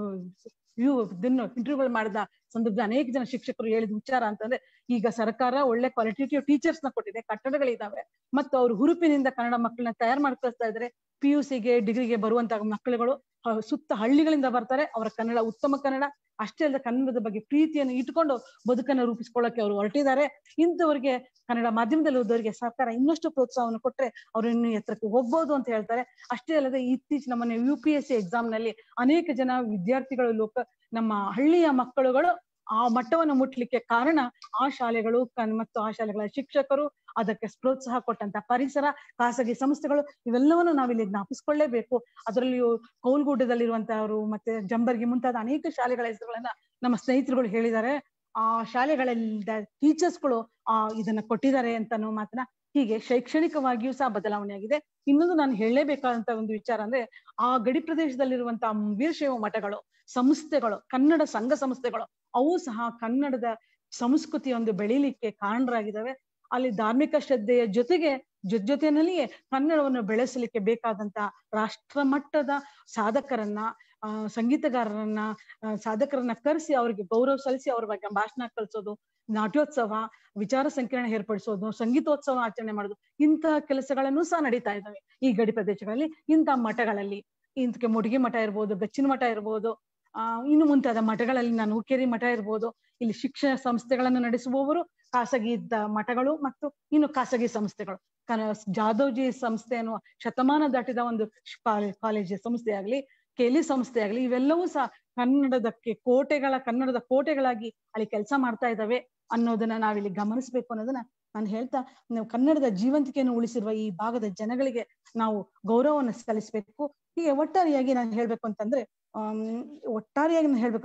ಇವು ಇದನ್ನು ಇಂಟರ್ವ್ಯೂಗಳು ಮಾಡಿದ ಸಂದರ್ಭದಲ್ಲಿ ಅನೇಕ ಜನ ಶಿಕ್ಷಕರು ಹೇಳಿದ ವಿಚಾರ ಅಂತಂದ್ರೆ, ಈಗ ಸರ್ಕಾರ ಒಳ್ಳೆ ಕ್ವಾಲಿಟೇಟಿವ್ ಟೀಚರ್ಸ್ ನ ಕೊಟ್ಟಿದೆ, ಕಟ್ಟಡಗಳಿದಾವೆ, ಮತ್ತು ಅವ್ರು ಹುರುಪಿನಿಂದ ಕನ್ನಡ ಮಕ್ಕಳನ್ನ ತಯಾರು ಮಾಡ್ಕೊಳ್ತಾ ಇದ್ದಾರೆ. ಪಿ ಯು ಸಿಗೆ ಡಿಗ್ರಿಗೆ ಬರುವಂತ ಮಕ್ಕಳುಗಳು ಸುತ್ತ ಹಳ್ಳಿಗಳಿಂದ ಬರ್ತಾರೆ. ಅವರ ಕನ್ನಡ ಉತ್ತಮ ಕನ್ನಡ ಅಷ್ಟೇ ಅಲ್ಲದೆ ಕನ್ನಡದ ಬಗ್ಗೆ ಪ್ರೀತಿಯನ್ನು ಇಟ್ಕೊಂಡು ಬದುಕನ್ನು ರೂಪಿಸ್ಕೊಳ್ಳಕ್ಕೆ ಅವರು ಹೊರಟಿದ್ದಾರೆ. ಇಂಥವ್ರಿಗೆ ಕನ್ನಡ ಮಾಧ್ಯಮದಲ್ಲಿ ಓದೋರಿಗೆ ಸರ್ಕಾರ ಇನ್ನಷ್ಟು ಪ್ರೋತ್ಸಾಹವನ್ನು ಕೊಟ್ರೆ ಅವರು ಇನ್ನು ಎತ್ತರಕ್ಕೆ ಹೋಗ್ಬೋದು ಅಂತ ಹೇಳ್ತಾರೆ. ಅಷ್ಟೇ ಅಲ್ಲದೆ ಇತ್ತೀಚಿನ ಮೊನ್ನೆ U P S C exam ನಲ್ಲಿ ಅನೇಕ ಜನ ವಿದ್ಯಾರ್ಥಿಗಳು, ಲೋಕ ನಮ್ಮ ಹಳ್ಳಿಯ ಮಕ್ಕಳುಗಳು ಆ ಮಟ್ಟವನ್ನು ಮುಟ್ಲಿಕ್ಕೆ ಕಾರಣ ಆ ಶಾಲೆಗಳು ಮತ್ತು ಆ ಶಾಲೆಗಳ ಶಿಕ್ಷಕರು, ಅದಕ್ಕೆ ಪ್ರೋತ್ಸಾಹ ಕೊಟ್ಟಂತ ಪರಿಸರ, ಖಾಸಗಿ ಸಂಸ್ಥೆಗಳು, ಇವೆಲ್ಲವನ್ನು ನಾವಿಲ್ಲಿ ಜ್ಞಾಪಿಸ್ಕೊಳ್ಳೇಬೇಕು. ಅದರಲ್ಲಿಯೂ ಕೌಲ್ಗುಡ್ಡದಲ್ಲಿರುವಂತಹವರು ಮತ್ತೆ ಜಂಬರ್ಗಿ ಮುಂತಾದ ಅನೇಕ ಶಾಲೆಗಳ ಹೆಸರುಗಳನ್ನ ನಮ್ಮ ಸ್ನೇಹಿತರುಗಳು ಹೇಳಿದ್ದಾರೆ. ಆ ಶಾಲೆಗಳಿಂದ ಟೀಚರ್ಸ್ಗಳು ಆ ಇದನ್ನ ಕೊಟ್ಟಿದ್ದಾರೆ ಅಂತ ಅನ್ನೋ ಮಾತನ್ನ, ಹೀಗೆ ಶೈಕ್ಷಣಿಕವಾಗಿಯೂ ಸಹ ಬದಲಾವಣೆ ಆಗಿದೆ. ಇನ್ನೊಂದು ನಾನು ಹೇಳಲೇಬೇಕಾದಂತ ಒಂದು ವಿಚಾರ ಅಂದ್ರೆ, ಆ ಗಡಿ ಪ್ರದೇಶದಲ್ಲಿರುವಂತಹ ವೀರಶೈವ ಮಠಗಳು, ಸಂಸ್ಥೆಗಳು, ಕನ್ನಡ ಸಂಘ ಸಂಸ್ಥೆಗಳು, ಅವು ಸಹ ಕನ್ನಡದ ಸಂಸ್ಕೃತಿಯೊಂದು ಬೆಳೀಲಿಕ್ಕೆ ಕಾರಣರಾಗಿದ್ದಾವೆ. ಅಲ್ಲಿ ಧಾರ್ಮಿಕ ಶ್ರದ್ಧೆಯ ಜೊತೆಗೆ ಜೊತೆ ಜೊತೆಯಲ್ಲಿಯೇ ಕನ್ನಡವನ್ನು ಬೆಳೆಸಲಿಕ್ಕೆ ಬೇಕಾದಂತ ರಾಷ್ಟ್ರ ಮಟ್ಟದ ಸಾಧಕರನ್ನ, ಆ ಸಂಗೀತಗಾರರನ್ನ, ಸಾಧಕರನ್ನ ಕರೆಸಿ ಅವರಿಗೆ ಗೌರವ ಸಲ್ಲಿಸಿ ಅವ್ರ ಬಗ್ಗೆ ಭಾಷಣ ಕಲಿಸೋದು, ನಾಟ್ಯೋತ್ಸವ, ವಿಚಾರ ಸಂಕಿರಣ ಏರ್ಪಡಿಸೋದು, ಸಂಗೀತೋತ್ಸವ ಆಚರಣೆ ಮಾಡೋದು, ಇಂತಹ ಕೆಲಸಗಳನ್ನು ಸಹ ನಡೀತಾ ಇದ್ದಾವೆ ಈ ಗಡಿ ಪ್ರದೇಶಗಳಲ್ಲಿ. ಇಂತಹ ಮಠಗಳಲ್ಲಿ ಇಂತಕ್ಕೆ ಮುಡಿಗೆ ಮಠ ಇರ್ಬೋದು, ಬೆಚ್ಚಿನ ಮಠ ಇರ್ಬೋದು, ಆ ಇನ್ನು ಮುಂತಾದ ಮಠಗಳಲ್ಲಿ, ನಾನು ಹುಕ್ಕೇರಿ ಮಠ ಇರ್ಬೋದು, ಇಲ್ಲಿ ಶಿಕ್ಷಣ ಸಂಸ್ಥೆಗಳನ್ನು ನಡೆಸುವವರು ಖಾಸಗಿ ಇದ್ದ ಮಠಗಳು ಮತ್ತು ಇನ್ನು ಖಾಸಗಿ ಸಂಸ್ಥೆಗಳು. ಜಾದವ್ಜಿ ಸಂಸ್ಥೆ ಅನ್ನುವ ಶತಮಾನ ದಾಟಿದ ಒಂದು ಕಾಲೇಜ್ ಸಂಸ್ಥೆ ಆಗ್ಲಿ, ಕೇಲಿ ಸಂಸ್ಥೆ ಆಗ್ಲಿ, ಇವೆಲ್ಲವೂ ಸಹ ಕನ್ನಡದಕ್ಕೆ ಕೋಟೆಗಳ ಕನ್ನಡದ ಕೋಟೆಗಳಾಗಿ ಅಲ್ಲಿ ಕೆಲಸ ಮಾಡ್ತಾ ಇದ್ದಾವೆ ಅನ್ನೋದನ್ನ ನಾವಿಲ್ಲಿ ಗಮನಿಸ್ಬೇಕು ಅನ್ನೋದನ್ನ ನಾನು ಹೇಳ್ತಾ, ನಾವು ಕನ್ನಡದ ಜೀವಂತಿಕೆಯನ್ನು ಉಳಿಸಿರುವ ಈ ಭಾಗದ ಜನಗಳಿಗೆ ನಾವು ಗೌರವವನ್ನು ಸಲ್ಲಿಸಬೇಕು. ಹೀಗೆ ಒಟ್ಟಾರೆಯಾಗಿ ನಾನು ಹೇಳ್ಬೇಕು ಅಂತಂದ್ರೆ, ಅಹ್ ಒಟ್ಟಾರೆಯಾಗಿ ನಾನು ಹೇಳ್ಬೇಕಂದ್ರೆ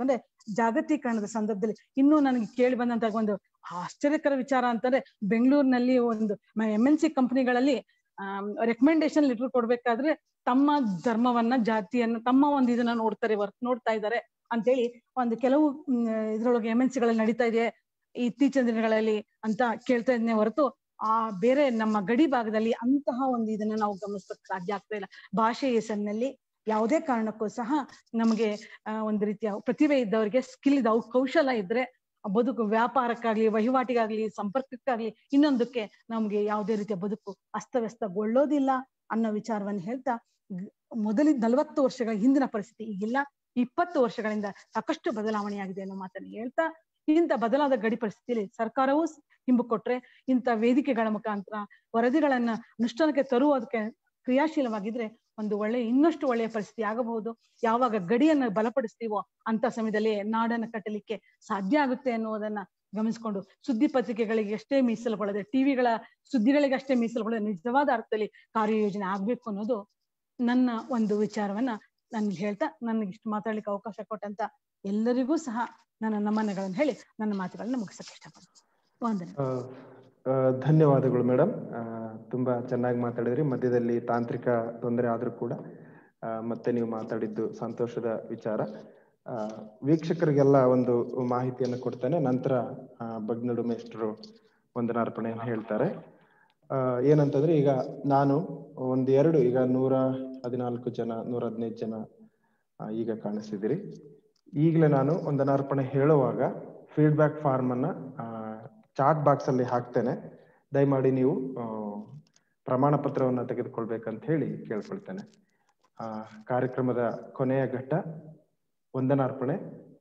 ಜಾಗತೀಕರಣದ ಸಂದರ್ಭದಲ್ಲಿ ಇನ್ನೂ ನನಗೆ ಕೇಳಿ ಬಂದಂತ ಒಂದು ಆಶ್ಚರ್ಯಕರ ವಿಚಾರ ಅಂತಂದ್ರೆ, ಬೆಂಗಳೂರಿನಲ್ಲಿ ಒಂದು ಎಂ ಎನ್ ಸಿ ಕಂಪನಿಗಳಲ್ಲಿ ರೆಕಮೆಂಡೇಶನ್ ಲೆಟರ್ ಕೊಡ್ಬೇಕಾದ್ರೆ ತಮ್ಮ ಧರ್ಮವನ್ನ, ಜಾತಿಯನ್ನ, ತಮ್ಮ ಒಂದು ಇದನ್ನ ನೋಡ್ತಾರೆ, ವರ್ಕ್ ನೋಡ್ತಾ ಇದ್ದಾರೆ ಅಂತೇಳಿ ಒಂದು ಕೆಲವು ಇದ್ರೊಳಗೆ ಎಂ ಎನ್ ಸಿಗಳಲ್ಲಿ ನಡೀತಾ ಇದೆ ಇತ್ತೀಚಿನ ದಿನಗಳಲ್ಲಿ ಅಂತ ಕೇಳ್ತಾ ಇದ್ದೇನೆ ಹೊರತು ಆ ಬೇರೆ ನಮ್ಮ ಗಡಿ ಭಾಗದಲ್ಲಿ ಅಂತಹ ಒಂದು ಇದನ್ನ ನಾವು ಗಮನಿಸಕ್ಕೆ ಸಾಧ್ಯ ಆಗ್ತಾ ಇಲ್ಲ. ಭಾಷೆ ಹೆಸರಿನಲ್ಲಿ ಯಾವುದೇ ಕಾರಣಕ್ಕೂ ಸಹ ನಮಗೆ ಒಂದು ರೀತಿಯ ಪ್ರತಿಭೆ ಇದ್ದವರಿಗೆ, ಸ್ಕಿಲ್ ಇದ್ದ ಕೌಶಲ ಇದ್ರೆ ಬದುಕು ವ್ಯಾಪಾರಕ್ಕಾಗ್ಲಿ, ವಹಿವಾಟಿಗಾಗ್ಲಿ, ಸಂಪರ್ಕಕ್ಕಾಗ್ಲಿ, ಇನ್ನೊಂದಕ್ಕೆ ನಮ್ಗೆ ಯಾವುದೇ ರೀತಿಯ ಬದುಕು ಅಸ್ತವ್ಯಸ್ತಗೊಳ್ಳೋದಿಲ್ಲ ಅನ್ನೋ ವಿಚಾರವನ್ನು ಹೇಳ್ತಾ, ಮೊದಲಿನ ನಲವತ್ತು ವರ್ಷಗಳ ಹಿಂದಿನ ಪರಿಸ್ಥಿತಿ ಈಗಿಲ್ಲ, ಇಪ್ಪತ್ತು ವರ್ಷಗಳಿಂದ ಸಾಕಷ್ಟು ಬದಲಾವಣೆಯಾಗಿದೆ ಅನ್ನೋ ಮಾತನ್ನು ಹೇಳ್ತಾ, ಇಂಥ ಬದಲಾದ ಗಡಿ ಪರಿಸ್ಥಿತಿಯಲ್ಲಿ ಸರ್ಕಾರವೂ ಹಿಂಬು ಕೊಟ್ರೆ ಇಂಥ ವೇದಿಕೆಗಳ ಮುಖಾಂತರ ವರದಿಗಳನ್ನ ಅನುಷ್ಠಾನಕ್ಕೆ ತರುವುದಕ್ಕೆ ಕ್ರಿಯಾಶೀಲವಾಗಿದ್ರೆ ಒಂದು ಒಳ್ಳೆ ಇನ್ನಷ್ಟು ಒಳ್ಳೆಯ ಪರಿಸ್ಥಿತಿ ಆಗಬಹುದು. ಯಾವಾಗ ಗಡಿಯನ್ನ ಬಲಪಡಿಸ್ತೀವೋ ಅಂತ ಸಮಯದಲ್ಲಿ ನಾಡನ್ನು ಕಟ್ಟಲಿಕ್ಕೆ ಸಾಧ್ಯ ಆಗುತ್ತೆ ಅನ್ನೋದನ್ನ ಗಮನಿಸ್ಕೊಂಡು, ಸುದ್ದಿ ಪತ್ರಿಕೆಗಳಿಗೆ ಅಷ್ಟೇ ಮೀಸಲುಗೊಳ್ಳದೆ, ಟಿವಿಗಳ ಸುದ್ದಿಗಳಿಗೆ ಅಷ್ಟೇ ಮೀಸಲುಗೊಳ್ಳದೆ ನಿಜವಾದ ಅರ್ಥದಲ್ಲಿ ಕಾರ್ಯಯೋಜನೆ ಆಗ್ಬೇಕು ಅನ್ನೋದು ನನ್ನ ಒಂದು ವಿಚಾರವನ್ನ ನಾನು ಹೇಳ್ತಾ, ನನಗೆ ಇಷ್ಟು ಮಾತಾಡ್ಲಿಕ್ಕೆ ಅವಕಾಶ ಕೊಟ್ಟಂತ ಎಲ್ಲರಿಗೂ ಸಹ ನನ್ನ ನಮನಗಳನ್ನು ಹೇಳಿ ನನ್ನ ಮಾತುಗಳನ್ನ ಮುಗಿಸಕ್ಕೆ ಇಷ್ಟಪಡ್ತೀನಿ. ವಂದನೆ. ಧನ್ಯವಾದಗಳು ಮೇಡಮ್. ತುಂಬಾ ಚೆನ್ನಾಗಿ ಮಾತಾಡಿದ್ರಿ. ಮಧ್ಯದಲ್ಲಿ ತಾಂತ್ರಿಕ ತೊಂದರೆ ಆದ್ರೂ ಕೂಡ ಮತ್ತೆ ನೀವು ಮಾತಾಡಿದ್ದು ಸಂತೋಷದ ವಿಚಾರ. ವೀಕ್ಷಕರಿಗೆಲ್ಲ ಒಂದು ಮಾಹಿತಿಯನ್ನು ಕೊಡ್ತೇನೆ, ನಂತರ ಬಗ್ನಡು ಮೇಷ್ಟ್ರು ವಂದನಾರ್ಪಣೆಯನ್ನು ಹೇಳ್ತಾರೆ. ಏನಂತಂದ್ರೆ, ಈಗ ನಾನು ಒಂದು ಎರಡು ಈಗ ನೂರ ಹದಿನಾಲ್ಕು ಜನ ನೂರ ಹದಿನೈದು ಜನ ಈಗ ಕಾಣಿಸ್ತಿದ್ದೀರಿ. ಈಗಲೇ ನಾನು ವಂದನಾರ್ಪಣೆ ಹೇಳುವಾಗ ಫೀಡ್ಬ್ಯಾಕ್ ಫಾರ್ಮ್ ಅನ್ನ ಚಾಟ್ ಬಾಕ್ಸ್ ಅಲ್ಲಿ ಹಾಕ್ತೇನೆ. ದಯಮಾಡಿ ನೀವು ಪ್ರಮಾಣ ಪತ್ರವನ್ನು ತೆಗೆದುಕೊಳ್ಬೇಕಂತ ಹೇಳಿ ಕೇಳ್ಕೊಳ್ತೇನೆ. ಆ ಕಾರ್ಯಕ್ರಮದ ಕೊನೆಯ ಘಟ್ಟ ವಂದನಾರ್ಪಣೆ.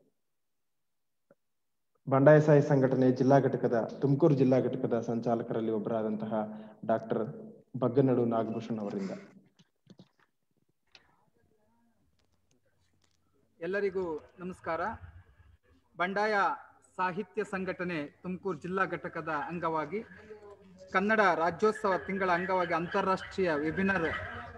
ಬಂಡಾಯ ಸಾಯಿ ಸಂಘಟನೆ ಜಿಲ್ಲಾ ಘಟಕದ ತುಮಕೂರು ಜಿಲ್ಲಾ ಘಟಕದ ಸಂಚಾಲಕರಲ್ಲಿ ಒಬ್ಬರಾದಂತಹ ಡಾಕ್ಟರ್ ಬಗ್ಗನಡು ನಾಗಭೂಷಣ್ ಅವರಿಂದ. ಎಲ್ಲರಿಗೂ ನಮಸ್ಕಾರ. ಬಂಡಾಯ ಸಾಹಿತ್ಯ ಸಂಘಟನೆ ತುಮಕೂರು ಜಿಲ್ಲಾ ಘಟಕದ ಅಂಗವಾಗಿ ಕನ್ನಡ ರಾಜ್ಯೋತ್ಸವ ತಿಂಗಳ ಅಂಗವಾಗಿ ಅಂತಾರಾಷ್ಟ್ರೀಯ ವೆಬಿನಾರ್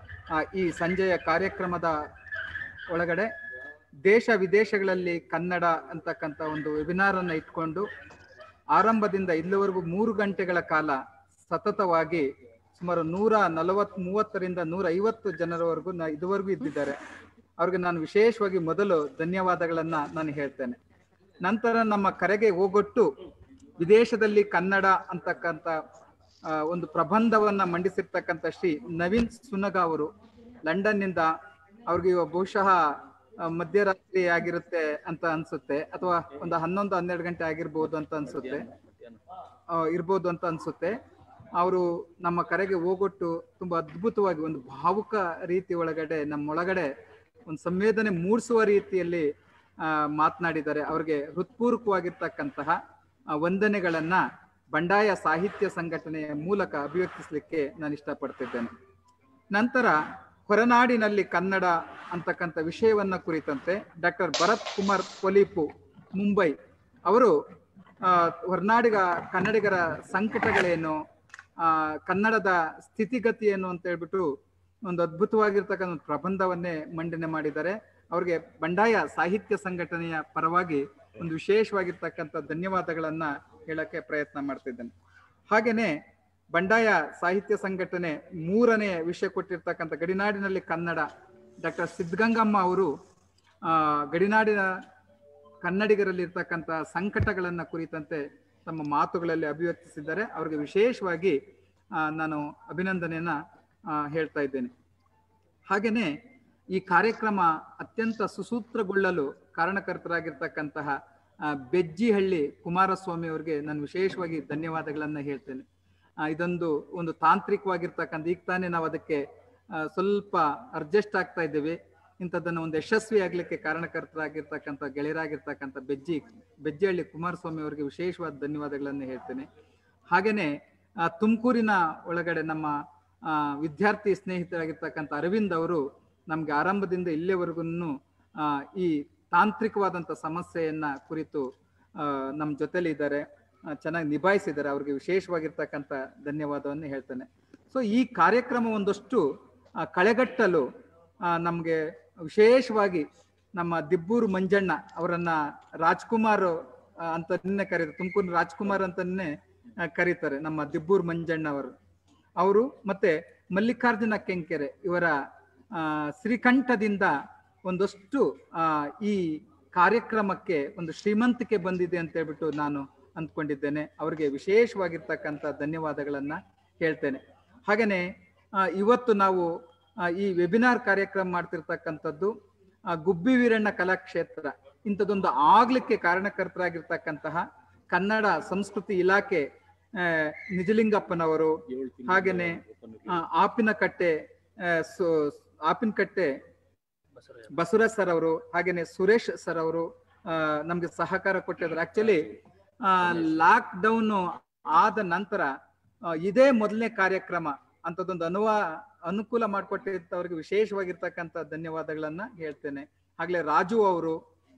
ಈ ಸಂಜೆಯ ಕಾರ್ಯಕ್ರಮದ ಒಳಗಡೆ ದೇಶ ವಿದೇಶಗಳಲ್ಲಿ ಕನ್ನಡ ಅಂತಕ್ಕಂಥ ಒಂದು ವೆಬಿನಾರನ್ನು ಇಟ್ಕೊಂಡು ಆರಂಭದಿಂದ ಇಲ್ಲಿವರೆಗೂ ಮೂರು ಗಂಟೆಗಳ ಕಾಲ ಸತತವಾಗಿ ಸುಮಾರು ನೂರ ನಲವತ್ ಮೂವತ್ತರಿಂದ ನೂರ ಐವತ್ತು ಜನರವರೆಗೂ ನಾ ಇದುವರೆಗೂ ಇದ್ದಿದ್ದಾರೆ. ಅವ್ರಿಗೆ ನಾನು ವಿಶೇಷವಾಗಿ ಮೊದಲು ಧನ್ಯವಾದಗಳನ್ನ ನಾನು ಹೇಳ್ತೇನೆ. ನಂತರ ನಮ್ಮ ಕರೆಗೆ ಹೋಗೊಟ್ಟು ವಿದೇಶದಲ್ಲಿ ಕನ್ನಡ ಅಂತಕ್ಕಂಥ ಒಂದು ಪ್ರಬಂಧವನ್ನ ಮಂಡಿಸಿರ್ತಕ್ಕಂಥ ಶ್ರೀ ನವೀನ್ ಸುನಗ ಅವರು ಲಂಡನ್ನಿಂದ, ಅವ್ರಿಗೆ ಬಹುಶಃ ಮಧ್ಯರಾತ್ರಿ ಆಗಿರುತ್ತೆ ಅಂತ ಅನ್ಸುತ್ತೆ, ಅಥವಾ ಒಂದು ಹನ್ನೊಂದು ಹನ್ನೆರಡು ಗಂಟೆ ಆಗಿರ್ಬೋದು ಅಂತ ಅನ್ಸುತ್ತೆ ಇರ್ಬೋದು ಅಂತ ಅನ್ಸುತ್ತೆ ಅವರು ನಮ್ಮ ಕರೆಗೆ ಹೋಗೊಟ್ಟು ತುಂಬಾ ಅದ್ಭುತವಾಗಿ ಒಂದು ಭಾವುಕ ರೀತಿ ಒಳಗಡೆ ನಮ್ಮೊಳಗಡೆ ಒಂದು ಸಂವೇದನೆ ಮೂಡಿಸುವ ರೀತಿಯಲ್ಲಿ ಆ ಮಾತನಾಡಿದ್ದಾರೆ. ಅವ್ರಿಗೆ ಹೃತ್ಪೂರ್ವಕವಾಗಿರ್ತಕ್ಕಂತಹ ವಂದನೆಗಳನ್ನ ಬಂಡಾಯ ಸಾಹಿತ್ಯ ಸಂಘಟನೆಯ ಮೂಲಕ ಅಭಿವ್ಯಕ್ತಿಸ್ಲಿಕ್ಕೆ ನಾನು ಇಷ್ಟಪಡ್ತಿದ್ದೇನೆ. ನಂತರ ಹೊರನಾಡಿನಲ್ಲಿ ಕನ್ನಡ ಅಂತಕ್ಕಂಥ ವಿಷಯವನ್ನ ಕುರಿತಂತೆ ಡಾಕ್ಟರ್ ಭರತ್ ಕುಮಾರ್ ಪೊಲಿಪು ಮುಂಬೈ ಅವರು ಆ ಹೊರನಾಡಿಗ ಕನ್ನಡಿಗರ ಸಂಕಟಗಳೇನು, ಆ ಕನ್ನಡದ ಸ್ಥಿತಿಗತಿ ಏನು ಅಂತ ಹೇಳ್ಬಿಟ್ಟು ಒಂದು ಅದ್ಭುತವಾಗಿರ್ತಕ್ಕಂಥ ಒಂದು ಪ್ರಬಂಧವನ್ನೇ ಮಂಡನೆ ಮಾಡಿದ್ದಾರೆ. ಅವ್ರಿಗೆ ಬಂಡಾಯ ಸಾಹಿತ್ಯ ಸಂಘಟನೆಯ ಪರವಾಗಿ ಒಂದು ವಿಶೇಷವಾಗಿರ್ತಕ್ಕಂಥ ಧನ್ಯವಾದಗಳನ್ನ ಹೇಳಕ್ಕೆ ಪ್ರಯತ್ನ ಮಾಡ್ತಿದ್ದೇನೆ. ಹಾಗೇನೆ ಬಂಡಾಯ ಸಾಹಿತ್ಯ ಸಂಘಟನೆ ಮೂರನೇ ವಿಷಯ ಕೊಟ್ಟಿರ್ತಕ್ಕಂಥ ಗಡಿನಾಡಿನಲ್ಲಿ ಕನ್ನಡ ಡಾಕ್ಟರ್ ಸಿದ್ಧಗಂಗಮ್ಮ ಅವರು ಆ ಗಡಿನಾಡಿನ ಕನ್ನಡಿಗರಲ್ಲಿ ಇರ್ತಕ್ಕಂಥ ಸಂಕಟಗಳನ್ನ ಕುರಿತಂತೆ ತಮ್ಮ ಮಾತುಗಳಲ್ಲಿ ಅಭಿವ್ಯಕ್ತಿಸಿದ್ದಾರೆ. ಅವ್ರಿಗೆ ವಿಶೇಷವಾಗಿ ಆ ನಾನು ಅಭಿನಂದನೆಯನ್ನ ಆ ಹೇಳ್ತಾ ಇದ್ದೇನೆ. ಹಾಗೇನೆ ಈ ಕಾರ್ಯಕ್ರಮ ಅತ್ಯಂತ ಸುಸೂತ್ರಗೊಳ್ಳಲು ಕಾರಣಕರ್ತರಾಗಿರ್ತಕ್ಕಂತಹ ಬೆಜ್ಜಿಹಳ್ಳಿ ಕುಮಾರಸ್ವಾಮಿ ಅವರಿಗೆ ನಾನು ವಿಶೇಷವಾಗಿ ಧನ್ಯವಾದಗಳನ್ನ ಹೇಳ್ತೇನೆ. ಇದೊಂದು ಒಂದು ತಾಂತ್ರಿಕವಾಗಿರ್ತಕ್ಕಂಥ, ಈಗ ತಾನೇ ನಾವು ಅದಕ್ಕೆ ಸ್ವಲ್ಪ ಅಡ್ಜಸ್ಟ್ ಆಗ್ತಾ ಇದ್ದೇವೆ. ಇಂಥದ್ದನ್ನು ಒಂದು ಯಶಸ್ವಿ ಆಗ್ಲಿಕ್ಕೆ ಕಾರಣಕರ್ತರಾಗಿರ್ತಕ್ಕಂಥ ಗೆಳೆಯರಾಗಿರ್ತಕ್ಕಂಥ ಬೆಜ್ಜಿ ಬೆಜ್ಜಿಹಳ್ಳಿ ಕುಮಾರಸ್ವಾಮಿ ಅವರಿಗೆ ವಿಶೇಷವಾದ ಧನ್ಯವಾದಗಳನ್ನು ಹೇಳ್ತೇನೆ. ಹಾಗೇನೆ ತುಮಕೂರಿನ ಒಳಗಡೆ ನಮ್ಮ ಆ ವಿದ್ಯಾರ್ಥಿ ಸ್ನೇಹಿತರಾಗಿರ್ತಕ್ಕಂಥ ಅರವಿಂದ್ ಅವರು ನಮ್ಗೆ ಆರಂಭದಿಂದ ಇಲ್ಲಿವರೆಗೂ ಆ ಈ ತಾಂತ್ರಿಕವಾದಂಥ ಸಮಸ್ಯೆಯನ್ನ ಕುರಿತು ಆ ನಮ್ಮ ಜೊತೆಲಿ ಇದ್ದಾರೆ, ಚೆನ್ನಾಗಿ ನಿಭಾಯಿಸಿದ್ದಾರೆ. ಅವ್ರಿಗೆ ವಿಶೇಷವಾಗಿರ್ತಕ್ಕಂಥ ಧನ್ಯವಾದವನ್ನು ಹೇಳ್ತೇನೆ. ಸೊ ಈ ಕಾರ್ಯಕ್ರಮ ಒಂದಷ್ಟು ಕಳೆಗಟ್ಟಲು ನಮಗೆ ವಿಶೇಷವಾಗಿ ನಮ್ಮ ದಿಬ್ಬೂರು ಮಂಜಣ್ಣ ಅವರನ್ನ ರಾಜ್ಕುಮಾರ್ ಅಂತನೇ ಕರೀತಾರೆ, ತುಮಕೂರು ರಾಜ್ಕುಮಾರ್ ಅಂತಾನೆ ಕರೀತಾರೆ ನಮ್ಮ ದಿಬ್ಬೂರು ಮಂಜಣ್ಣ ಅವರು. ಅವರು ಮತ್ತೆ ಮಲ್ಲಿಕಾರ್ಜುನ ಕೆಂಕೆರೆ ಇವರ ಆ ಶ್ರೀಕಂಠದಿಂದ ಒಂದಷ್ಟು ಆ ಈ ಕಾರ್ಯಕ್ರಮಕ್ಕೆ ಒಂದು ಶ್ರೀಮಂತಿಕೆ ಬಂದಿದೆ ಅಂತ ಹೇಳ್ಬಿಟ್ಟು ನಾನು ಅಂದ್ಕೊಂಡಿದ್ದೇನೆ. ಅವರಿಗೆ ವಿಶೇಷವಾಗಿರ್ತಕ್ಕಂಥ ಧನ್ಯವಾದಗಳನ್ನ ಹೇಳ್ತೇನೆ. ಹಾಗೇನೆ ಇವತ್ತು ನಾವು ಈ ವೆಬಿನಾರ್ ಕಾರ್ಯಕ್ರಮ ಮಾಡ್ತಿರ್ತಕ್ಕಂಥದ್ದು ಗುಬ್ಬಿ ವೀರಣ್ಣ ಕಲಾಕ್ಷೇತ್ರ ಇಂಥದ್ದೊಂದು ಆಗ್ಲಿಕ್ಕೆ ಕಾರಣಕರ್ತರಾಗಿರ್ತಕ್ಕಂತಹ ಕನ್ನಡ ಸಂಸ್ಕೃತಿ ಇಲಾಖೆ ನಿಜಲಿಂಗಪ್ಪನವರು, ಹಾಗೇನೆ ಆಪಿನಕಟ್ಟೆ ಆಪಿನಕಟ್ಟೆ ಬಸವರಾಜ್ ಸರ್ ಅವರು, ಹಾಗೇನೆ ಸುರೇಶ್ ಸರ್ ಅವರು ನಮ್ಗೆ ಸಹಕಾರ ಕೊಟ್ಟಿದ್ದಾರೆ. ಆಕ್ಚುಲಿ ಲಾಕ್ ಡೌನ್ ಆದ ನಂತರ ಇದೇ ಮೊದಲನೇ ಕಾರ್ಯಕ್ರಮ ಅಂತದೊಂದು ಅನುವ ಅನುಕೂಲ ಮಾಡಿಕೊಟ್ಟಿದ್ದವರಿಗೆ ವಿಶೇಷವಾಗಿರ್ತಕ್ಕಂಥ ಧನ್ಯವಾದಗಳನ್ನ ಹೇಳ್ತೇನೆ. ಹಾಗಲೇ ರಾಜು ಅವರು,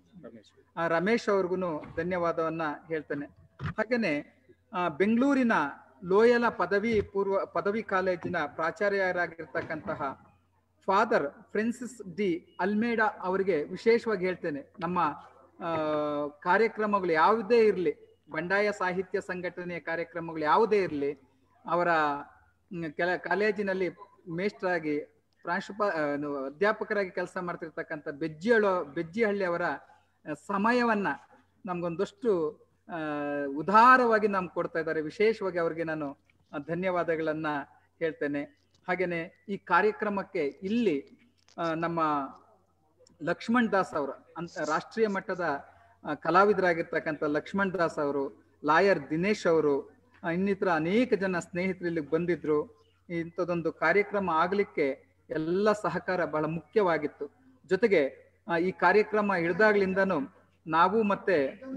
ರಮೇಶ್ ಅವ್ರಿಗೂ ಧನ್ಯವಾದವನ್ನ ಹೇಳ್ತೇನೆ. ಹಾಗೇನೆ ಬೆಂಗಳೂರಿನ ಲೋಯಲ ಪದವಿ ಪೂರ್ವ ಪದವಿ ಕಾಲೇಜಿನ ಪ್ರಾಚಾರ್ಯರಾಗಿರ್ತಕ್ಕಂತಹ ಫಾದರ್ ಫ್ರಾನ್ಸಿಸ್ ಡಿ ಅಲ್ಮೇಡಾ ಅವರಿಗೆ ವಿಶೇಷವಾಗಿ ಹೇಳ್ತೇನೆ. ನಮ್ಮ ಕಾರ್ಯಕ್ರಮಗಳು ಯಾವುದೇ ಇರಲಿ, ಬಂಡಾಯ ಸಾಹಿತ್ಯ ಸಂಘಟನೆಯ ಕಾರ್ಯಕ್ರಮಗಳು ಯಾವುದೇ ಇರಲಿ, ಅವರ ಕೆಲ ಕಾಲೇಜಿನಲ್ಲಿ ಮೇಷ್ಟ್ರಾಗಿ ಪ್ರಾಂಶುಪ ಅಧ್ಯಾಪಕರಾಗಿ ಕೆಲಸ ಮಾಡ್ತಿರ್ತಕ್ಕಂಥ ಬೆಜ್ಜಿಹಳ್ಳಿ ಬೆಜ್ಜಿಹಳ್ಳಿ ಅವರ ಸಮಯವನ್ನ ನಮ್ಗೊಂದಷ್ಟು ಉದಾರವಾಗಿ ನಮ್ಗೆ ಕೊಡ್ತಾ ಇದ್ದಾರೆ. ವಿಶೇಷವಾಗಿ ಅವರಿಗೆ ನಾನು ಧನ್ಯವಾದಗಳನ್ನ ಹೇಳ್ತೇನೆ. ಹಾಗೇನೆ ಈ ಕಾರ್ಯಕ್ರಮಕ್ಕೆ ಇಲ್ಲಿ ನಮ್ಮ ಲಕ್ಷ್ಮಣ್ ದಾಸ್ ಅವರು ಅಂತ ರಾಷ್ಟ್ರೀಯ ಮಟ್ಟದ ಕಲಾವಿದರಾಗಿರ್ತಕ್ಕಂಥ ಲಕ್ಷ್ಮಣ್ ದಾಸ್ ಅವರು, ಲಾಯರ್ ದಿನೇಶ್ ಅವರು, ಇನ್ನಿತರ ಅನೇಕ ಜನ ಸ್ನೇಹಿತರು ಇಲ್ಲಿಗೆ ಬಂದಿದ್ರು. ಇಂಥದ್ದೊಂದು ಕಾರ್ಯಕ್ರಮ ಆಗ್ಲಿಕ್ಕೆ ಎಲ್ಲ ಸಹಕಾರ ಬಹಳ ಮುಖ್ಯವಾಗಿತ್ತು. ಜೊತೆಗೆ ಈ ಕಾರ್ಯಕ್ರಮ ಹಿಡಿದಾಗ್ಲಿಂದನೂ ನಾವು ಮತ್ತೆ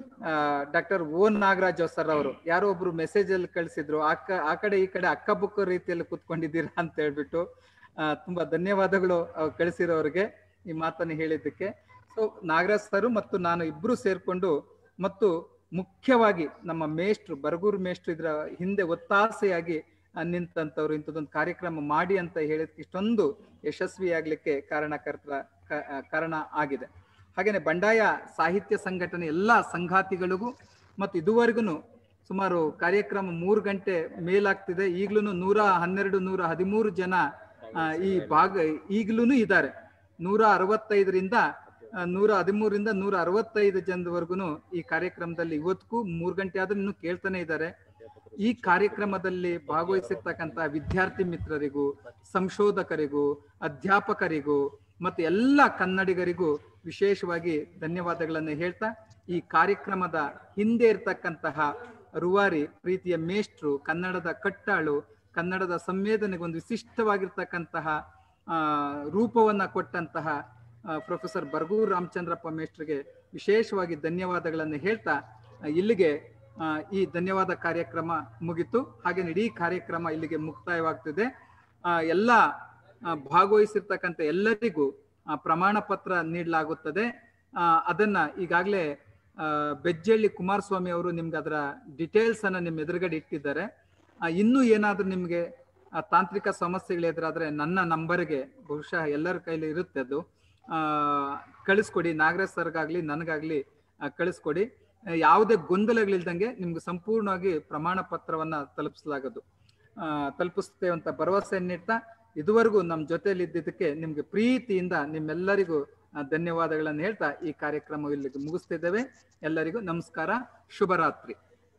ಡಾಕ್ಟರ್ ಓ ನಾಗರಾಜ್ ಸರ್ ಅವರು ಯಾರೋ ಒಬ್ರು ಮೆಸೇಜ್ ಅಲ್ಲಿ ಕಳಿಸಿದ್ರು, ಆ ಆ ಕಡೆ ಈ ಕಡೆ ಅಕ್ಕಬುಕ್ಕ ರೀತಿಯಲ್ಲಿ ಕೂತ್ಕೊಂಡಿದ್ದೀರಾ ಅಂತ ಹೇಳ್ಬಿಟ್ಟು ತುಂಬಾ ಧನ್ಯವಾದಗಳು ಕಳಿಸಿರೋರಿಗೆ ಈ ಮಾತನ್ನು ಹೇಳಿದ್ದಕ್ಕೆ. ಸೊ ನಾಗರಾಜ್ ಸರ್ ಮತ್ತು ನಾನು ಇಬ್ರು ಸೇರ್ಕೊಂಡು ಮತ್ತು ಮುಖ್ಯವಾಗಿ ನಮ್ಮ ಮೇಷ್ಟ್ರು ಬರಗೂರು ಮೇಷ್ಟ್ರು ಇದ್ರ ಹಿಂದೆ ಒತ್ತಾಸೆಯಾಗಿ ನಿಂತಂತವ್ರು ಇಂಥದ್ದೊಂದು ಕಾರ್ಯಕ್ರಮ ಮಾಡಿ ಅಂತ ಹೇಳಿದಕ್ಕೆ ಇಷ್ಟೊಂದು ಯಶಸ್ವಿಯಾಗ್ಲಿಕ್ಕೆ ಕಾರಣಕರ್ತರ ಕಾರಣ ಆಗಿದೆ. ಹಾಗೇನೆ ಬಂಡಾಯ ಸಾಹಿತ್ಯ ಸಂಘಟನೆ ಎಲ್ಲ ಸಂಘಾತಿಗಳಿಗೂ ಮತ್ತು ಇದುವರೆಗೂ ಸುಮಾರು ಕಾರ್ಯಕ್ರಮ ಮೂರು ಗಂಟೆ ಮೇಲಾಗ್ತಿದೆ. ಈಗ್ಲೂ ನೂರ ಹನ್ನೆರಡು ನೂರ ಹದಿಮೂರು ಜನ ಈ ಭಾಗ ಈಗ್ಲೂ ಇದ್ದಾರೆ. ನೂರ ಅರವತ್ತೈದರಿಂದ ನೂರ ಹದಿಮೂರಿಂದ ನೂರ ಅರವತ್ತೈದು ಜನದವರೆಗೂ ಈ ಕಾರ್ಯಕ್ರಮದಲ್ಲಿ ಇವತ್ತಿಗೂ ಮೂರು ಗಂಟೆ ಆದ್ರೂ ಇನ್ನೂ ಕೇಳ್ತಾನೆ ಇದ್ದಾರೆ. ಈ ಕಾರ್ಯಕ್ರಮದಲ್ಲಿ ಭಾಗವಹಿಸಿರ್ತಕ್ಕಂಥ ವಿದ್ಯಾರ್ಥಿ ಮಿತ್ರರಿಗೂ, ಸಂಶೋಧಕರಿಗೂ, ಅಧ್ಯಾಪಕರಿಗೂ ಮತ್ತು ಎಲ್ಲ ಕನ್ನಡಿಗರಿಗೂ ವಿಶೇಷವಾಗಿ ಧನ್ಯವಾದಗಳನ್ನು ಹೇಳ್ತಾ, ಈ ಕಾರ್ಯಕ್ರಮದ ಹಿಂದೆ ಇರ್ತಕ್ಕಂತಹ ರೂವಾರಿ, ಪ್ರೀತಿಯ ಮೇಷ್ಟ್ರು, ಕನ್ನಡದ ಕಟ್ಟಾಳು, ಕನ್ನಡದ ಸಂವೇದನೆಗೆ ಒಂದು ವಿಶಿಷ್ಟವಾಗಿರ್ತಕ್ಕಂತಹ ಆ ರೂಪವನ್ನ ಕೊಟ್ಟಂತಹ ಪ್ರೊಫೆಸರ್ ಬರಗೂರು ರಾಮಚಂದ್ರಪ್ಪ ಮೇಷ್ಟ್ರಿಗೆ ವಿಶೇಷವಾಗಿ ಧನ್ಯವಾದಗಳನ್ನು ಹೇಳ್ತಾ ಇಲ್ಲಿಗೆ ಈ ಧನ್ಯವಾದ ಕಾರ್ಯಕ್ರಮ ಮುಗಿತು. ಹಾಗೆ ಇಡೀ ಕಾರ್ಯಕ್ರಮ ಇಲ್ಲಿಗೆ ಮುಕ್ತಾಯವಾಗ್ತಿದೆ. ಎಲ್ಲ ಭಾಗವಹಿಸಿರ್ತಕ್ಕಂಥ ಎಲ್ಲರಿಗೂ ಪ್ರಮಾಣ ಪತ್ರ ನೀಡಲಾಗುತ್ತದೆ. ಅದನ್ನ ಈಗಾಗಲೇ ಬೆಜ್ಜಳ್ಳಿ ಕುಮಾರಸ್ವಾಮಿ ಅವರು ನಿಮ್ಗೆ ಅದರ ಡೀಟೇಲ್ಸ್ ಅನ್ನ ನಿಮ್ಮ ಎದುರುಗಡೆ ಇಟ್ಟಿದ್ದಾರೆ. ಇನ್ನೂ ಏನಾದ್ರೂ ನಿಮ್ಗೆ ತಾಂತ್ರಿಕ ಸಮಸ್ಯೆಗಳು ಎದುರಾದ್ರೆ ನನ್ನ ನಂಬರ್ಗೆ ಬಹುಶಃ ಎಲ್ಲರ ಕೈಲಿ ಇರುತ್ತೆ, ಅದು ಆ ಕಳಿಸ್ಕೊಡಿ. ನಾಗರಾಜ್ ಸರ್ಗಾಗ್ಲಿ ನನಗಾಗ್ಲಿ ಕಳಿಸ್ಕೊಡಿ. ಯಾವುದೇ ಗೊಂದಲಗಳಿಲ್ದಂಗೆ ನಿಮ್ಗೆ ಸಂಪೂರ್ಣವಾಗಿ ಪ್ರಮಾಣ ಪತ್ರವನ್ನ ತಲುಪಿಸಲಾಗದು ಆ ತಲುಪಿಸ್ತೇವೆ ಅಂತ ಭರವಸೆ ನೀಡ್ತಾ, ಇದುವರೆಗೂ ನಮ್ಮ ಜೊತೆಯಲ್ಲಿ ಇದ್ದಿದ್ದಕ್ಕೆ ನಿಮ್ಗೆ ಪ್ರೀತಿಯಿಂದ ನಿಮ್ಮೆಲ್ಲರಿಗೂ ಧನ್ಯವಾದಗಳನ್ನು ಹೇಳ್ತಾ ಈ ಕಾರ್ಯಕ್ರಮ ಇಲ್ಲಿಗೆ ಮುಗಿಸ್ತಿದ್ದೇವೆ. ಎಲ್ಲರಿಗೂ ನಮಸ್ಕಾರ, ಶುಭರಾತ್ರಿ.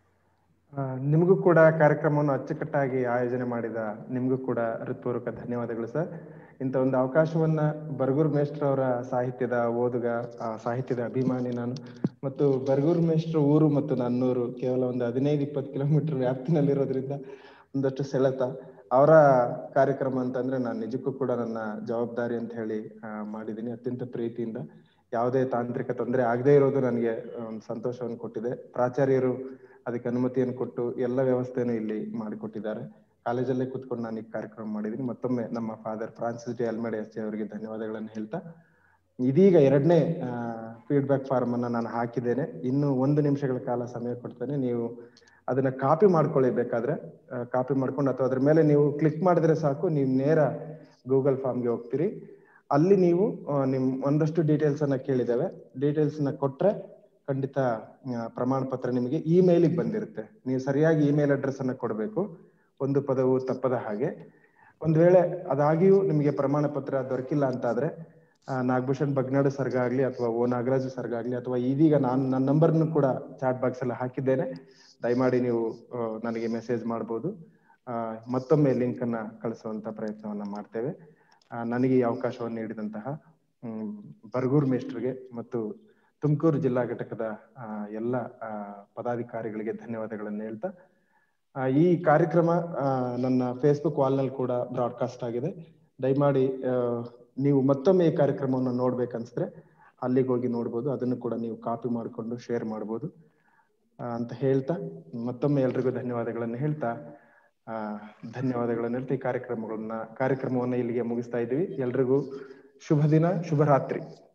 ನಿಮಗೂ ಕೂಡ ಕಾರ್ಯಕ್ರಮವನ್ನು ಅಚ್ಚುಕಟ್ಟಾಗಿ ಆಯೋಜನೆ ಮಾಡಿದ ನಿಮಗೂ ಕೂಡ ಹೃತ್ಪೂರ್ವಕ ಧನ್ಯವಾದಗಳು ಸರ್. ಇಂಥ ಒಂದು ಅವಕಾಶವನ್ನ ಬರಗೂರು ಮೇಷ್ಟ್ರವರ ಸಾಹಿತ್ಯದ ಓದುಗ, ಸಾಹಿತ್ಯದ ಅಭಿಮಾನಿ ನಾನು, ಮತ್ತು ಬರಗೂರು ಮೇಷ್ಟ್ರ ಊರು ಮತ್ತು ನನ್ನೂರು ಕೇವಲ ಒಂದು ಹದಿನೈದು ಇಪ್ಪತ್ತು ಕಿಲೋಮೀಟರ್ ವ್ಯಾಪ್ತಿನಲ್ಲಿರೋದ್ರಿಂದ ಒಂದಷ್ಟು ಸೆಳೆತ. ಅವರ ಕಾರ್ಯಕ್ರಮ ಅಂತಂದ್ರೆ ನಾನು ನಿಜಕ್ಕೂ ಕೂಡ ನನ್ನ ಜವಾಬ್ದಾರಿ ಅಂತ ಹೇಳಿ ಮಾಡಿದ್ದೀನಿ. ಅತ್ಯಂತ ಪ್ರೀತಿಯಿಂದ, ಯಾವುದೇ ತಾಂತ್ರಿಕ ತೊಂದರೆ ಆಗದೆ ಇರೋದು ನನಗೆ ಒಂದು ಸಂತೋಷವನ್ನು ಕೊಟ್ಟಿದೆ. ಪ್ರಾಚಾರ್ಯರು ಅದಕ್ಕೆ ಅನುಮತಿಯನ್ನು ಕೊಟ್ಟು ಎಲ್ಲ ವ್ಯವಸ್ಥೆಯನ್ನು ಇಲ್ಲಿ ಮಾಡಿಕೊಟ್ಟಿದ್ದಾರೆ. ಕಾಲೇಜಲ್ಲೇ ಕೂತ್ಕೊಂಡು ನಾನು ಈ ಕಾರ್ಯಕ್ರಮ ಮಾಡಿದ್ದೀನಿ. ಮತ್ತೊಮ್ಮೆ ನಮ್ಮ ಫಾದರ್ ಫ್ರಾನ್ಸಿಸ್ ಡಿ ಅಲ್ಮೇಡ ಎಸ್ ಅವರಿಗೆ ಧನ್ಯವಾದಗಳನ್ನು ಹೇಳ್ತಾ, ಇದೀಗ ಎರಡನೇ ಫೀಡ್ಬ್ಯಾಕ್ ಫಾರ್ಮ್ ಅನ್ನ ನಾನು ಹಾಕಿದ್ದೇನೆ. ಇನ್ನು ಒಂದು ನಿಮಿಷಗಳ ಕಾಲ ಸಮಯ ಕೊಡ್ತೇನೆ. ನೀವು ಅದನ್ನ ಕಾಪಿ ಮಾಡ್ಕೊಳ್ಳಿ, ಬೇಕಾದ್ರೆ ಕಾಪಿ ಮಾಡ್ಕೊಂಡು ಅಥವಾ ಅದ್ರ ಮೇಲೆ ನೀವು ಕ್ಲಿಕ್ ಮಾಡಿದ್ರೆ ಸಾಕು, ನೀವು ನೇರ ಗೂಗಲ್ ಫಾರ್ಮ್ಗೆ ಹೋಗ್ತೀರಿ. ಅಲ್ಲಿ ನೀವು ನಿಮ್ ಒಂದಷ್ಟು ಡೀಟೇಲ್ಸ್ ಅನ್ನ ಕೇಳಿದ್ದೇವೆ. ಡೀಟೇಲ್ಸ್ ನ ಕೊಟ್ರೆ ಖಂಡಿತ ಪ್ರಮಾಣ ಪತ್ರ ನಿಮಗೆ ಇಮೇಲಿಗೆ ಬಂದಿರುತ್ತೆ. ನೀವು ಸರಿಯಾಗಿ ಇಮೇಲ್ ಅಡ್ರೆಸ್ ಅನ್ನ ಕೊಡಬೇಕು, ಒಂದು ಪದವು ತಪ್ಪದ ಹಾಗೆ. ಒಂದ್ ವೇಳೆ ಅದಾಗಿಯೂ ನಿಮಗೆ ಪ್ರಮಾಣ ಪತ್ರ ದೊರಕಿಲ್ಲ ಅಂತಾದ್ರೆ ನಾಗಭೂಷಣ್ ಬಗ್ನಾಡು ಸರ್ಗಾಗ್ಲಿ ಅಥವಾ ಓ ನಾಗರಾಜು ಸರ್ಗಾಗ್ಲಿ ಅಥವಾ ಇದೀಗ ನಾನು ನನ್ನ ನಂಬರ್ನು ಕೂಡ ಚಾಟ್ ಬಾಕ್ಸ್ ಅಲ್ಲಿ ಹಾಕಿದ್ದೇನೆ, ದಯಮಾಡಿ ನೀವು ನನಗೆ ಮೆಸೇಜ್ ಮಾಡ್ಬೋದು. ಮತ್ತೊಮ್ಮೆ ಲಿಂಕ್ ಅನ್ನ ಕಳಿಸುವಂತ ಪ್ರಯತ್ನವನ್ನ ಮಾಡ್ತೇವೆ. ನನಗೆ ಈ ಅವಕಾಶವನ್ನು ನೀಡಿದಂತಹ ಬರಗೂರು ಮೇಸ್ಟ್ರಿಗೆ ಮತ್ತು ತುಮಕೂರು ಜಿಲ್ಲಾ ಘಟಕದ ಎಲ್ಲ ಪದಾಧಿಕಾರಿಗಳಿಗೆ ಧನ್ಯವಾದಗಳನ್ನು ಹೇಳ್ತಾ, ಈ ಕಾರ್ಯಕ್ರಮ ನನ್ನ ಫೇಸ್ಬುಕ್ ವಾಲ್ನಲ್ಲಿ ಕೂಡ ಬ್ರಾಡ್ಕಾಸ್ಟ್ ಆಗಿದೆ. ದಯಮಾಡಿ ನೀವು ಮತ್ತೊಮ್ಮೆ ಈ ಕಾರ್ಯಕ್ರಮವನ್ನು ನೋಡ್ಬೇಕನ್ಸಿದ್ರೆ ಅಲ್ಲಿಗೆ ಹೋಗಿ ನೋಡ್ಬೋದು, ಅದನ್ನು ಕೂಡ ನೀವು ಕಾಪಿ ಮಾಡಿಕೊಂಡು ಶೇರ್ ಮಾಡ್ಬೋದು ಅಂತ ಹೇಳ್ತಾ, ಮತ್ತೊಮ್ಮೆ ಎಲ್ರಿಗೂ ಧನ್ಯವಾದಗಳನ್ನು ಹೇಳ್ತಾ ಆ ಧನ್ಯವಾದಗಳನ್ನು ಹೇಳ್ತಾ ಈ ಕಾರ್ಯಕ್ರಮಗಳನ್ನ ಕಾರ್ಯಕ್ರಮವನ್ನ ಇಲ್ಲಿಗೆ ಮುಗಿಸ್ತಾ ಇದ್ದೀವಿ. ಎಲ್ರಿಗೂ ಶುಭ ದಿನ, ಶುಭರಾತ್ರಿ.